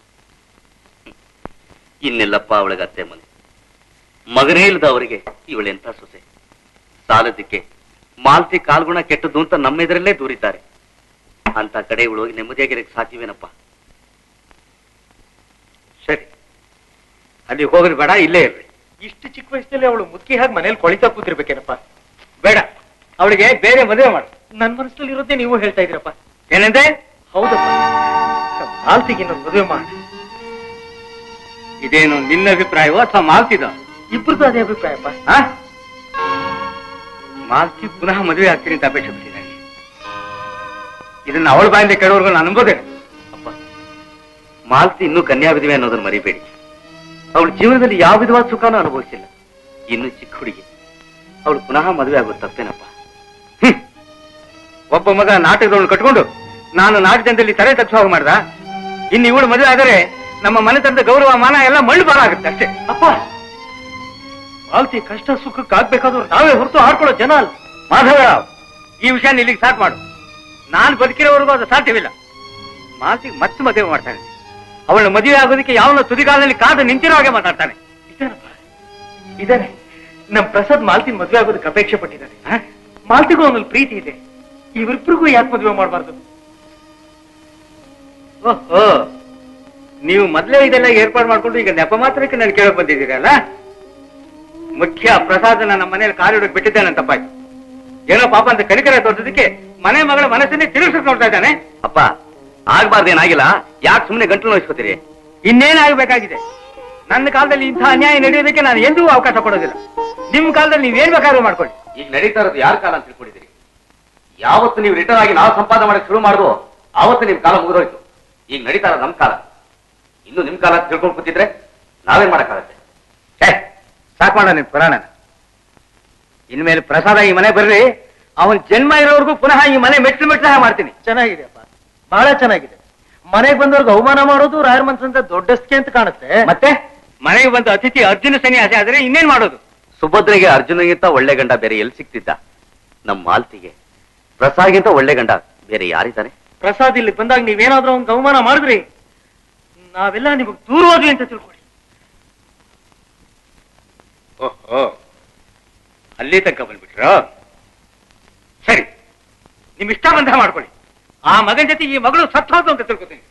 ಇನ್ನೆಲ್ಲಪ್ಪ ಅವಳಿಗೆ ಅತ್ತೆ ಮನೆ. ಮಗನೇ ಇಲ್ಲದ ಅವರಿಗೆ ಇವಳೆಂತ ಸೊಸೆ. ಸಾಲದಕ್ಕೆ ಮಾಲ್ತಿ ಕಾಲ್ಗುಣ ಕೆಟ್ಟದ್ದು ಅಂತ ನಮ್ಮ ಎದುರಲ್ಲೇ ದೂರಿದ್ದಾರೆ. ಅಂತ ಕಡೆ ಇವಳು ಹೋಗಿ ನೆಮ್ಮದಿಯಾಗಿರಕ್ಕೆ ಸಾಧ್ಯವೇನಪ್ಪ? ಸರಿ, ಅಲ್ಲಿ ಹೋಗೋದು ಬೇಡ, ಇಲ್ಲೇ ಇರ್ರಿ. ಇಷ್ಟು ಚಿಕ್ಕ ವಯಸ್ಸಲ್ಲಿ ಅವಳು ಮುದುಕಿ ಹಾಗೆ ಮನೇಲಿ ಕೊಳಿತಾ ಕೂತಿರ್ಬೇಕೇನಪ್ಪ? ಬೇಡ, ಅವಳಿಗೆ ಬೇರೆ ಮದುವೆ ಮಾಡು. ನನ್ ಮನಸ್ಸಲ್ಲಿ ಇರೋದೇ ನೀವು ಹೇಳ್ತಾ ಇದೀರಪ್ಪ. ಏನಂದ್ರೆ? ಹೌದಪ್ಪ, ಮಾಲ್ತಿಗೆ ಇನ್ನೊಂದು ಮದುವೆ ಮಾಡಿ. ಇದೇನು ನಿನ್ನ ಅಭಿಪ್ರಾಯವೋ ಅಥವಾ ಮಾಲ್ತಿದ? ಇಬ್ಬರದು ಅದೇ ಅಭಿಪ್ರಾಯಪ್ಪ. ಮಾಲ್ತಿ ಪುನಃ ಮದುವೆ ಆಗ್ತೀನಿ ಅಂತ ಅಪೇಕ್ಷೆ ಪಟ್ಟಿದ್ದಾನೆ. ಇದನ್ನ ಅವಳ ಬಾಯಿಂದ ಕೆಡವರೆಗೂ ನಾನು ಅನ್ಬೋದೇನೆ. ಅಪ್ಪ, ಮಾಲ್ತಿ ಇನ್ನೂ ಕನ್ಯಾ ವಿಧವೆ ಅನ್ನೋದನ್ನ ಮರಿಬೇಡಿ. ಅವಳ ಜೀವನದಲ್ಲಿ ಯಾವ ವಿಧವಾದ ಸುಖಾನೂ ಅನುಭವಿಸಿಲ್ಲ. ಇನ್ನು ಚಿಕ್ಕ ಹುಡುಗಿ, ಅವಳು ಪುನಃ ಮದುವೆ ಆಗೋದು ತಪ್ಪೇನಪ್ಪ? ಹ್ಮ್ ಒಬ್ಬ ಮಗ ನಾಟಕದವಳು ಕಟ್ಕೊಂಡು ನಾನು ನಾಟಕದಲ್ಲಿ ತಲೆ ತಗ್ಸುವಾಗ ಮಾಡ್ದ. ಇನ್ನು ಇವಳು ಮದುವೆ ಆದರೆ ನಮ್ಮ ಮನೆತನದ ಗೌರವ ಮಾನ ಎಲ್ಲ ಮಳ್ಳು ಬಾಳಾಗುತ್ತೆ ಅಷ್ಟೇ. ಅಪ್ಪ, ಮಾಲ್ತಿ ಕಷ್ಟ ಸುಖಕ್ಕಾಗ್ಬೇಕಾದ್ರು ನಾವೇ ಹೊರತು ಆಡ್ಕೊಳ್ಳೋ ಜನ ಅಲ್ಲ. ಮಾಧವರಾವ್, ಈ ವಿಷಯ ಇಲ್ಲಿಗೆ ಸ್ಟಾರ್ಟ್ ಮಾಡು. ನಾನು ಬದುಕಿರೋವರೆಗೂ ಅದು ಸಾಧ್ಯವಿಲ್ಲ. ಮಾಲ್ತಿಗೆ ಮತ್ತೆ ಮದುವೆ ಮಾಡ್ತಾನೆ. ಅವಳ ಮದುವೆ ಆಗೋದಕ್ಕೆ ಯಾವನ ತುದಿಗಾಲದಲ್ಲಿ ಕಾದು ನಿಂತಿರೋ ಹಾಗೆ ಮಾತಾಡ್ತಾನೆ. ಇದಾನೆ ನಮ್ ಪ್ರಸಾದ್ ಮಾಲ್ತಿನ ಮದುವೆ ಆಗೋದಕ್ಕೆ ಅಪೇಕ್ಷೆ ಪಟ್ಟಿದ್ದಾನೆ. ಮಾಲ್ತಿಗೂ ಅವನಲ್ಲಿ ಪ್ರೀತಿ ಇದೆ. ಇವರಿಬ್ಬರಿಗೂ ಯಾಕೆ ಮದುವೆ ಮಾಡಬಾರ್ದು? ಓಹೋ, ನೀವು ಮೊದ್ಲೇ ಇದೆಲ್ಲ ಏರ್ಪಾಡು ಮಾಡ್ಕೊಂಡು ಈಗ ನೆಪ ಮಾತ್ರಕ್ಕೆ ನಾನು ಕೇಳಕ್ ಬಂದಿದ್ದೀರಲ್ಲ. ಮುಖ್ಯ ಪ್ರಸಾದನ ನಮ್ಮ ಮನೇಲಿ ಕಾಲಿಡೋಕೆ ಬಿಟ್ಟಿದ್ದೇನೆ ತಪ್ಪಾಯ್ತು. ಏನೋ ಪಾಪ ಅಂತ ಕನಿಕರ ತೋರಿಸೋದಕ್ಕೆ ಮನೆ ಮಗಳ ಮನಸ್ಸನ್ನೇ ತಿರುಗಿಸಕ್ ನೋಡ್ತಾ ಇದ್ದಾನೆ. ಅಪ್ಪ ಆಗ್ಬಾರ್ದೇನಾಗಿಲ್ಲ, ಯಾಕೆ ಸುಮ್ಮನೆ ಗಂಟಲು ನೋಯಿಸ್ಕೋತೀರಿ? ಇನ್ನೇನಾಗಬೇಕಾಗಿದೆ? ನನ್ನ ಕಾಲದಲ್ಲಿ ಇಂಥ ಅನ್ಯಾಯ ನಡೆಯೋದಕ್ಕೆ ನಾನು ಎಂದೂ ಅವಕಾಶ ಕೊಡೋದಿಲ್ಲ. ನಿಮ್ ಕಾಲದಲ್ಲಿ ನೀವೇನ್ ಬೇಕಾದ್ರೂ ಮಾಡ್ಕೊಳ್ಳಿ. ಈಗ ನಡೀತಾ ಇರೋದು ಯಾರ ಕಾಲ ಅಂತ ತಿಳ್ಕೊಂಡಿದ್ದೀರಿ? ಯಾವತ್ತು ನೀವು ರಿಟರ್ನ್ ಆಗಿ ನಾವು ಸಂಪಾದನೆ ಮಾಡಕ್ಕೆ ಶುರು ಮಾಡುದು ಆವತ್ತು ನಿಮ್ ಕಾಲ ಮುಗಿದೋಯ್ತು. ಈಗ ನಡೀತಾ ಇರೋದು ನಮ್ ಕಾಲ. ಇನ್ನು ನಿಮ್ ಕಾಲ ಅಂತ ತಿಳ್ಕೊಂಡು ಕೂತಿದ್ರೆ ನಾವೇನ್ ಮಾಡಕ್ಕಾಗತ್ತೆ? ಸಾಕ್ ಮಾಡ ನಿನ್ ಪುರಾಣ. ಇನ್ಮೇಲೆ ಪ್ರಸಾದ ಈ ಮನೆ ಬರ್ರಿ, ಅವನ್ ಜನ್ಮ ಇರೋವರೆಗೂ ಪುನಃ ಈ ಮನೆ ಮೆಟ್ಲು ಮೆಟ್ಲ ಮಾಡ್ತೀನಿ. ಚೆನ್ನಾಗಿದೆ ಅಪ್ಪ, ಬಹಳ ಚೆನ್ನಾಗಿದೆ. ಮನೆಗೆ ಬಂದವ್ರಿಗೆ ಅವಮಾನ ಮಾಡೋದು ರಾಯರ ಮನ್ಸಂತ ದೊಡ್ಡಸ್ಕೆ ಅಂತ ಕಾಣುತ್ತೆ. ಮತ್ತೆ ಮನೆಗೆ ಬಂದ ಅತಿಥಿ ಅರ್ಜುನ ಸನ್ಯಾಸಿ ಆದ್ರೆ ಇನ್ನೇನ್ ಮಾಡೋದು? ಸುಭದ್ರೆಗೆ ಅರ್ಜುನಗಿಂತ ಒಳ್ಳೆ ಗಂಡ ಬೇರೆ ಎಲ್ಲಿ ಸಿಕ್ತಿದ್ದ? ನಮ್ಮ ಮಾಲ್ತಿಗೆ ಪ್ರಸಾದ್ಗಿಂತ ಒಳ್ಳೆ ಗಂಡ ಬೇರೆ ಯಾರಿದ್ದಾನೆ? ಪ್ರಸಾದ್ ಇಲ್ಲಿ ಬಂದಾಗ ನೀವೇನಾದ್ರೂ ಅವ್ನ್ ಅವಮಾನ ಮಾಡಿದ್ರಿ ನಾವೆಲ್ಲ ನಿಮಗ್ ದೂರ ಹೋದ್ವಿ ಅಂತ ತಿಳ್ಕೊಳ್ಳಿ. ಓಹೋ, ಅಲ್ಲಿ ತನಕ ಬಂದ್ಬಿಟ್ರ? ಸರಿ, ನಿಮ್ ಇಷ್ಟ ಬಂಧ ಮಾಡ್ಕೊಳ್ಳಿ. ಆ ಮಗನ ಜೊತೆ ಈ ಮಗಳು ಸತ್ತೋದು ಅಂತ ತಿಳ್ಕೊತೀನಿ.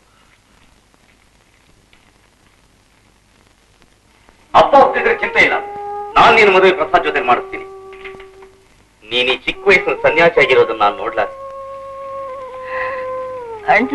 ಅಪ್ಪ ಒಪ್ಪಿದ್ರೆ ಚಿಂತೆ ಇಲ್ಲ, ನಾನ್ ನೀನು ಮದುವೆ ಪ್ರಸಾದ್ ಜೊತೆ ಮಾಡಿಸ್ತೀನಿ. ನೀನ್ ಈ ಚಿಕ್ಕ ವಯಸ್ಸಿನ ಸನ್ಯಾಸಿ ಆಗಿರೋದನ್ನ ನಾನು ನೋಡ್ಲಾರ. ಅಣ್ಣ,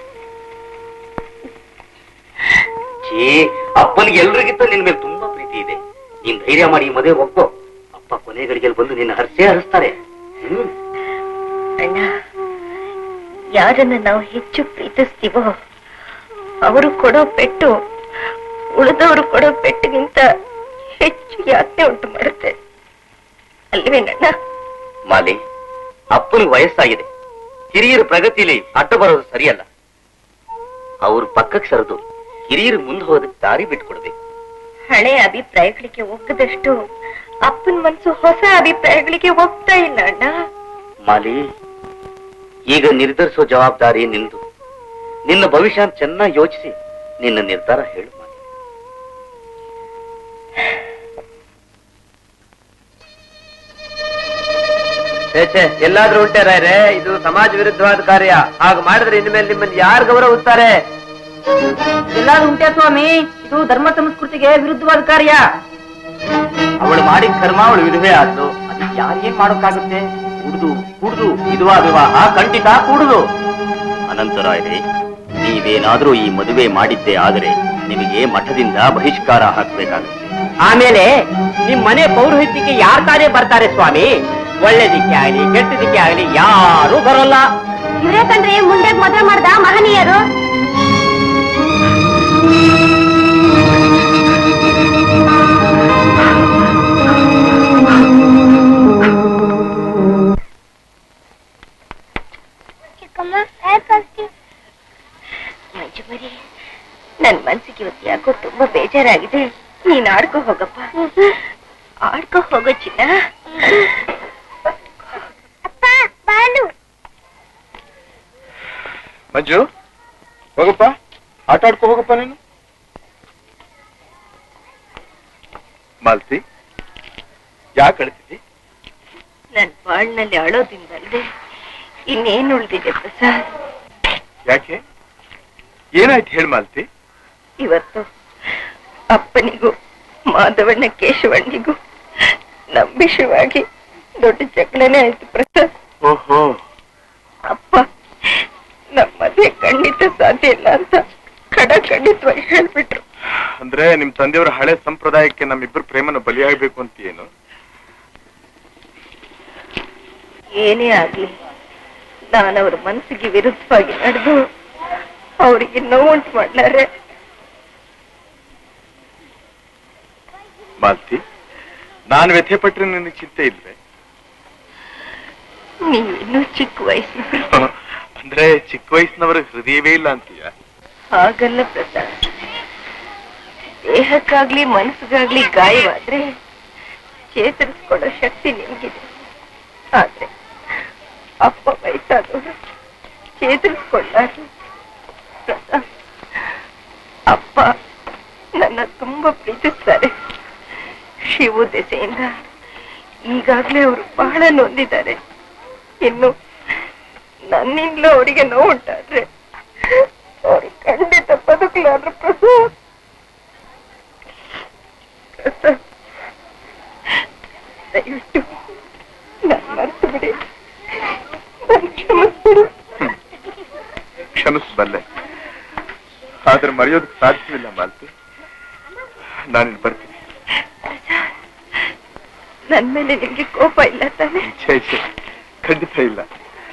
ಛೀ, ಅಪ್ಪನಿಗೆ ಎಲ್ರಿಗಿಂತ ನಿನ್ ಮೇಲೆ ತುಂಬಾ ಪ್ರೀತಿ ಇದೆ. ನೀನ್ ಧೈರ್ಯ ಮಾಡಿ ಈ ಮದುವೆ ಒಪ್ಪೋ. ಅಪ್ಪ ಕೊನೆ ಗಡಿಗೆಯಲ್ಲಿ ಬಂದು ನಿನ್ನ ಹರಿಸೇ ಹರಿಸ್ತಾರೆ. ಹ್ಮ್ ಅಣ್ಣ, ಯಾರನ್ನ ನಾವು ಹೆಚ್ಚು ಪ್ರೀತಿಸ್ತೀವೋ ಅವರು ಕೊಡೋ ಪೆಟ್ಟು ಉಳಿದವರು ಕೊಡೋ ಪೆಟ್ಟಿಗಿಂತ ಹೆಚ್ಚು ಯಾತನೆ ಉಂಟು ಮಾಡುತ್ತೆ ಅಲ್ವೇನಣ್ಣ? ಮಾಲಿ, ಅಪ್ಪನಿಗೆ ವಯಸ್ಸಾಗಿದೆ. ಹಿರಿಯರ ಪ್ರಗತಿಯಲ್ಲಿ ಅಡ್ಡ ಬರೋದು ಸರಿಯಲ್ಲ. ಅವ್ರ ಪಕ್ಕಕ್ಕೆ ಸರಿದು ಹಿರಿಯರು ಮುಂದೆ ಹೋದಕ್ಕೆ ದಾರಿ ಬಿಟ್ಕೊಡ್ಬೇಕು. ಹಳೆ ಅಭಿಪ್ರಾಯಗಳಿಗೆ ಒಗ್ಗದಷ್ಟು ಅಪ್ಪನ ಮನಸ್ಸು ಹೊಸ ಅಭಿಪ್ರಾಯಗಳಿಗೆ ಹೋಗ್ತಾ ಇಲ್ಲ ಅಣ್ಣ. ಮಾಲಿ, ಈಗ ನಿರ್ಧರಿಸೋ ಜವಾಬ್ದಾರಿ ನಿಂದು. ನಿನ್ನ ಭವಿಷ್ಯ ಚೆನ್ನಾಗಿ ಯೋಚಿಸಿ ನಿನ್ನ ನಿರ್ಧಾರ ಹೇಳು. ಮಾಲಿ, ಎಲ್ಲಾದ್ರೂ ಉಂಟೆ ರಾಯ್ರೆ, ಇದು ಸಮಾಜ ವಿರುದ್ಧವಾದ ಕಾರ್ಯ. ಹಾಗೆ ಮಾಡಿದ್ರೆ ಇನ್ಮೇಲೆ ನಿಮ್ಮನ್ನು ಯಾರು ಗೌರವಿಸ್ತಾರೆ? ಎಲ್ಲಾದ್ರೂ ಉಂಟೆ ಸ್ವಾಮಿ, ಇದು ಧರ್ಮ ಸಂಸ್ಕೃತಿಗೆ ವಿರುದ್ಧವಾದ ಕಾರ್ಯ. ಅವಳು ಮಾಡಿದ ಕರ್ಮ ಅವಳು ವಿಧವೆ ಆದ್ಲು. ಅದಕ್ಕೆ ಯಾರೇನ್ ಮಾಡೋಕ್ಕಾಗುತ್ತೆ? ಕುಡ್ದು ಕುಡ್ದು ವಿಧವಾ ವಿವಾಹ ಖಂಡಿತ ಕೂಡುದು. ಅನಂತರಾಯರೇ, ನೀವೇನಾದ್ರೂ ಈ ಮದುವೆ ಮಾಡಿದ್ದೇ ಆದರೆ ನಿಮಗೆ ಮಠದಿಂದ ಬಹಿಷ್ಕಾರ ಹಾಕ್ಬೇಕಾಗುತ್ತೆ. ಆಮೇಲೆ ನಿಮ್ ಮನೆ ಪೌರೋಹಿತ್ಯಕ್ಕೆ ಯಾರ ಕಾರ್ಯ ಬರ್ತಾರೆ ಸ್ವಾಮಿ? ಒಳ್ಳೆದಿಕ್ಕೆ ಆಗ್ಲಿ ಕೆಟ್ಟದಿಕ್ಕೆ ಆಗ್ಲಿ ಯಾರು ಬರೋಲ್ಲ. ಇವರೇ ಕಂಡ್ರೆ ಮುಂದೆ ಮದುವೆ ಮಾಡ್ದ ಮಹನೀಯರು. ಮಂಜುಮರಿ, ನನ್ ಮನ್ಸಿಗೆ ಇವತ್ತು ಯಾಕೋ ತುಂಬಾ ಬೇಜಾರಾಗಿದೆ. ನೀನ್ ಆಡ್ಕೋ ಹೋಗಪ್ಪ, ಆಡ್ಕೋ ಹೋಗೋ ಚಿನ್ನ. ಮಂಜು, ಹೋಗಪ್ಪ, ಆಟ ಆಡ್ಕೊ ಹೋಗಪ್ಪ ನೀನು. ಮಾಲ್ತಿ, ಯಾಕೆ ಅಳ್ತಿದ್ದಿ? ನನ್ ಬಾಳ್ನಲ್ಲಿ ಅಳೋದಿಂದಲ್ದೆ ಇನ್ನೇನು ಉಳಿದಿದೆ ಪ್ರಸಾದ್? ಯಾಕೆ, ಏನಾಯ್ತು ಹೇಳಿ ಮಾಲ್ತಿ? ಇವತ್ತು ಅಪ್ಪನಿಗೂ ಮಾಧವಣ್ಣ ಕೇಶವಣ್ಣಿಗೂ ನಂಬಿಷವಾಗಿ ದೊಡ್ಡ ಜಗಳನೇ ಆಯ್ತು ಪ್ರಸಾದ್. ಓಹೋ, ಅಪ್ಪ ನಮ್ಮ ಮದುವೆ ಖಂಡಿತ ಸಾಧ್ಯ ಇಲ್ಲ ಅಂತ ಖಡ ಖಂಡಿತವಾಗಿ ಹೇಳ್ಬಿಟ್ರು. ಅಂದ್ರೆ ನಿಮ್ ತಂದೆಯವರ ಹಳೆ ಸಂಪ್ರದಾಯಕ್ಕೆ ನಮ್ಮಿಬ್ಬರು ಪ್ರೇಮನ ಬಲಿಯಾಗಬೇಕು ಅಂತ ಏನು? ಏನೇ ಆಗ್ಲಿ, ನಾನು ಅವ್ರ ಮನಸ್ಸಿಗೆ ವಿರುದ್ಧವಾಗಿ ನಡೆದು ಅವರಿಗೆ ನೋವುಂಟು ಮಾಡ್ಲಾರೆ. ಮಾಲ್ತಿ, ನಾನು ವ್ಯಥೆ ಪಟ್ರೆ ನಿನಗೆ ಚಿಂತೆ ಇಲ್ವೇ? ನೀವಿನ್ನೂ ಚಿಕ್ಕ ವಯಸ್ಸಿನವರು. ಅಂದ್ರೆ ಚಿಕ್ಕ ವಯಸ್ಸಿನವರ ಹೃದಯವೇ ಇಲ್ಲ ಅಂತೀಯ? ಹಾಗಲ್ಲ ಪ್ರಸಾದ್, ದೇಹಕ್ಕಾಗ್ಲಿ ಮನಸ್ಸಿಗಾಗ್ಲಿ ಗಾಯವಾದ್ರೆ ಚೇತರಿಸ್ಕೊಳ್ಳೋ ಶಕ್ತಿ ನಿಮ್ಗಿದೆ. ಆದ್ರೆ ಅಪ್ಪ ವಯಸ್ಸಾದವರು ಚೇತರಿಸ್ಕೊಳ್ಳಾರು. ಪ್ರಸಾದ್, ಅಪ್ಪ ನನ್ನ ತುಂಬಾ ಪ್ರೀತಿಸ್ತಾರೆ. ಶಿವು ದೆಸೆಯಿಂದ ಈಗಾಗ್ಲೇ ಅವರು ಬಹಳ ನೊಂದಿದ್ದಾರೆ. ಇನ್ನು ನನ್ನಿಂದಲೂ ಅವರಿಗೆ ನೋವುಂಟಾದ್ರೆ ಅವ್ರು ಖಂಡಿತ ಬದುಕಲಾರ. ಪ್ರಸಾದ್ ಪ್ರಸಾದ್ ದಯವಿಟ್ಟು ನಾನು ಮರ್ತು ಬಿಡಿ, ನಾನು ಕ್ಷಮಿಸ್ಬಿಡಿ. ಕ್ಷಮಿಸಬಲ್ಲೆ, ಆದ್ರೆ ಮರೆಯೋದಕ್ಕೆ ಸಾಧ್ಯವಿಲ್ಲ ಮಾಲ್ತಿ. ನಾನು ಬರ್ತೀನಿ. ನನ್ ಮೇಲೆ ನಿಮ್ಗೆ ಕೋಪ ಇಲ್ಲ ತಾನೆ? ಛೇ ಛೇ, ಖಂಡಿತ ಇಲ್ಲ.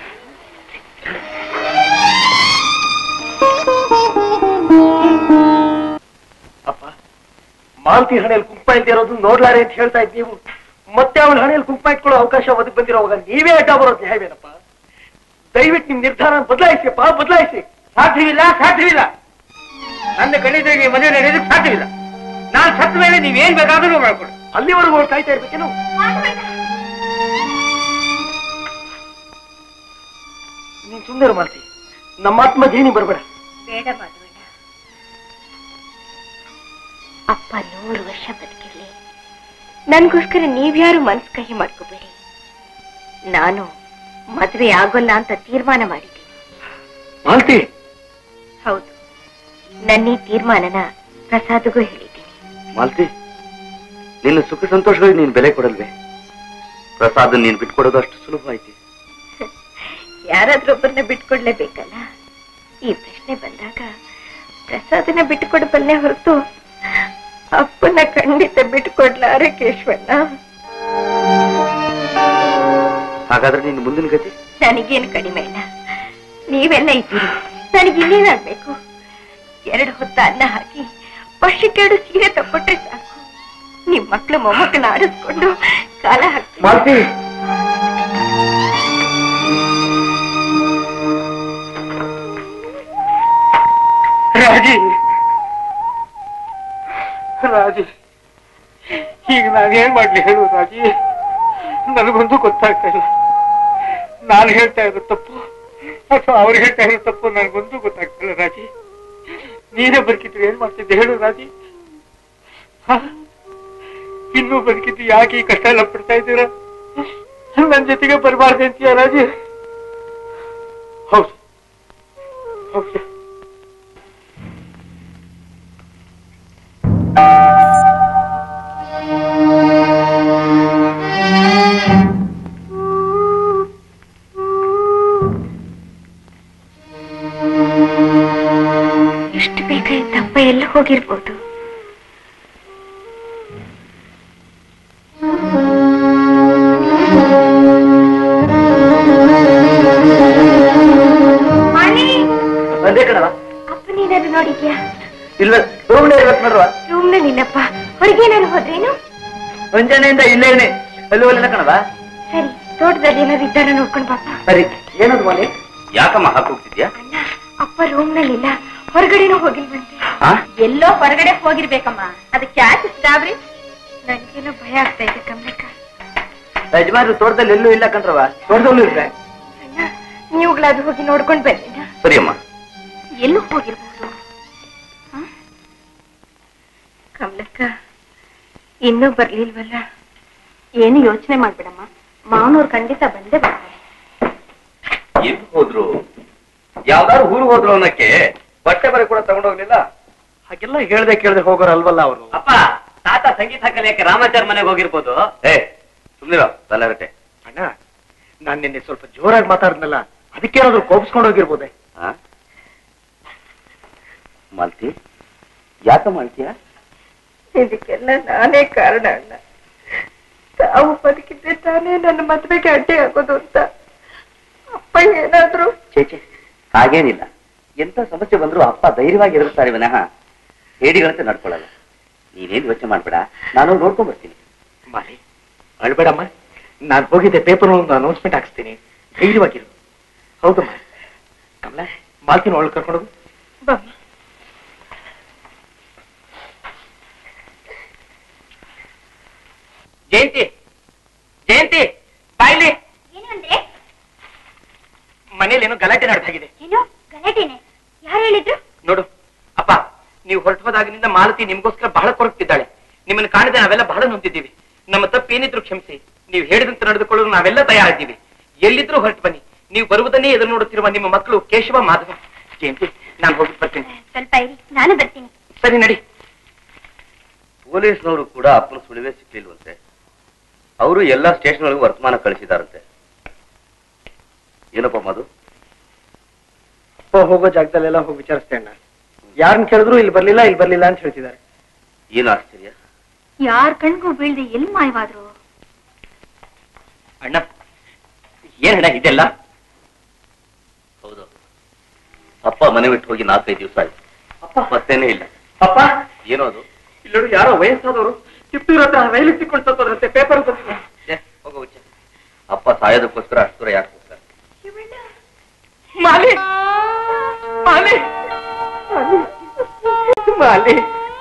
ಅಪ್ಪ, ಮಾಲ್ತಿ ಹಣೆಯಲ್ಲಿ ಕುಂಕುಮ ಇಲ್ದೇ ಇರೋದು ನೋಡ್ಲಾರೆ ಅಂತ ಹೇಳ್ತಾ ಇದ್ ನೀವು ಮತ್ತೆ ಅವಳ ಹಣೆಯಲ್ಲಿ ಕುಂಕುಮ ಇಟ್ಕೊಳ್ಳೋ ಅವಕಾಶ ಒದಗಿ ಬಂದಿರೋವಾಗ ನೀವೇ ಅಡ್ಡ ಬರೋದು ನ್ಯಾಯವೇನಪ್ಪ? ದಯವಿಟ್ಟು ನಿಮ್ ನಿರ್ಧಾರ ಬದಲಾಯಿಸಿ ಅಪ್ಪ, ಬದಲಾಯಿಸಿ. ಸಾಧ್ಯವಿಲ್ಲ, ಸಾಧ್ಯವಿಲ್ಲ. ನನ್ನ ಕಣ್ಣಿದ್ರಿಗೆ ಮದುವೆ ನಡೆಯೋದಕ್ಕೆ ಸಾಧ್ಯವಿಲ್ಲ. ನಾನು ಸತ್ತ ಮೇಲೆ ನೀವೇನ್ ಬೇಕಾದ್ರೂ ಮಾಡ್ಕೊಡಿ. ಅಲ್ಲಿವರೆಗೂ ಅವ್ರು ಕಾಯ್ತಾ ಇರ್ಬೇಕೇನು? ನೀನ್ ಸುಂದರ ಮಾಲ್ತಿ, ನಮ್ಮ ಆತ್ಮ ಜೇನಿ ಬರ್ಬೇಡ. ಬೇಡ ಮಾಧವಣ್ಣ, ಅಪ್ಪ ನೂರು ವರ್ಷ ಬದುಕಿರ್ಲಿ. ನನ್ಗೋಸ್ಕರ ನೀವ್ಯಾರು ಮನ್ಸು ಕಹಿ ಮಾಡ್ಕೋಬೇಡಿ. ನಾನು ಮದ್ವೆ ಆಗೋಲ್ಲ ಅಂತ ತೀರ್ಮಾನ ಮಾಡಿದ್ದೀನಿ. ಮಾಲ್ತಿ, ಹೌದು, ನನ್ನ ಈ ತೀರ್ಮಾನನ ಪ್ರಸಾದ್ಗೂ ಹೇಳಿದ್ದೀನಿ. ಮಾಲ್ತಿ, ನಿನ್ನ ಸುಖ ಸಂತೋಷಗಳಿಗೆ ನೀನ್ ಬೆಲೆ ಕೊಡಲ್ವೇ? ಪ್ರಸಾದ್ ನೀನ್ ಬಿಟ್ಕೊಡೋದು ಅಷ್ಟು ಸುಲಭ ಐತಿ? ಯಾರಾದ್ರೊಬ್ಬರನ್ನ ಬಿಟ್ಕೊಡ್ಲೇಬೇಕಲ್ಲ. ಈ ಪ್ರಶ್ನೆ ಬಂದಾಗ ಪ್ರಸಾದನ ಬಿಟ್ಟುಕೊಡಬಲ್ಲೆ ಹೊರತು ಅಪ್ಪನ ಖಂಡಿತ ಬಿಟ್ಟುಕೊಡ್ಲಾರೆ ಕೇಶವಣ್ಣ. ಹಾಗಾದ್ರೆ ನಿನ್ನ ಮುಂದಿನ ಗತಿ? ನನಗೇನು ಕಡಿಮೆ ಇಲ್ಲ, ನೀವೆಲ್ಲ ಇದ್ದೀರಿ. ನನಗೆ ಇನ್ನೇನಾಗ್ಬೇಕು? ಎರಡು ಹೊತ್ತ ಅನ್ನ ಹಾಕಿ ವರ್ಷಕ್ಕೆರಡು ಸೀರೆ ತಕ್ಕೊಟ್ರೆ ಸಾಕು. ನಿಮ್ ಮಕ್ಳು ಮೊಮ್ಮಕ್ಕಳನ್ನ ಆಡಿಸ್ಕೊಂಡು ಕಾಲ ಹಾಕ್ತೀನಿ. ರಾಜಿ, ರಾಜಿ, ಈಗ ನಾನೇನ್ ಮಾಡ್ಲಿ ಹೇಳು ರಾಜಿ? ನನಗೊಂದು ಗೊತ್ತಾಗ್ತಾ ಇಲ್ಲ. ನಾನು ಹೇಳ್ತಾ ಇರೋ ತಪ್ಪು ಅಥವಾ ಅವ್ರು ಹೇಳ್ತಾ ಇರೋ ತಪ್ಪು ನನಗೊಂದು ಗೊತ್ತಾಗ್ತಾ ಇಲ್ಲ ರಾಜಿ. ನೀನೇ ಬದುಕಿದ್ರು ಏನ್ ಮಾಡ್ತಿದ್ದೆ ಹೇಳು ರಾಜಿ? ಇನ್ನೂ ಬದುಕಿದ್ದು ಯಾಕೆ ಈ ಕಷ್ಟ ಎಲ್ಲ ಪಡ್ತಾ ಇದ್ದೀರಾ? ನನ್ ಜೊತೆಗೆ ಬರಬಾರ್ದು ಅಂತೀಯ ರಾಜಿ? ಹೌದು ಹೌದು, ಎಷ್ಟು ಬೇಗ ತಪ್ಪ ಎಲ್ಲ ಹೋಗಿರ್ಬೋದು. ಬಂದೇ ಕಣವ? ಅಪ್ಪ ನೀನಾದ್ರು ನೋಡಿದ್ಯಾ? ಇಲ್ಲ, ರೂಮ್ ಇರ್ಬೇಕು ನೋಡುವ. ರೂಮ್ ನಲ್ಲಿ ಇಲ್ಲಪ್ಪ, ಹೊರಗೇನಾದ್ರು ಹೋದ್ರೇನು? ಮುಂಜಾನೆಯಿಂದ ಇಲ್ಲೇನೆ, ಅಲ್ಲಿ ಹೋಲಿನ ಕಣವ. ಸರಿ, ತೋಟದಲ್ಲಿ ಏನಾದ್ರು ಇದ್ದಾರ ನೋಡ್ಕೊಂಡು ಬಾಪ. ಸರಿ. ಏನದು ಮಾಲಿ? ಯಾಕಮ್ಮ ಹಾಕಿ ಹೋಗ್ತಿದ್ಯಾ? ಅಣ್ಣ, ಅಪ್ಪ ರೂಮ್ ನಲ್ಲಿ ಇಲ್ಲ, ಹೊರಗಡೆನೂ ಹೋಗಿಲ್ವಂತೆ. ಎಲ್ಲೋ ಹೊರಗಡೆ ಹೋಗಿರ್ಬೇಕಮ್ಮ. ಅದಕ್ಕೆ ಯಾಕೆ ಗಾಬರಿ? ನನ್ಗೇನೋ ಭಯ ಆಗ್ತಾ ಇದೆ ಕಮ್ಮಕ್ಕ. ಯಜಮಾನ್ರು ತೋಟದಲ್ಲಿ ಎಲ್ಲೂ ಇಲ್ಲ ಕಣ್ರವ. ತೋಟದಲ್ಲೂ ಇರ್ರೆ. ಅಣ್ಣ, ನೀವುಗಳಾದ್ರೂ ಹೋಗಿ ನೋಡ್ಕೊಂಡ್ ಬರ್ತೀನ? ಸರಿ ಅಮ್ಮ. ಎಲ್ಲೂ ಹೋಗಿರ್ಬೋದು. ಕಮಲಕ್ಕ ಇನ್ನೂ ಬರ್ಲಿಲ್ವಲ್ಲ? ಏನು ಯೋಚನೆ ಮಾಡ್ಬೇಡಮ್ಮ, ಮಾವನವ್ರು ಖಂಡಿತ ಬಂದೇ ಬರ್ತಾರೆ. ಎಲ್ಲಿ ಹೋದ್ರು? ಯಾವ್ದಾದ್ರು ಊರು ಹೋದ್ರು ಅನ್ನಕ್ಕೆ ಬಟ್ಟೆ ಬರೆ ಕೂಡ ತಗೊಂಡೋಗ್ಲಿಲ್ಲ. ಹಾಗೆಲ್ಲ ಹೇಳ್ದೆ ಕೇಳ್ದೆ ಹೋಗೋರು ಅಲ್ವಲ್ಲ ಅವರು. ಅಪ್ಪ, ತಾತ ಸಂಗೀತ ಕಲಿಯಕ್ಕೆ ರಾಮಾಚಾರ್ ಮನೆಗೆ ಹೋಗಿರ್ಬೋದು. ಏ ಸುಮ್ನಿರೋ ತಲೆರಟೆ. ಅಣ್ಣ, ನಾನ್ ನಿನ್ನೆ ಸ್ವಲ್ಪ ಜೋರಾಗಿ ಮಾತಾಡ್ನಲ್ಲ, ಅದಕ್ಕೇನಾದ್ರು ಕೋಪಿಸ್ಕೊಂಡು ಹೋಗಿರ್ಬೋದೆ. ಮಾಲ್ತಿ, ಯಾಕ ಮಾಡ್ತೀಯ? ಇದಕ್ಕೆಲ್ಲ ನಾನೇ ಕಾರಣ ಅಣ್ಣ. ತಾವು ಬದುಕಿದ್ರೆ ತಾನೇ ನನ್ನ ಮದ್ವೆಗೆ ಅಡ್ಡಿ ಆಗೋದು ಅಂತ ಅಪ್ಪ ಏನಾದ್ರು. ಚೇಚೆ, ಹಾಗೇನಿಲ್ಲ. ಎಂತ ಸಮಸ್ಯೆ ಬಂದ್ರು ಅಪ್ಪ ಧೈರ್ಯವಾಗಿ ಎದುರಿಸ್ತಾರೆ ವಿನಃ ಹೇಡಿಗಳಂತೆ ನಡ್ಕೊಳ್ಳಲ್ಲ. ನೀನೇನು ಯೋಚನೆ ಮಾಡ್ಬೇಡ, ನಾನು ನೋಡ್ಕೊಂಡ್ ಬರ್ತೀನಿ. ಮಾಲಿ, ಅಳ್ಬೇಡಮ್ಮ. ನಾನು ಹೋಗಿದ್ದೆ, ಪೇಪರ್ ಒಂದು ಅನೌನ್ಸ್ಮೆಂಟ್ ಹಾಕ್ಸ್ತೀನಿ, ಧೈರ್ಯವಾಗಿರು. ಹೌದಮ್ಮ. ಕಮಲ, ಮಾಲ್ತಿನ ಒಳಗೆ ಕರ್ಕೊಂಡೋಗು. ಜಯಂತಿ, ಜಯಂತಿ, ಬಾಯ್ಲಿ. ಮನೇಲಿ ಏನೋ ಗಲಾಟೆ ನಡೆದಾಗಿದೆ. ಏನು ಗಲಾಟೆನೆ? ಯಾರು ಹೇಳಿದ್ರು? ನೋಡು ಅಪ್ಪ, ನೀವು ಹೊರಟು ಹೋದಾಗಿನಿಂದ ಮಾಲತಿ ನಿಮ್ಗೋಸ್ಕರ ಬಹಳ ಕೊರಗ್ತಿದ್ದಾಳೆ. ನಿಮ್ಮನ್ನು ಕಾಣದೆ ನಾವೆಲ್ಲ ಬಹಳ ನೊಂದಿದ್ದೀವಿ. ನಮ್ಮ ತಪ್ಪೇನಿದ್ರು ಕ್ಷಮಿಸಿ. ನೀವು ಹೇಳಿದಂತೆ ನಡೆದುಕೊಳ್ಳಲು ನಾವೆಲ್ಲ ತಯಾರಿದ್ದೀವಿ. ಎಲ್ಲಿದ್ರೂ ಹೊರಟು ಬನ್ನಿ. ನೀವು ಬರುವುದನ್ನೇ ಎದುರು ನೋಡುತ್ತಿರುವ ನಿಮ್ಮ ಮಕ್ಕಳು ಕೇಶವ ಮಾಧವ. ಜಯಂತಿ, ನಾನು ಹೋಗಿ ಬರ್ತೀನಿ. ಸ್ವಲ್ಪ ಇರಿ, ನಾನು ಬರ್ತೀನಿ. ಸರಿ, ನಡಿ. ಪೊಲೀಸ್ನವರು ಕೂಡ ಅಪ್ಪನ ಸುಳಿವೇ ಸಿಕ್ಲಿಲ್ವಂತೆ. ಅವರು ಎಲ್ಲಾ ಸ್ಟೇಷನ್ಗಳಿಗೂ ವರ್ತಮಾನ ಕಳಿಸಿದಾರಂತೆ. ಏನಪ್ಪ ಮಧು? ಅಪ್ಪ ಹೋಗೋ ಜಾಗದಲ್ಲೆಲ್ಲ ಹೋಗಿ ವಿಚಾರಿಸ್ತೇ ಅಣ್ಣ. ಯಾರನ್ನ ಕೇಳಿದ್ರು ಇಲ್ಲಿ ಬರ್ಲಿಲ್ಲ ಇಲ್ಲಿ ಬರ್ಲಿಲ್ಲ ಅಂತ ಹೇಳ್ತಿದ್ದಾರೆ. ಏನು ಆಶ್ಚರ್ಯ? ಯಾರ್ ಕಣ್ಗೂ ಬೀಳ್ದೆ ಎಲ್ಲಿ ಮಾಯವಾದ್ರು? ಅಣ್ಣ, ಏನಣ್ಣ ಇದೆಲ್ಲ? ಹೌದು, ಅಪ್ಪ ಮನೆ ಬಿಟ್ಟು ಹೋಗಿ ನಾಲ್ಕೈದು ದಿವಸ ಆಯ್ತು. ಅಪ್ಪ ಮತ್ತೇನೇ ಇಲ್ಲ. ಅಪ್ಪ, ಏನೋ ಅದು? ಇಲ್ಲೋಡು, ಯಾರೋ ವಯಸ್ಸಾದವರು ತಿಪ್ಪೂರ ಹತ್ರ ರೈಲು ಸಿಕ್ಕೊಂಡು ಸತ್ತೋದ್ರಂತೆ. ಪೇಪರ್ ಬಂದಿದೆ. ಹೋಗೋ ಹುಚ್ಚ. ಅಪ್ಪ ಸಾಯೋದಕ್ಕೋಸ್ಕರ ಅಷ್ಟು ದೂರ ಯಾಕೆ ಹೋಗ್ತಾರೆ? ಮಾಲಿ ಮಾಲಿ ಮಾಲಿ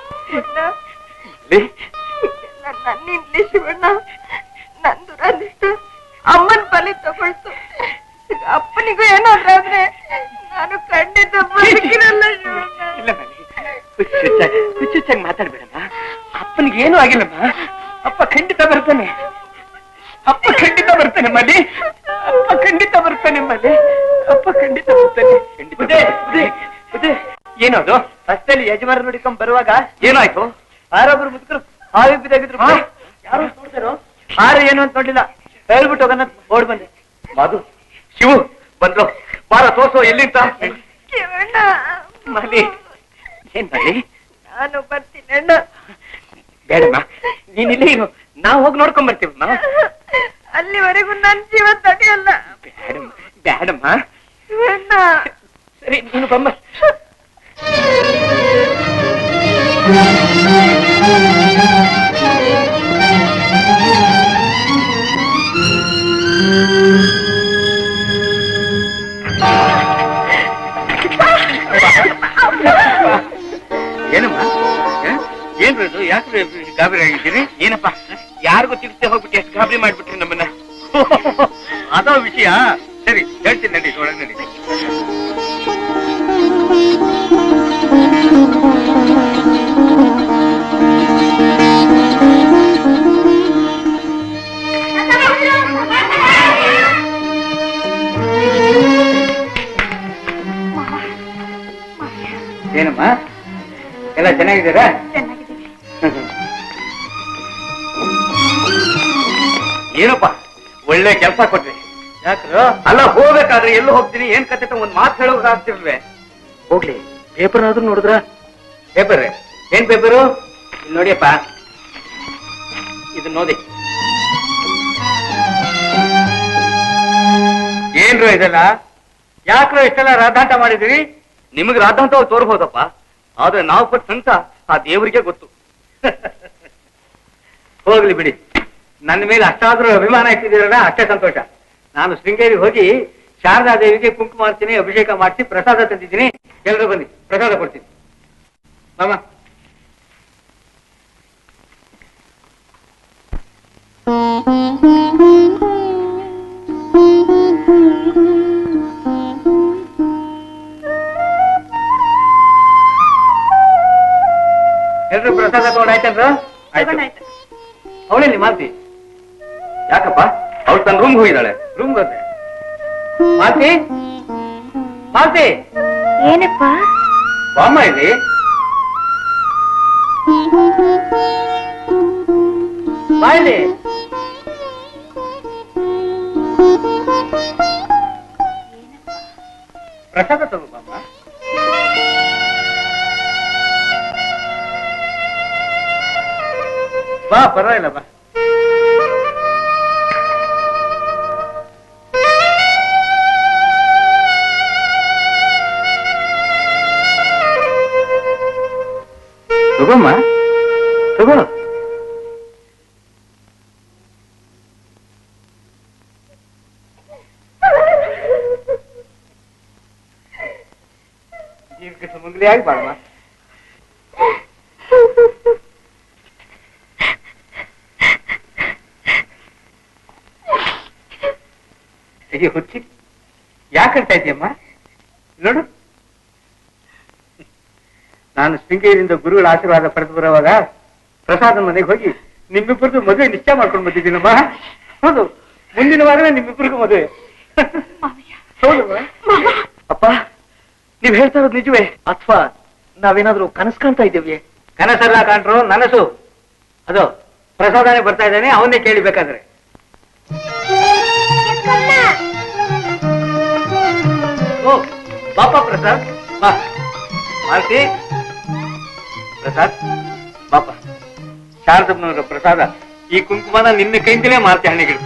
ನನ್ನಿಂದಲೇ ಶಿವಣ್ಣ, ನನ್ ದುರದೃಷ್ಟ ಅಮ್ಮನ್ ಬಲಿ ತಗೊಳ್ತು. ಅಪ್ಪನಿಗೂ ಏನಾದ್ರೂ ಆದ್ರೆ ನಾನು ಖಂಡಿತ ಬದುಕಿರಲ್ಲ ಶಿವಣ್ಣ. ಇಲ್ಲ ಮಾಲಿ, ಹುಚ್ಚುಚ್ಚಾಗಿ ಹುಚ್ಚುಚ್ಚಾಗಿ ಮಾತಾಡ್ಬೇಡಮ್ಮ. ಅಪ್ಪನಿಗೆ ಏನೂ ಆಗಿಲ್ಲಮ್ಮ. ಅಪ್ಪ ಖಂಡಿತ ಬರ್ತಾನೆ. ಅಪ್ಪ ಖಂಡಿತ ಬರ್ತಾನೆ ಮಾಲಿ. ಅಪ್ಪ ಖಂಡಿತ ಬರ್ತಾನೆ ಮಾಲಿ. ಅಪ್ಪ ಖಂಡಿತ ಬರ್ತಾನೆ. ಏನದು? ರಸ್ತೆಯಲ್ಲಿ ಯಜಮಾನ ನೋಡಿಕೊಂಡ್ ಬರುವಾಗ ಏನಾಯ್ತು? ಯಾರೊಬ್ರು ಮುದುಕರು ಹಾವಿ ಬಿದ್ದಾಗಿದ್ರು. ಯಾರು ನೋಡ್ತಾರೋ? ಹಾರ ಏನು ಅಂತ ನೋಡ್ಲಿಲ್ಲ. ಹೇಳ್ಬಿಟ್ಟು ಹೋಗೋಣ ಓಡ್ ಬಂದೆ. ಮಾಧು, ಶಿವು ಬಂದ್ರು. ಬಾರ ತೋರ್ಸೋ ಎಲ್ಲಿಂತ. ಮಲಿ, ಏನ್ ಮಲಿ? ನಾನು ಬರ್ತೀನಿ ಅಣ್ಣ. ಬೇಡಮ್ಮ, ನೀನಿಲ್ಲೇ ಇರು. ನಾವು ಹೋಗಿ ನೋಡ್ಕೊಂಡ್ ಬರ್ತೀವಮ್ಮ. ಅಲ್ಲಿವರೆಗೂ ನನ್ ಜೀವ ತಡೆಯಲ್ಲ. ಬೇಡಮ್ಮ, ಬೇಡಮ್ಮ. ಶಿವಣ್ಣ, ಸರಿ, ನೀನು ಬಮ್ಮ. ಏನಮ್ಮ? ಏನ್ ಇದು? ಯಾಕೆ ಗಾಬರಿ ಆಗಿದ್ದೀರಿ? ಏನಪ್ಪ, ಯಾರಿಗೂ ತಿಳಿಸದೆ ಹೋಗ್ಬಿಟ್ಟು ಎಷ್ಟು ಗಾಬರಿ ಮಾಡ್ಬಿಟ್ರಿ ನಮ್ಮನ್ನ. ಅದೋ ವಿಷಯ. ಸರಿ, ಹೇಳ್ತೀನಿ ನಡಿ, ಒಳಗೆ ನಡಿ. ಏನಮ್ಮ, ಎಲ್ಲ ಚೆನ್ನಾಗಿದ್ದೀರಾ? ಏನಪ್ಪ, ಒಳ್ಳೆ ಕೆಲಸ ಕೊಟ್ರಿ. ಯಾಕ್ರ? ಅಲ್ಲ, ಹೋಗ್ಬೇಕಾದ್ರೆ ಎಲ್ಲೂ ಹೋಗ್ತೀನಿ, ಏನ್ ಕತೆ ಒಂದ್ ಮಾತು ಹೇಳೋಕ್ ಆಗ್ತಿರ್ಲ್ವೇ? ಹೋಗ್ಲಿ, ಪೇಪರ್ ಆದ್ರೂ ನೋಡಿದ್ರ? ಪೇಪರ್? ಏನ್ ಪೇಪರು? ಇಲ್ಲಿ ನೋಡಿಯಪ್ಪ, ಇದು ನೋಡಿ. ಏನ್ರು ಇದೆಲ್ಲ? ಯಾಕ್ರೋ ಇಷ್ಟೆಲ್ಲ ರಾಧಾಂತ ಮಾಡಿದ್ರಿ? ನಿಮಗೆ ರಾಧಾಂತ ತೋರ್ಬೋದಪ್ಪ, ಆದ್ರೆ ನಾವು ಪಟ್ಟ ಸಂತ ಆ ದೇವರಿಗೆ ಗೊತ್ತು. ಹೋಗ್ಲಿ ಬಿಡಿ, ನನ್ನ ಮೇಲೆ ಅಷ್ಟಾದ್ರೂ ಅಭಿಮಾನ ಇಟ್ಟಿದ್ದೀರಲ್ಲ, ಅಷ್ಟೇ ಸಂತೋಷ. ನಾನು ಶೃಂಗೇರಿಗೆ ಹೋಗಿ ಶಾರದಾ ದೇವಿಗೆ ಕುಂಕುಮಾರ್ಚನೆ ಅಭಿಷೇಕ ಮಾಡಿಸಿ ಪ್ರಸಾದ ತಂದಿದ್ದೀನಿ. ಎಲ್ಲರೂ ಬನ್ನಿ, ಪ್ರಸಾದ ಕೊಡ್ತೀನಿ. ಮಾಮ, ಎಲ್ರು ಪ್ರಸಾದ ತಗೊಂಡಾಯ್ತಲ್ರ? ತಗೊಂಡಾಯ್ತು. ಅವಳೇನಿ ಮಾಲ್ತಿ? ಯಾಕಪ್ಪ? ಅವ್ಳು ತನ್ನ ರೂಮ್ ಹೋಗಿದ್ದಾಳೆ. ರೂಮ್ ಬಂದೆ. ಮಾಲ್ತಿ, ಮಾಲ್ತಿ, ಏನಪ್ಪ? ಬಾಮ್ಮ ಇಲ್ಲಿ. ಬಾ ಇಲ್ಲಿ. ಪ್ರಸಾದ ತಗೋ ಬಾಮ್ಮ. ಬಾ, ಪರವಾಗಿಲ್ಲ ಬಾ. ತಗೋಮ್ಮ, ತಗೋ. ದೀರ್ಘ ಸುಮಂಗಲಿಯಾಗಿ ಬಾಳಮ್ಮ. ಅಯ್ಯೋ ಹುಚ್ಚಿ, ಯಾಕಂತ ಇದೆಯಮ್ಮ? ನೋಡು, ನಾನು ನಾನು ಶೃಂಗೇರಿಯಿಂದ ಗುರುಗಳ ಆಶೀರ್ವಾದ ಪಡೆದು ಬರುವಾಗ ಪ್ರಸಾದ ಮನೆಗೆ ಹೋಗಿ ನಿಮ್ಮಿಬ್ಬರದು ಮದುವೆ ನಿಶ್ಚಯ ಮಾಡ್ಕೊಂಡು ಬಂದಿದ್ದೀನಮ್ಮ. ಹೌದು, ಮುಂದಿನ ವಾರನೇ ನಿಮ್ಮಿಬ್ಬರಿಗೂ ಮದುವೆ. ಹೌದು ಅಪ್ಪ, ನೀವ್ ಹೇಳ್ತಾ ಇರೋದು ನಿಜವೇ ಅಥವಾ ನಾವೇನಾದ್ರೂ ಕನಸು ಕಾಣ್ತಾ ಇದ್ದೇವೆ? ಕನಸಲ್ಲ ಕಾಣ್ರು, ನನಸು. ಅದು ಪ್ರಸಾದನೇ ಬರ್ತಾ ಇದ್ದಾನೆ, ಅವನ್ನೇ ಕೇಳಿ ಬೇಕಾದ್ರೆ. ಓ ಬಾಪ ಪ್ರಸಾದ್, ಬಾ. ಮಾಲ್ತಿ, ಪ್ರಸಾದ್ ಬಾಪ. ಶಾರದಮ್ಮನವರ ಪ್ರಸಾದ, ಈ ಕುಂಕುಮನ ನಿನ್ನ ಕೈಯಿಂದಲೇ ಮಾಲ್ತಿ ಹಣ್ಣಿಗಿಡು.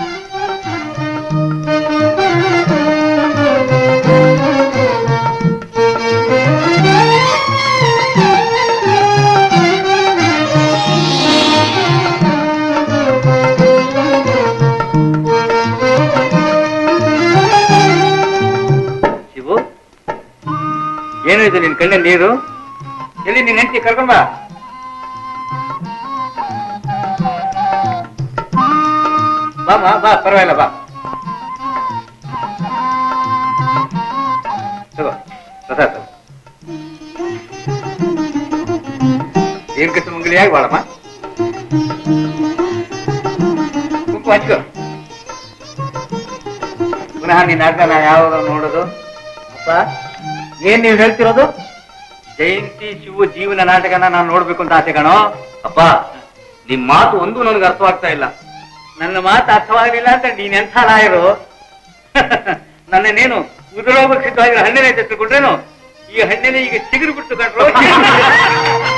ಶಿವು, ಏನು ಇದು ನಿನ್ ಕಣ್ಣ ನೀರು? ಎಲ್ಲಿ ನಿನ್ನ ಹೆಂಡತಿ ಕರ್ಕೊಂಡ್ ಬಾ. ಬಾ ಬಾ ಬಾ, ಪರವಾಗಿಲ್ಲ ಬಾ. ತಗೋ ಪ್ರಸಾದ ತಗೋ. ಏನ್ ಕಸ ಮಂಗಲಿಯಾಗಿ ಬಾಳಮ್ಮ. ಕುಂಕು ಹಚ್ಕೋ. ಪುನಃ ನಿನ್ನ ನಾಟಕ ನಾ ಯಾವಾಗ ನೋಡೋದು? ಅಪ್ಪ, ಏನ್ ನೀವು ಹೇಳ್ತಿರೋದು? ಜಯಂತಿ ಶಿವು ಜೀವನ ನಾಟಕನ ನಾನು ನೋಡ್ಬೇಕು ಅಂತ ಆಸೆ ಕಣೋ. ಅಪ್ಪ, ನಿಮ್ ಮಾತು ಒಂದು ನನಗೆ ಅರ್ಥವಾಗ್ತಾ ಇಲ್ಲ. ನನ್ನ ಮಾತು ಅರ್ಥವಾಗಲಿಲ್ಲ ಅಂತ ನೀನೆಂಥ ಲಾಯರು? ನನ್ನೇನು ಉದುರೋಗ ಸಿದ್ಧವಾಗಿರೋ ಹಣ್ಣಿನ ತಿಳ್ಕೊಂಡ್ರೇನು? ಈ ಹಣ್ಣಿನ ಈಗ ಚಿಗುರು ಬಿಟ್ಟು ಕಂಡ್ರು.